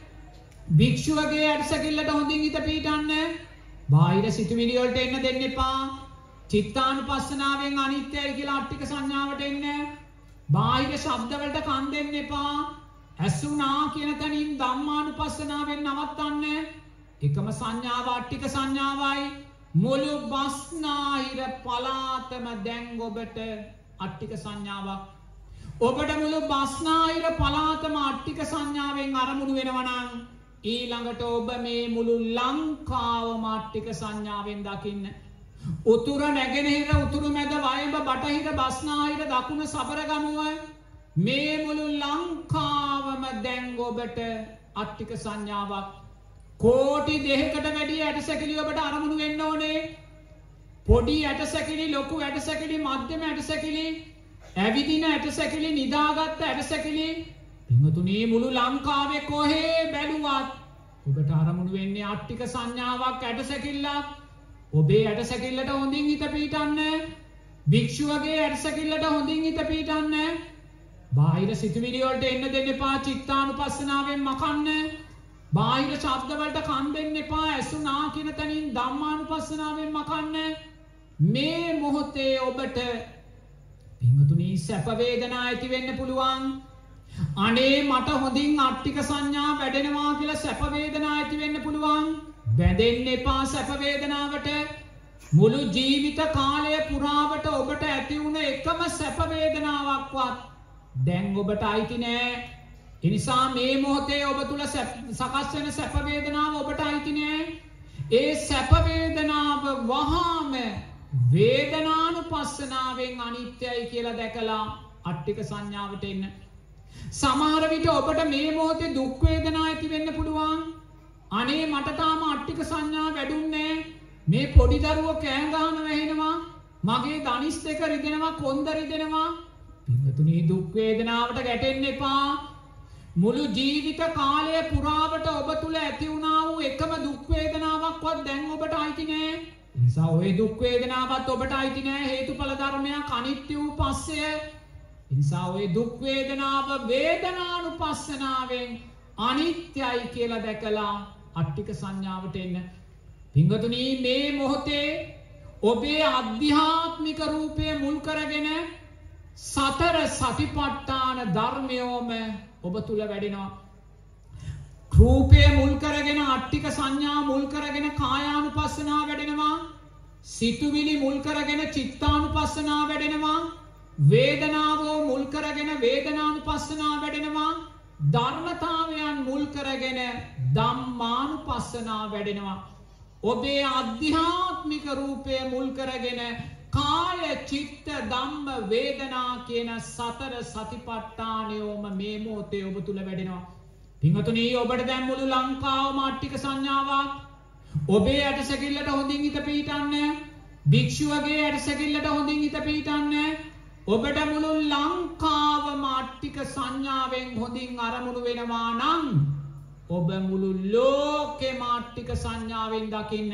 භික්ෂුවගේ ඇටසැකිල්ලට හොඳින් හිත පීටන්න. බාහිර සිතුවිලි වලට එන්න දෙන්න එපා. චිත්තානුපස්සනාවෙන් අනිත්‍යයි කියලා අට්ටික සංඥාවට එන්න. බාහිර ශබ්ද වලට කන් දෙන්න එපා. ඇසුනා කියන තැනින් ධම්මානුපස්සනාවෙන් නවත්තන්න. එකම සංඥාව අට්ටික සංඥාවයි. මුළු බස්නාහිර පළාතම දැන් ඔබට අට්ටික සංඥාවක්. ඔබට මුළු බස්නාහිර පළාතම අට්ටික සංඥාවෙන් අරමුණු වෙනවා නම් ඊළඟට ඔබ මේ මුළු ලංකාවම අට්ටික සංඥාවෙන් දකින්න. උතුර නැගෙනහිර උතුරු මැද වයඹ බටහිර බස්නාහිර දකුණ සබරගමුව මේ මුළු ලංකාවම දැන් ඔබට අට්ටික සංඥාවක්. කෝටි 2කට වැඩි ඇටසැකිලි ඔබට අරමුණු වෙන්න ඕනේ. පොඩි ඇටසැකිලි, ලොකු ඇටසැකිලි, මධ්‍යම ඇටසැකිලි, ඇවිදින ඇටසැකිලි, නිදාගත්ත ඇටසැකිලි. පින්වතුනි මුළු ලංකාවේ කොහේ බැලුවත් ඔබට අරමුණු වෙන්නේ අට්ටික සංඥාවක්, ඇටසැකිල්ලක්. ඔබේ ඇටසැකිල්ලට හොඳින් හිත පීටන්න. භික්ෂුවගේ ඇටසැකිල්ලට හොඳින් හිත පීටන්න. බාහිර සිතුවිලි වලට එන්න දෙන්න එපා. චිත්තානුපස්සනාවෙන් මකන්න. බාහිර ශබ්ද වලට කන් දෙන්න එපා. ඇසුනා කියන තැනින් ධම්මානුපස්සනාවෙන් මකන්න. මේ මොහොතේ ඔබට පින්වතුනි සැප වේදනා ඇති වෙන්න පුළුවන්. අනේ මට හොඳින් අට්ටික සංඥා වැඩෙනවා කියලා සැප වේදනා ඇති වෙන්න පුළුවන්. බැඳෙන්න එපා සැප වේදනාවට. මුළු ජීවිත කාලය පුරාවට ඔබට ඇති වුණ එකම සැප වේදනාවක්වත් දැන් ඔබට අයිති නෑ. ඒ නිසා මේ මොහොතේ ඔබ තුල සකස් වෙන සැප වේදනාව ඔබට අයිති නෑ. ඒ සැප වේදනාව වහාම වේදනානුපස්සනාවෙන් අනිත්‍යයි කියලා දැකලා අට්ටික සංඥාවට එන්න. සමහර විට ඔබට මේ මොහොතේ දුක් වේදනා ඇති වෙන්න පුළුවන්. අනේ මට තාම අට්ටික සංඥා වැඩුන්නේ නෑ. මේ පොඩි දරුවෝ කෑ ගහන වැහෙනවා. මගේ ධනිස් දෙක රිදෙනවා, කොන්ද රිදෙනවා. පින්වතුනි දුක් වේදනාවට ගැටෙන්න එපා. මුළු ජීවිත කාලය පුරාවට ඔබ තුල ඇති වුණා වූ එකම දුක් වේදනාවක්වත් දැන් ඔබට අයිති නෑ. ඒ නිසා ওই දුක් වේදනාවත් ඔබට අයිති නෑ. හේතුඵල ධර්මයක් අනිත්‍ය වූ පස්සය. ඒ නිසා ওই දුක් වේදනාව වේදනානුපස්සනාවෙන් අනිත්‍යයි කියලා දැකලා අට්ටික සංඥාවට එන්න. පින්වතුනි මේ මොහොතේ ඔබේ ආධ්‍යාත්මික රූපය මුල් කරගෙන සතර සතිපට්ඨාන ධර්මයෝම ඔබ තුල වැඩෙනවා. රූපය මුල් කරගෙන අට්ටික සංඥා මුල් කරගෙන කායානුපස්සනාව වැඩෙනවා. සිතුවිලි මුල් කරගෙන චිත්තානුපස්සනාව වැඩෙනවා. වේදනාව මුල් කරගෙන වේදනානුපස්සනාව වැඩෙනවා. ධර්මතාවයන් මුල් කරගෙන ධම්මානුපස්සනාව වැඩෙනවා. ඔබේ ආධ්‍යාත්මික රූපය මුල් කරගෙන කාය චිත්ත ධම්ම වේදනා කියන සතර සතිපට්ඨානයෝම මේ මොහොතේ ඔබ තුල වැඩෙනවා. පින්වතුනි ඔබට දැන් මුළු ලංකාවම අට්ටික සංඥාවක්. ඔබේ ඇටසැකිල්ලට හොඳින් හිත පීටන්න. භික්ෂුවගේ ඇටසැකිල්ලට හොඳින් හිත පීටන්න. ඔබට මුළු ලංකාවම අට්ටික සංඥාවෙන් හොඳින් අරමුණු වෙනවා නම් ඔබ මුළු ලෝකෙම අට්ටික සංඥාවෙන් දකින්න.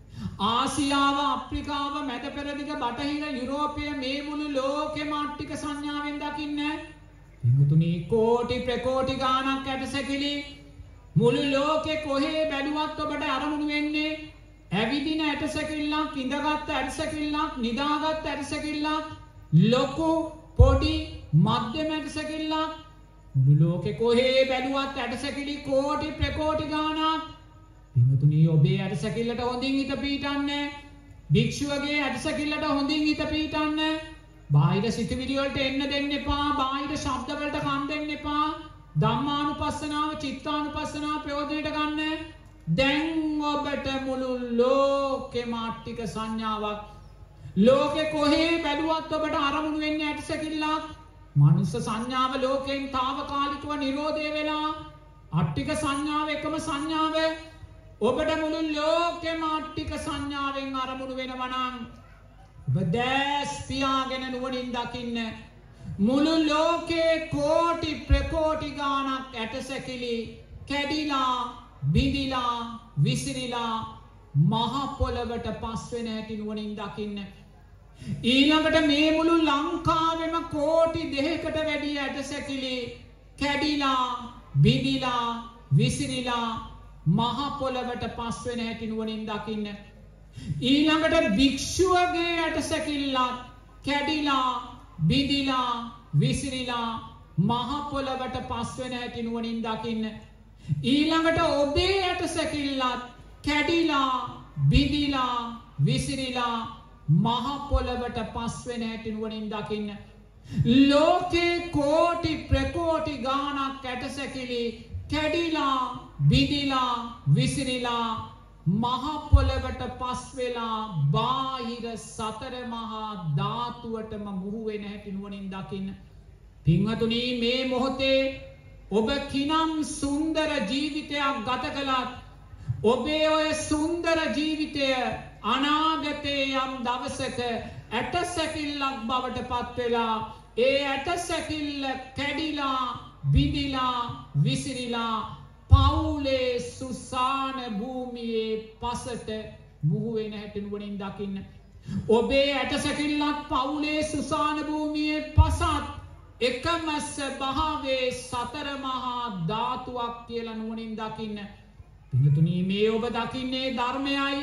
ආසියාව, අප්‍රිකාව, මැද පෙරදිග, බටහිර යුරෝපය මේ මුළු ලෝකෙම අට්ටික සංඥාවෙන් දකින්න. පින්වතුනි කෝටි ප්‍රකෝටි ගාණක් ඇටසැකිලි මුළු ලෝකෙ කොහේ බැලුවත් ඔබට අරමුණු වෙන්නේ ඇවිදින ඇටසැකිල්ලක්, ඉඳගත් ඇටසැකිල්ලක්, නිදාගත් ඇටසැකිල්ලක්, ලොකු පොඩි මධ්‍යම ඇටසැකිල්ලක්. මුළු ලෝකෙ කොහේ බැලුවත් ඇටසැකිලි කෝටි ප්‍රකෝටි ගාණක්. පින්වතුනි ඔබේ ඇටසැකිල්ලට හොඳින් හිත පීටන්න. භික්ෂුවගේ ඇටසැකිල්ලට හොඳින් හිත පීටන්න. බාහිර සිතුවිලි වලට එන්න දෙන්න එපා. බාහිර ශබ්ද වලට කන් දෙන්න එපා. ධම්මානුපස්සනාව, චිත්තානුපස්සනාව ප්‍රයෝජනයට ගන්න. දැන් ඔබට මුළු ලෝකෙම අට්ටික සංඥාවක්. ලෝකෙ කොහේ බැලුවත් ඔබට අරමුණු වෙන්නේ ඇටසැකිල්ලක්. මනුස්ස සංඥාව ලෝකෙන් తాවකාලිකව නිරෝධය වෙලා අට්ටික සංඥාව එකම සංඥාව. ඔබට මුළු ලෝකෙම අට්ටික සංඥාවෙන් අරමුණු වෙනවා නම් ඔබ දැස් පියාගෙන නුවණින් දකින්න. මුළු ලෝකේ කෝටි ප්‍රකෝටි ගාණක් ඇටසැකිලි කැඩිලා බිඳිලා විසිරිලා මහ පොළවට පස් වෙන හැටි නුවණින් දකින්න. ඊළඟට මේ මුළු ලංකාවෙම කෝටි 2කට වැඩි ඇටසැකිලි කැඩිලා බිඳිලා විසිරිලා මහ පොළවට පස් වෙන හැටි නුවණින් දකින්න. ඊළඟට භික්ෂුවගේ ඇටසැකිල්ලක් කැඩිලා බිඳිලා විසිරිලා මහ පොළවට පස් වෙන හැටි නුවණින් දකින්න. ඊළඟට ඔබේ ඇටසැකිල්ලත් කැඩිලා බිඳිලා විසිරිලා මහ පොළවට පස් වෙන හැටි නුවණින් දකින්න. ලෝකේ කෝටි ප්‍රකෝටි ගාණක් ඇටසැකිලි කැඩිලා බිඳිලා විසිරිලා මහ පොළවට පස් වෙලා බාහිර සතර මහා ධාතුවටම මුහු වෙන හැටි නුවණින් දකින්න. පින්වතුනි මේ මොහොතේ ඔබ කිනම් සුන්දර ජීවිතයක් ගත කළත් ඔබේ ඔය සුන්දර ජීවිතය අනාගතයේ යම් දවසක ඇටසැකිල්ලක් බවට පත් වෙලා ඒ ඇටසැකිල්ල කැඩිලා බිඳිලා විසිරිලා පවුලේ සුසාන භූමියේ පසට මුහු වෙන හැටි නුවණින් දකින්න. ඔබේ ඇටසැකිල්ලත් පවුලේ සුසාන භූමියේ පසත් එකම ස්වභාවයේ සතර මහා ධාතුවක් කියලා නුවණින් දකින්න. පින්තුනි මේ ඔබ දකින්නේ ධර්මයයි.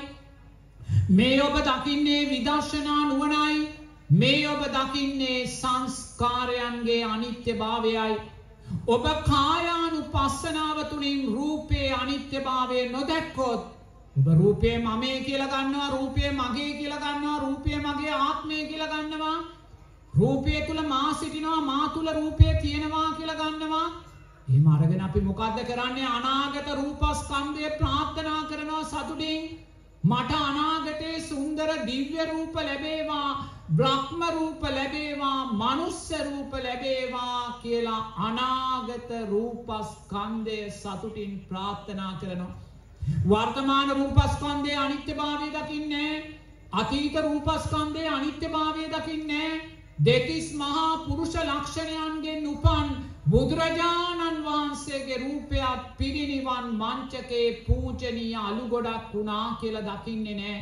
මේ ඔබ දකින්නේ විදර්ශනා නුවණයි. මේ ඔබ දකින්නේ සංස්කාරයන්ගේ අනිත්‍යභාවයයි. ඔබ කායානුපස්සනාව තුළින් රූපේ අනිත්‍යභාවය නොදැක්කොත් ඔබ රූපේ මමේ කියලා ගන්නවා, රූපේ මගේ කියලා ගන්නවා, රූපේ මගේ ආත්මය කියලා ගන්නවා, රූපය තුල මා සිටිනවා, මා තුල රූපය තියෙනවා කියලා ගන්නවා. එහෙම අරගෙන අපි මොකද්ද කරන්නේ? අනාගත රූපස්කන්ධය ප්‍රාර්ථනා කරනවා සතුටින්. මට අනාගතේ සුන්දර දිව්‍ය රූප ලැබේවා, බ්‍රහ්ම රූප ලැබේවා, මනුෂ්‍ය රූප ලැබේවා කියලා අනාගත රූපස්කන්ධය සතුටින් ප්‍රාර්ථනා කරනවා. වර්තමාන රූපස්කන්ධයේ අනිත්‍යභාවය දකින්නේ, අතීත රූපස්කන්ධයේ අනිත්‍යභාවය දකින්නේ. දෙතිස් මහා පුරුෂ ලක්ෂණයන්ගෙන් උපන් බුදුරජාණන් වහන්සේගේ රූපයත් පිරිනිවන් මංචකේ පූජනීය අලු ගොඩක් වුණා කියලා දකින්නේ නැහැ.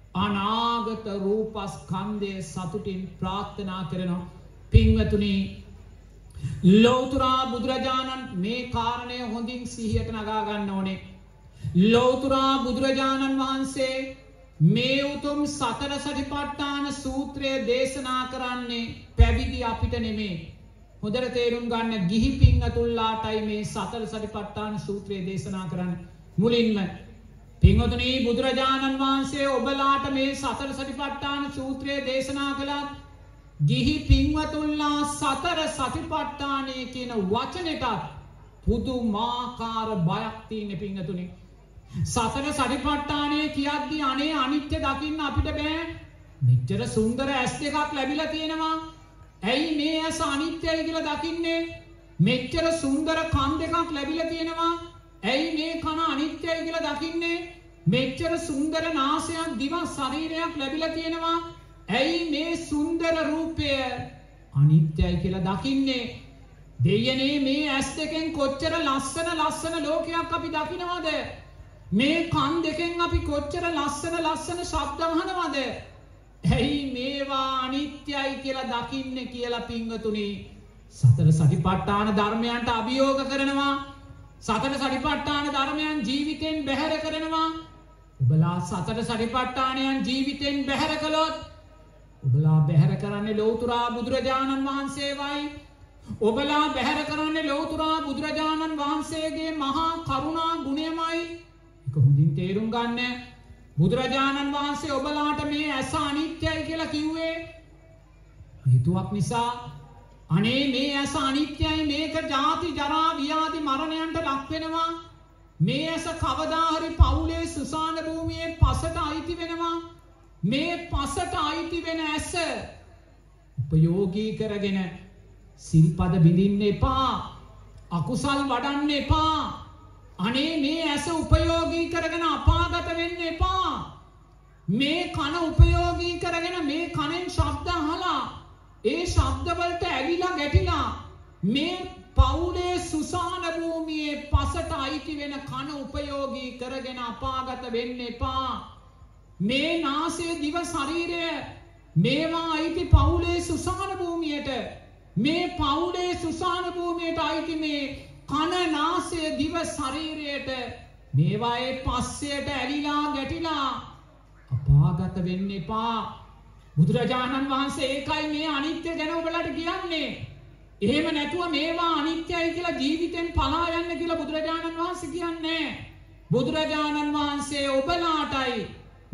අනාගත රූපස්කන්ධය සතුටින් ප්‍රාර්ථනා කරනවා. පින්වතුනි ලෞතර බුදුරජාණන් මේ කාරණය හොඳින් සිහියට නගා ගන්න ඕනේ. ලෞතර බුදුරජාණන් වහන්සේ මේ උතුම් සතර සතිපට්ඨාන සූත්‍රය දේශනා කරන්නේ පැවිදි අපිට නෙමේ. හොඳට තේරුම් ගන්න ගිහි පින්වතුන්ලාටයි මේ සතර සතිපට්ඨාන සූත්‍රය දේශනා කරන්නේ. මුලින්ම පින්වතුනි බුදුරජාණන් වහන්සේ ඔබලාට මේ සතර සතිපට්ඨාන සූත්‍රය දේශනා කළත් ගිහි පින්වතුන්ලා සතර සතිපට්ඨානය කියන වචනෙටත් පුදුමාකාර බයක් තියෙන පින්වතුනි. සතර සතිපට්ඨානය කියද්දී අනේ අනිත්‍ය දකින්න අපිට බෑ. මෙච්චර සුන්දර ඇස් දෙකක් ලැබිලා තියෙනවා. ඇයි මේ ඇස අනිත්‍යයි කියලා දකින්නේ? මෙච්චර සුන්දර කන් දෙකක් ලැබිලා තියෙනවා. ඇයි මේ කන අනිත්‍යයි කියලා දකින්නේ? මෙච්චර සුන්දර නාසයක්, දිවක්, ශරීරයක් ලැබිලා තියෙනවා. ඇයි මේ සුන්දර රූපය අනිත්‍යයි කියලා දකින්නේ? දෙයනේ මේ ඇස් දෙකෙන් කොච්චර ලස්සන ලෝකයක් අපි දකින්නවද? මේ කන් දෙකෙන් අපි කොච්චර ලස්සන ශබ්ද අහනවද? ඇයි මේවා අනිත්‍යයි කියලා දකින්නේ කියලා පින්වතුනි සතර සතිපට්ඨාන ධර්මයන්ට අභියෝග කරනවා. සතර සතිපට්ඨාන ධර්මයන් ජීවිතෙන් බැහැර කරනවා. ඔබලා සතර සතිපට්ඨානයන් ජීවිතෙන් බැහැර කළොත් ඔබලා බැහැර කරන්නේ ලෞතර බුදුරජාණන් වහන්සේවයි. ඔබලා බැහැර කරන්නේ ලෞතර බුදුරජාණන් වහන්සේගේ මහා කරුණා ගුණයමයි. ඒක හොඳින් තේරුම් ගන්න. බුදුරජාණන් වහන්සේ ඔබලාට මේ ඇස අනිත්‍යයි කියලා කිව්වේ හේතුවක් නිසා. අනේ මේ ඇස අනිත්‍යයි, මේක ජාති ජරා ව්‍යාධි මරණයන්ට ලක් වෙනවා. මේ ඇස කවදා හරි පවුලේ සුසාන භූමියේ පසට අයිති වෙනවා. මේ පසට අයිති වෙන ඇස උපයෝගී කරගෙන සිල්පද බිඳින්න එපා, අකුසල් වඩන්න එපා. අනේ මේ ඇස උපයෝගී කරගෙන අපාගත වෙන්න එපා. මේ කන උපයෝගී කරගෙන මේ කනෙන් ශබ්ද අහලා ඒ ශබ්දවලට ඇලිලා ගැටිලා මේ පවුලේ සුසාන භූමියේ පසට අයිති වෙන කන උපයෝගී කරගෙන අපාගත වෙන්න එපා. මේ නාසය, දිව, ශරීරය මේවා අයිති පවුලේ සුසාන භූමියට. මේ පවුලේ සුසාන භූමියට අයිති මේ කන, නාසය, දිව, ශරීරයට මේවායේ පස්සයට ඇලිලා ගැටිලා අපාගත වෙන්න එපා. බුදුරජාණන් වහන්සේ ඒකයි මේ අනිත්‍ය ගැන ඔබලට කියන්නේ. එහෙම නැතුව මේවා අනිත්‍යයි කියලා ජීවිතෙන් පලා යන්න කියලා බුදුරජාණන් වහන්සේ කියන්නේ. බුදුරජාණන් වහන්සේ ඔබලාටයි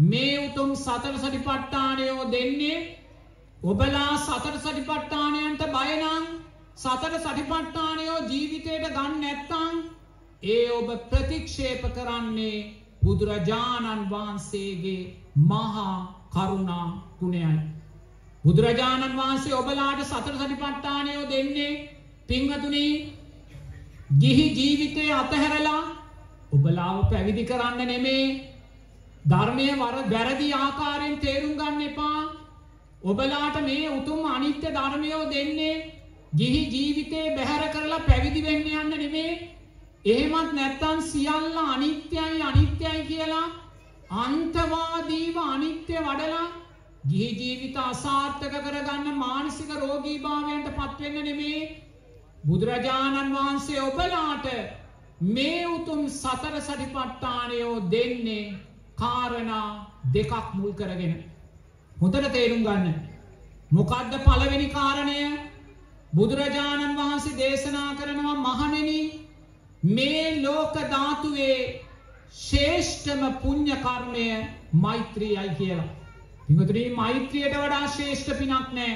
මේ උතුම් සතර සතිපට්ඨානයෝ දෙන්නේ ඔබලා සතර සතිපට්ඨානයන්ට බය නම් සතර සතිපට්ඨානයෝ ජීවිතයට ගන්න නැත්නම් ඒ ඔබ ප්‍රතික්ෂේප කරන්නේ බුදුරජාණන් වහන්සේගේ මහා කරුණා ගුණයයි. බුදුරජාණන් වහන්සේ ඔබලාට සතර සතිපට්ඨානයෝ දෙන්නේ පින්වතුනි ගිහි ජීවිතය අතහැරලා ඔබලාව පැවිදි කරන්න නෙමේ. ධර්මය වැරදි ආකාරයෙන් තේරුම් ගන්න එපා. ඔබලාට මේ උතුම් අනිත්‍ය ධර්මයෝ දෙන්නේ ගිහි ජීවිතේ බැහැර කරලා පැවිදි වෙන්න යන්න නෙමේ. එහෙමත් නැත්තම් සියල්ල අනිත්‍යයි කියලා අන්තවාදීව අනිත්‍ය වඩලා ගිහි ජීවිත අසාර්ථක කරගන්න මානසික රෝගීභාවයන්ට පත්වෙන්න නෙමේ. බුදුරජාණන් වහන්සේ ඔබලාට මේ උතුම් සතර සතිපට්ඨානයෝ දෙන්නේ කාරණා දෙකක් මුල් කරගෙන. හොඳට තේරුම් ගන්න. මොකද්ද පළවෙනි කාරණය? බුදුරජාණන් වහන්සේ දේශනා කරනවා මහණෙනි මේ ලෝක ධාතුවේ ශ්‍රේෂ්ඨම පුණ්‍ය කර්මය මෛත්‍රියයි කියලා. පින්වතුනි මෛත්‍රියට වඩා ශ්‍රේෂ්ඨ පිනක් නැහැ.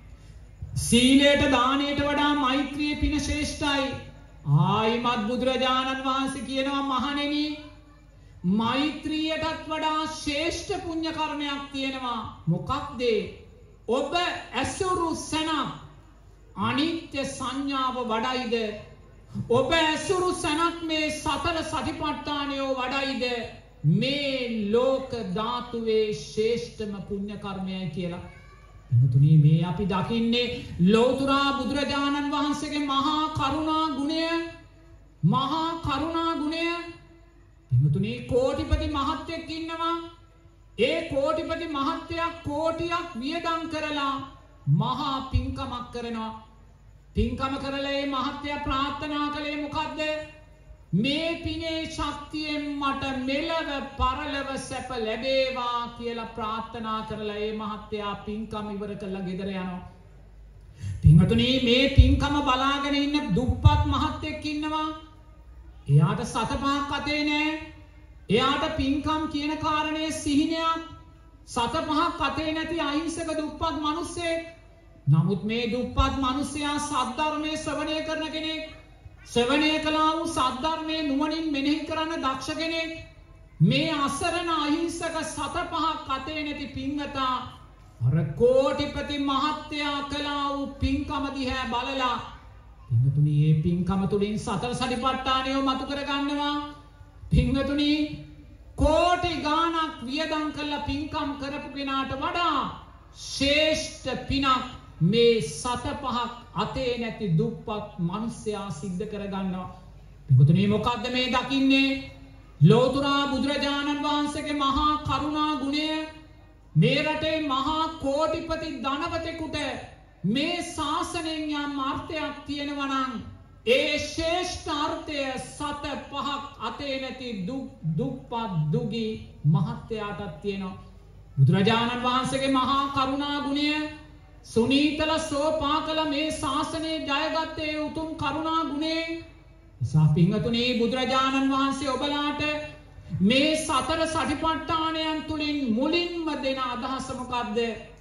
සීලයට දානයට වඩා මෛත්‍රිය පින ශ්‍රේෂ්ඨයි. ආයිමත් බුදුරජාණන් වහන්සේ කියනවා මහණෙනි මෛත්‍රියටත් වඩා ශ්‍රේෂ්ඨ පුණ්‍ය කර්මයක් තියෙනවා. මොකක්ද? ඔබ ඇසුරු සැනක් අනිත්‍ය සංඥාව වඩයිද? ඔබ ඇසුරු සැනක් මේ සතර සතිපට්ඨානයෝ වඩයිද? මේ ලෝක ධාතුවේ ශ්‍රේෂ්ඨම පුණ්‍ය කර්මයයි කියලා. එතුණි මේ අපි දකින්නේ ලෞතුරා බුදුරජාණන් වහන්සේගේ මහා කරුණා ගුණය. මහා කරුණා ගුණය. එතුණි කෝටිපති මහත්තයෙක් ඉන්නවා. ඒ කෝටිපති මහත්තයා කෝටියක් වියදම් කරලා මහා පින්කමක් කරනවා. පින්කම කරලා ඒ මහත්තයා ප්‍රාර්ථනා කළේ මොකද්ද? මේ පිනේ ශක්තියෙන් මට මෙලව පරලොව සැප ලැබේවා කියලා ප්‍රාර්ථනා කරලා ඒ මහත්තයා පින්කම ඉවර කරලා ගෙදර යනවා. පින්වතුනි මේ පින්කම බලාගෙන ඉන්න දුප්පත් මහත්තයෙක් ඉන්නවා. එයාට සත පහක් අතේ නෑ. එයාට පින්කම් කියන කාරණේ සිහිනයක්. සත පහක් අතේ නැති අහිංසක දුප්පත් මිනිස්සෙක්. නමුත් මේ දුප්පත් මිනිසයා සද්ධර්මයේ ශ්‍රවණය කරන කෙනෙක්. ශ්‍රවණය කළා වූ සද්ධර්මයේ නුවණින් මෙනෙහි කරන දක්ෂ කෙනෙක්. මේ අසරණ අහිංසක සත පහක් අතේ නැති පින්වතා අර කෝටිපති මහත්තයා කළා වූ පින්කම දිහා බලලා පින්වතුනි මේ පින්කම තුලින් සතර සතිපට්ඨානය මතු කර ගන්නවා. පින්වතුනි කෝටි ගාණක් වියදම් කළා පින්කම් කරපු කෙනාට වඩා ශ්‍රේෂ්ඨ පිනක් මේ සත පහක් අතේ නැති දුප්පත් මිනිසයා සිද්ධ කරගන්නවා. පිටුතුනේ මොකද්ද මේ දකින්නේ? ලෝතුරා බුදුරජාණන් වහන්සේගේ මහා කරුණා ගුණය. මේ රටේ මහා කෝටිපති ධනවතෙකුට මේ ශාසනයෙන් යම් අර්ථයක් තියෙනවා නම් ඒ ශ්‍රේෂ්ඨ අර්ථය සත පහක් අතේ නැති දුප්පත් දුගී මහත්තයාටත් තියෙනවා. බුදුරජාණන් වහන්සේගේ මහා කරුණා ගුණය සුනීතල සෝපාකල මේ ශාසනයේ ජයගත්තේ උතුම් කරුණා ගුණේ. නිසා පින්වතුනි බුදුරජාණන් වහන්සේ ඔබලාට මේ සතර සතිපට්ඨානයන් තුලින් මුලින්ම දෙන අදහස මොකද්ද?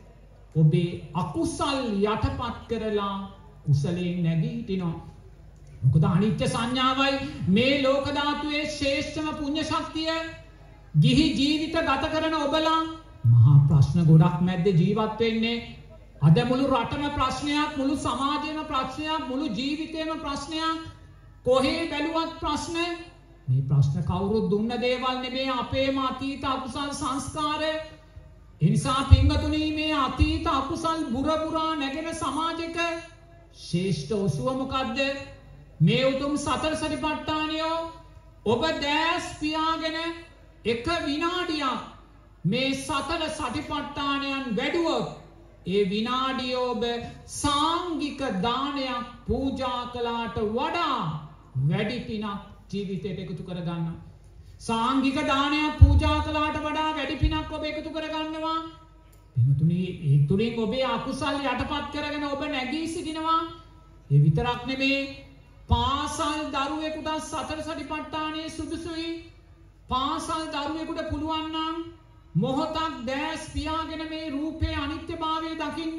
ඔබේ අකුසල් යටපත් කරලා කුසලයෙන් නැගී හිටිනවා. මොකද අනිත්‍ය සංඥාවයි මේ ලෝක ධාතුවේ ශ්‍රේෂ්ඨම පුණ්‍ය ශක්තිය. ගිහි ජීවිත ගත කරන ඔබලා මහා ප්‍රශ්න ගොඩක් මැද්ද ජීවත් වෙන්නේ. අද මුළු රටම ප්‍රශ්නයක්, මුළු සමාජයේම ප්‍රශ්නයක්, මුළු ජීවිතේම ප්‍රශ්නයක්. කොහේ බැලුවත් ප්‍රශ්න. මේ ප්‍රශ්න කවුරුත් දුන්න දේවල් නෙමේ, අපේම අතීත අකුසල් සංස්කාර. ඒ නිසා පින්වතුනි මේ අතීත අකුසල් බුරබුරා නැගෙන සමාජයක ශ්‍රේෂ්ඨ ඔසුව මොකද්ද? මේ උතුම් සතර සතිපට්ඨානයෝ ඔබ දැස් පියාගෙන එක විනාඩියක් මේ සතර සතිපට්ඨානයන් වැඩුවොත් ඒ විනාඩිය ඔබ සාංගික දානයක් පූජා කළාට වඩා වැඩි පිනක් ජීවිතයට එකතු කරගන්න. සාංගික දානයක් පූජා කළාට වඩා වැඩි පිනක් ඔබ එකතු කරගන්නවා. එතුණි ඒ තුලින් ඔබේ අකුසල් යටපත් කරගෙන ඔබ නැගී සිටිනවා. ඒ විතරක් නෙමේ පාසල් දරුවෙකුට සතර සතිපට්ඨානයේ සුදුසුයි. පාසල් දරුවෙකුට පුළුවන් නම් මොහොතක් දැස් පියාගෙන මේ රූපේ අනිත්‍යභාවය දකින්න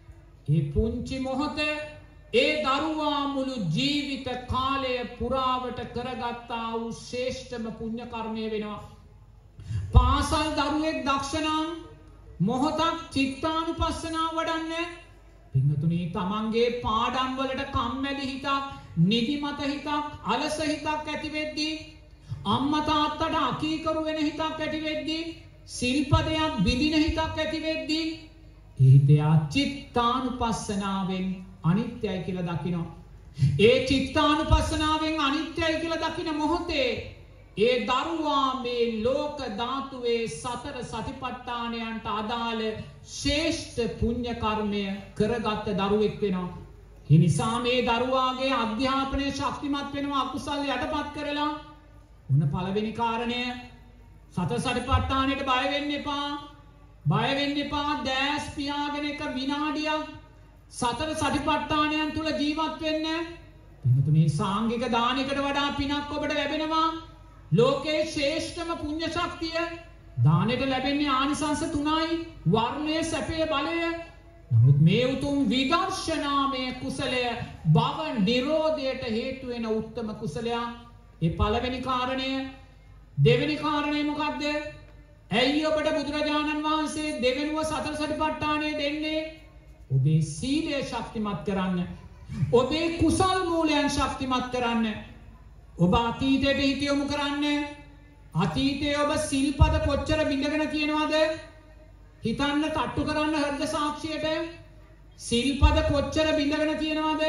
ඒ පුංචි මොහොත ඒ දරුවා මුළු ජීවිත කාලය පුරාවට කරගත්තා වූ ශ්‍රේෂ්ඨම පුණ්‍ය කර්මය වෙනවා. පාසල් දරුවෙක් දක්ෂ නම් මොහොතක් චිත්තානුපස්සනාව වඩන්න. පින්වතුනි තමන්ගේ පාඩම් වලට කම්මැලි හිතක්, නිදිමත හිතක්, අලස හිතක් ඇති වෙද්දී, අම්මා තාත්තට අකීකරු වෙන හිතක් ඇති වෙද්දී, සිල්පදයක් බිඳින හිතක් ඇති වෙද්දී, ඒ හිතයා චිත්තානුපස්සනාවෙන් අනිත්‍යයි කියලා දකිනවා. ඒ චිත්තානුපස්සනාවෙන් අනිත්‍යයි කියලා දකින මොහොතේ ඒ දරුවා මේ ලෝක ධාතුවේ සතර සතිපට්ඨානයන්ට අදාළ ශ්‍රේෂ්ඨ පුණ්‍ය කර්මය කරගත් දරුවෙක් වෙනවා. ඒ නිසා මේ දරුවාගේ අධ්‍යාපනය ශක්තිමත් වෙනවා අකුසල් යටපත් කරලා. උන පළවෙනි කාරණය සතර සතිපට්ඨානයට බය වෙන්න එපා. බය වෙන්න එපා. දැස් පියාගෙන එක විනාඩියක් සතර සතිපට්ඨානයන් තුල ජීවත් වෙන්න. පින්තුනේ සාංගික දානයකට වඩා පිනක් ඔබට ලැබෙනවා. ලෝකේ ශ්‍රේෂ්ඨම පුණ්‍ය ශක්තිය දානෙට ලැබෙන්නේ ආනිසංස 3යි. වර්ණය, සැපය, බලය. නමුත් මේ උතුම් විදර්ශනාමය කුසලය භව නිරෝධයට හේතු වෙන උත්තම කුසලයක්. ඒ පළවෙනි කාරණය. දෙවෙනි කාරණය මොකක්ද? ඇයි ඔබට බුදුරජාණන් වහන්සේ දෙවෙනුව සතර සතිපට්ඨානය දෙන්නේ? ඔබේ සීලය ශක්තිමත් කරන්න. ඔබේ කුසල් මූලයන් ශක්තිමත් කරන්න. ඔබ අතීතයට හිත යොමු කරන්න. අතීතයේ ඔබ සිල්පද කොච්චර බිඳගෙන තියෙනවද? හිතන්න, තට්ටු කරන්න හෘද සාක්ෂියට. සිල්පද කොච්චර බිඳගෙන තියෙනවද?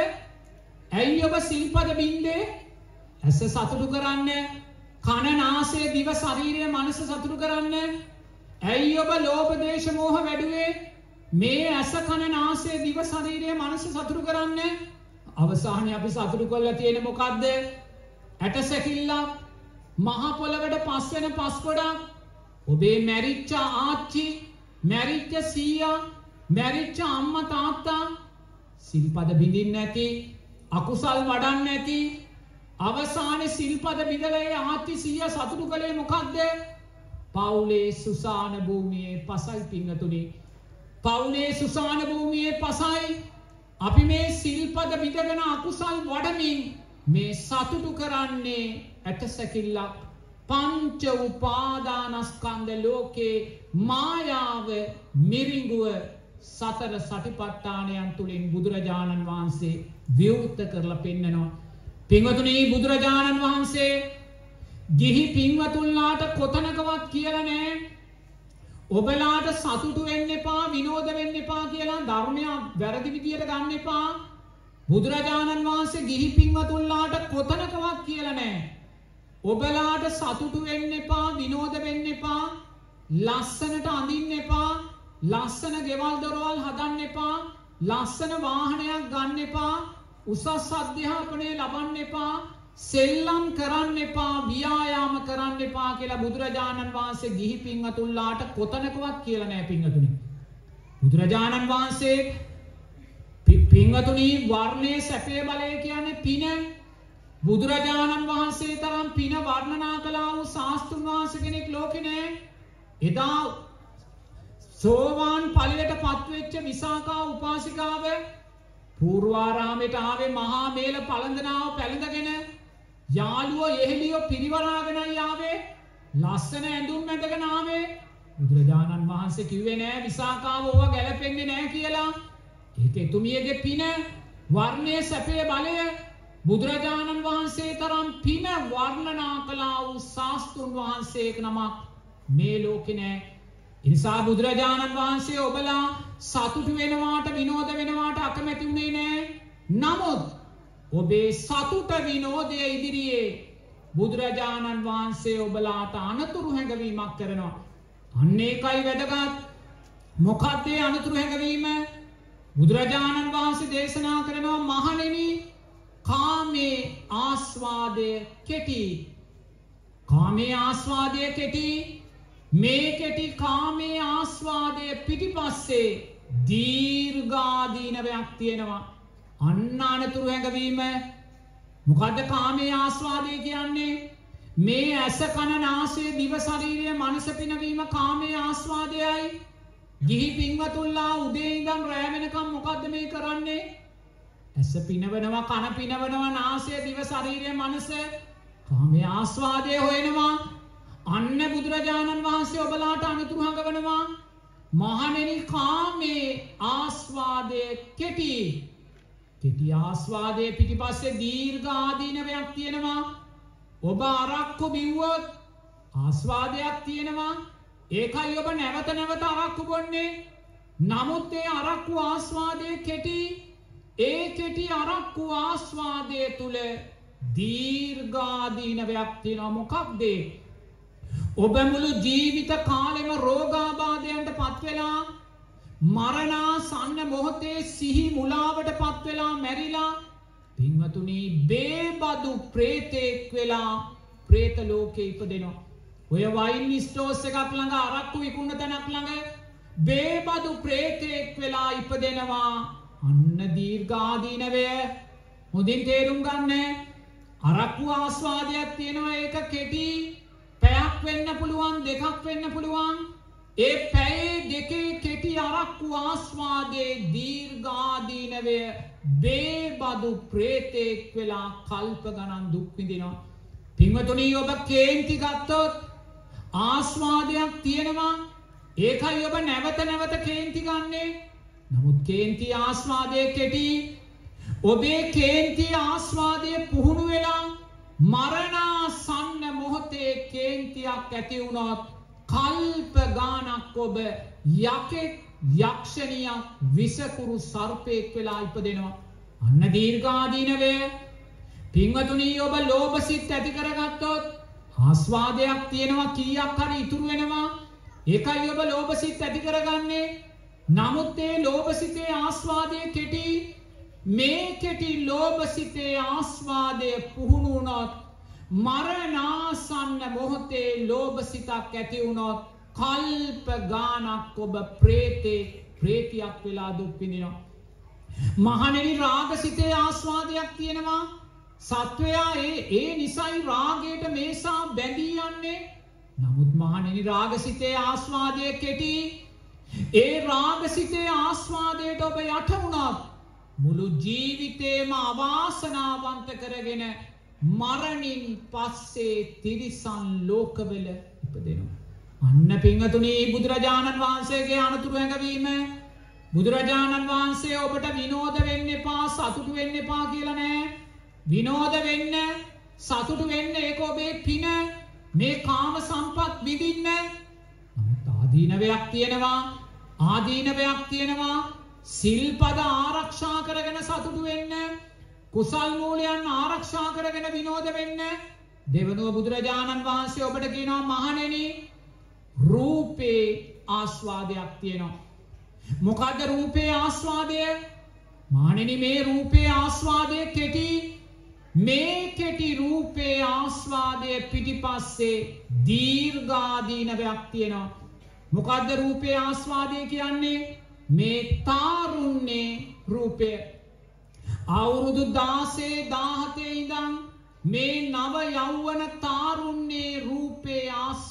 ඇයි ඔබ සිල්පද බින්දේ? ඇස සතුටු කරන්න, කන, නාසය, දිව, ශරීරය, මනස සතුටු කරන්න. ඇයි ඔබ ලෝභ, දේශ, මෝහ වැඩුවේ? මේ ඇස, කන, නාසය, දිව, ශරීරය, මනස සතුටු කරන්න. අවසානයේ අපි සතුටු කරලා තියෙන්නේ මොකද්ද? ඇටසැකිල්ලක්, මහ පොළවට පස් වෙන පස් ගොඩක්, ඔබේ මැරිච්ච ආච්චි, මැරිච්ච සීයා, මැරිච්ච අම්මා තාත්තා, සිල්පද බිඳින්න නැති, අකුසල් වඩන්න නැති, අවසානයේ සිල්පද බිඳලා ආච්චි සීයා සතුටු කළේ මොකද්ද? පවුලේ සුසාන භූමියේ පසයි. පින්තුනි, පවුලේ සුසාන භූමියේ පසයි. අපි මේ සිල්පද බිඳගෙන අකුසල් වඩමින් මේ සතුටු කරන්නේ ඇටසැකිල්ලක්. පංච උපාදානස්කන්ධ ලෝකේ මායාව, මිරිඟුව සතර සතිපට්ඨානයන් තුලින් බුදුරජාණන් වහන්සේ විවෘත කරලා පෙන්නනවා. පින්වතුනි, බුදුරජාණන් වහන්සේ ගිහි පින්වතුන්ලාට කොතනකවත් කියලා නැහැ ඔබලාට සතුටු වෙන්න එපා, විනෝද වෙන්න එපා කියලා. ධර්මය වැරදි විදියට ගන්න එපා. බුදුරජාණන් වහන්සේ ගිහි පින්වතුන්ලාට කොතනකවත් කියලා නැහැ ඔබලාට සතුටු වෙන්න එපා, විනෝද වෙන්න එපා, ලස්සනට අඳින්න එපා, ලස්සන ගෙවල් දොරවල් හදන්න එපා, ලස්සන වාහනයක් ගන්න එපා, උසස් අධ්‍යාපනය ලබන්න එපා, සෙල්ලම් කරන්න එපා, ව්‍යායාම කරන්න එපා කියලා බුදුරජාණන් වහන්සේ ගිහි පින්වතුන්ලාට කොතනකවත් කියලා නැහැ. පින්වතුනි, බුදුරජාණන් වහන්සේ පින්වතුනි වර්ණයේ සැපය, බලය කියන්නේ පින. බුදුරජාණන් වහන්සේ තරම් පින වර්ණනා කළා වූ ශාස්ත්‍රුන් වහන්සේ කෙනෙක් ලෝකේ නැහැ. එදා සෝවාන් ඵලයට පත්වෙච්ච විසාකා උපාසිකාව පූර්වාරාමයට ආවේ මහා මේල පළඳනාව පැළඳගෙන. යාළුවෝ එහෙලියෝ පිරිවරාගෙනයි ආවේ. ලස්සන ඇඳුම් ඇඳගෙන ආවේ. බුදුරජාණන් වහන්සේ කිව්වේ නෑ විසාකාව ඕවා ගැලපෙන්නේ නෑ කියලා. ඒක එතුමියගේ පින, වර්ණයේ සැපේ, බලය. බුදුරජාණන් වහන්සේ තරම් පින වර්ණනා කළා වූ ශාස්ත්‍රුන් වහන්සේක නමක් මේ ලෝකේ නෑ. ඒ නිසා බුදුරජාණන් වහන්සේ ඔබලා සතුටු වෙනවාට, විනෝද වෙනවාට අකමැති උනේ නෑ. නමුත් ඔබේ සතුට විනෝදය ඉදිරියේ බුදුරජාණන් වහන්සේ ඔබලාට අනතුරු හැඟවීමක් කරනවා. අන්න ඒකයි වැදගත්. මොකක්ද ඒ අනතුරු හැඟවීම? බුදුරජාණන් වහන්සේ දේශනා කරනවා, මහණෙනි, කාමේ ආස්වාදය කෙටි. කාමේ ආස්වාදය කෙටි. මේ කෙටි කාමේ ආස්වාදය පිටිපස්සේ දීර්ඝාදීනවයක් තියෙනවා. අන්න අනතුරු හැඟවීම. මොකද්ද කාමේ ආස්වාදය කියන්නේ? මේ ඇස කන නාසය දිව ශරීරය මනස පිනවීම කාමයේ ආස්වාදයයි. ගිහි පින්වතුන්ලා උදේ ඉඳන් රැ වෙනකම් මොකද්ද මේ කරන්නේ? ඇස පිනවනවා, කන පිනවනවා, නාසය දිව ශරීරය මනස කාමයේ ආස්වාදය හොයනවා. අන්න බුදුරජාණන් වහන්සේ ඔබලාට අනුතුරු හඟවනවා. මහණෙනි කාමයේ ආස්වාදය කෙටි. කෙටි ආස්වාදයේ පිටිපස්සේ දීර්ඝ ආදීනවයක් තියෙනවා. ඔබ අරක්කු බිව්වොත් ආස්වාදයක් තියෙනවා. ඒකයි ඔබ නැවත නැවත අරක්කු බොන්නේ. නමුත් ඒ අරක්කු ආස්වාදයේ කෙටි. ඒ කෙටි අරක්කු ආස්වාදයේ තුල දීර්ඝ ආදීනවයක් තියෙනවා. මොකක්ද? ඔබ මුළු ජීවිත කාලෙම රෝගාබාධයන්ට පත් වෙලා මරණාසන්න මොහොතේ සිහි මුලාවට පත් වෙලා මැරිලා පින්වතුනි බේබදු ප්‍රේතෙක් වෙලා ප්‍රේත ලෝකේ ඉපදෙනවා. ඔය වයින් ස්ටෝර්ස් එකක් ළඟ අරක්කු විකුණන තැනක් ළඟ බේබදු ප්‍රේතෙක් වෙලා ඉපදෙනවා. අන්න දීර්ඝාදීනවය හොඳින් තේරුම් ගන්න. අරක්කු ආස්වාදයක් තියෙනවා. ඒක කෙටි. පැයක් වෙන්න පුළුවන්, දෙකක් වෙන්න පුළුවන්. ඒ පැයේ දෙකේ කෙටි අරක්කු ආස්වාදයේ දීර්ඝාදීනවය බේබදු ප්‍රේතෙක් වෙලා කල්ප ගණන් දුක් විඳිනවා. පින්වතුනි ඔබ කේන්ති ගත්තොත් ආස්වාදයක් තියෙනවා. ඒකයි ඔබ නැවත නැවත කේන්ති ගන්නෙ. නමුත් කේන්ති ආස්වාදයේ කෙටි. ඔබේ කේන්ති ආස්වාදයේ පුහුණු වෙලා මරණාසන්න මොහොතේ කේන්තියක් ඇති වුණොත් කල්ප ගානක් ඔබ යකෙක්, යක්ෂණියක්, විසකුරු සර්පයෙක් වෙලා ඉපදෙනවා. අන්න දීර්ඝාදීනවය. පින්වතුනි ඔබ ලෝභසිත ඇති කරගත්තොත් ආස්වාදයක් තියෙනවා, කීයක් හරි ඉතුරු වෙනවා. ඒකයි ඔබ ලෝභසිත ඇති කරගන්නේ. නමුත් ඒ ලෝභසිතේ ආස්වාදයේ කෙටි. මේ කෙටි ලෝභසිතේ ආස්වාදය පුහුණු වුණොත් මරණාසන්න මොහොතේ ලෝභසිතක් ඇති වුණොත් කල්ප ගානක් ඔබ ප්‍රේතියක් වෙලා දුක් විඳිනවා. මහණෙනි රාගසිතේ ආස්වාදයක් තියෙනවා. සත්වයා ඒ නිසයි රාගයට මේසා බැඳී යන්නේ. නමුත් මහණෙනි රාගසිතේ ආස්වාදය කෙටි. ඒ රාගසිතේ ආස්වාදයට ඔබ යට වුණොත් මුළු ජීවිතේම අවාසනාවන්ත කරගෙන මරණින් පස්සේ තිරිසන් ලෝකවල ඉපදෙනවා. අන්න පින්වතුනි බුදුරජාණන් වහන්සේගේ අනුතුරු හැඟවීම. බුදුරජාණන් වහන්සේ ඔබට විනෝද වෙන්න එපා, සතුටු වෙන්න එපා කියලා නෑ. විනෝද වෙන්න, සතුටු වෙන්න ඒක ඔබේ පින. මේ කාම සම්පත් විඳින්න. නමුත් ආදීනවයක් තියෙනවා. ආදීනවයක් තියෙනවා. සිල්පද ආරක්ෂා කරගෙන සතුටු වෙන්න. කුසල් මූලයන් ආරක්ෂා කරගෙන විනෝද වෙන්න. දෙවනුව බුදුරජාණන් වහන්සේ ඔබට කියනවා මහණෙනි රූපේ ආස්වාදයක් තියෙනවා. මොකද්ද රූපේ ආස්වාදය? මහණෙනි මේ රූපේ ආස්වාදය කෙටි. මේ කෙටි රූපේ ආස්වාදය පිටිපස්සේ දීර්ඝාදීනවයක් තියෙනවා. මොකද්ද රූපේ ආස්වාදය කියන්නේ? මේ තාරුණ්‍යේ රූපය. අවුරුදු 16-17 ඉඳන් මේ නව යෞවන තාරුණ්‍යේ රූපේ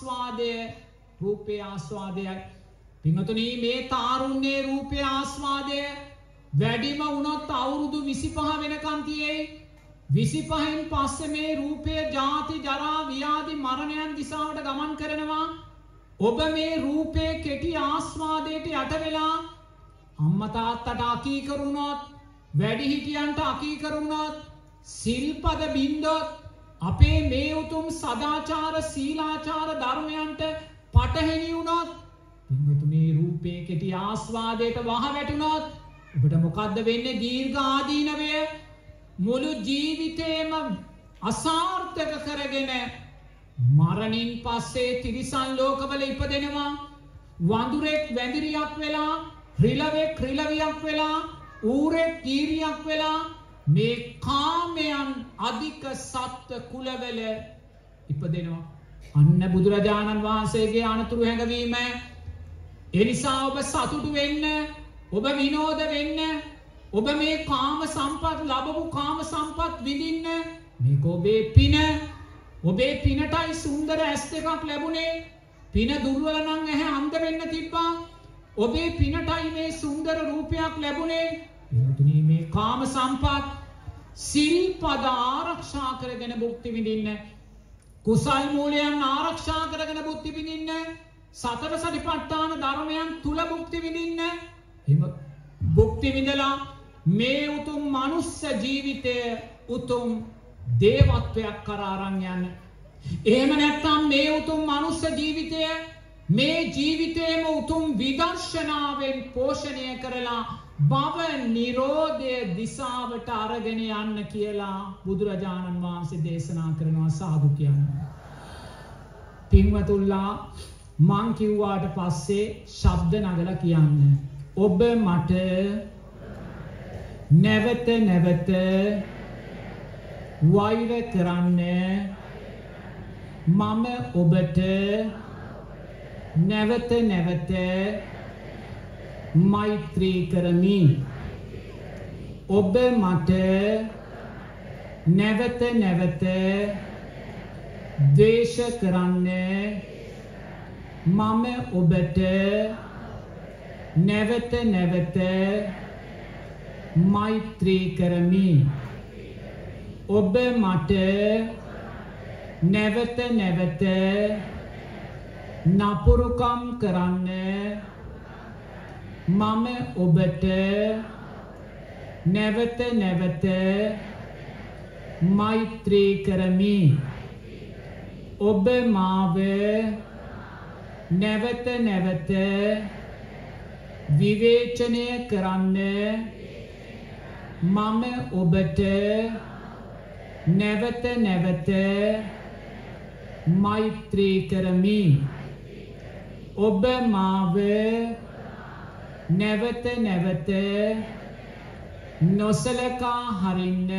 ආස්වාදයයි. පින්වතුනි මේ තාරුණ්‍යේ රූපේ ආස්වාදය වැඩිම වුණොත් අවුරුදු 25 වෙනකන් තියෙයි. 25න් පස්සේ මේ රූපය ජාති ජරා ව්‍යාධි මරණයන් දිසාවට ගමන් කරනවා. ඔබ මේ රූපේ කෙටි ආස්වාදයට යට වෙලා අම්මා තාත්තට අකීකරු වුණොත්, වැඩිහිටියන්ට අකීකරු වුණොත්, සිල්පද බින්දොත්, අපේ මේ උතුම් සදාචාර සීලාචාර ධර්මයන්ට පටහැනි වුණොත්, පින්වතුනි රූපේ කෙටි ආස්වාදයට වහ වැටුණොත් ඔබට මොකද්ද වෙන්නේ? දීර්ඝ ආදීනවය මුළු ජීවිතේම අසාර්ථක කරගෙන මරණින් පස්සේ තිරිසන් ලෝකවල ඉපදෙනවා. වඳුරෙක් වැඳිරියක් වෙලා, රිලවෙක් රිලවියක් වෙලා, ඌරෙක් කීරියක් වෙලා මේ කාමයන් අධික සත්ත්ව කුලවල ඉපදෙනවා. අන්න බුදුරජාණන් වහන්සේගේ අනුතුරු හැඟවීම. එනිසා ඔබ සතුටු වෙන්න, ඔබ විනෝද වෙන්න, ඔබ මේ කාම සම්පත් ලැබපු කාම සම්පත් විඳින්න. මේක ඔබේ පින. ඔබේ පිනටයි සුන්දර ඇස් දෙකක් ලැබුණේ. පින දුර්වල නම් ඇහැ අන්ධ වෙන්න තිබ්බා. ඔබේ පිනටයි මේ සුන්දර රූපයක් ලැබුණේ. පින්වතුනි මේ කාම සම්පත් සිල්පද ආරක්ෂා කරගෙන භුක්ති විඳින්න. කුසල් මූලයන් ආරක්ෂා කරගෙන භුක්ති විඳින්න. සතර සතිපට්ඨාන ධර්මයන් තුල භුක්ති විඳින්න. එහෙම භුක්ති විඳලා මේ උතුම් මනුස්ස ජීවිතය උතුම් දේවත්වයක් කරා අරන් යන්න. එහෙම නැත්නම් මේ උතුම් මනුස්ස ජීවිතය මේ ජීවිතේම උතුම් විදර්ශනාවෙන් පෝෂණය කරලා භව නිරෝධය දිසාවට අරගෙන යන්න කියලා බුදුරජාණන් වහන්සේ දේශනා කරනවා. සාදු කියනවා. පින්වතුල්ලා මං කිව්වාට පස්සේ ශබ්ද නගලා කියන්න. ඔබ මට නැවත නැවත වෛර කරන්න. මම ඔබට නැවත නැවත මෛත්‍රී කරමි. ඔබ මට නැවත නැවත ද්වේෂ කරන්න. මම ඔබට නැවත නැවත මෛත්‍රී කරමි. ඔබ මට නැවත නැවත නපුරුකම් කරන්න. මම ඔබට නැවත නැවත මෛත්‍රී කරමි. ඔබ මාව නැවත නැවත විවේචනය කරන්න. මම ඔබට නැවත නැවත මෛත්‍රී කරමි. ඔබ මාව නැවත නැවත නොසලකා හරින්න.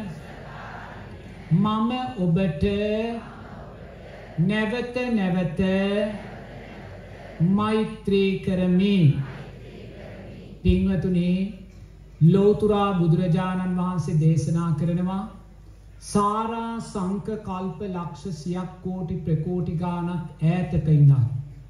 මම ඔබට නැවත නැවත මෛත්‍රී කරමි. පින්වතුනි ලෝතුරා බුදුරජාණන් වහන්සේ දේශනා කරනවා සාරා සංක කල්ප ලක්ෂ සියක් කෝටි ප්‍රකෝටි ගානක් ඈතක ඉඳන්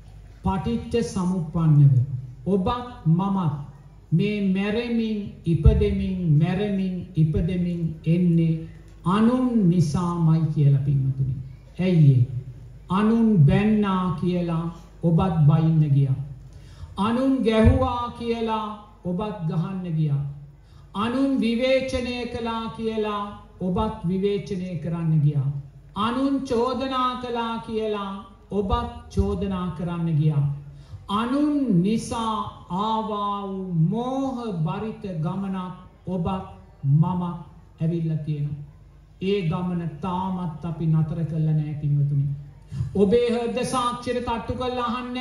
පටිච්ච සමුප්පන්නව ඔබත් මමත් මේ මැරෙමින් ඉපදෙමින් මැරෙමින් ඉපදෙමින් එන්නේ අනුන් නිසාමයි කියලා පින්වතුනි. ඇයි ඒ? අනුන් බැන්නා කියලා ඔබත් බයින්න ගියා. අනුන් ගැහුවා කියලා ඔබත් ගහන්න ගියා. අනුන් විවේචනය කළා කියලා ඔබත් විවේචනය කරන්න ගියා. අනුන් චෝදනා කළා කියලා ඔබත් චෝදනා කරන්න ගියා. අනුන් නිසා ආවා වූ මෝහ බරිත ගමනක් ඔබත් මමත් ඇවිල්ලා තියෙනවා. ඒ ගමන තාමත් අපි නතර කළා නෑ පින්වතුනි. ඔබේ හෘද සාක්ෂියට තට්ටු කරලා අහන්න.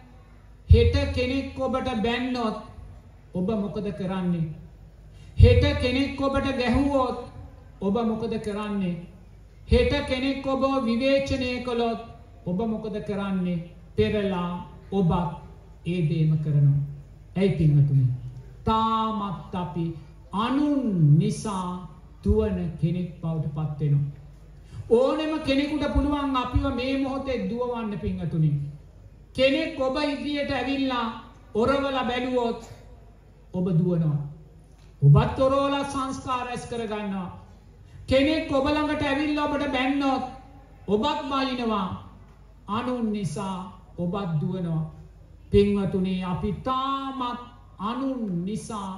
හෙට කෙනෙක් ඔබට බැන්නොත් ඔබ මොකද කරන්නේ? හෙට කෙනෙක් ඔබට ගැහුවොත් ඔබ මොකද කරන්නේ? හෙට කෙනෙක් ඔබ විවේචනය කළොත් ඔබ මොකද කරන්නේ? පෙරලා ඔබත් ඒ දේම කරනවා. ඇයි පින්වතුනි? තාමත් අපි අනුන් නිසා දුවන කෙනෙක් බවට පත් වෙනවා. ඕනෙම කෙනෙකුට පුළුවන් අපිව මේ මොහොතේ දුවවන්න පින්වතුනි. කෙනෙක් ඔබ ඉදිරියට ඇවිල්ලා ඔරවලා බැලුවොත් ඔබ දුවනවා. ඔබත් ඔරවලා සංස්කාර රැස් කරගන්නවා. කෙනෙක් ඔබ ළඟට ඇවිල්ලා ඔබට බැන්නොත් ඔබත් බයිනවා. අනුන් නිසා ඔබත් දුවනවා. පින්වතුනි අපි තාමත් අනුන් නිසා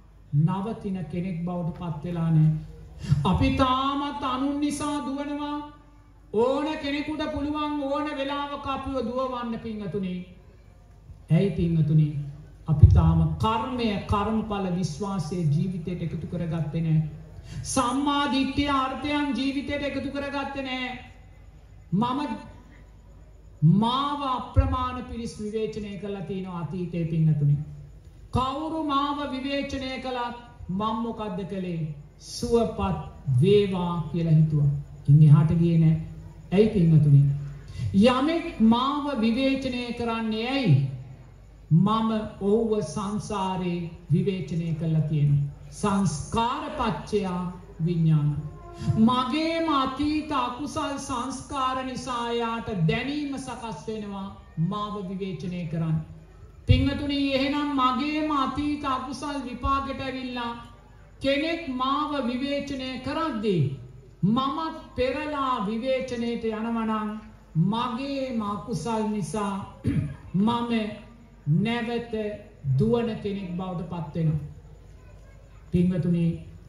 නවතින කෙනෙක් බවට පත් වෙලා නැහැ. අපි තාමත් අනුන් නිසා දුවනවා. ඕන කෙනෙකුට පුළුවන් ඕන වෙලාවක අපිව දුවවන්න පින්වතුනි. ඇයි පින්වතුනි? අපි තාම කර්මය කර්මඵල විශ්වාසයේ ජීවිතයට එකතු කරගත්තේ නැහැ. සම්මා දිට්ඨිය අර්ථයන් ජීවිතයට එකතු කරගත්තේ නැහැ. මාව අප්‍රමාණ පිරිස් විවේචනය කළා තියෙනවා අතීතයේ පින්වතුනි. කවුරු මාව විවේචනය කළත් මම මොකද්ද කළේ? සුවපත් වේවා කියලා හිතුවා. ඉන් එහාට ගියේ නැහැ. ඇයි පින්වතුනි? යමෙක් මාව විවේචනය කරන්නේ ඇයි? මම ඔව්ව සංසාරේ විවේචනය කළා තියෙනවා. සංස්කාර පච්චය විඥාන. මගේම අතීත අකුසල් සංස්කාර නිසා යාට දැනීම සකස් වෙනවා මාව විවේචනය කරන්න. පින්වතුනි එහෙනම් මගේම අතීත අකුසල් විපාකයට ඇවිල්ලා කෙනෙක් මාව විවේචනය කරද්දී මම පෙරලා විවේචනයට යනවා නම් මගේම අකුසල් නිසා මම නැවත දුවන කෙනෙක් බවට පත් වෙනවා. පින්වතුනි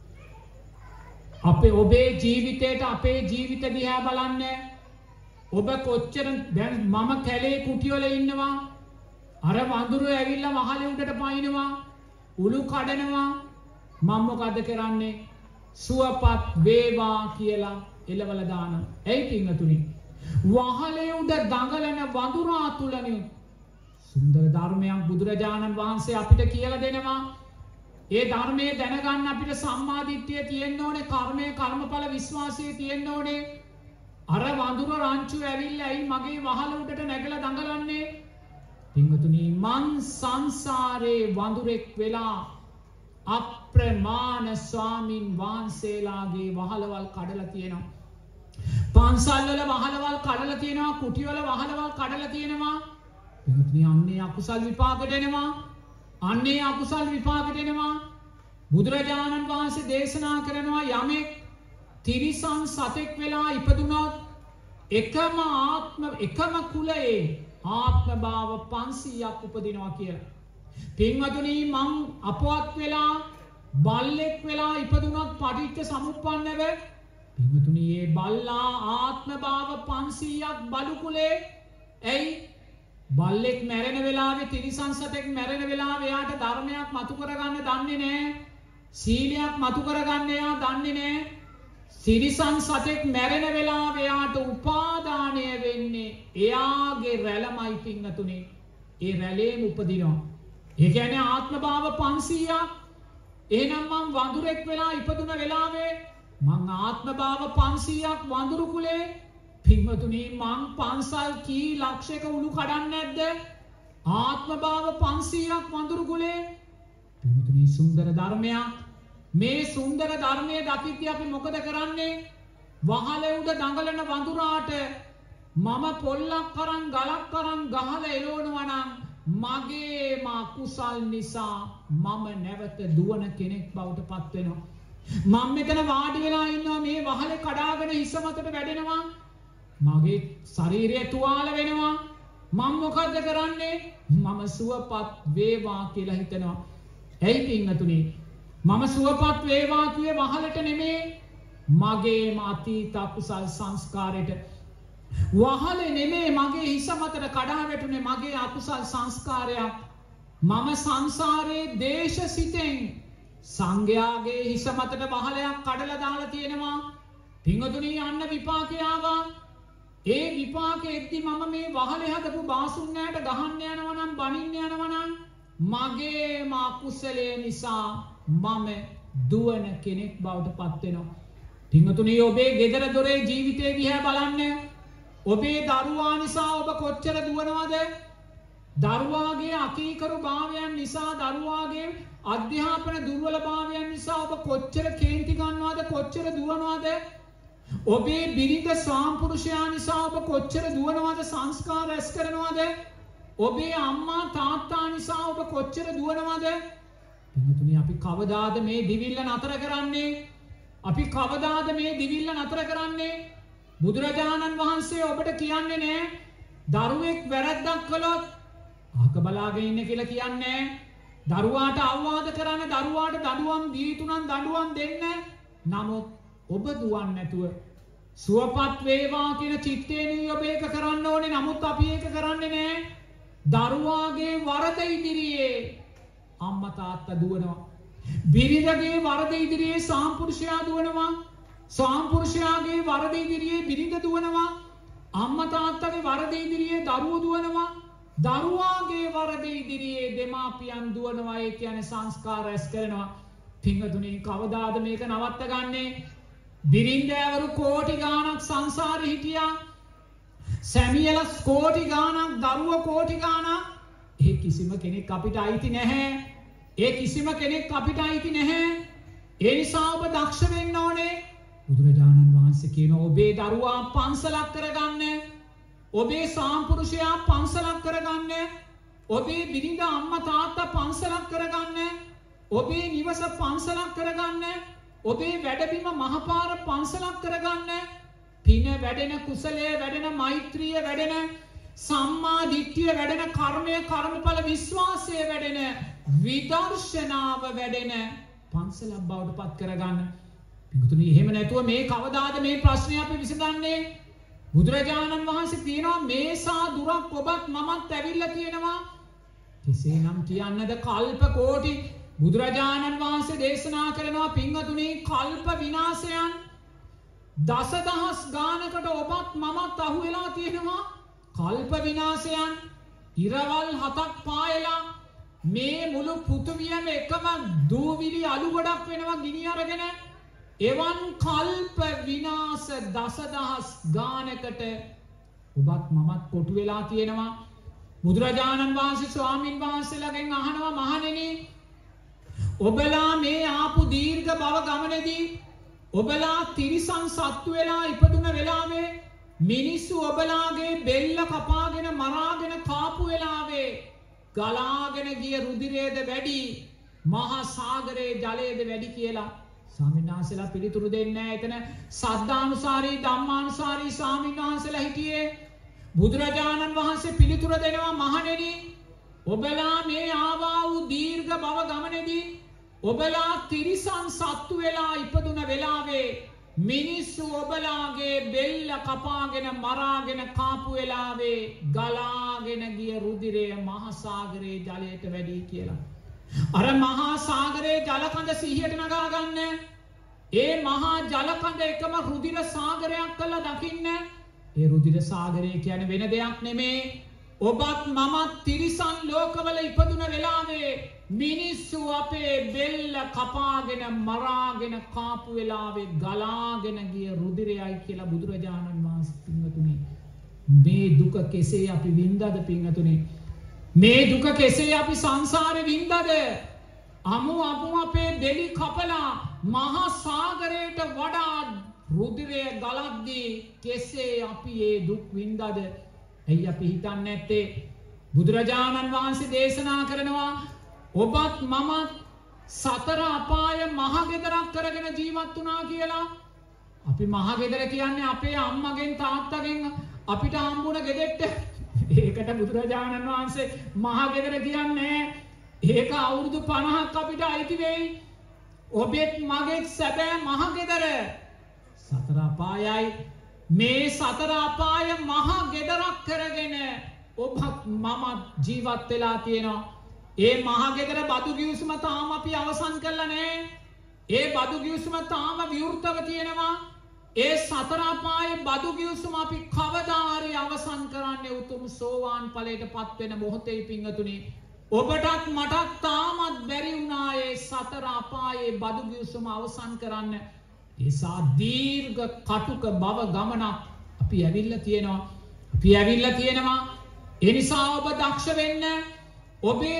අපේ ඔබේ ජීවිතයට අපේ ජීවිත දිහා බලන්න. ඔබ කොච්චර දැන් මම කැලේ කුටිවල ඉන්නවා. අර වඳුරු ඇවිල්ලා මහලේ උඩට පයින්නවා. උළු කඩනවා. මම මොකද කරන්නේ? සුවපත් වේවා කියලා එළවල දානවා. එයි පින්වතුනි වහලේ උඩ දඟලන වඳුරා තුලනේ සුන්දර ධර්මයක් බුදුරජාණන් වහන්සේ අපිට කියලා දෙනවා. ඒ ධර්මයේ දැනගන්න අපිට සම්මාදිට්ඨිය තියෙන්න ඕනේ, කර්මය කර්මඵල විශ්වාසය තියෙන්න ඕනේ. අර වඳුර රංචු ඇවිල්ලා ඇයි මගේ වහල උඩට නැගලා දඟලන්නේ? පින්වතුනි මං සංසාරේ වඳුරෙක් වෙලා අප්‍රමාණ ස්වාමින් වහන්සේලාගේ වහලවල් කඩලා තියෙනවා. පන්සල් වල වහලවල් කඩලා තියෙනවා, කුටි වල වහලවල් කඩලා තියෙනවා. පින්වතුනි අන්නේ අකුසල් විපාක දෙනවා. අන්නේ අකුසල් විපාක දෙනවා. බුදුරජාණන් වහන්සේ දේශනා කරනවා යමෙක් තිරිසන් සතෙක් වෙලා ඉපදුනොත් එකම කුලයේ ආත්ම භාව 500ක් උපදිනවා කියලා. පින්වතුනි මං අපවත් වෙලා බල්ලෙක් වෙලා ඉපදුනොත් පටිච්ච සමුප්පන්නව පින්වතුනි මේ බල්ලා ආත්ම භාව 500ක් බලු කුලේ. ඇයි බල්ලෙක් මැරෙන වෙලාවේ තිරිසන් සතෙක් මැරෙන වෙලාවේ යාට ධර්මයක් මතු කරගන්න දන්නේ නැහැ. සීලයක් මතු කරගන්න යා දන්නේ නැහැ. තිරිසන් සතෙක් මැරෙන වෙලාවේ යාට උපාදානය වෙන්නේ එයාගේ රැළමයි පින්වතුනි. ඒ රැළේම උපදිනවා. ඒ කියන්නේ ආත්ම භාව 500ක්. එහෙනම් මං වඳුරෙක් වෙලා ඉපදුන වෙලාවේ මං ආත්ම භාව 500ක් වඳුරු කුලේ. පින්වතුනි මං පන්සල් කී ලක්ෂයක උණු කඩන්නේ නැද්ද? ආත්ම භාව 500ක් වඳුරු කුලේ. පින්වතුනි සුන්දර ධර්මයක්. මේ සුන්දර ධර්මයේ දකිද්දී අපි මොකද කරන්නේ? වහලේ උඩ දඟලන වඳුරාට මම පොල්ලක් කරන් ගලක් කරන් ගහලා එලවනවා නම් මගේ කුසල් නිසා මම නැවත දුවන කෙනෙක් බවට පත් වෙනවා. මම මෙතන වාඩි වෙලා ඉන්නවා මේ වහලේ කඩාගෙන හිස මතට වැටෙනවා. මගේ ශරීරය තුවාල වෙනවා. මම මොකද්ද කරන්නේ? මම සුවපත් වේවා කියලා හිතනවා. ඇයි පින්වතුනි? මම සුවපත් වේවා කියේ වහලට නෙමේ. මගේ අතීත අකුසල් සංස්කාරයට. වහලේ නෙමේ මගේ හිස මතට කඩා වැටුනේ මගේ අකුසල් සංස්කාරයක්. මම සංසාරේ දේශසිතෙන් සංඝයාගේ හිස මතට වහලයක් කඩලා දාලා තියෙනවා. පින්වතුනි අන්න විපාකේ ආවා. ඒ විපාකෙද්දි මම මේ වහලේ හදපු බාසුන්නෑට ගහන්න යනවා නම් බනින්න යනවා නම් මගේ අකුසලයේ නිසා මම දුවන කෙනෙක් බවට පත් වෙනවා. පින්වතුනි ඔබේ ගෙදර දොරේ ජීවිතේ දිහා බලන්න. ඔබේ දරුවා නිසා ඔබ කොච්චර දුවනවද? දරුවාගේ අකීකරු භාවයන් නිසා දරුවාගේ අධ්‍යාපන දුර්වල භාවයන් නිසා ඔබ කොච්චර කේන්ති ගන්නවද? කොච්චර දුවනවද? ඔබේ බිරිඳ ස්වාම්පුරුෂයා නිසා ඔබ කොච්චර දුවනවද? සංස්කාර රැස් කරනවද? ඔබේ අම්මා තාත්තා නිසා ඔබ කොච්චර දුවනවද? පින්වතුනි අපි කවදාද මේ දිවිල්ල නතර කරන්නේ? අපි කවදාද මේ දිවිල්ල නතර කරන්නේ? බුදුරජාණන් වහන්සේ ඔබට කියන්නේ නෑ දරුවෙක් වැරද්දක් කළොත් අහක බලාගෙන ඉන්න කියලා කියන්නේ. දරුවාට අවවාද කරන්න, දරුවාට දඬුවම් දී යුතු නම් දඬුවම් දෙන්න. නමුත් ඔබ දුවන්නේ නැතුව සුවපත් වේවා කියන චිත්තේනේ ඔබ ඒක කරන්න ඕනේ. නමුත් අපි ඒක කරන්නේ නෑ. දරුවාගේ වරද ඉදිරියේ අම්මා තාත්තා දුවනවා. බිරිඳගේ වරද ඉදිරියේ සාම්පුරුෂයා දුවනවා. සාම්පුරුෂයාගේ වරද ඉදිරියේ බිරිඳ දුවනවා. අම්මා තාත්තගේ වරද ඉදිරියේ දරුවෝ දුවනවා. දරුවාගේ වරද ඉදිරියේ දෙමාපියන් දුවනවා. ඒ කියන්නේ සංස්කාර රැස් කරනවා. පින්වතුනි කවදාද මේක නවත්ත ගන්නේ? බිරිඳෑවරු කෝටි ගාණක් සංසාරේ හිටියා. සැමියල කෝටි ගාණක්, දරුවෝ කෝටි ගාණක්. ඒ කිසිම කෙනෙක් අපිට අයිති නැහැ. ඒ කිසිම කෙනෙක් අපිට අයිති නැහැ. ඒ නිසා ඔබ දක්ෂ වෙන්න ඕනේ. බුදුරජාණන් වහන්සේ කියනවා ඔබේ දරුවා පන්සලක් කරගන්න, ඔබේ සාම්පුරුෂයා පන්සලක් කරගන්න, ඔබේ බිරිඳ අම්මා තාත්තා පන්සලක් කරගන්න, ඔබේ නිවස පන්සලක් කරගන්න, ඔබේ වැඩබිම මහපාර පන්සලක් කරගන්න. පින වැඩෙන, කුසලයේ වැඩෙන, මෛත්‍රිය වැඩෙන, සම්මා දිට්ඨිය වැඩෙන, කර්මය කර්මඵල විශ්වාසය වැඩෙන, විදර්ශනාව වැඩෙන පන්සලක් බවට පත් කරගන්න. පිටුතුනි එහෙම නැතුව මේ කවදාද මේ ප්‍රශ්නේ අපි විසඳන්නේ? බුදුරජාණන් වහන්සේ කියනවා මේසා දුරක් ඔබත් මමත් ඇවිල්ලා තියෙනවා. කෙසේනම් කියන්නද කල්ප කෝටි බුදුරජාණන් වහන්සේ දේශනා කරනවා පින්වතුනි කල්ප විනාශයන් දසදහස් ගානකට ඔබත් මමත් අහු වෙලා තියෙනවා. කල්ප විනාශයන් ඉරවල් 7ක් පායලා මේ මුළු පෘථිවියම එකම දූවිලි අලු ගොඩක් වෙනවා ගිනි අරගෙන. එවන් කල්ප විනාශ දසදහස් ගානකට ඔබත් මමත් කොටු වෙලා තියෙනවා. බුදුරජාණන් වහන්සේ ස්වාමින් වහන්සේලාගෙන් අහනවා මහණෙනි ඔබලා මේ ආපු දීර්ඝ භව ගමනේදී ඔබලා තිරිසන් සත්තු වෙලා ඉපදුන වෙලාවේ මිනිස්සු ඔබලාගේ බෙල්ල කපාගෙන මරාගෙන කාපු වෙලාවේ ගලාගෙන ගිය රුධිරයේද වැඩි මහා සාගරයේ ජලයේද වැඩි කියලා ස්වාමීන් වහන්සේලා පිළිතුරු දෙන්නේ නැහැ. එතන සද්ධානුසාරී ධම්මානුසාරී ස්වාමීන් වහන්සේලා හිටියේ. බුදුරජාණන් වහන්සේ පිළිතුර දෙනවා මහණෙනි ඔබලා මේ ආවා වූ දීර්ඝ භව ගමනේදී ඔබලා තිරිසන් සත්තු වෙලා ඉපදුන වෙලාවේ මිනිස්සු ඔබලාගේ බෙල්ල කපාගෙන මරාගෙන කාපු වෙලාවේ ගලාගෙන ගිය රුධිරය මහා සාගරයේ ජලයට වැඩි කියලා. අර මහා සාගරයේ ජල කඳ සිහියට නගා ගන්න. ඒ මහා ජල කඳ එකම රුධිර සාගරයක් කළා දකින්න. ඒ රුධිර සාගරය කියන්නේ වෙන දෙයක් නෙමේ. ඔබත් මමත් තිරිසන් ලෝකවල ඉපදුන වෙලාවේ මිනිස්සු අපේ බෙල්ල කපාගෙන මරාගෙන කාපු වෙලාවේ ගලාගෙන ගිය රුධිරයයි කියලා බුදුරජාණන් වහන්සේ පින්වතුනි මේ දුක කෙසේ අපි වින්දාද පින්වතුනි මේ දුක කෙසේ අපි සංසාරේ වින්දාද අමු අපේ දෙලි කපලා මහා සාගරයට වඩා රුධිරය ගලද්දී කෙසේ අපි මේ දුක් වින්දාද? ඇයි අපි හිතන්නේ නැත්තේ බුදුරජාණන් වහන්සේ දේශනා කරනවා ඔබත් මමත් සතර අපාය මහගෙදරක් කරගෙන ජීවත් වුණා කියලා. අපි මහගෙදර කියන්නේ අපේ අම්මගෙන් තාත්තගෙන් අපිට හම්බුණ ගෙදෙට්ට. ඒකට බුදුරජාණන් වහන්සේ මහගෙදර කියන්නේ ඒක අවුරුදු 50ක් අපිට අයිති වෙයි. ඔබෙත් මගෙත් සැබෑ මහගෙදර සතර අපායයි. මේ සතර අපාය මහගෙදරක් කරගෙන ඔබත් මමත් ජීවත් වෙලා තියෙනවා. ඒ මහගෙදර බදු ගිවිසුම තාම අපි අවසන් කරලා නැහැ. ඒ බදු ගිවිසුම තාම විවෘතව තියෙනවා. ඒ සතර අපායේ බදු ගිවිසුම අපි කවදා හරි අවසන් කරන්නේ උතුම් සෝවාන් ඵලයටපත් වෙන මොහොතේ පිංගතුනි. ඔබටත් මටත් තාමත් බැරි වුණා ඒ සතර අපායේ බදු ගිවිසුම අවසන් කරන්න. ඒසා දීර්ඝ කටුක භව ගමනක් අපි ඇවිල්ලා තියෙනවා. ඒ නිසා ඔබ දක්ෂ වෙන්න. ඔබේ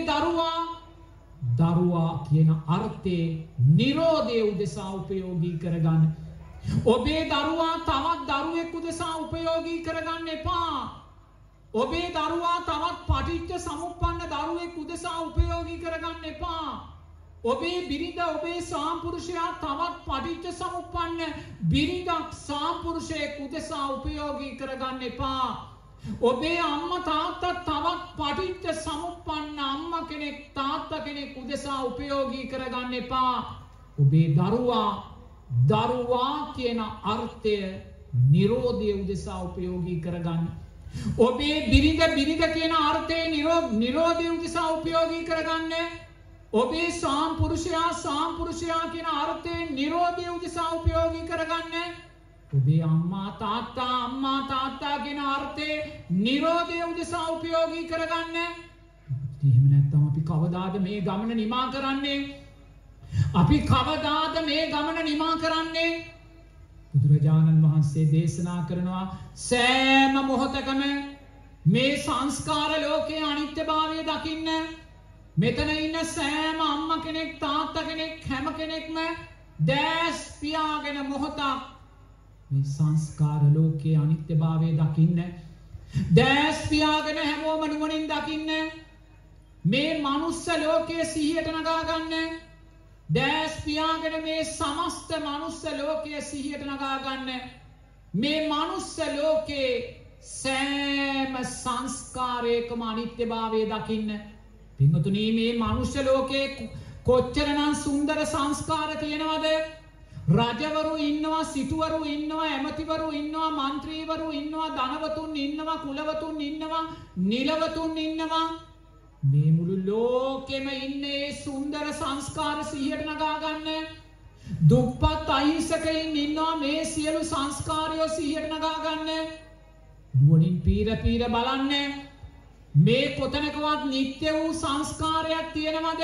දරුවා කියන අර්ථයේ නිරෝධය උදෙසා උපයෝගී කරගන්න. ඔබේ දරුවා තවත් දරුවෙක් උදෙසා උපයෝගී කරගන්න එපා. ඔබේ දරුවා තවත් පටිච්ච සමුප්පන්න දරුවෙක් උදෙසා උපයෝගී කරගන්න එපා. ඔබේ බිරිඳ ඔබේ සාම්පුරුෂයා තවත් පටිච්ච සමුප්පන්න බිරිඳක් සාම්පුරුෂයෙක් උදෙසා උපයෝගී කරගන්න එපා. ඔබේ අම්මා තාත්තා තවත් පටිච්ච සමුප්පන්න අම්මා කෙනෙක් තාත්තා කෙනෙක් උදෙසා උපයෝගී කරගන්න එපා. ඔබේ දරුවා කියන අර්ථය නිරෝධය උදෙසා උපයෝගී කරගන්න. ඔබේ බිරිඳ කියන අර්ථය නිරෝධය උදෙසා උපයෝගී කරගන්න. ඔබේ සාම්පුරුෂයා කියන අර්ථය නිරෝධය උදෙසා උපයෝගී කරගන්න. ඔබේ අම්මා තාත්තා කියන අර්ථේ නිරෝධය උදෙසා උපයෝගී කරගන්න. එහෙම නැත්නම් අපි කවදාද මේ ගමන නිමා කරන්නේ? බුදුරජාණන් වහන්සේ දේශනා කරනවා සෑම මොහොතකම මේ සංස්කාර ලෝකයේ අනිත්‍යභාවය දකින්න. මෙතන ඉන්න සෑම අම්මා කෙනෙක් තාත්තා කෙනෙක් හැම කෙනෙක්ම දැස් පියාගෙන මොහොතක් මේ සංස්කාර ලෝකයේ අනිත්‍යභාවය දකින්න. දැස් පියාගෙන හැමෝම නුවණින් දකින්න. මේ මනුස්ස ලෝකයේ සිහියට නගා ගන්න. දැස් පියාගෙන මේ සමස්ත මනුස්ස ලෝකයේ සිහියට නගා ගන්න. මේ මනුස්ස ලෝකයේ සෑම සංස්කාරයකම අනිත්‍යභාවය දකින්න. පින්වතුනි මේ මනුස්ස ලෝකයේ කොච්චරනම් සුන්දර සංස්කාර තියෙනවද? රජවරු ඉන්නවා, සිටුවරු ඉන්නවා, ඇමතිවරු ඉන්නවා, මන්ත්‍රීවරු ඉන්නවා, ධනවතුන් ඉන්නවා, කුලවතුන් ඉන්නවා, නිලවතුන් ඉන්නවා. මේ මුළු ලෝකෙම ඉන්නේ සුන්දර සංස්කාර සිහියට නගා ගන්න. දුප්පත් අහිංසකයින් ඉන්නවා, මේ සියලු සංස්කාරයෝ සිහියට නගා ගන්න. නුවණින් පීර බලන්න. මේ කොතනකවත් නිත්‍ය වූ සංස්කාරයක් තියෙනවද?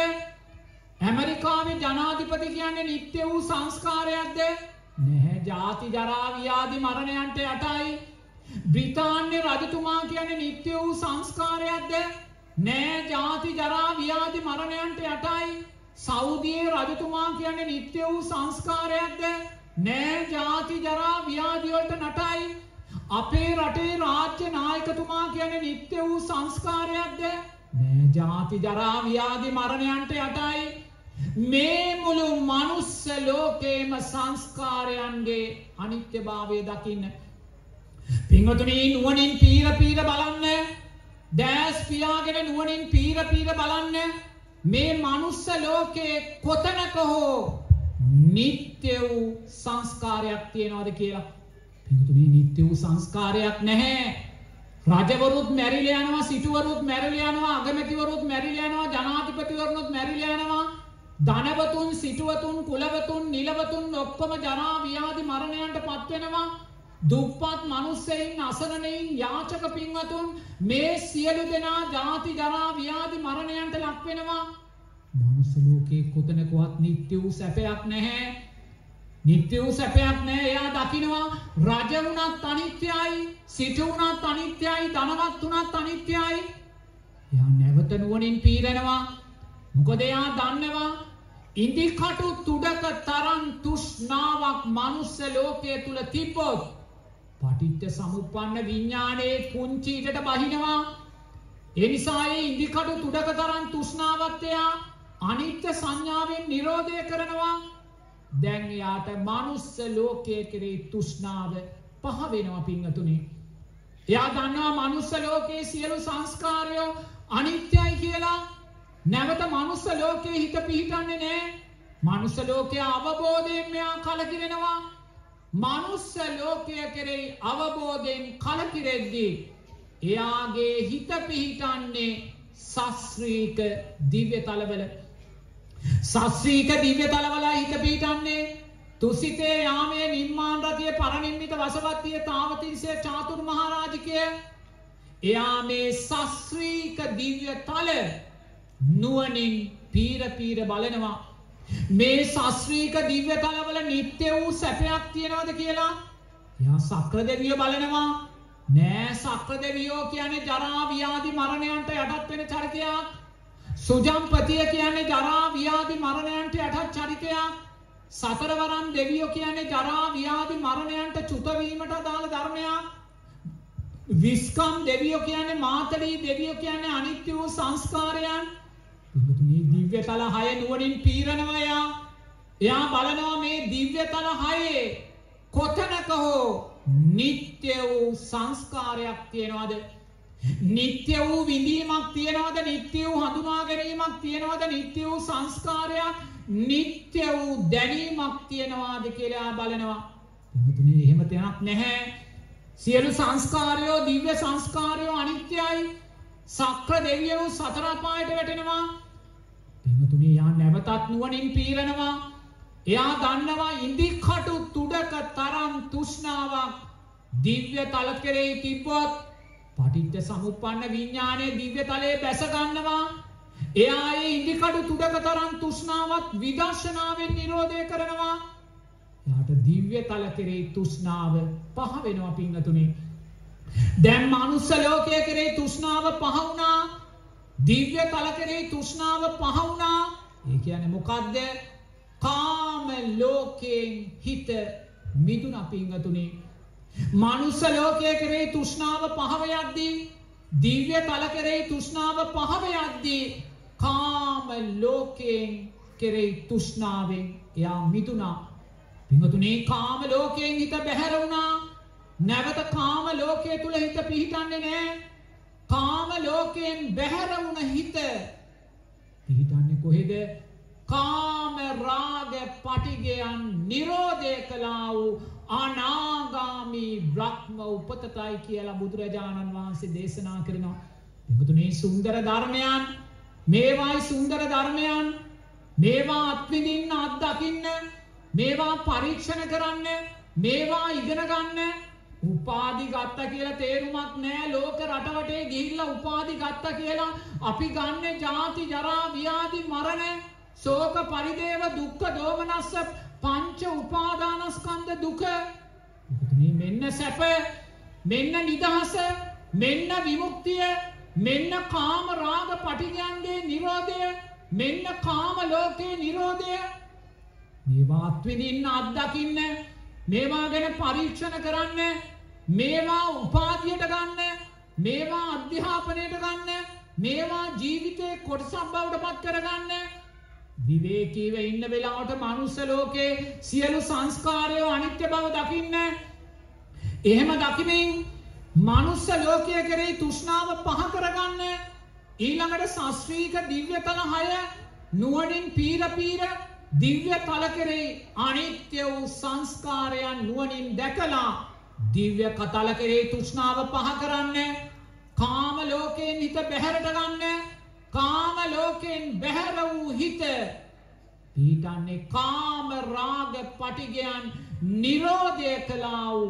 ඇමරිකාවේ ජනාධිපති කියන්නේ නිත්‍ය වූ සංස්කාරයක්ද? නැහැ. ජාති ජරා ව්‍යාධි මරණයන්ට යටයි. බ්‍රිතාන්‍ය රජතුමා කියන්නේ නිත්‍ය වූ සංස්කාරයක්ද? නෑ. ජාති ජරා ව්‍යාධි මරණයන්ට යටයි. සෞදියේ රජතුමා කියන්නේ නිත්‍ය වූ සංස්කාරයක්ද? නෑ. ජාති ජරා ව්‍යාධි වලට නටයි. අපේ රටේ රාජ්‍ය නායකතුමා කියන්නේ නිත්‍ය වූ සංස්කාරයක්ද? නෑ. ජාති ජරා ව්‍යාධි මරණයන්ට යටයි. මේ මුළු මනුස්ස ලෝකේම සංස්කාරයන්ගේ අනිත්‍යභාවය දකින්න. පින්වතුනි නුවණින් පීර බලන්න. දැස් පියාගෙන නුවණින් පීර බලන්න. මේ මනුස්ස ලෝකයේ කොතනක හෝ නිත්‍ය වූ සංස්කාරයක් තියෙනවද කියලා. පින්වතුනි නිත්‍ය වූ සංස්කාරයක් නැහැ. රජවරුත් මැරිලා යනවා, සිටුවරුත් මැරිලා යනවා, අගමැතිවරුත් මැරිලා යනවා, ජනාධිපතිවරුත් මැරිලා යනවා. ධනවතුන්, සිටුවතුන්, කුලවතුන්, නිලවතුන් ඔක්කොම ජරා ව්‍යාධි මරණයන්ට පත් වෙනවා. දුප්පත් මිනිස්සෙයින්, අසරණයින්, යාචක පින්වතුන් මේ සියලු දෙනා ජාති ජරා ව්‍යාධි මරණයන්ට ලක් වෙනවා. මනුස්ස ලෝකේ කොතනකවත් නිත්‍ය වූ සැපයක් නැහැ. නිත්‍ය වූ සැපයක් නැහැ. එයා දකිනවා රජ වුණත් අනිත්‍යයි, සිටු වුණත් අනිත්‍යයි, ධනවත් වුණත් අනිත්‍යයි. එයා නැවත නුවණින් පීරනවා. මොකද එයා දන්නවා ඉන්දිකටු තුඩක තරම් තෘෂ්ණාවක් මනුස්ස ලෝකයේ තුල තිබ්බොත් පටිච්ච සමුප්පන්න විඥානයේ කුංචි ඊටට බහිනවා. ඒ නිසා ඒ ඉන්දිකටු තුඩක තරම් තෘෂ්ණාවත් එයා අනිත්‍ය සංඥාවෙන් නිරෝධය කරනවා. දැන් එයාට මනුස්ස ලෝකයේ කෙරෙහි තෘෂ්ණාව පහ වෙනවා පින්වතුනි. එයා දන්නවා මනුස්ස ලෝකයේ සියලු සංස්කාරයෝ අනිත්‍යයි කියලා. නැවත මනුස්ස ලෝකයේ හිත පිහිටන්නේ නැහැ. මනුස්ස ලෝකයේ අවබෝධයෙන් මෙයා කලකිරෙනවා. මනුස්ස ලෝකයේ කෙරෙහි අවබෝධයෙන් කලකිරෙද්දී එයාගේ හිත පිහිටන්නේ සස්ත්‍රීක දිව්‍ය තලවල. සස්ත්‍රීක දිව්‍ය තලවල හිත පිහිටන්නේ. තුසිතේ යාමේ නිම්මාන රතිය පරනිම්මිත වසවත්තිය තාවතින්සේ චාතුර් මහරජිකය. එයා මේ සස්ත්‍රීක දිව්‍ය තල නුවණින් පීර බලනවා. මේ සස්ත්‍රීක දිව්‍ය තලවල නිත්‍ය වූ සැපයක් තියනවද කියලා. එයා සක්‍ර දෙවියෝ බලනවා. නෑ. සක්‍ර දෙවියෝ කියන්නේ ජරා ව්‍යාධි මරණයන්ට යටත් වෙන චරිතයක්. සුජම්පතිය කියන්නේ ජරා ව්‍යාධි මරණයන්ට යටත් චරිතයක්. සතරවරම් දෙවියෝ කියන්නේ ජරා ව්‍යාධි මරණයන්ට චුත වීමට අදාළ ධර්මයක්. විස්කම් දෙවියෝ කියන්නේ මාතලී දෙවියෝ කියන්නේ අනිත්‍ය වූ සංස්කාරයන්. මේ දිව්‍ය තල 6 නුවණින් පීරනවා එයා. එයා බලනවා මේ දිව්‍ය තල 6 කොතනක හෝ නිත්‍ය වූ සංස්කාරයක් තියනවද? නිත්‍ය වූ විඳීමක් තියනවද? නිත්‍ය වූ හඳුනා ගැනීමක් තියනවද? නිත්‍ය වූ සංස්කාරයක්, නිත්‍ය වූ දැනීමක් තියනවාද කියලා බලනවා. එතන එහෙම තැනක් නැහැ. සියලු සංස්කාරයෝ දිව්‍ය සංස්කාරයෝ අනිත්‍යයි. සක්‍ර දෙවියෝ සතර අපායට වැටෙනවා. එතන යා නැවතත් නුවණින් පීරනවා. එයා දන්නවා ඉන්දිකටු තුඩක තරම් තෘෂ්ණාවක් දිව්‍ය තල කෙරෙහි තිබ්බොත් පටිච්ච සමුප්පන්න විඥානයේ දිව්‍ය තලයේ බැස ගන්නවා. එයා ඒ ඉන්දිකටු තුඩක තරම් තෘෂ්ණාවත් විදර්ශනාවෙන් නිරෝධය කරනවා. එයාට දිව්‍ය තල කෙරෙහි තෘෂ්ණාව පහ වෙනවා පින්වතුනි. දැන් මනුස්ස ලෝකයේ කෙරෙහි තෘෂ්ණාව පහ වුණා. දිව්‍ය තල කෙරෙහි තෘෂ්ණාව පහ වුණා. ඒ කියන්නේ මොකද්ද? කාම ලෝකයෙන් හිත මිදුණා පිංගතුනේ. මනුස්ස ලෝකයේ කෙරෙහි තෘෂ්ණාව පහව යද්දී දිව්‍ය තල කෙරෙහි තෘෂ්ණාව පහව යද්දී කාම ලෝකයෙන් කෙරෙහි තෘෂ්ණාවෙන් එයා මිදුණා. පිංගතුනේ කාම ලෝකයෙන් හිත බැහැර වුණා. නැවත කාම ලෝකයේ තුල හිත පිහිටන්නේ නැහැ. කාම ලෝකයෙන් බැහැර වුණ හිත පිහිටන්නේ කොහෙද? කාම රාග පටිගයන් නිරෝධය කළා වූ අනාගාමී බ්‍රහ්ම උපතටයි කියලා බුදුරජාණන් වහන්සේ දේශනා කරනවා. පිටුනේ සුන්දර ධර්මයන් මේවායි සුන්දර ධර්මයන් මේවා අත්විඳින්න අත්දකින්න මේවා පරීක්ෂණ කරන්න මේවා ඉගෙන ගන්න උපාධි ගත්ත කියලා තේරුමක් නෑ. ලෝක රටවටේ ගිහිල්ලා උපාධි ගත්ත කියලා අපි ගන්න ජාති ජරා ව්‍යාධි මරණ ශෝක පරිදේව දුක්ඛ දෝමනස්ස පංච උපාදානස්කන්ධ දුක. මෙන්න සැප මෙන්න නිදහස මෙන්න විමුක්තිය මෙන්න කාම රාග පටිඝයන්ගේ නිරෝධය මෙන්න කාම ලෝකේ නිරෝධය. මේවා අත්විඳින්න අත්දකින්න මේවා ගැන පරීක්ෂණ කරන්න මේවා උපාධියට ගන්න මේවා අධ්‍යාපනයට ගන්න මේවා ජීවිතේ කොටසක් බවට පත් කරගන්න විවේකීව ඉන්න වෙලාවට මනුස්ස ලෝකේ සියලු සංස්කාරයෝ අනිත්‍ය බව දකින්න. එහෙම දකිමින් මනුස්ස ලෝකයේ කෙරෙහි තෘෂ්ණාව පහ කරගන්න. ඊළඟට ශාස්ත්‍රීය දිව්‍ය තල 6 නුවණින් පීර දිව්‍ය තල කෙරෙහි අනිත්‍ය වූ සංස්කාරයන් නුවණින් දැකලා දිව්‍ය කතල කෙරෙහි තෘෂ්ණාව පහ කරන්න. කාම ලෝකයෙන් හිත බැහැරට ගන්න. කාම ලෝකයෙන් බැහැර වූ හිත පිහිටන්නේ කාම රාග පටිඝයන් නිරෝධය කළා වූ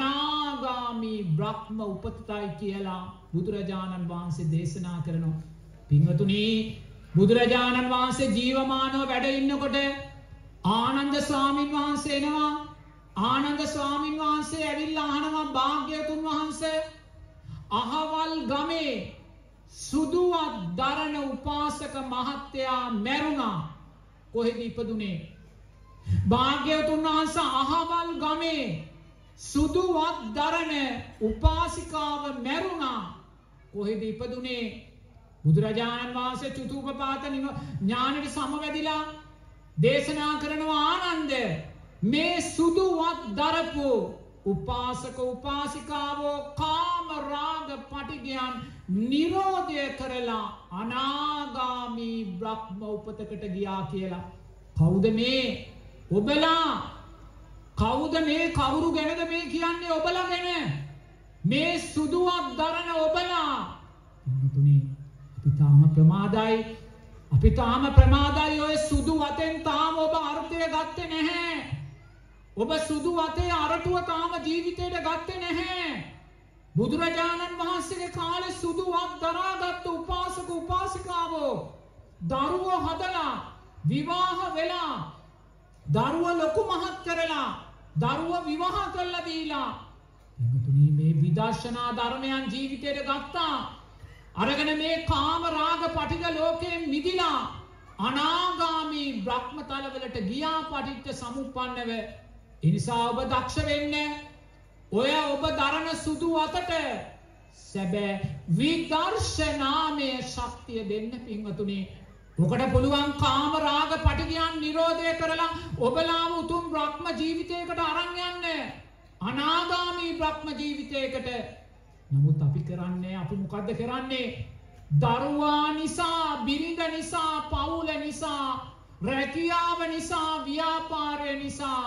අනාගාමී බ්‍රහ්ම උපතයි කියලා බුදුරජාණන් වහන්සේ දේශනා කරනවා. පින්වතුනි බුදුරජාණන් වහන්සේ ජීවමානව වැඩ ඉන්නකොට ආනන්ද ස්වාමීන් වහන්සේ එනවා. ආනන්ද ස්වාමීන් වහන්සේ ඇවිල්ලා අහනවා භාග්‍යවතුන් වහන්සේ අහවල් ගමේ සුදුවත් දරන උපාසක මහත්තයා මැරුණා. කොහෙද ඉපදුනේ? භාග්‍යවතුන් වහන්සේ අහවල් ගමේ සුදුවත් දරන උපාසිකාව මැරුණා. කොහෙද ඉපදුනේ? බුදුරජාණන් වහන්සේ චුතූපපාත ඥානෙට සමවැදිලා දේශනා කරනවා ආනන්ද මේ සුදුවත් දරපු උපාසක උපාසිකාවෝ කාම රාග පටිඝයන් නිරෝධය කරලා අනාගාමී බ්‍රහ්ම උපතකට ගියා කියලා. කවුද මේ ඔබලා? කවුද මේ? කවුරු ගැනද මේ කියන්නේ? ඔබලා ගැන. මේ සුදුවත් දරන ඔබලා. තුනේ අපි තාම ප්‍රමාදයි. අපි තාම ප්‍රමාදයි. ඔය සුදු වතෙන් තාම ඔබ අර්ථය ගත්තේ නැහැ. ඔබ සුදු වතේ අරටුව තාම ජීවිතයට ගත්තේ නැහැ. බුදුරජාණන් වහන්සේගේ කාලේ සුදු වත් දරාගත්තු උපාසක උපාසිකාවෝ දරුවෝ හදලා විවාහ වෙලා දරුවෝ ලොකු මහත් කරලා දරුවෝ විවාහ කරලා දීලා එතුණී මේ විදර්ශනා ධර්මයන් ජීවිතයට ගත්තා. අරගෙන මේ කාම රාග පටිඝ ලෝකයෙන් මිදිලා අනාගාමී බ්‍රහ්මතලවලට ගියා පටිච්ච සමුප්පන්නව. එනිසා ඔබ දක්ෂ වෙන්න. ඔය ඔබ දරන සුදු අතට සැබෑ විදර්ශනාමය ශක්තිය දෙන්න පින්වතුනි. ඔකට පුළුවන් කාම රාග පටිඝයන් නිරෝධය කරලා ඔබලාම උතුම් බ්‍රහ්ම ජීවිතයකට අරන් යන්න. අනාගාමී බ්‍රහ්ම ජීවිතයකට. නමුත් අපි කරන්නේ අපි මොකද්ද කරන්නේ? දරුවා නිසා, බිරිඳ නිසා, පවුල නිසා, රැකියාව නිසා, ව්‍යාපාරය නිසා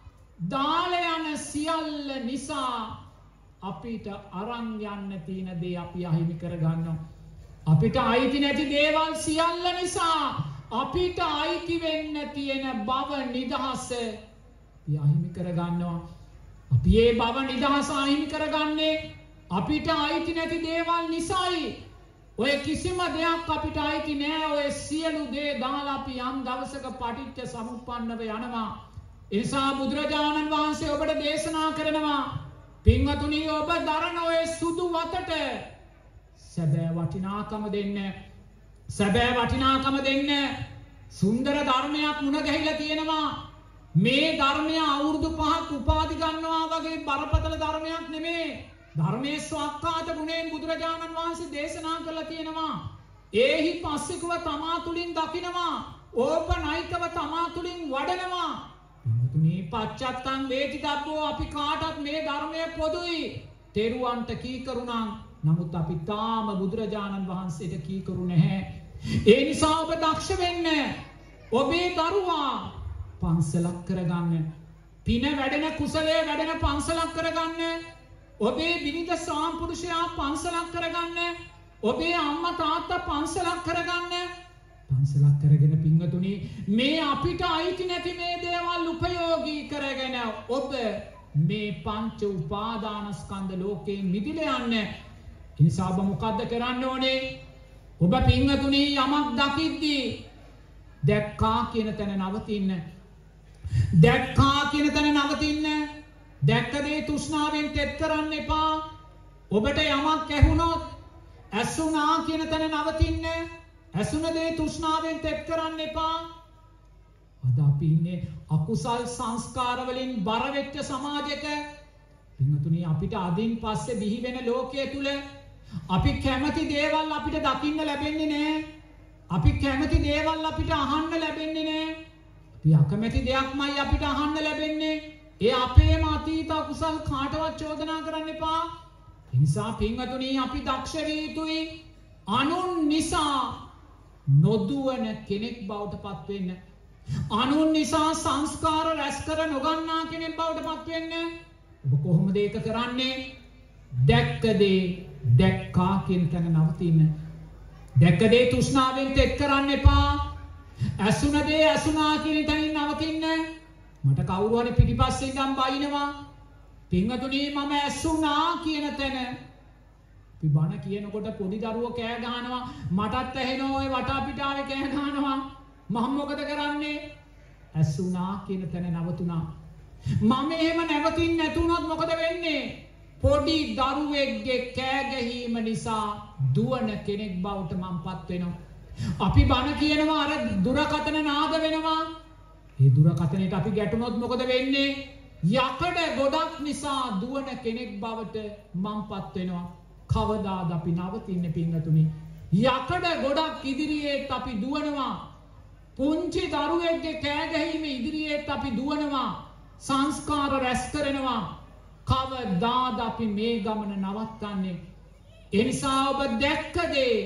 දාල යන සියල්ල නිසා අපිට අරන් යන්න තියෙන දේ අපි අහිමි කරගන්නවා. අපිට අයිති නැති දේවල් සියල්ල නිසා අපිට අයිති වෙන්න තියෙන බව නිදහස අපි අහිමි කරගන්නවා. අපි ඒ බව නිදහස අහිමි කරගන්නේ අපිට අයිති නැති දේවල් නිසායි. ඔය කිසිම දෙයක් අපිට අයිති නෑ. ඔය සියලු දේ දාලා අපි යම් දවසක පටිච්ච සමුප්පන්නව යනවා. එනිසා බුදුරජාණන් වහන්සේ ඔබට දේශනා කරනවා පින්වතුනි ඔබ දරන ඔය සුදු වතට සැබෑ වටිනාකම දෙන්න. සැබෑ වටිනාකම දෙන්න. සුන්දර ධර්මයක් මුණ ගැහිලා තියෙනවා. මේ ධර්මය අවුරුදු 5ක් උපාධි ගන්නවා වගේ බරපතල ධර්මයක් නෙමේ. ධර්මයේ ස්වකහාත ගුණයෙන් බුදුරජාණන් වහන්සේ දේශනා කළා තියෙනවා. ඒහි පස්සිකව තමා තුලින් දකිනවා. ඕපනයිකව තමා තුලින් වඩනවා. මේ පච්චත්තං වේදිතබ්බෝ අපි කාටත් මේ ධර්මය පොදුයි. තෙරුවන්ට කීකරුණා. නමුත් අපි තාම බුදුරජාණන් වහන්සේට කීකරු නැහැ. ඒ නිසා ඔබ දක්ෂ වෙන්න. ඔබේ දරුවා පන්සලක් කරගන්න. පින වැඩෙන කුසලයේ වැඩෙන පන්සලක් කරගන්න. ඔබේ බිරිඳ සාම්පුරුෂයා පන්සලක් කරගන්න. ඔබේ අම්මා තාත්තා පන්සලක් කරගන්න. පන්සලක් කරගෙන පින්වතුනි මේ අපිට අයිති නැති මේ දේවල් උපයෝගී කරගෙන ඔබ මේ පංච උපාදානස්කන්ධ ලෝකයෙන් මිදිලා යන්න. ඒ නිසා ඔබ මොකද්ද කරන්න ඕනේ? ඔබ පින්වතුනි යමක් දකිද්දී දැක්කා කියන තැන නවතින්න. දැක්කා කියන තැන නවතින්න. දැක්ක දේ තෘෂ්ණාවෙන් තෙත් කරන්න එපා. ඔබට යමක් ඇහුනොත් ඇසුණා කියන තැන නවතින්න. ඇසුණ දේ තෘෂ්ණාවෙන් තෙත් කරන්න එපා. අද අපි ඉන්නේ අකුසල් සංස්කාර වලින් බර වෙච්ච සමාජයක. පින්වතුනි අපිට අදින් පස්සේ බිහි වෙන ලෝකයේ තුල අපි කැමති දේවල් අපිට දකින්න ලැබෙන්නේ නැහැ. අපි කැමති දේවල් අපිට අහන්න ලැබෙන්නේ නැහැ. අපි අකමැති දෙයක්මයි අපිට අහන්න ලැබෙන්නේ. ඒ අපේම අතීත අකුසල් කාටවත් චෝදනා කරන්න එපා. ඒ නිසා පින්වතුනි අපි දක්ෂ විය යුතුයි. අනුන් නිසා නොදුවන කෙනෙක් බවට පත් වෙන්න. අනුන් නිසා සංස්කාර රැස් කර නොගන්නා කෙනෙක් බවට පත් වෙන්න. ඔබ කොහොමද ඒක කරන්නේ? දැක්ක දේ දැක්කා කියන තැන නවතින්න. දැක්ක දේ තෘෂ්ණාවෙන් තෙත් කරන්න එපා. ඇසුණ දේ ඇසුණා කියන තැනින් නවතින්න. මට කවුරු හරි පිටිපස්සේ ඉඳන් බයිනවා. පින්වතුනි මම ඇසුණා කියන තැන අපි බණ කියනකොට පොඩි දරුවෝ කෑ ගහනවා. මටත් ඇහෙනවා ඔය වටාපිටාවේ කෑ ගහනවා. මම මොකද කරන්නේ? ඇසුණා කියන තැන නවතුණා. මම එහෙම නැවතින් නැතුණොත් මොකද වෙන්නේ? පොඩි දරුවෙක්ගේ කෑ ගැහිම නිසා දුවන කෙනෙක් බවට මම්පත් වෙනවා. අපි බණ කියනවා අර දුරකථන නාද වෙනවා. ඒ දුරකථනයට අපි ගැටුණොත් මොකද වෙන්නේ? යකඩ ගොඩක් නිසා දුවන කෙනෙක් බවට මම්පත් වෙනවා. කවදාද අපි නවතින්නේ පින්වතුනි? යකඩ ගොඩක් ඉදිරියේත් අපි දුවනවා. පුංචි දරුවෙක්ගේ කෑ ගැහිම ඉදිරියේත් අපි දුවනවා. සංස්කාර රැස් කරනවා. කවදාද අපි මේ ගමන නවත්තන්නේ? ඒ නිසා ඔබ දැක්ක දේ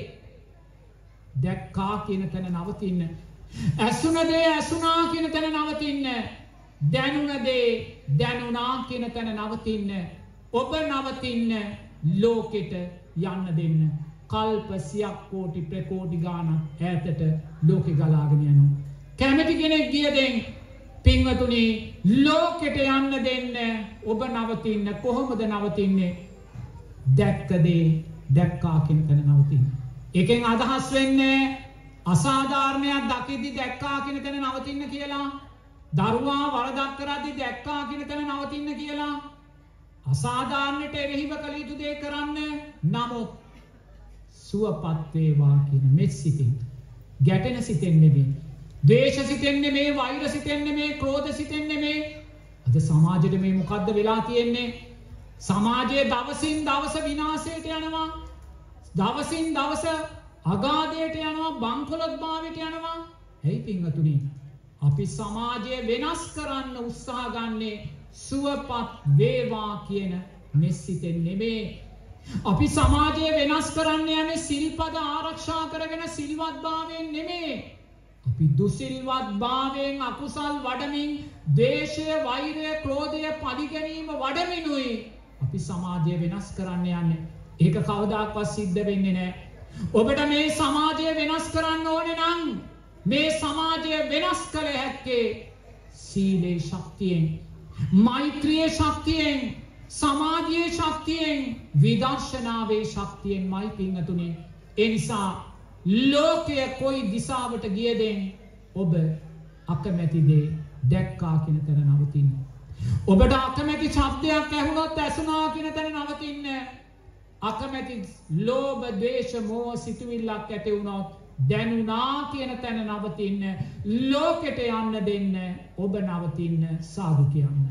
දැක්කා කියන තැන නවතින්න. ඇසුණ දේ ඇසුණා කියන තැන නවතින්න. දැනුණ දේ දැනුණා කියන තැන නවතින්න. ඔබ නවතින්න ලෝකෙට යන්න දෙන්න. කල්ප සියක් කෝටි ප්‍රකෝටි ගානක් ඈතට ලෝකෙ ගලාගෙන යනවා. කැමති කෙනෙක් ගිය දෙන් පින්වතුනි ලෝකෙට යන්න දෙන්න. ඔබ නවතින්න. කොහොමද නවතින්නේ? දැක්ක දේ දැක්කා කියන තැන නවතින්න. එකෙන් අදහස් වෙන්නේ අසාධාරණයක් දකිද්දි දැක්කා කියන තැන නවතින්න කියලා. දරුවා වරදක් කරද්දි දැක්කා කියන තැන නවතින්න කියලා. අසාධාරණයට එරෙහිව කළ යුතු දේ කරන්න. නමුත් සුවපත් වේවා කියන මෙත් සිතින්, ගැටෙන සිතෙන් නෙමෙයි, ද්වේෂ සිතෙන් නෙමෙයි, වෛර සිතෙන් නෙමෙයි, ක්‍රෝධ සිතෙන් නෙමෙයි. අද සමාජෙට මේ මොකද්ද වෙලා තියෙන්නේ? සමාජයේ දවසින් දවස විනාශයට යනවා. දවසින් දවස අගාධයට යනවා, බංකොලොත් භාවයට යනවා. ඇයි පින්වතුනි? අපි සමාජය වෙනස් කරන්න උත්සාහ ගන්නේ සුවපත් වේවා කියන මෙසිතෙන් නෙමෙයි. අපි සමාජය වෙනස් කරන්න යන්නේ සිල්පද ආරක්ෂා කරගෙන සිල්වත් භාවයෙන් නෙමෙයි. අපි දුසිල්වත් භාවයෙන් අකුසල් වඩමින් ද්වේෂය, වෛරය, ක්‍රෝධය පඩි ගැනීම වඩමිනුයි අපි සමාජය වෙනස් කරන්න යන්නේ. ඒක කවදාකවත් සිද්ධ වෙන්නේ නැහැ. ඔබට මේ සමාජය වෙනස් කරන්න ඕනේ නම් මේ සමාජය වෙනස් කළ හැක්කේ සීලේ ශක්තියෙන්, මෛත්‍රියේ ශක්තියෙන්, සමාධියේ ශක්තියෙන්, විදර්ශනාවේ ශක්තියෙන් මයි පින්වතුනි. ඒ නිසා ලෝකය කොයි දිශාවට ගියදෙන් ඔබ අකමැති දේ දැක්කා කියන තැන නවතින්න. ඔබට අකමැති ශබ්දයක් ඇහුනොත් ඇසුණා කියන තැන නවතින්න. අකමැති ලෝභ, ද්වේෂ, මෝහ සිතුවිල්ලක් ඇති වුණොත් දැනුණා කියන තැන නවතින්න, ලෝකෙට යන්න දෙන්න, ඔබ නවතින්න, සාදු කියන්න.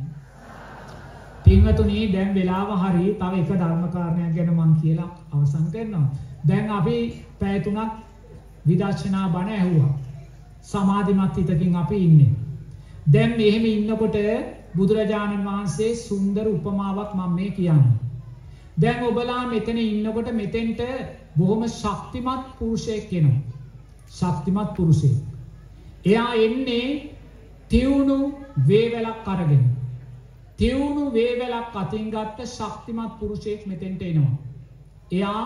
පින්වතුනි දැන් වෙලාව හරි. තව එක ධර්ම කාරණයක් ගැන මම කියලා අවසන් කරනවා. දැන් අපි පැය 3ක් විදර්ශනා බණ ඇහුවා. සමාධිමත් හිතකින් අපි ඉන්නේ. දැන් මෙහෙම ඉන්නකොට බුදුරජාණන් වහන්සේ සුන්දර උපමාවක් මම මේ කියන්නේ. දැන් ඔබලා මෙතන ඉන්නකොට මෙතෙන්ට බොහොම ශක්තිමත් පුරුෂයෙක් එනවා. ශක්තිමත් පුරුෂයෙක්. එයා එන්නේ තියුණු වේවැලක් අරගෙන. තියුණු වේවැලක් අතින් ගත්ත ශක්තිමත් පුරුෂයෙක් මෙතෙන්ට එනවා. එයා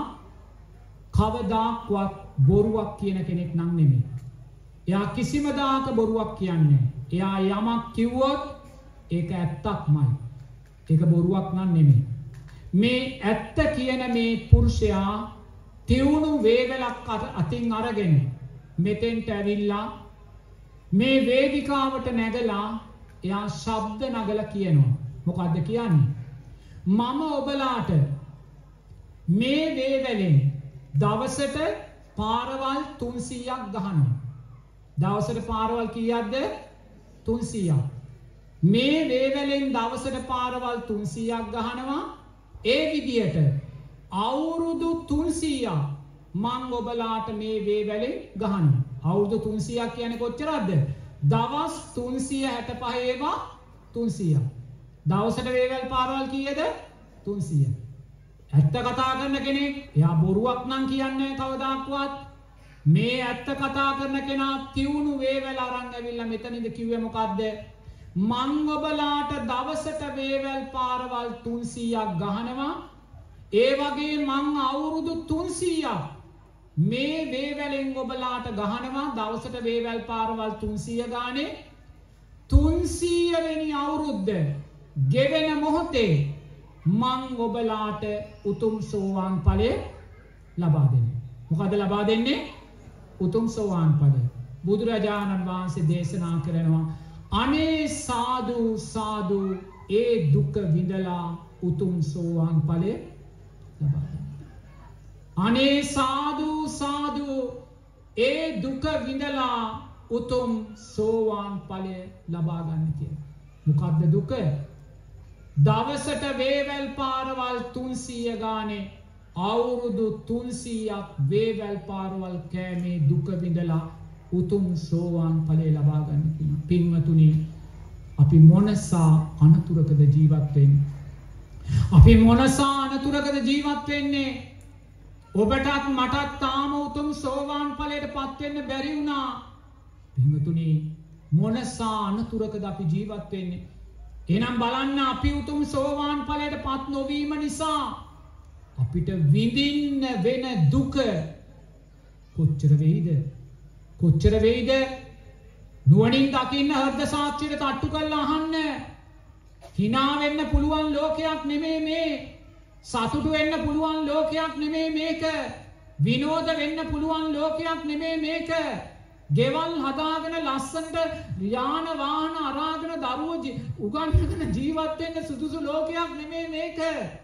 කවදාක්වත් බොරුවක් කියන කෙනෙක් නම් නෙමෙයි. එයා කිසිම දාක බොරුවක් කියන්නේ. එයා යමක් කිව්වොත් ඒක ඇත්තක්මයි. ඒක බොරුවක් නම් නෙමෙයි. මේ ඇත්ත කියන මේ පුරුෂයා තියුණු වේවැලක් අතින් අරගෙන මෙතෙන්ට ඇවිල්ලා මේ වේදිකාවට නැගලා එයා ශබ්ද නගලා කියනවා. මොකද්ද කියන්නේ? මම ඔබලාට මේ වේවැලෙන් දවසට පාරවල් 300ක් ගහනවා. දවසට පාරවල් කීයක්ද? 300ක්. මේ වේවැලෙන් දවසට පාරවල් 300ක් ගහනවා. ඒ විදියට අවුරුදු 300ක් මං ඔබලාට මේ වේවැලෙන් ගහනවා. අවුරුදු 300ක් කියන්නේ කොච්චරද? දවස් 365 ඒවා 300ක්. දවසට වේවැල් පාරවල් කීයද? 300. ඇත්ත කතා කරන කෙනෙක් එයා බොරුවක් නම් කියන්නේ කවදාක්වත්. මේ ඇත්ත කතා කරන කෙනා තියුණු වේවැල් අරන් ඇවිල්ලා මෙතනද කිව්වේ මොකද්ද? මං ඔබලාට දවසට වේවැල් පාරවල් 300ක් ගහනවා. ඒ වගේ මං අවුරුදු 300ක් මේ වේවැලෙන් ඔබලාට ගහනවා. දවසට වේවැල් පාරවල් 300 ගානේ 300 වෙනි අවුරුද්ද ගෙවෙන මොහොතේ මං ඔබලාට උතුම් සෝවාන් ඵලය ලබා දෙන්නේ. මොකද ලබා දෙන්නේ? උතුම් සෝවාන් ඵලය. බුදුරජාණන් වහන්සේ දේශනා කරනවා අනේ සාදු සාදු ඒ දුක විඳලා උතුම් සෝවාන් ඵලය ලබා ගන්න. අනේ සාදු සාදු ඒ දුක විඳලා උතුම් සෝවාන් ඵලය ලබා ගන්න කියලා. මොකද්ද දුක? දවසට වේවැල් පාරවල් 300 ගානේ අවුරුදු 300ක් වේවැල් පාරවල් කෑමේ දුක විඳලා උතුම් සෝවාන් ඵලය ලබා ගන්න කියනවා. පින්වතුනි අපි මොනසා අනතුරකද ජීවත් වෙන්නේ? අපි මොනසා අනතුරකද ජීවත් වෙන්නේ? ඔබටත් මටත් තාම උතුම් සෝවාන් ඵලයට පත් වෙන්න බැරි වුණා. පින්වතුනි මොනසා අනතුරකද අපි ජීවත් වෙන්නේ? එහෙනම් බලන්න අපි උතුම් සෝවාන් ඵලයට පත් නොවීම නිසා අපිට විඳින්න වෙන දුක කොච්චර වෙයිද? කොච්චර වෙයිද? නුවණින් දකින්න හෘද සාක්ෂියට තට්ටු කරලා අහන්න. hina වෙන්න පුළුවන් ලෝකයක් නෙමෙයි මේ. සතුටු වෙන්න පුළුවන් ලෝකයක් නෙමෙයි මේක. විනෝද වෙන්න පුළුවන් ලෝකයක් නෙමෙයි මේක. ගෙවල් හදාගෙන ලස්සනට යාන වාහන අරාගෙන දරුවෝ උගන්වගෙන ජීවත් වෙන්න සුදුසු ලෝකයක් නෙමෙයි මේක.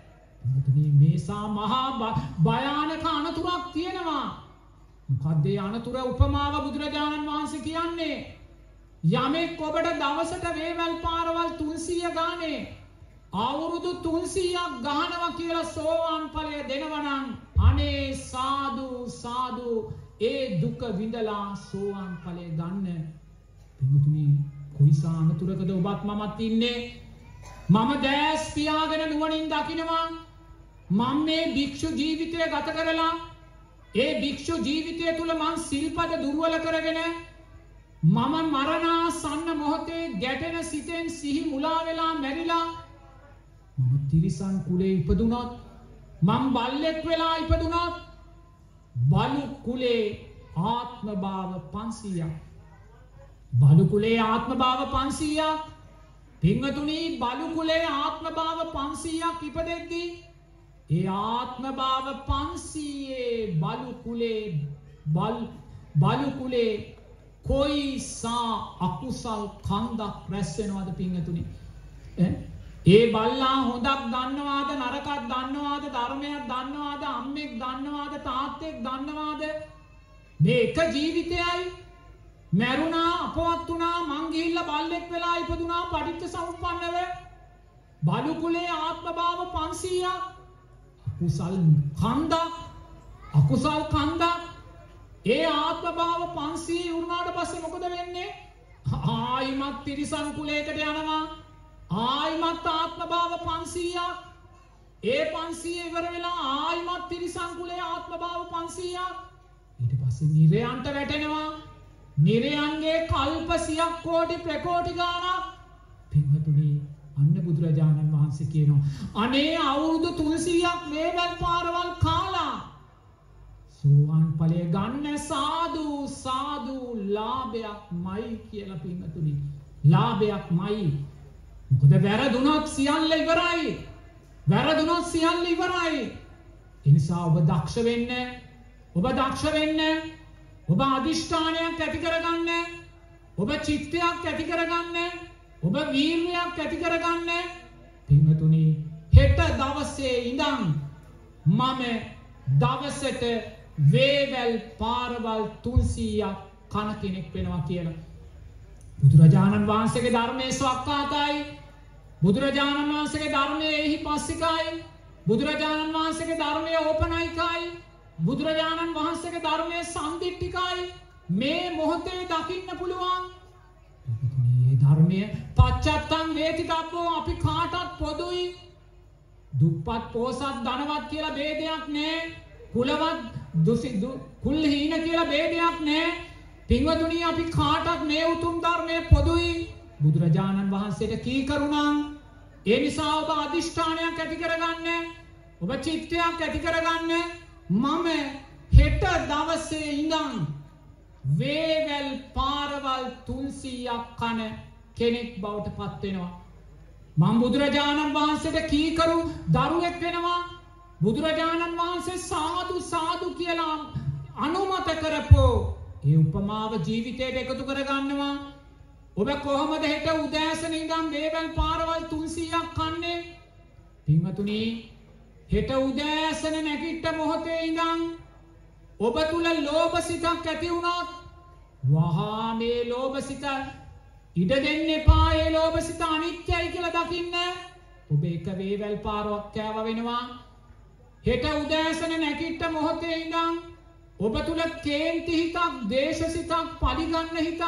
මේසා මහා භයානක අනතුරක් තියෙනවා. මොකද්ද ඒ අනතුර? උපමාව බුදුරජාණන් වහන්සේ කියන්නේ යමෙක් ඔබට දවසට වේවැල් පාරවල් 300 ගානේ අවුරුදු 300ක් ගහනවා කියලා සෝවාන් ඵලය දෙනවා නම් අනේ සාදු සාදු ඒ දුක විඳලා සෝවාන් ඵලය ගන්න. පින්තුනි කොයිසා අනතුරකද ඔබත් මමත් ඉන්නේ? මම දැස් පියාගෙන නුවණින් දකිනවා මම මේ භික්ෂු ජීවිතය ගත කරලා ඒ භික්ෂු ජීවිතය තුල මං සිල්පද දුර්වල කරගෙන මම මරණාසන්න මොහොතේ ගැටෙන සිතෙන් සිහි මුලා වෙලා මැරිලා මම තිරිසන් කුලේ ඉපදුනොත් මම බල්ලෙක් වෙලා ඉපදුනොත් බලු කුලේ ආත්ම භාව 500ක් බලු කුලේ ආත්ම භාව 500ක් පින්වතුනි බලු කුලේ ආත්ම භාව 500ක් ඉපදෙද්දී ඒ ආත්ම භාව 500 බලු කුලේ කොයිසා අකුසල් කන්දක් රැස් වෙනවද පින්වතුනි? ඒ බල්ලා හොඳක් දන්නවාද නරකක් දන්නවාද ධර්මයක් දන්නවාද අම්මෙක් දන්නවාද තාත්තෙක් දන්නවාද? මේ එක ජීවිතයයි මැරුණා අපවත් වුණා මං ගිහිල්ලා බල්ලෙක් වෙලා ඉපදුනා පටිච්ච සමුප්පන්නව බලු කුලේ ආත්ම භාව 500ක් අකුසල් කන්දක් ඒ ආත්ම භාව 500 වුණාට පස්සේ මොකද වෙන්නේ ආයිමත් තිරිසන් කුලයකට යනවා ආයිමත් ආත්ම භාව 500ක් ඒ 500 ඉවර වෙලා ආයිමත් තිරිසන් කුලේ ආත්ම භාව 500ක් ඊට පස්සේ නිරයන්ට වැටෙනවා නිරයන්ගේ කල්ප 100ක් කෝටි ප්‍රකෝටි ගාණක් පින්වතුනි අන්න බුදුරජාණන් වහන්සේ කියනවා අනේ අවුරුදු 300ක් මේවල් පාරවල් කාලා සෝවාන් ඵලය ගන්න සාදු ලාභයක්මයි කියලා පින්වතුනි ලාභයක්මයි මොකද වැරදුනොත් සියල්ල ඉවරයි ඒ නිසා ඔබ දක්ෂ වෙන්න ඔබ අධිෂ්ඨානයක් ඇති කරගන්න ඔබ චිත්තයක් ඇති කරගන්න ඔබ වීර්යයක් ඇති කරගන්න පින්වතුනි හෙට දවසේ ඉඳන් මම දවසට වේවැල් පාරවල් 300ක් කන කෙනෙක් වෙනවා කියලා බුදුරජාණන් වහන්සේගේ ධර්මයේ සවක්කාතයි බුදුරජාණන් වහන්සේගේ ධර්මයේ එහි පස්සිකයි බුදුරජාණන් වහන්සේගේ ධර්මයේ ඕපනයිකයි බුදුරජාණන් වහන්සේගේ ධර්මයේ සම්දිට්ඨිකයි මේ මොහොතේ දකින්න පුළුවන් මේ ධර්මය පච්චත්තං වේතිතබ්බෝ අපි කාටත් පොදුයි දුප්පත් පොසත් ධනවත් කියලා ભેදයක් නැහැ කුලවත් කුල්හීන කියලා ભેදයක් නැහැ පින්වතුනි අපි කාටත් මේ උතුම් ධර්මයේ පොදුයි බුදුරජාණන් වහන්සේට කී කරුණා ඒ නිසා ඔබ අධිෂ්ඨානයක් ඇති කරගන්න ඔබ චිත්තයක් ඇති කරගන්න මම හෙට දවසේ ඉඳන් වේවැල් පාරවල් 300ක් කන කෙනෙක් බවට පත් වෙනවා මම බුදුරජාණන් වහන්සේට කීකරු දරුවෙක් වෙනවා බුදුරජාණන් වහන්සේ සාදු කියලා අනුමත කරපෝ ඒ උපමාව ජීවිතයට එකතු කරගන්නවා ඔබ කොහොමද හෙට උදෑසන ඉඳන් වේවැල් පාරවල් 300ක් කන්නේ පින්වතුනි හෙට උදෑසන නැගිට මොහොතේ ඉඳන් ඔබ තුල ලෝභ සිතක් ඇති වුණොත් වහා මේ ලෝභ සිත ඉඩ දෙන්න එපා ඒ ලෝභ සිත අනිත්‍යයි කියලා දකින්න ඔබ එක වේවැල් පාරක් කෑව වෙනවා හෙට උදෑසන නැගිට මොහොතේ ඉඳන් ඔබ තුල කේන්ති හිතක් දේශ සිතක් පරිගන්න හිතක්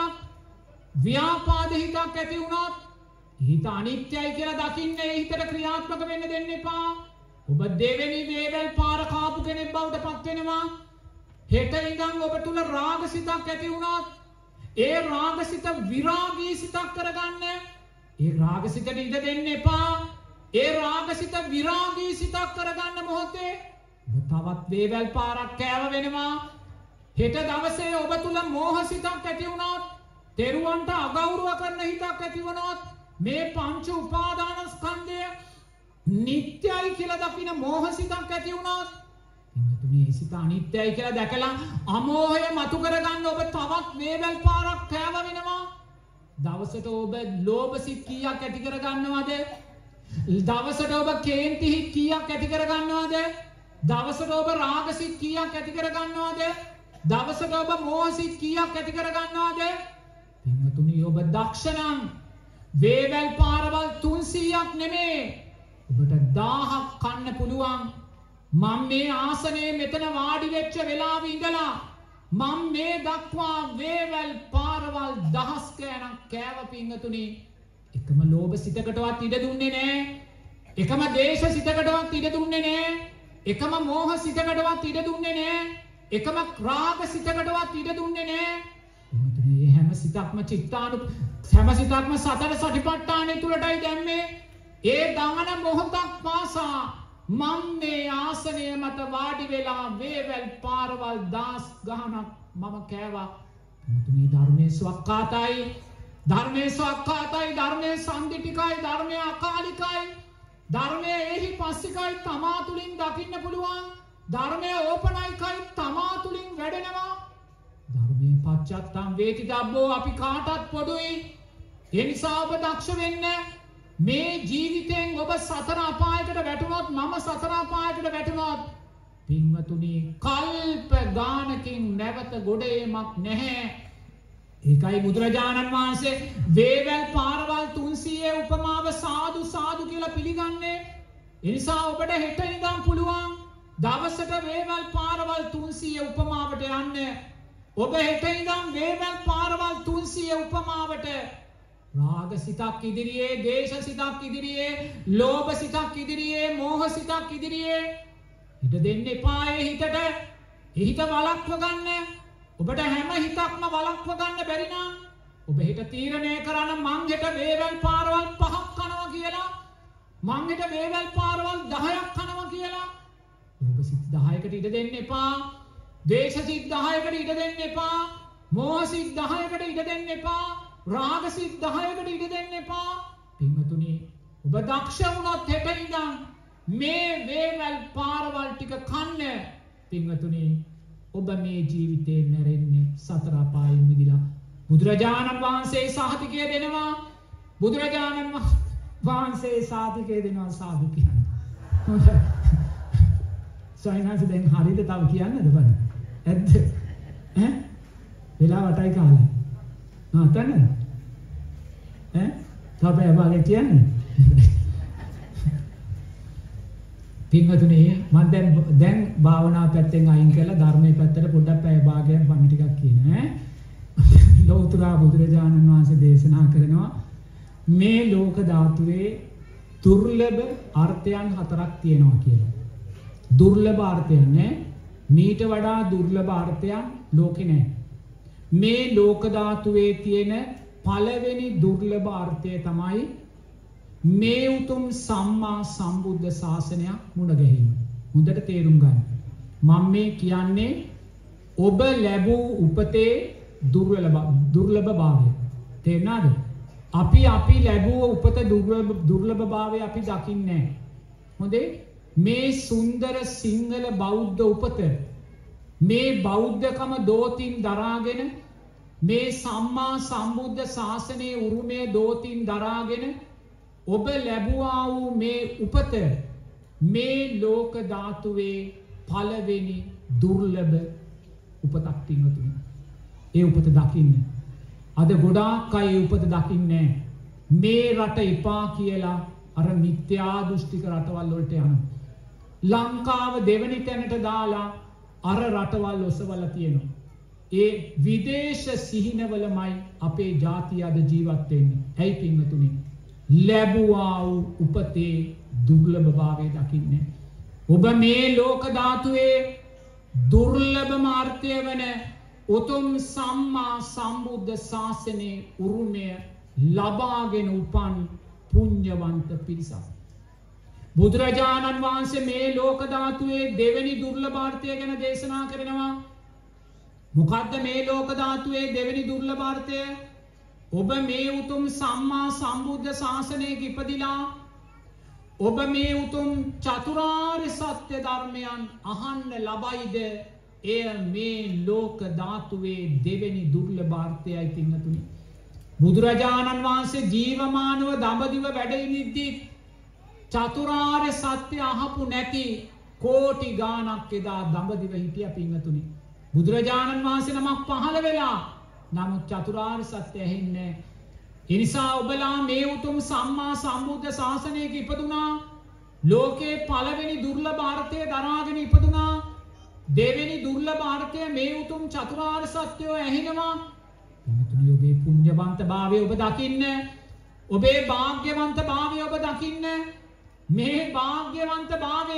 ව්‍යාපාද හිතක් ඇති වුණොත් හිත අනිත්‍යයි කියලා දකින්න ඒ හිතට ක්‍රියාත්මක වෙන්න දෙන්න එපා ඔබ දෙවෙනි වේවැල් පාර කාපු කෙනෙක් බවට පත් වෙනවා හෙට ඉඳන් ඔබ තුල රාග සිතක් ඇති වුණොත් ඒ රාග සිත විරාගී සිතක් කරගන්න ඒ රාග සිතට ඉඩ දෙන්න එපා ඒ රාග සිත විරාගී සිතක් කරගන්න මොහොතේ ඔබ තවත් වේවැල් පාරක් කෑව වෙනවා හෙට දවසේ ඔබ තුල මෝහ සිතක් ඇති වුණොත් තෙරුවන්ට අගෞරව කරන හිතක් ඇති වුණොත් මේ පංච උපාදානස්කන්ධය නිත්‍යයි කියලා දකින මෝහ සිතක් ඇති වුණොත් මේ සිත අනිත්‍යයි කියලා දැකලා අමෝහය මතු කරගන්න ඔබ තවත් වේවැල් පාරක් කෑව වෙනවා දවසට ඔබ ලෝභ සිත් කීයක් ඇති කරගන්නවද දවසට ඔබ කේන්ති හිත් කීයක් ඇති කරගන්නවද දවසට ඔබ රාග සිත් කීයක් ඇති කරගන්නවද දවසට ඔබ මෝහ සිත් කීයක් ඇති කරගන්නවද පින්වතුනි ඔබ දක්ෂ නම් වේවැල් පාරවල් 300ක් නෙමේ ඔබට 1000ක් කන්න පුළුවන් මම මේ ආසනයේ මෙතන වාඩි වෙච්ච වෙලාවෙ ඉඳලා මම මේ දක්වා වේවැල් පාරවල් දහස් ගණන් කෑව පින්වතුනි එකම ලෝභ සිතකටවත් ඉඩ දුන්නේ නැහැ එකම දේශ සිතකටවත් ඉඩ දුන්නේ නැහැ එකම මෝහ සිතකටවත් ඉඩ දුන්නේ නැහැ එකම රාග සිතකටවත් ඉඩ දුන්නේ නැහැ පින්වතුනි හැම සිතක්ම හැම සිතක්ම සතර සටිපට්ඨානය තුලටයි දැම්මේ ඒ දමන මොහොතක් පාසා මම මේ ආසනය මත වාඩි වෙලා වේවැල් පාරවල් දාස් ගහනක් මම කෑවා මුතුමේ ධර්මයේ ස්වක්කාතයි ධර්මයේ සම්දිටිකයි ධර්මයේ අකාලිකයි ධර්මයේ එහි පස්සිකයි තමා තුලින් දකින්න පුළුවන් ධර්මයේ ඕපනයිකයි තමා තුලින් වැඩෙනවා ධර්මයේ පච්චත්තං වේතිතබ්බෝ අපි කාටත් පොදුයි ඒ නිසා ඔබ දක්ෂ වෙන්න මේ ජීවිතෙන් ඔබ සතර අපායකට වැටුණොත් මම සතර අපායකට වැටුණොත් පින්වතුනි කල්ප ගානකින් නැවත ගොඩ ඒමක් නැහැ. ඒකයි බුදුරජාණන් වහන්සේ වේවැල් පාරවල් 300 උපමාව සාදු සාදු කියලා පිළිගන්නේ. ඒ නිසා ඔබට හෙට ඉඳන් පුළුවන් දවසට වේවැල් පාරවල් 300 උපමාවට යන්න. ඔබ හෙට ඉඳන් වේවැල් පාරවල් 300 උපමාවට රාග සිතක් ඉදිරියේ, ද්වේෂ සිතක් ඉදිරියේ, ලෝභ සිතක් ඉදිරියේ, මෝහ සිතක් ඉදිරියේ හිත දෙන්න එපා. ඒ හිතට හිත වළක්ව ගන්න. ඔබට හැම හිතක්ම වළක්ව ගන්න බැරි නම් ඔබ හිත තීරණය කරන මං හෙට වේවැල් පාරවල් 5ක් කනවා කියලා, මං හෙට වේවැල් පාරවල් 10ක් කනවා කියලා. ඔබ සිත් 10කට ඉඩ දෙන්න එපා. ද්වේෂ සිත් 10කට ඉඩ දෙන්න එපා. මෝහ සිත් 10කට ඉඩ දෙන්න එපා. රාග සිත් 10කට ඉඩ දෙන්න එපා. පින්වතුනි ඔබ දක්ෂ වුණොත් හෙට ඉඳන් මේ වේවැල් පාරවල් ටික කන්න. පින්වතුනි ඔබ මේ ජීවිතේ මැරෙන්නේ සතර අපායෙන් මිදිලා. බුදුරජාණන් වහන්සේ සාතිකය දෙනවා. බුදුරජාණන් වහන්සේ සාතිකය දෙනවා. සාදු කියන්නේ සයන්ස් දැන් හරියට තව කියන්නද බලන්න. ඇද්ද? ඈ වෙලා වටයි කාලේ. තන තව එවාගේ කියන්නේ. පින්වතුනි මම දැන් භාවනා පැත්තෙන් අයින් කරලා ධර්මයේ පැත්තට පොඩ්ඩක් පැය භාගයක් වань ටිකක් කියන ලෞතර බුදුරජාණන් වහන්සේ දේශනා කරනවා මේ ලෝක ධාතුවේ දුර්ලභ අර්ථයන් 4ක් තියෙනවා කියලා. දුර්ලභ අර්ථයන් නේ මීට වඩා දුර්ලභ අර්ථයන් ලෝකේ නැහැ. මේ ලෝක ධාතුවේ තියෙන පළවෙනි දුර්ලභ අර්ථය තමයි මේ උතුම් සම්මා සම්බුද්ධ ශාසනයක් මුණ ගැහිම. හොඳට තේරුම් ගන්න. මම මේ කියන්නේ ඔබ ලැබූ උපතේ දුර්ලභභාවය. තේරුණාද? අපි ලැබුව උපත දුර්ලභභාවය අපි දකින්නේ නැහැ. හොඳේ? මේ සුන්දර සිංහල බෞද්ධ උපත මේ බෞද්ධකම දෝතින් දරාගෙන මේ සම්මා සම්බුද්ධ ශාසනයේ උරුමය දෝතින් දරාගෙන ඔබ ලැබුවා වූ මේ උපත මේ ලෝක ධාතුවේ පළවෙනි දුර්ලභ උපතක් පින්වතුනි. ඒ උපත දකින්න. අද ගොඩාක් අය උපත දකින්නේ මේ රට එපා කියලා අර මිත්‍යා දෘෂ්ටික රටවල් වලට යනවා. ලංකාව දෙවෙනි තැනට දාලා අර රටවල් ඔසවලා තියෙනවා. ඒ විදේශ සිහිනවලමයි අපේ ජාතිය අද ජීවත් වෙන්නේ. ඇයි පින්වතුනි? ලැබුවා වූ උපතේ දුර්ලභභාවය දකින්නේ. ඔබ මේ ලෝක ධාතුවේ දුර්ලභම අර්ථය වන උතුම් සම්මා සම්බුද්ධ ශාසනයේ උරුමය ලබාගෙන උපන් පුණ්‍යවන්ත පිරිසක්. බුදුරජාණන් වහන්සේ මේ ලෝක ධාතුවේ දෙවෙනි දුර්ලභාර්ථය ගැන දේශනා කරනවා. මොකද්ද මේ ලෝක ධාතුවේ දෙවෙනි දුර්ලභාර්ථය? ඔබ මේ උතුම් සම්මා සම්බුද්ධ ශාසනයක ඉපදිලා ඔබ මේ උතුම් චතුරාර්ය සත්‍ය ධර්මයන් අහන්න ලබයිද? එය මේ ලෝක ධාතුවේ දෙවෙනි දුර්ලභාර්ථයයි පින්වතුනි. බුදුරජාණන් වහන්සේ ජීවමානව දඹදිව වැඩ ඉඳිද්දී චතුරාර්ය සත්‍ය අහපු නැති කෝටි ගාණක් එදා දඹදිව හිටියා පින්වතුනි. බුදුරජාණන් වහන්සේ නමක් පහළ වෙලා නමුත් චතුරාර්ය සත්‍ය ඇහෙන්නේ. ඒ නිසා ඔබලා මේ උතුම් සම්මා සම්බුද්ධ ශාසනයක ඉපදුනා. ලෝකේ පළවෙනි දුර්ලභ අර්ථය දරාගෙන ඉපදුනා. දෙවෙනි දුර්ලභ අර්ථය මේ උතුම් චතුරාර්ය සත්‍යය ඇහෙනවා. පින්වතුනි ඔබේ පුණ්‍යවන්තභාවය ඔබ දකින්න. ඔබේ වාග්යවන්තභාවය ඔබ දකින්න. මේ වාග්යවන්තභාවය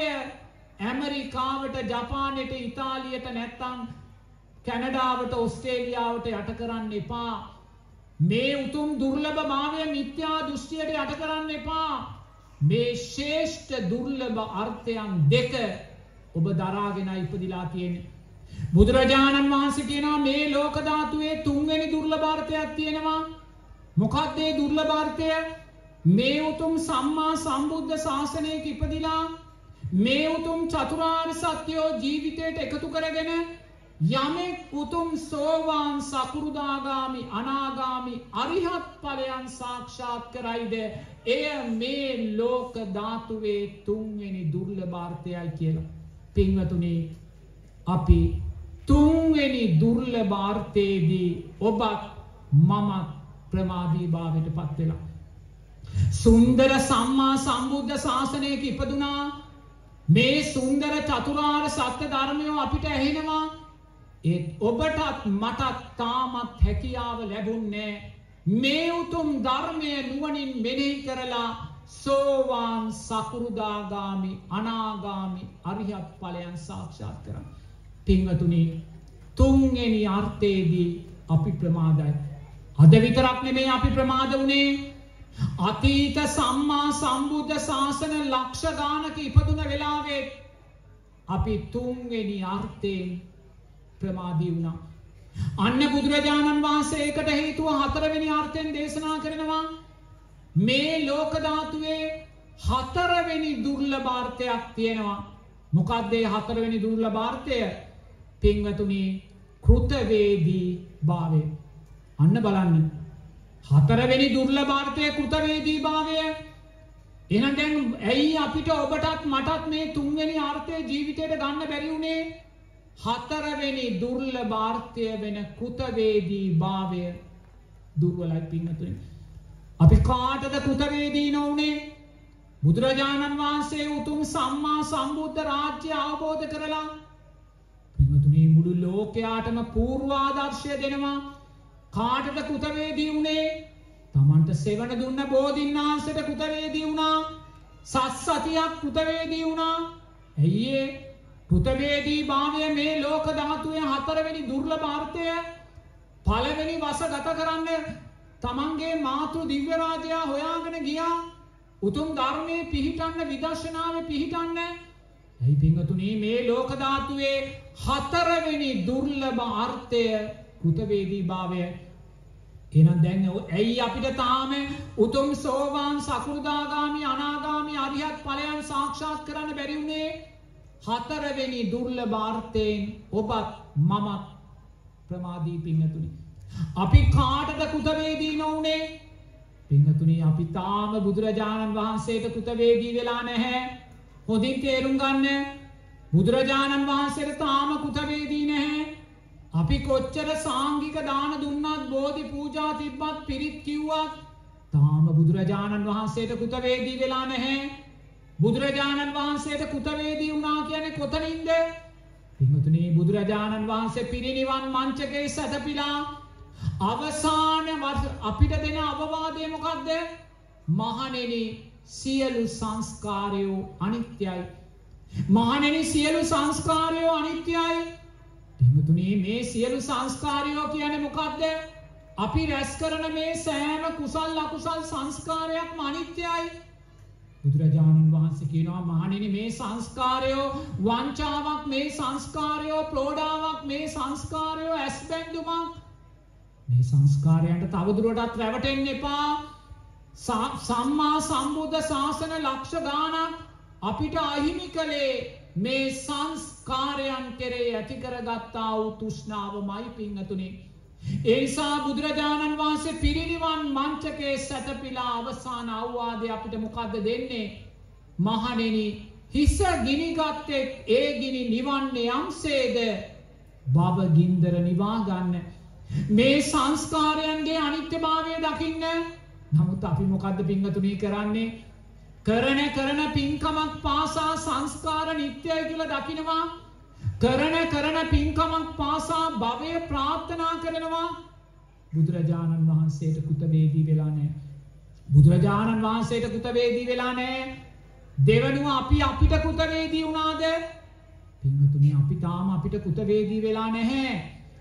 ඇමරිකාවට, ජපානයට, ඉතාලියට නැත්තම් කැනඩාවට, ඔස්ට්‍රේලියාවට යට කරන්න එපා. මේ උතුම් දුර්ලභභාවය මිත්‍යා දෘෂ්ටියට යට කරන්න එපා. මේ ශ්‍රේෂ්ඨ දුර්ලභ අර්ථයන් දෙක ඔබ දරාගෙන ඉපදිලා තියෙන්නේ. බුදුරජාණන් වහන්සේ කියනවා මේ ලෝක ධාතුවේ තුන්වෙනි දුර්ලභාර්ථයක් තියෙනවා. මොකක්ද ඒ දුර්ලභාර්ථය? මේ උතුම් සම්මා සම්බුද්ධ ශාසනයක ඉපදිලා මේ උතුම් චතුරාර්ය සත්‍යෝ ජීවිතයට එකතු කරගෙන යමෙක් උතුම් සෝවාන් සකෘදාගාමි අනාගාමි අරිහත් ඵලයන් සාක්ෂාත් කරයිද? එය මේ ලෝක ධාතුවේ තුන්වෙනි දුර්ලභාර්ථයයි කියලා. පින්වතුනි අපි තුන්වෙනි දුර්ලභාර්ථයේදී ඔබත් මමත් ප්‍රමාදී භාවයට පත් වෙලා සුන්දර සම්මා සම්බුද්ධ ශාසනයක ඉපදුනා මේ සුන්දර චතුරාර්ය සත්‍ය ධර්මය අපිට ඇහෙනවා ඒත් ඔබටත් මටත් තාමත් හැකියාව ලැබුණේ මේ උතුම් ධර්මය නුවණින් මෙනෙහි කරලා සෝවාන් සකෘදාගාමි අනාගාමි අරිහත් ඵලයන් සාක්ෂාත් කරගන්න. පින්වතුනි තුන්වෙනි අර්ථයේදී අපි ප්‍රමාදයි. අද විතරක් නෙමෙයි අපි ප්‍රමාද වුණේ අතීත සම්මා සම්බුද්ධ ශාසන ලක්ෂ ගානක ඉපදුන වෙලාවේ අපි තුන්වෙනි අර්ථයෙන් ප්‍රමාදී වුණා. අන්න බුදුරජාණන් වහන්සේ ඒකට හේතුව හතරවෙනි අර්ථයෙන් දේශනා කරනවා මේ ලෝක ධාතුවේ හතරවෙනි දුර්ලභාර්ථයක් තියෙනවා. මොකක්ද ඒ හතරවෙනි දුර්ලභාර්ථය? පින්වතුනි කෘතවේදී භාවය. අන්න බලන්න හතරවෙනි දුර්ලභාර්ථය කෘතවේදී භාවය. එහෙනම් දැන් ඇයි අපිට ඔබටත් මටත් මේ තුන්වෙනි අර්ථය ජීවිතයට ගන්න බැරි වුණේ? හතරවෙනි දුර්ලභාර්ථය වෙන කෘතවේදී භාවය දුර්වලයි පින්වතුනි. අපි කාටද කෘතවේදී නොවුනේ? බුදුරජාණන් වහන්සේ උතුම් සම්මා සම්බුද්ධ රාජ්‍ය අවබෝධ කරලා පින්වතුනි මුළු ලෝකයාටම පූර්වාදර්ශය දෙනවා. කාටද කෘතවේදී වුණේ? තමන්ට සෙවණ දුන්න බෝධින්නාන්සේට කෘතවේදී වුණා. සත්සතියක් කෘතවේදී වුණා. ඇයි ඒ කෘතවේදී භාවය මේ ලෝක ධාතුවේ හතරවෙනි දුර්ලභාර්ථය පළවෙනි වස ගත කරන්න තමන්ගේ මාතෘ දිව්‍ය රාජයා හොයාගෙන ගියා. උතුම් ධර්මයේ පිහිටන්න විදර්ශනාවේ පිහිටන්න. ඇයි පින්වතුනි මේ ලෝක ධාතුවේ හතරවෙනි දුර්ලභ අර්ථය කෘතවේදී භාවය. එහෙනම් දැන් ඇයි අපිට තාම උතුම් සෝවාන් සකෘදාගාමි අනාගාමි අරිහත් ඵලයන් සාක්ෂාත් කරන්න බැරි වුණේ? හතරවෙනි දුර්ලභාර්ථයෙන් ඔබත් මමත් ප්‍රමාදී පින්වතුනි. අපි කාටද කෘතවේදී නොවුනේ? පින්වතුනි අපි තාම බුදුරජාණන් වහන්සේට කෘතවේදී වෙලා නැහැ. හොඳින් තේරුම් ගන්න. බුදුරජාණන් වහන්සේට තාම කෘතවේදී නැහැ. අපි කොච්චර සාංගික දාන දුන්නත් බෝධි පූජා තිබ්බත් පිරිත් කිව්වත් තාම බුදුරජාණන් වහන්සේට කෘතවේදී වෙලා නැහැ. බුදුරජාණන් වහන්සේට කෘතවේදී වුණා කියන්නේ කොතනින්ද? පින්වතුනි බුදුරජාණන් වහන්සේ පිරිනිවන් මංචකේ සැතපීලා අවසාන අපිට දෙන අවවාදය මොකක්ද? මහණෙනි සියලු සංස්කාරයෝ අනිත්‍යයි. මහණෙනි සියලු සංස්කාරයෝ අනිත්‍යයි. පින්වතුනි මේ සියලු සංස්කාරයෝ කියන්නේ මොකක්ද? අපි රැස් කරන මේ සෑම කුසල් අකුසල් සංස්කාරයක්ම අනිත්‍යයි. බුදුරජාණන් වහන්සේ කියනවා මහණෙනි මේ සංස්කාරයෝ වංචාවක්, මේ සංස්කාරයෝ ප්‍රෝඩාවක්, මේ සංස්කාරයෝ ඇස්බැඳුමක්. මේ සංස්කාරයන්ට තවදුරටත් රැවටෙන්න එපා. සම්මා සම්බුද්ධ ශාසන ලක්ෂ ගානක් අපිට අහිමි කළේ මේ සංස්කාරයන් කෙරේ ඇති කරගත්තා වූ තෘෂ්ණාවමයි පින්වතුනි. ඒ නිසා බුදුරජාණන් වහන්සේ පිරිනිවන් මංචකේ සැතපීලා අවසාන අවවාදය අපිට මොකද්ද දෙන්නේ? මහණෙනි හිස ගිනිගත්තේ ඒ ගිනි නිවන්නේ යම්සේද භව ගින්දර නිවා ගන්න. මේ සංස්කාරයන්ගේ අනිත්‍යභාවය දකින්න. නමුත් අපි මොකද්ද පින්වතුනි කරන්නේ? කරන පින්කමක් පාසා සංස්කාර නිත්‍යයි කියලා දකිනවා. කරන පින්කමක් පාසා භවය ප්‍රාර්ථනා කරනවා. බුදුරජාණන් වහන්සේට කෘතවේදී වෙලා නැහැ. බුදුරජාණන් වහන්සේට කෘතවේදී වෙලා නැහැ. දෙවනුව අපි අපිට කෘතවේදී වුණාද? පින්වතුනි අපි තාම අපිට කෘතවේදී වෙලා නැහැ.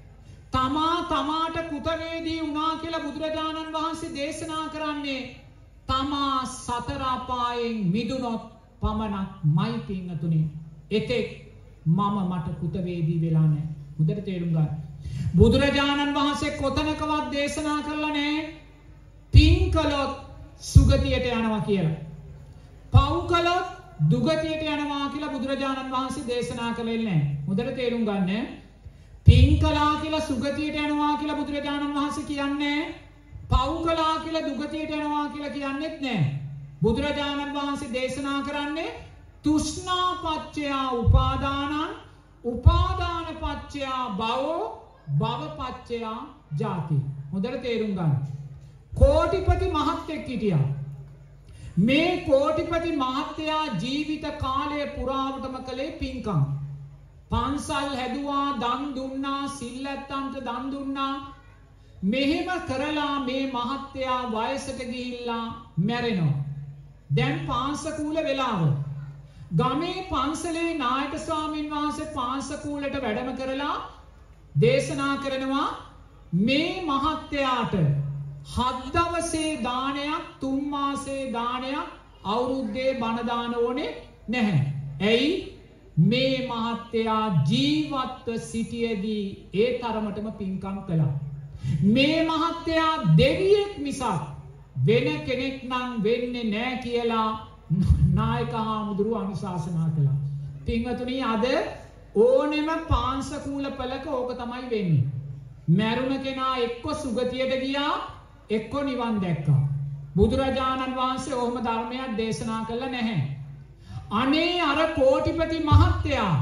තමාට කෘතවේදී වුණා කියලා බුදුරජාණන් වහන්සේ දේශනා කරන්නේ තමා සතර අපායෙන් මිදුනොත් පමණක්මයි පින්වතුනි. එතෙක් මම මට කෘතවේදී වෙලා නැහැ. හොඳට තේරුම් ගන්න. බුදුරජාණන් වහන්සේ කොතනකවත් දේශනා කරලා නැහැ පින් කළොත් සුගතියට යනවා කියලා. පව් කළොත් දුගතියට යනවා කියලා බුදුරජාණන් වහන්සේ දේශනා කළේ නැහැ. හොඳට තේරුම් ගන්න. පින් කළා කියලා සුගතියට යනවා කියලා බුදුරජාණන් වහන්සේ කියන්නේ පව් කළා කියලා දුගතියට යනවා කියලා කියන්නේත් නැහැ. බුදුරජාණන් වහන්සේ දේශනා කරන්නේ තුෂ්ණා පච්චයා උපාදානං උපාදාන පච්චයා භවෝ භව පච්චයා ජාති. හොඳට තේරුම් ගන්න. කෝටිපති මහත්තයෙක් හිටියා. මේ කෝටිපති මහත්තයා ජීවිත කාලය පුරාවටම කළේ පින්කම්. පන්සල් හැදුවා, දන් දුන්නා, සිල් ඇත්තන්ට දන් දුන්නා. මෙහෙම කරලා මේ මහත්තයා වයසට ගිහිල්ලා මැරෙනවා. දැන් පාංශකූල වෙලාව. ගමේ පන්සලේ නායක ස්වාමීන් වහන්සේ පාංශකූලට වැඩම කරලා දේශනා කරනවා මේ මහත්තයාට 7 දවසේ දානයක් 3 මාසේ දානයක් අවුරුද්දේ බණ දාන ඕනේ නැහැ. ඇයි? මේ මහත්තයා ජීවත්ව සිටියේදී ඒ තරමටම පින්කම් කළා. මේ මහත්තයා දෙවියෙක් මිසක් වෙන කෙනෙක් නම් වෙන්නේ නැහැ කියලා නායක හාමුදුරුව අනුශාසනා කළා. පින්වතුනි, අද ඕනෙම පාංශකූල පළක ඕක තමයි වෙන්නේ. මැරුණ කෙනා එක්ක සුගතියට ගියා, එක්ක නිවන් දැක්කා. බුදුරජාණන් වහන්සේ ඔහොම ධර්මයක් දේශනා කළා නැහැ. අනේ අර කෝටිපති මහත්තයා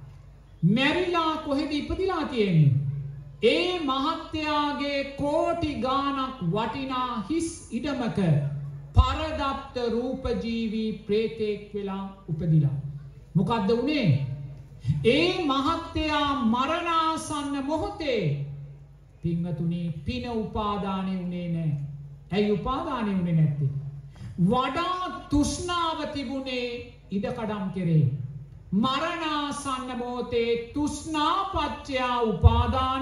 මැරිලා කොහෙද ඉපදිලා තියෙන්නේ? ඒ මහත්තයාගේ කෝටි ගාණක් වටිනා හිස් ඉඩමක පරදත්ත රූපජීවී ප්‍රේතෙක් වෙලා උපදිලා. මොකද්ද උනේ? ඒ මහත්තයා මරණාසන්න මොහොතේ පින්වතුනි පින උපාදානෙ උනේ නැහැ. ඇයි උපාදානෙ උනේ නැත්තේ? වඩා තෘෂ්ණාව තිබුණේ ඉඩකඩම් කෙරේ. මරණාසන්න මොහොතේ තෘෂ්ණා පච්චයා උපාදානං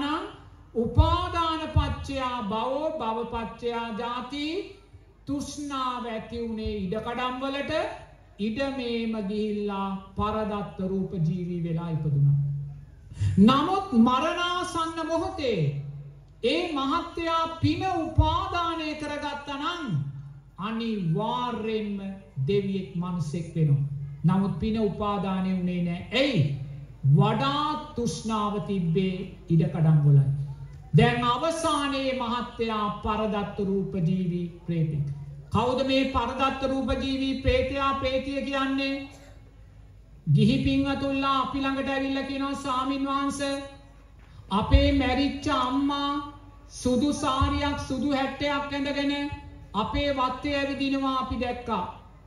උපාදාන පච්චයා භවෝ භව පච්චයා ජාති. තෘෂ්ණාව ඇති උනේ ඉඩකඩම් වලට. ඉඩමේම ගිහිල්ලා පරදත්ත රූප ජීවී වෙලා ඉපදුණා. නමුත් මරණාසන්න මොහොතේ ඒ මහත්තයා පින උපාදානය කරගත්තා නම් අනිවාර්යෙන්ම දෙවියෙක් මිනිසෙක් වෙනවා. නමුත් පින උපාදානය වුණේ නැහැ. ඇයි? වඩා තෘෂ්ණාව තිබ්බේ ඉඩකඩම් වලයි. දැන් අවසානයේ මහත්තයා පරදත්ත රූප ජීවී ප්‍රේතෙක්. කවුද මේ පරදත්ත රූප ජීවී ප්‍රේතයා ප්‍රේතිය කියන්නේ? ගිහි පින්වතුන්ලා අපි ළඟට ඇවිල්ලා කියනවා ස්වාමින් වහන්සේ අපේ මැරිච්ච අම්මා සුදු සාරියක් සුදු හැට්ටයක් ඇඳගෙන අපේ වත්තේ ඇවිදිනවා අපි දැක්කා.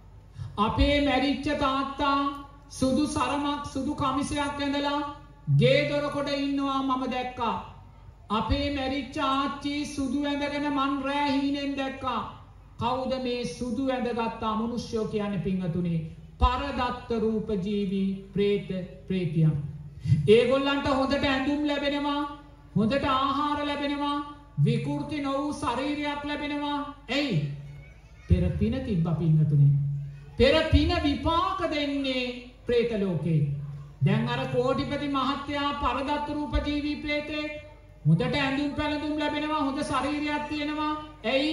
අපේ මැරිච්ච තාත්තා සුදු සරමක් සුදු කමිසයක් ඇඳලා ගේ දොරකොඩ ඉන්නවා මම දැක්කා. අපේ මැරිච්ච ආච්චි සුදු ඇඳගෙන මන් රෑ හීනෙන් දැක්කා. කවුද මේ සුදු ඇඳගත් අමනුෂ්‍යෝ කියන්නේ පින්වතුනි? පරදත්ත රූප ජීවී ප්‍රේත ප්‍රේතියන්. ඒගොල්ලන්ට හොඳට ඇඳුම් ලැබෙනවා, හොඳට ආහාර ලැබෙනවා, විකෘති නො වූ ශරීරයක් ලැබෙනවා. ඇයි? පෙර පින තිබ්බා පින්වතුනි. පෙර පින විපාක දෙන්නේ ප්‍රේත ලෝකේ. දැන් අර කෝටිපති මහත්තයා පරදත්ත රූප ජීවී ප්‍රේතෙක්. හොඳට ඇඳුම් පැළඳුම් ලැබෙනවා, හොඳ ශරීරයක් තියෙනවා. ඇයි?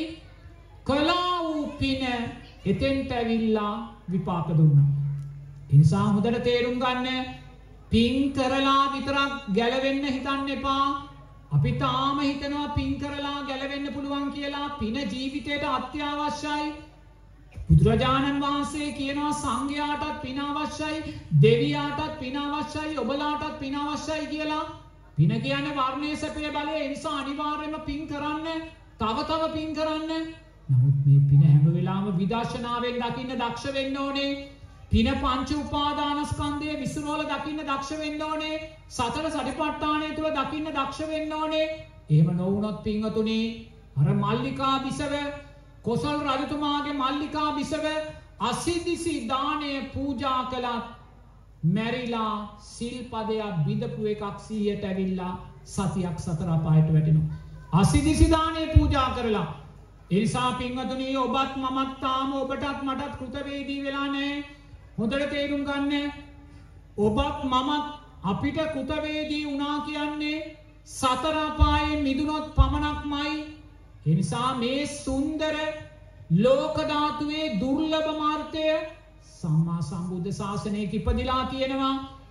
කලා වූ පින එතෙන්ට ඇවිල්ලා විපාක දුන්නා. ඒ නිසා හොඳට තේරුම් ගන්න, පින් කරලා විතරක් ගැලවෙන්න හිතන්න එපා. අපි තාම හිතනවා පින් කරලා ගැලවෙන්න පුළුවන් කියලා. පින ජීවිතයට අත්‍යවශ්‍යයි. බුදුරජාණන් වහන්සේ කියනවා සංඝයාටත් පින අවශ්‍යයි, දෙවියාටත් පින අවශ්‍යයි, ඔබලාටත් පින අවශ්‍යයි කියලා. පින කියන්නේ වර්ණයේ සැපේ බලය. ඒ නිසා අනිවාර්යයෙන්ම පින් කරන්න, තව තව පින් කරන්න. නමුත් මේ පින හැම වෙලාවෙම විදර්ශනාවෙන් දකින්න දක්ෂ වෙන්න ඕනේ. පින පංච උපාදානස්කන්ධය විසුරුවල දකින්න දක්ෂ වෙන්න ඕනේ. සතර සටිපට්ඨානය තුල දකින්න දක්ෂ වෙන්න ඕනේ. එහෙම නොවුනොත් පින්වතුනි අර මල්ලිකා බිසව, කොසල් රජතුමාගේ මල්ලිකා බිසව අසිදිසි දාණය පූජා කළත් මැරිලා සිල්පදයක් බිඳපු එකක් සිහියට ඇවිල්ලා සතියක් සතර අපායට වැටෙනවා. අසිදිසි දාණය පූජා කරලා. ඒ නිසා පින්වතුනි ඔබත් මමත් තාම ඔබටත් මටත් කෘතවේදී වෙලා නැහැ. හොඳට තේරුම් ගන්න. ඔබත් මමත් අපිට කෘතවේදී වුණා කියන්නේ සතර අපායෙන් මිදුනොත් පමණක්මයි. ඒ නිසා මේ සුන්දර ලෝක ධාතුවේ දුර්ලභ මාර්ගය සම්මා සම්බුද්ධ ශාසනයේ ඉපදිලා තියෙනවා.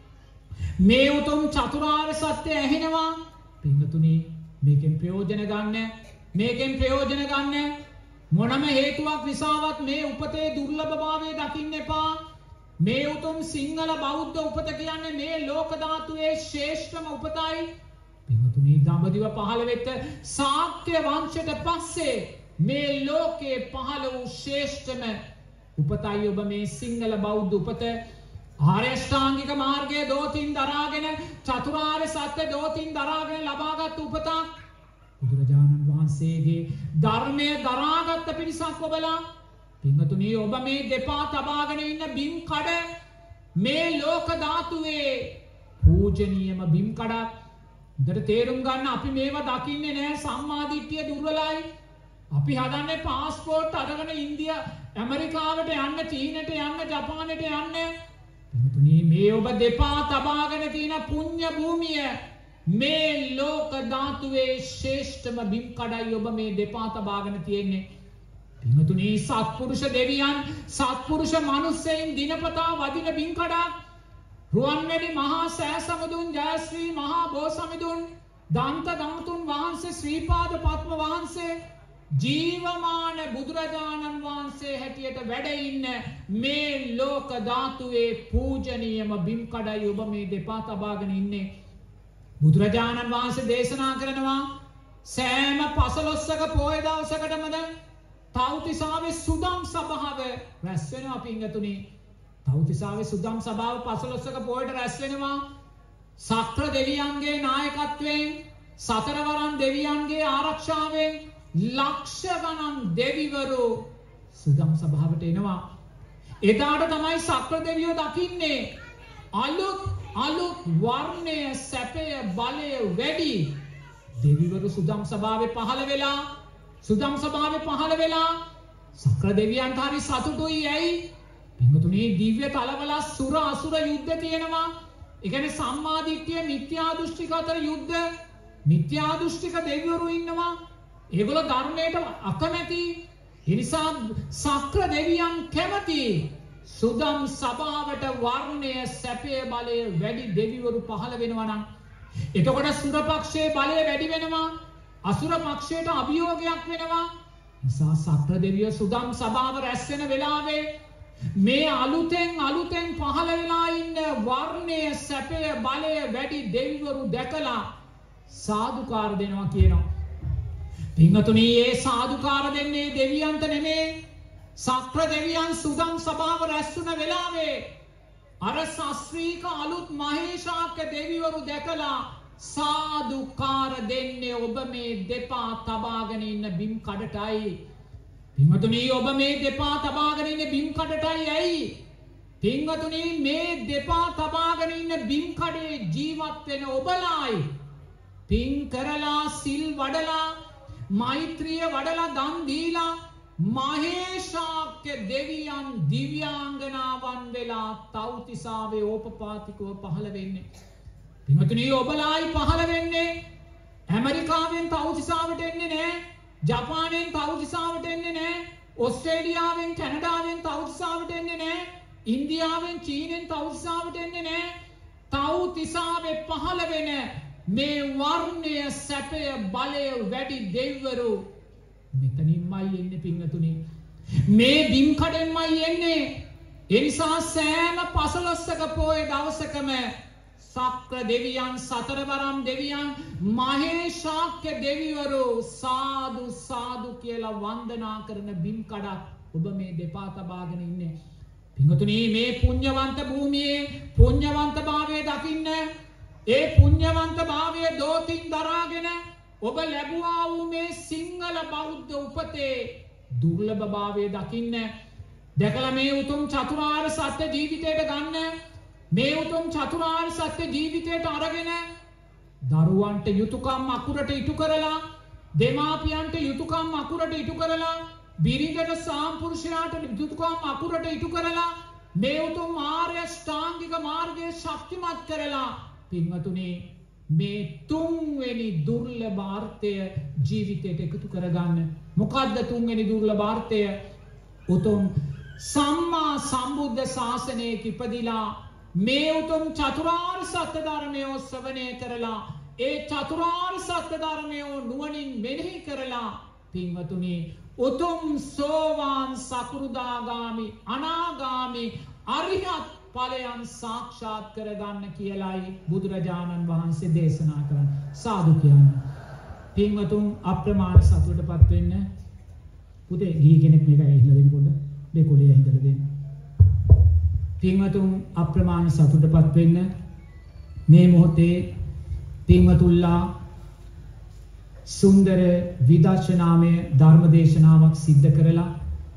මේ උතුම් චතුරාර්ය සත්‍ය ඇහෙනවා. පින්වතුනි මේකෙන් ප්‍රයෝජන ගන්න. මේකෙන් ප්‍රයෝජන ගන්න. මොනම හේතුවක් නිසාවත් මේ උපතේ දුර්ලභභාවය දකින්න එපා. මේ උතුම් සිංහල බෞද්ධ උපත කියන්නේ මේ ලෝක ධාතුවේ ශ්‍රේෂ්ඨම උපතයි. පින්වතුනි දඹදිව පහළ වෙච්ච ශාක්‍ය වංශයට පස්සේ මේ ලෝකේ පහළ වූ ශ්‍රේෂ්ඨම උපතයි ඔබ මේ සිංහල බෞද්ධ උපත. ආර්ය ශ්‍රාංගික මාර්ගයේ දෝතින් දරාගෙන චතුරාර්ය සත්‍ය දෝතින් දරාගෙන ලබාගත් උපතක්. බුදුරජාණන් වහන්සේගේ ධර්මය දරාගත්ත පිරිසක් ඔබලා. පින්වතුනි ඔබ මේ දෙපා තබාගෙන ඉන්න බිම් කඩ මේ ලෝක ධාතුවේ පූජනීයම බිම් කඩක්. හොඳට තේරුම් ගන්න අපි මේවා දකින්නේ නැහැ සම්මාදිට්ඨිය දුර්වලයි. අපි හදන්නේ පාස්පෝර්ට් අරගෙන ඉන්දිය ඇමරිකාවට යන්න චීනට යන්න ජපානට යන්න. පින්වතුනි මේ ඔබ දෙපා තබාගෙන තියෙන පුණ්‍ය භූමිය මේ ලෝක ධාතුවේ ශ්‍රේෂ්ඨම බිම් කඩයි ඔබ මේ දෙපා තබාගෙන තියෙන්නේ. පින්වතුනි සත්පුරුෂ දෙවියන් සත්පුරුෂ මිනිස්සෙයින් දිනපතා වදින බිම් කඩක්. රුවන්වැලි මහා සෑ සමුදුන් ජයශ්‍රී මහා බෝසමිඳුන් දන්ත දන්තුන් වහන්සේ ශ්‍රීපාද පද්ම වහන්සේ ජීවමාන බුදුරජාණන් වහන්සේ හැටියට වැඩ ඉන්න මේ ලෝක ධාතුවේ පූජනීයම බිම් කඩයි ඔබ මේ දෙපා තබාගෙන ඉන්නේ. බුදුරජාණන් වහන්සේ දේශනා කරනවා සෑම පසළොස්වක පොහොය දවසකටමද තව්තිසාවේ සුදම් සභාව රැස් වෙනවා. පින්වතුනි තව්තිසාවේ සුදම් සභාව පසළොස්වක පොහොයට රැස් වෙනවා. සක්‍ර දෙවියන්ගේ නායකත්වයෙන් සතරවරන් දෙවියන්ගේ ආරක්ෂාවෙන් ලක්ෂ ගණන් දෙවිවරු සුදම් සභාවට එනවා. එදාට තමයි සක්‍ර දෙවියෝ දකින්නේ අලුත් වර්ණය සැපය බලය වැඩි දෙවිවරු සුදම් සභාවේ පහළ වෙලා සුදම් සභාවේ පහළ වෙලා සක්‍ර දෙවියන්ට හරි සතුටුයි. ඇයි? පින්වතුනි දිව්‍ය තලවල සුර අසුර යුද්ධ තියෙනවා. ඒ කියන්නේ සම්මා දිට්ඨිය මිත්‍යා දෘෂ්ටික අතර යුද්ධ. මිත්‍යා දෘෂ්ටික දෙවිවරු ඉන්නවා. ඒගොල්ලෝ ධර්මයට අකමැති. ඒ නිසා සක්‍ර දෙවියන් කැමති සුදම් සභාවට වර්ණය සැපය බලය වැඩි දෙවිවරු පහළ වෙනවා නම් එතකොට සුර පක්ෂයේ බලය වැඩි වෙනවා. අසුර පක්ෂයට අභියෝගයක් වෙනවා. නිසා සක්‍ර දෙවියෝ සුදම් සභාව රැස් වෙන වෙලාවේ මේ අලුතෙන් පහළ වෙලා ඉන්න වර්ණය සැපය බලය වැඩි දෙවිවරු දැකලා සාදුකාර දෙනවා කියනවා. පින්වතුනි මේ සාදුකාර දෙන්නේ දෙවියන්ට නෙමෙයි. සක්‍ර දෙවියන් සුදම් සභාව රැස් වුණ වෙලාවේ අර ශාස්ත්‍රීක අලුත් මහේශාක්‍ය දෙවිවරු දැකලා සාදුකාර දෙන්නේ ඔබ මේ දෙපා තබාගෙන ඉන්න බිම් කඩටයි. පින්වතුනි ඔබ මේ දෙපා තබාගෙන ඉන්න බිම් කඩටයි. ඇයි? පින්වතුනි මේ දෙපා තබාගෙන ඉන්න බිම් කඩේ ජීවත් වෙන ඔබලායි පින් කරලා සිල් වඩලා මෛත්‍රිය වඩලා දන් දීලා මහේශාක්‍ය දෙවියන් දිව්‍යාංගනාවන් වෙලා තව්තිසාවේ ඕපපාතිකව පහළ වෙන්නේ. පින්වතුනි ඔබලායි පහළ වෙන්නේ. ඇමරිකාවෙන් තව්තිසාවට එන්නේ නැහැ. ජපානයෙන් තව්තිසාවට එන්නේ නැහැ. ඕස්ට්‍රේලියාවෙන් කැනඩාවෙන් තව්තිසාවට එන්නේ නැහැ. ඉන්දියාවෙන් චීනෙන් තව්තිසාවට එන්නේ නැහැ. තව්තිසාවේ පහළ වෙන මේ වර්ණය සැපය බලය වැඩි දෙවිවරු මෙතනින්මයි එන්නේ. පින්වතුනි මේ බිම් කඩෙන්මයි එන්නේ. ඒ නිසා සෑම පසළොස්වක පොහොය දවසකම සක්‍ර දෙවියන් සතරවරම් දෙවියන් මහේශාක්‍ය දෙවිවරු සාදු සාදු කියලා වන්දනා කරන බිම් කඩක් ඔබ මේ දෙපා තබාගෙන ඉන්නේ. පින්වතුනි මේ පුණ්‍යවන්ත භූමියේ පුණ්‍යවන්තභාවය දකින්න ඒ පුණ්‍යවන්ත භාවය දෝතින් දරාගෙන ඔබ ලැබුවා වූ මේ සිංහල බෞද්ධ උපතේ දුර්ලභ භාවය දකින්න. දැකලා මේ උතුම් චතුරාර්ය සත්‍ය ජීවිතයට ගන්න. මේ උතුම් චතුරාර්ය සත්‍ය ජීවිතයට අරගෙන දරුවන්ට යුතුයකම් අකුරට ඉටු කරලා දෙමාපියන්ට යුතුයකම් අකුරට ඉටු කරලා බිරිඳට සාම්පුරුෂයාට යුතුයකම් අකුරට ඉටු කරලා මේ උතුම් ආර්ය ශ්‍රාංගික මාර්ගයේ ශක්තිමත් කරලා පින්වතුනි මේ තුන්වෙනි දුර්ලභාර්ථය ජීවිතයට එකතු කරගන්න. මොකද්ද තුන්වෙනි දුර්ලභාර්ථය? උතුම් සම්මා සම්බුද්ධ ශාසනයක ඉපදිලා මේ උතුම් චතුරාර්ය සත්‍ය ධර්මය ශ්‍රවණය කරලා ඒ චතුරාර්ය සත්‍ය ධර්මය නුවණින් මෙනෙහි කරලා පින්වතුනි උතුම් සෝවාන් සකෘදාගාමි අනාගාමි අරිහත් ඵලයන් සාක්ෂාත් කරගන්න කියලායි බුදුරජාණන් වහන්සේ දේශනා කරන්නේ. සාදු කියන්නේ. පින්වතුන් අප්‍රමාණ සතුටටපත් වෙන්න. පුතේ ගිහි කෙනෙක් මේක ඇහිලා දෙන්න පොඩ්ඩක්. දෙකොලේ ඇහිලා දෙන්න. පින්වතුන් අප්‍රමාණ සතුටටපත් වෙන්න. මේ මොහොතේ පින්වතුල්ලා සුන්දර විදර්ශනාමය ධර්ම දේශනාවක් සිද්ධ කරලා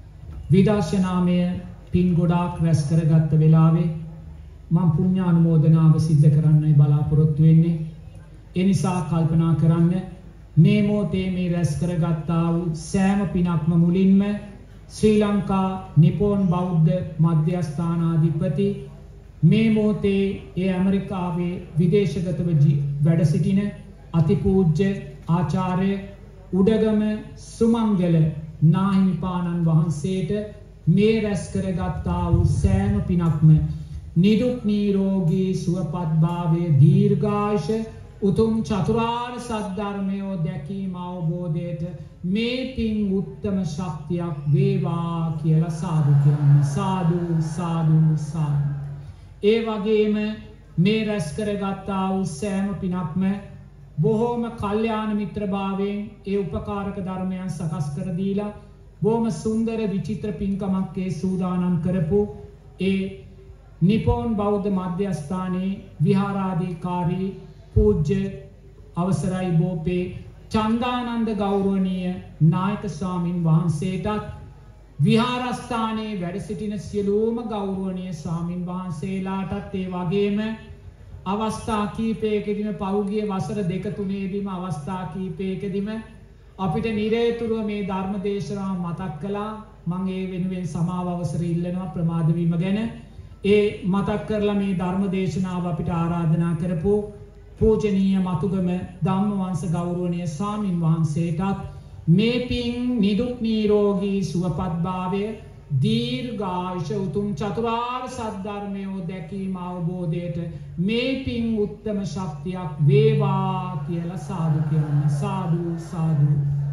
විදර්ශනාමය පින් ගොඩාක් රැස් කරගත්ත වෙලාවේ මම පුණ්‍යානුමෝදනාව සිද්ධ කරන්නයි බලාපොරොත්තු වෙන්නේ. ඒ නිසා කල්පනා කරන්න මේ මොහොතේ මේ රැස් කරගත්තා වූ සෑම පිනක්ම මුලින්ම ශ්‍රී ලංකා නිපෝන් බෞද්ධ මධ්‍යස්ථානාධිපති මේ මොහොතේ ඒ ඇමරිකාවේ විදේශගතව වැඩ සිටින අතිපූජ්‍ය ආචාර්ය උඩගම සුමංගල නාහිමිපාණන් වහන්සේට මේ රැස් කරගත්තා වූ සෑම පිනක්ම නිදුක් නිරෝගී සුවපත්භාවය දීර්ඝායුෂ උතුම් චතුරාර්ය සත්‍ය දැකීම අවබෝධයට මේ පින් උත්තම ශක්තියක් වේවා කියලා සාදු කියන්න. සාදු සාදු සාදු. ඒ වගේම මේ රැස් කරගත්තා වූ සෑම පිනක්ම බොහෝම කල්යාණ මිත්‍රභාවයෙන් ඒ උපකාරක ධර්මයන් සකස් කර දීලා බොහොම සුන්දර විචිත්‍ර පින්කමක් ඒ සූදානම් කරපු ඒ නිපෝන් බෞද්ධ මධ්‍යස්ථානයේ විහාරාධිකාරී පූජ්‍ය අවසරයි බෝපේ චන්දානන්ද ගෞරවනීය නායක ස්වාමින් වහන්සේටත් විහාරස්ථානයේ වැඩ සිටින සියලුම ගෞරවනීය ස්වාමින් වහන්සේලාටත් ඒ වගේම අවස්ථා කීපයකදීම පෞගිය වසර 2-3 අවස්ථා කීපයකදීම අපිට නිරේතුරුව මේ ධර්ම දේශනාව මතක් කළා. මම ඒ වෙනුවෙන් සමාව අවසර ඉල්ලනවා ප්‍රමාද වීම ගැන. ඒ මතක් කරලා මේ ධර්ම දේශනාව අපිට ආරාධනා කරපු පූජනීය මතුගම ධම්මවංශ ගෞරවනීය ස්වාමින් වහන්සේටත් මේ පින් නිදුක් නිරෝගී සුවපත්භාවය දීර්ඝායුෂ උතුම් චතුරාර්ය සත්‍ය දැකීම අවබෝධයට මේ පින් උත්තම ශක්තියක් වේවා කියලා සාදු කියන්න. සාදු සාදු.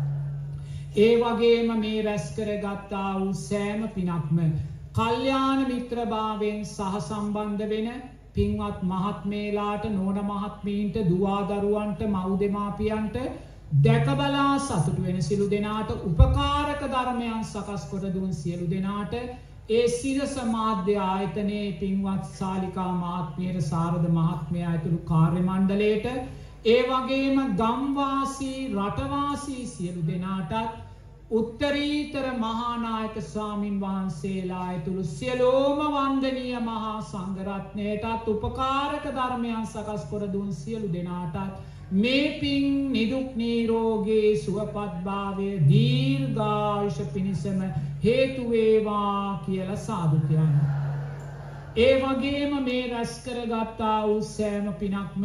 ඒ වගේම මේ රැස් කරගත්තා වූ සෑම පිනක්ම කල්යාණ මිත්‍රභාවයෙන් සහසම්බන්ධ වෙන පින්වත් මහත්මේලාට නෝන මහත්මීන්ට දුවා දරුවන්ට මව් දෙමාපියන්ට දැකබලා සතුට වෙන සියලු දෙනාට උපකාරක ධර්මයන් සකස් කොට දුන් සියලු දෙනාට ඒ සිරස මාධ්‍ය ආයතනයේ පින්වත් ශාලිකා මහත්මියට සාරද මහත්මයා ඇතුළු කාර්ය මණ්ඩලයට ඒ වගේම ගම්වාසී රටවාසී සියලු දෙනාටත් උත්තරීතර මහානායක ස්වාමින් වහන්සේලා ඇතුළු සියලෝම වන්දනීය මහා සංඝරත්නයටත් උපකාරක ධර්මයන් සකස් කොට දුන් සියලු දෙනාටත් මේ පින් නිදුක් නිරෝගී සුවපත්භාවය දීර්ඝායුෂ පිණිසම හේතු වේවා කියලා සාදු කියන්න. ඒ වගේම මේ රැස් කරගත්තා වූ සෑම පිනක්ම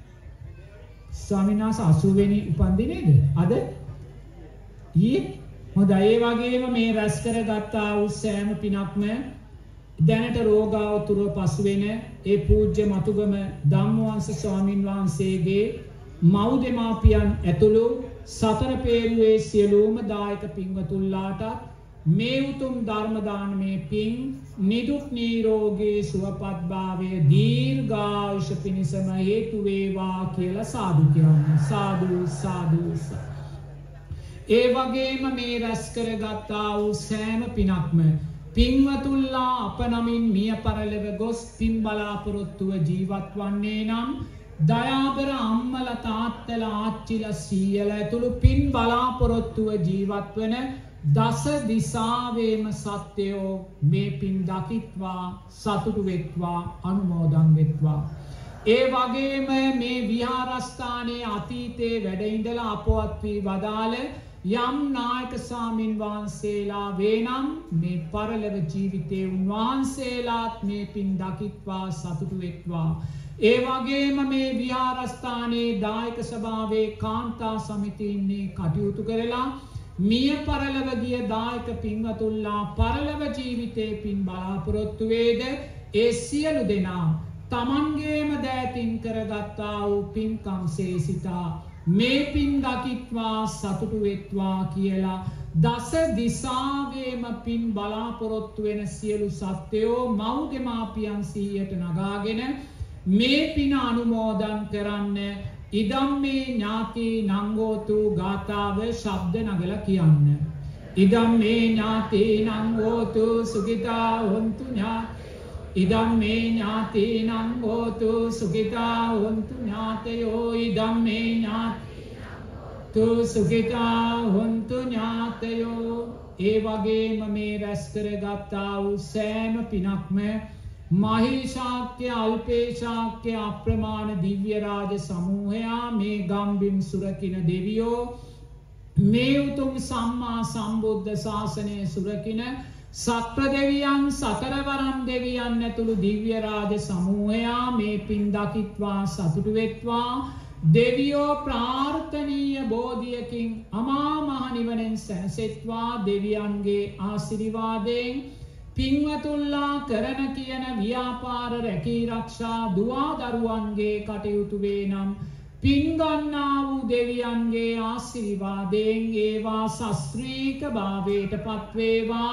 ස්වාමීන් වහන්සේ 80 වෙනි උපන්දිනේද අද ඊයේ හොඳයි. ඒ වගේම මේ රැස් කරගත්තා වූ සෑම පිනක්ම දැනට රෝගාවතුරව පසු වෙන ඒ පූජ්‍ය මතුගම ධම්මවංශ ස්වාමින් වහන්සේගේ මව් දෙමාපියන් ඇතුළු සතර පේරුවේ සියලුම දායක පින්වතුන්ලාට මේ උතුම් ධර්ම දානමේ පින් නිදුක් නිරෝගී සුවපත්භාවය දීර්ඝායුෂ පිණිසම හේතු වේවා කියලා සාදු කියන්න. සාදු සාදු. ඒ වගේම මේ රැස් කරගත්තා වූ සෑම පිනක්ම පින්වතුන්ලා අප නමින් මිය පරලොව ගොස් පින් බලාපොරොත්තුව ජීවත් වන්නේ නම් දයාබර අම්මල තාත්තල ආච්චිල සීයල ඇතුළු පින් බලාපොරොත්තුව ජීවත් වන දස දිසාවේම සත්‍යයෝ මේ පින් දකිත්වා සතුටු වෙත්වා අනුමෝදන් වෙත්වා. ඒ වගේම මේ විහාරස්ථානයේ අතීතයේ වැඩ ඉඳලා අපවත් වී වදාළ යම් නායක ස්වාමින් වහන්සේලා වේනම් මේ පරලොව ජීවිතේ උන්වහන්සේලාත් මේ පින් දකිත්වා සතුටු වෙත්වා. ඒ වගේම මේ විහාරස්ථානයේ දායක සභාවේ කාන්තා සමිතියින්නේ කටයුතු කරලා මිය පරලොව ගිය දායක පින්වතුන්ලා පරලොව ජීවිතේ පින් බලාපොරොත්තු වේද ඒ සියලු දෙනා තමන්ගේම දෑතින් කරගත්තා වූ පින්කම් සේසිතා මේ පින් දකිත්වා සතුටු වෙත්වා කියලා දස දිසාවේම පින් බලාපොරොත්තු වෙන සියලු සත්වයෝ මව් දෙමාපියන් සිහියට නගාගෙන මේ පින අනුමෝදන් කරන්න ඉදම්මේ ඥාති නංගෝතු ගාථාව ශබ්ද නගලා කියන්න. ඉදම්මේ ඥාති නංගෝතු සුඛිතා හොන්තු ඉදම්මේ ඥාති නංගෝතු සුඛිතා හොන්තු ඥාතයෝ ඉදම්මේ ඥාති සුඛිතා හොන්තු ඥාතයෝ. ඒ වගේම මේ රැස් කරගත්තා වූ සෑම පිනක්ම මහේශාක්‍ය අල්පේශාක්‍ය අප්‍රමාණ දිව්‍ය රාජ සමූහයා මේ ගම්බිම් සුරකින දෙවියෝ මේ උතුම් සම්මා සම්බුද්ධ ශාසනය සුරකින සක්‍ර දෙවියන් සතරවරම් දෙවියන් ඇතුළු දිව්‍ය රාජ සමූහයා මේ පින් දකිත්වා සතුටු වෙත්වා දෙවියෝ ප්‍රාර්ථනීය බෝධියකින් අමා මහ නිවනෙන් සැනසෙත්වා දෙවියන්ගේ ආශිර්වාදයෙන් පින්වතුල්ලා කරන කියන ව්‍යාපාර රැකී රක්ෂා දුවා දරුවන්ගේ කටයුතු වේ නම් පින්ගන්නා වූ දෙවියන්ගේ ආශිර්වාදයෙන් ඒවා ශාස්ත්‍රීක භාවයට පත්වේවා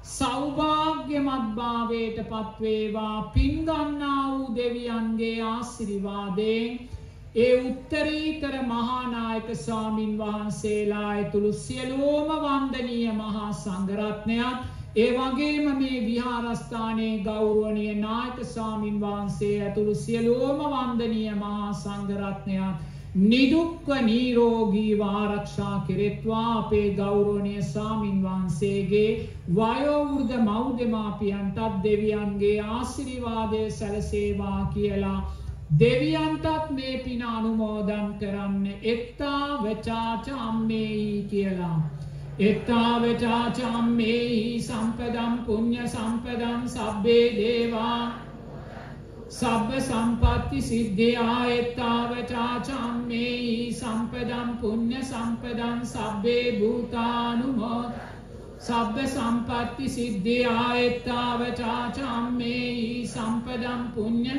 සෞභාග්‍යමත් භාවයට පත්වේවා පින්ගන්නා වූ දෙවියන්ගේ ආශිර්වාදයෙන් ඒ උත්තරීතර මහානායක ස්වාමින් වහන්සේලා ඇතුළු සියලුම වන්දනීය මහා සංඝරත්නයත් ඒ වගේම මේ විහාරස්ථානයේ ගෞරවනීය නායක ස්වාමින් වහන්සේ ඇතුළු සියලුම වන්දනීය මහා සංඝරත්නයත් නිදුක්ව නිරෝගීව ආරක්ෂා කෙරෙත්වා අපේ ගෞරවනීය ස්වාමින් වහන්සේගේ වයෝවෘද්ධ මව් දෙමාපියන්ටත් දෙවියන්ගේ ආශිර්වාදය සැලසේවා කියලා දෙවියන්ටත් මේ පින අනුමෝදන් කරන්න එත්තා වචාච අම්මේයි කියලා. එත්තාවචාච අම්මේහි සම්පදම් පුඤ්ඤ සම්පදම් සබ්බේ දේවා සබ්බ සම්පatti සිද්ධියා. එත්තාවචාච අම්මේහි සම්පදම් පුඤ්ඤ සම්පදම් සබ්බේ භූතානුමෝ සබ්බ සම්පatti සිද්ධියා. එත්තාවචාච අම්මේහි සම්පදම් පුඤ්ඤ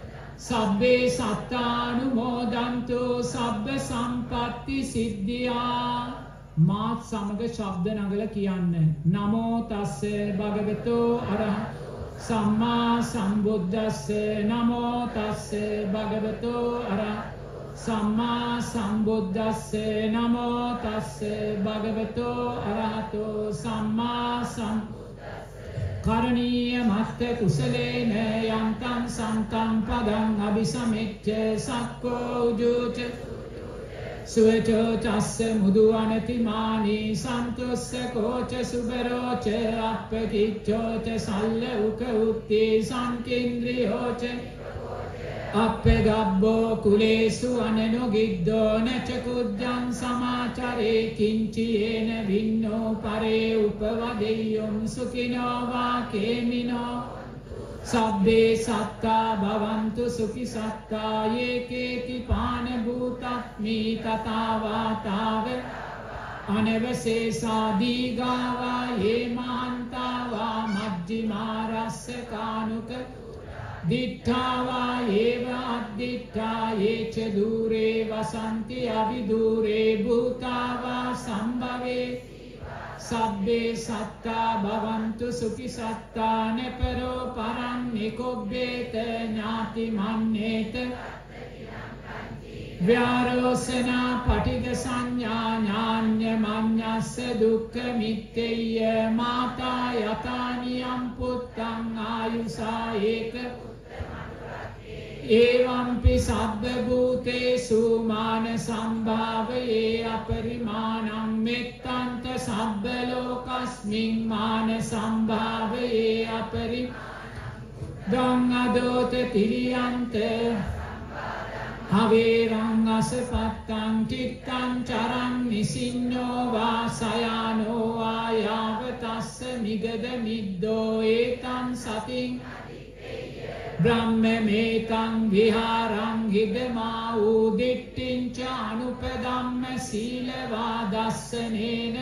සබ්බේ සත්තානුමෝදන්තු සබ්බ සම්පatti සිද්ධියා. මාත් සමග ශබ්ද නගල කියන්න. නමෝ තස්ස භගවතු අරහං සම්මා සම්බුද්දස්ස. නමෝ තස්ස භගවතු අරහං සම්මා සම්බුද්දස්ස. නමෝ තස්ස භගවතු අරහතෝ සම්මා සම්බුද්දස්ස. කරණීය මත්ත කුසලේන යන්තං සන්තං පදං අபிසමෙච්ච සක්කෝ උජුච සුවචෝ චස්ස මුදුවනතිමානී සන්තුස්ස කෝච සුබරෝච අප්පකිච්චෝච සල්ල උක උත්ති සංකේන්ද්‍රියෝච අප්පගබ්බෝ කුලේසු අනනුගිද්දෝ නචකුද්ජං සමාචරේ කිංචියේන වින්නෝ පරේ උපවදෙය්‍යොම් සුඛිනෝ වාකේමිනෝ සබ්බේ සත්තා භවන්තු සුඛි සත්තා යේකේති පාන භූතක්මි තථාවාතාව අනවසේසා දීගාවා යේ මහන්තාවා මජ්ජිමාරස්ස කානුක දිඨාවා ඒව අද්දිඨා යේච දූරේ වසන්ති අවිදූරේ භූතාවා සම්භවේ සබ්බේ සත්තා භවන්තු සුඛි සත්තා නපරෝ පරං නිකොබ්බේත ඥාති මන්නේත ව්‍යාරෝසනා පටිග සංඥා ඥාන්‍ය මඤ්ඤස්ස දුක්ඛ මිත්තේය මාතා යතානියම් පුත්තං ආයුසා ඒක ඒවම්පි සබ්බ භූතේසු මාන සම්භාවයේ අපරිමාණං මෙත්තන්ත සබ්බ ලෝකස්මින් මාන සම්භාවයේ අපරිදං අදෝත තිරියන්ත අවේරං අසපත්තං චිත්තං චරං නිසින්නෝ වාසයානෝ ආයාවතස්ස මිගද මිද්දෝ ඒතං සතින් බ්‍රහ්මමේතං විහාරං හිදමා වූ දිට්ඨිංච අනුපදම්ම සීලවා දස්සනේන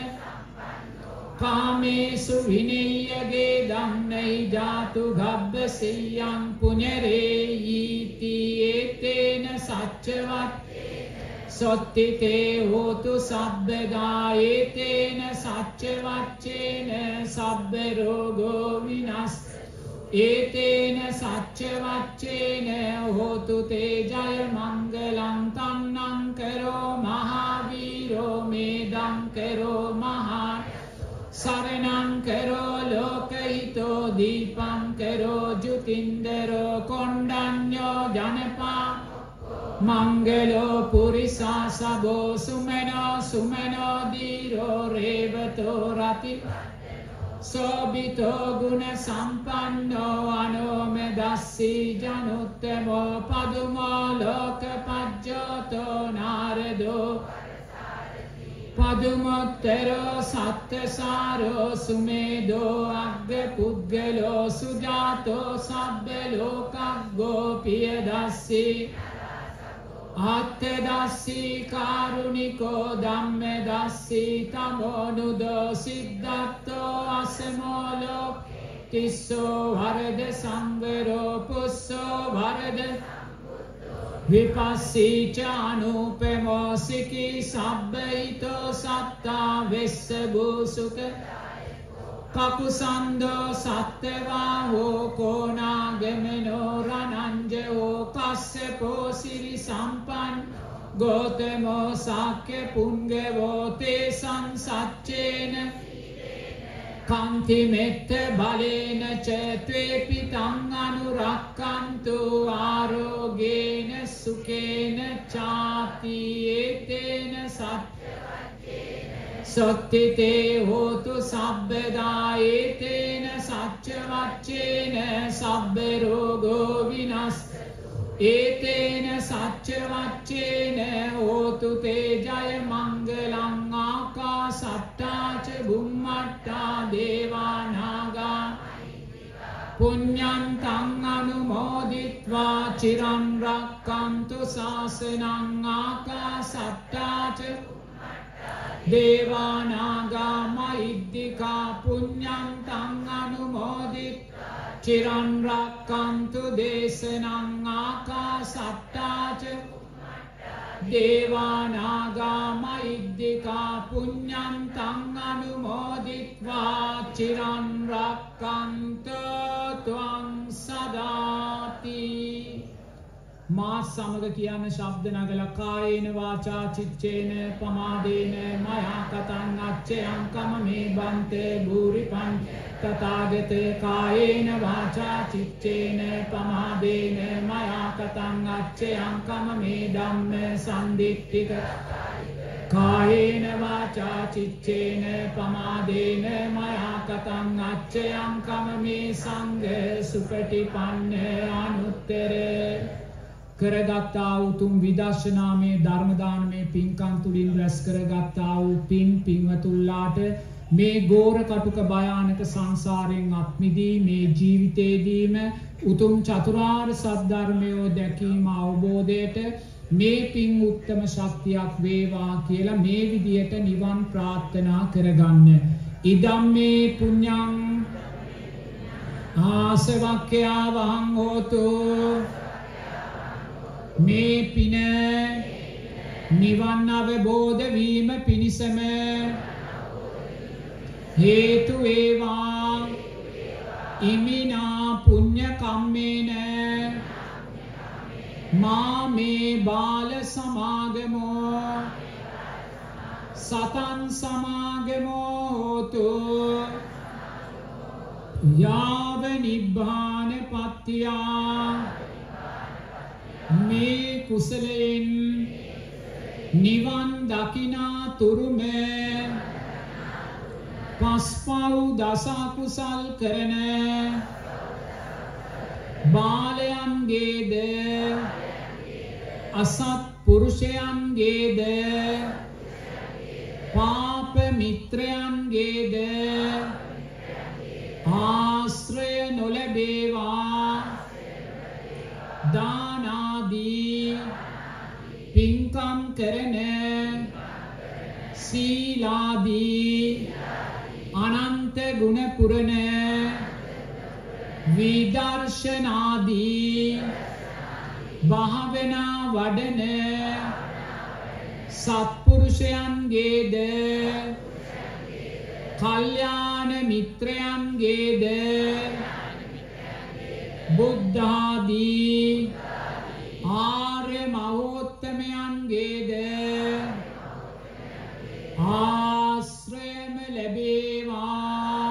කාමේසු විනේයගේ ධම්මයි ජාතු ගබ්බසෙය්‍යං පුඤ්ඤරේයීති ඒතේන සච්චවත් sottite hotu sabbeda etena sacca vaccena sabbe rogo vinas etena sacca vaccena hotu te jaya mangalam tannam karo mahaviro medam karo maha saranam karo lokahito deepam karo jutindaro kondanyo janapa mangalo purisa sabo sumeno diro revato rati sobito guna sampanno anomedassi januttamo padumo lokapajjoto narado padumottero sattasaro sumedo agga puggalo sujato sabbe lokaggo piyadassi attedassi karuniko dhammedassi tamonudo siddhatto asamolo tisso varada samvero pusso varada vipassicha anupamo siki sabbaito satta vessabu sukha kakusando sattvaho konagameno rananjao kassepo siri sampan gotamo sakya pungevo te sansachena kanti metta balena ca tvepi tang anurakkantu arogena sukhena chati etena sottite hotu sabbeda etena sacca vaccena sabbe rogo vinas etena sacca vaccena hotu te jaya mangalam akasatta ca bummatta devanaga punyantang anumoditva chiram rakkantu sasanang akasatta ca devanaga mahiddhika punyantang anumodit chiran rakkantu desanang akasatta ca devanaga mahiddhika punyantang anumoditva chiran rakkantu tvang sadati මා සමග කියන ශබ්ද නගල කායේන වාචා චිත්තේන පමාදේන මයා කතං අච්චයං කම මේ බන්තේ භූරිපං තථාගත කායේන වාචා චිත්තේන පමාදේන මයා කතං අච්චයං කම මේ ධම්ම සම්දිට්ඨික කායේන වාචා චිත්තේන පමාදේන මයා කතං අච්චයං කම මේ සංඝ සුපටිපන්න අනුත්තර කරගත්තා වූ තුන් විදර්ශනාමය ධර්මදානමය පින්කම් තුලින් රැස් කරගත්තා වූ පින්වතුන්ලාට මේ ගෝර කටුක භයානක සංසාරයෙන් අත්මිදී මේ ජීවිතේදීම උතුම් චතුරාර්ය සත්‍ය දැකීම අවබෝධයට මේ පින් උත්තම ශක්තියක් වේවා කියලා මේ විදියට නිවන් ප්‍රාර්ථනා කරගන්න. ඉදම්මේ පුඤ්ඤං ආසවක්ඛ්‍යා වහං හෝතු මේ පින නිවන් අවබෝධ වීම පිණිසම හේතු වේවා ඉමිනා පුඤ්ඤ කම්මේන මා මේ බාල සමාගමෝ සතං සමාගමෝ හෝතු යාව නිබ්බාන පත්තියා මේ කුසලයෙන් නිවන් දකිනා තුරුම පස්පව් දස කුසල් කරන බාලයන්ගේද අසත් පුරුෂයන්ගේද පාප මිත්‍රයන්ගේද ආශ්‍රය නොලැබේවා දානාදී පින්කම් කරන සීලාදී අනන්ත ගුණ පුරණ විදර්ශනාදී භාවනා වඩන සත්පුරුෂයන්ගේද කල්යාණ මිත්‍රයන්ගේද බුද්ධාදී ආර්ය මහෝත්තමයන්ගේද ආශ්‍රයම ලැබේවා.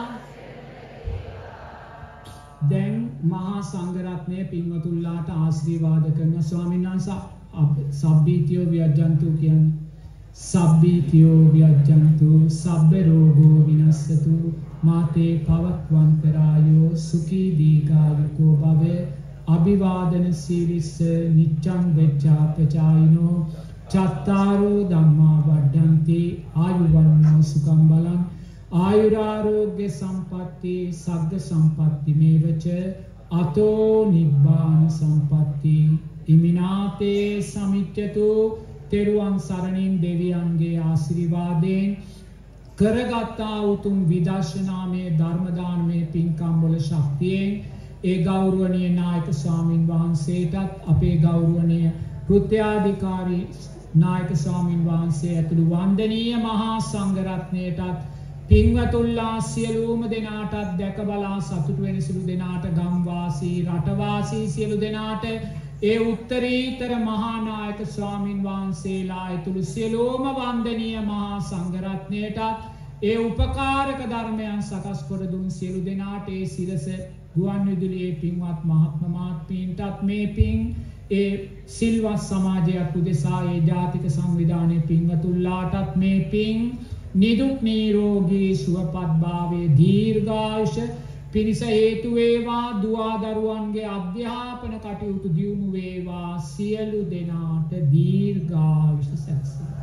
දැන් මහා සංඝරත්නය පින්වතුන්ලාට ආශිර්වාද කරන ස්වාමීන් වහන්සේ සබ්බීතියෝ වියජ්ජන්තු කියන්නේ සබ්බීතියෝ වියජ්ජන්තු සබ්බ රෝගෝ විනස්සතු මාතේ පවත්වන්තරායෝ සුඛී දීඝායුකෝ භව අභිවාදන සීලිස්ස නිච්ඡං වෙච්ඡාපචායිනෝ චත්තාරෝ ධම්මා වඩ්ඩන්ති ආයුවන්නෝ සුඛං බලං ආයුරාරෝග්‍ය සම්පatti සග්ග සම්පatti මේවච අතෝ නිබ්බාන සම්පatti ඉමිනාතේ සමිච්ඡතු. තෙරුවන් සරණින් දෙවියන්ගේ ආශිර්වාදයෙන් කරගත්තා උතුම් විදර්ශනාමය ධර්මදානමය පින්කම් වල ශක්තියෙන් ඒ ගෞරවනීය නායක ස්වාමින් වහන්සේටත් අපේ ගෞරවනීය කෘත්‍යාධිකාරී නායක ස්වාමින් වහන්සේ ඇතුළු වන්දනීය මහා සංඝරත්නයටත් පින්වතුන්ලා සියලුම දෙනාටත් දැක බලා සතුටු වෙන සියලු දෙනාට ගම්වාසී රටවාසී සියලු දෙනාට ඒ උත්තරීතර මහා නායක ස්වාමින් වහන්සේලා ඇතුළු සියලුම වන්දනීය මහා සංඝරත්නයටත් ඒ උපකාරක ධර්මයන් සකස් කර දුන් සියලු දෙනාට ඒ සිරස ගුවන්විදුලියේ පින්වත් මහත්ම මාත්මීන්ටත් මේ පින් ඒ සිල්වත් සමාජයක් උදෙසා ඒ ජාතික සංවිධානයේ පින්වතුන්ලාටත් මේ පින් නිදුක් නිරෝගී සුවපත්භාවයේ දීර්ඝායුෂ පිණිස හේතු වේවා. දුවා දරුවන්ගේ අධ්‍යාපන කටයුතු දියුණු වේවා. සියලු දෙනාට දීර්ඝායුෂ සැලසේවා.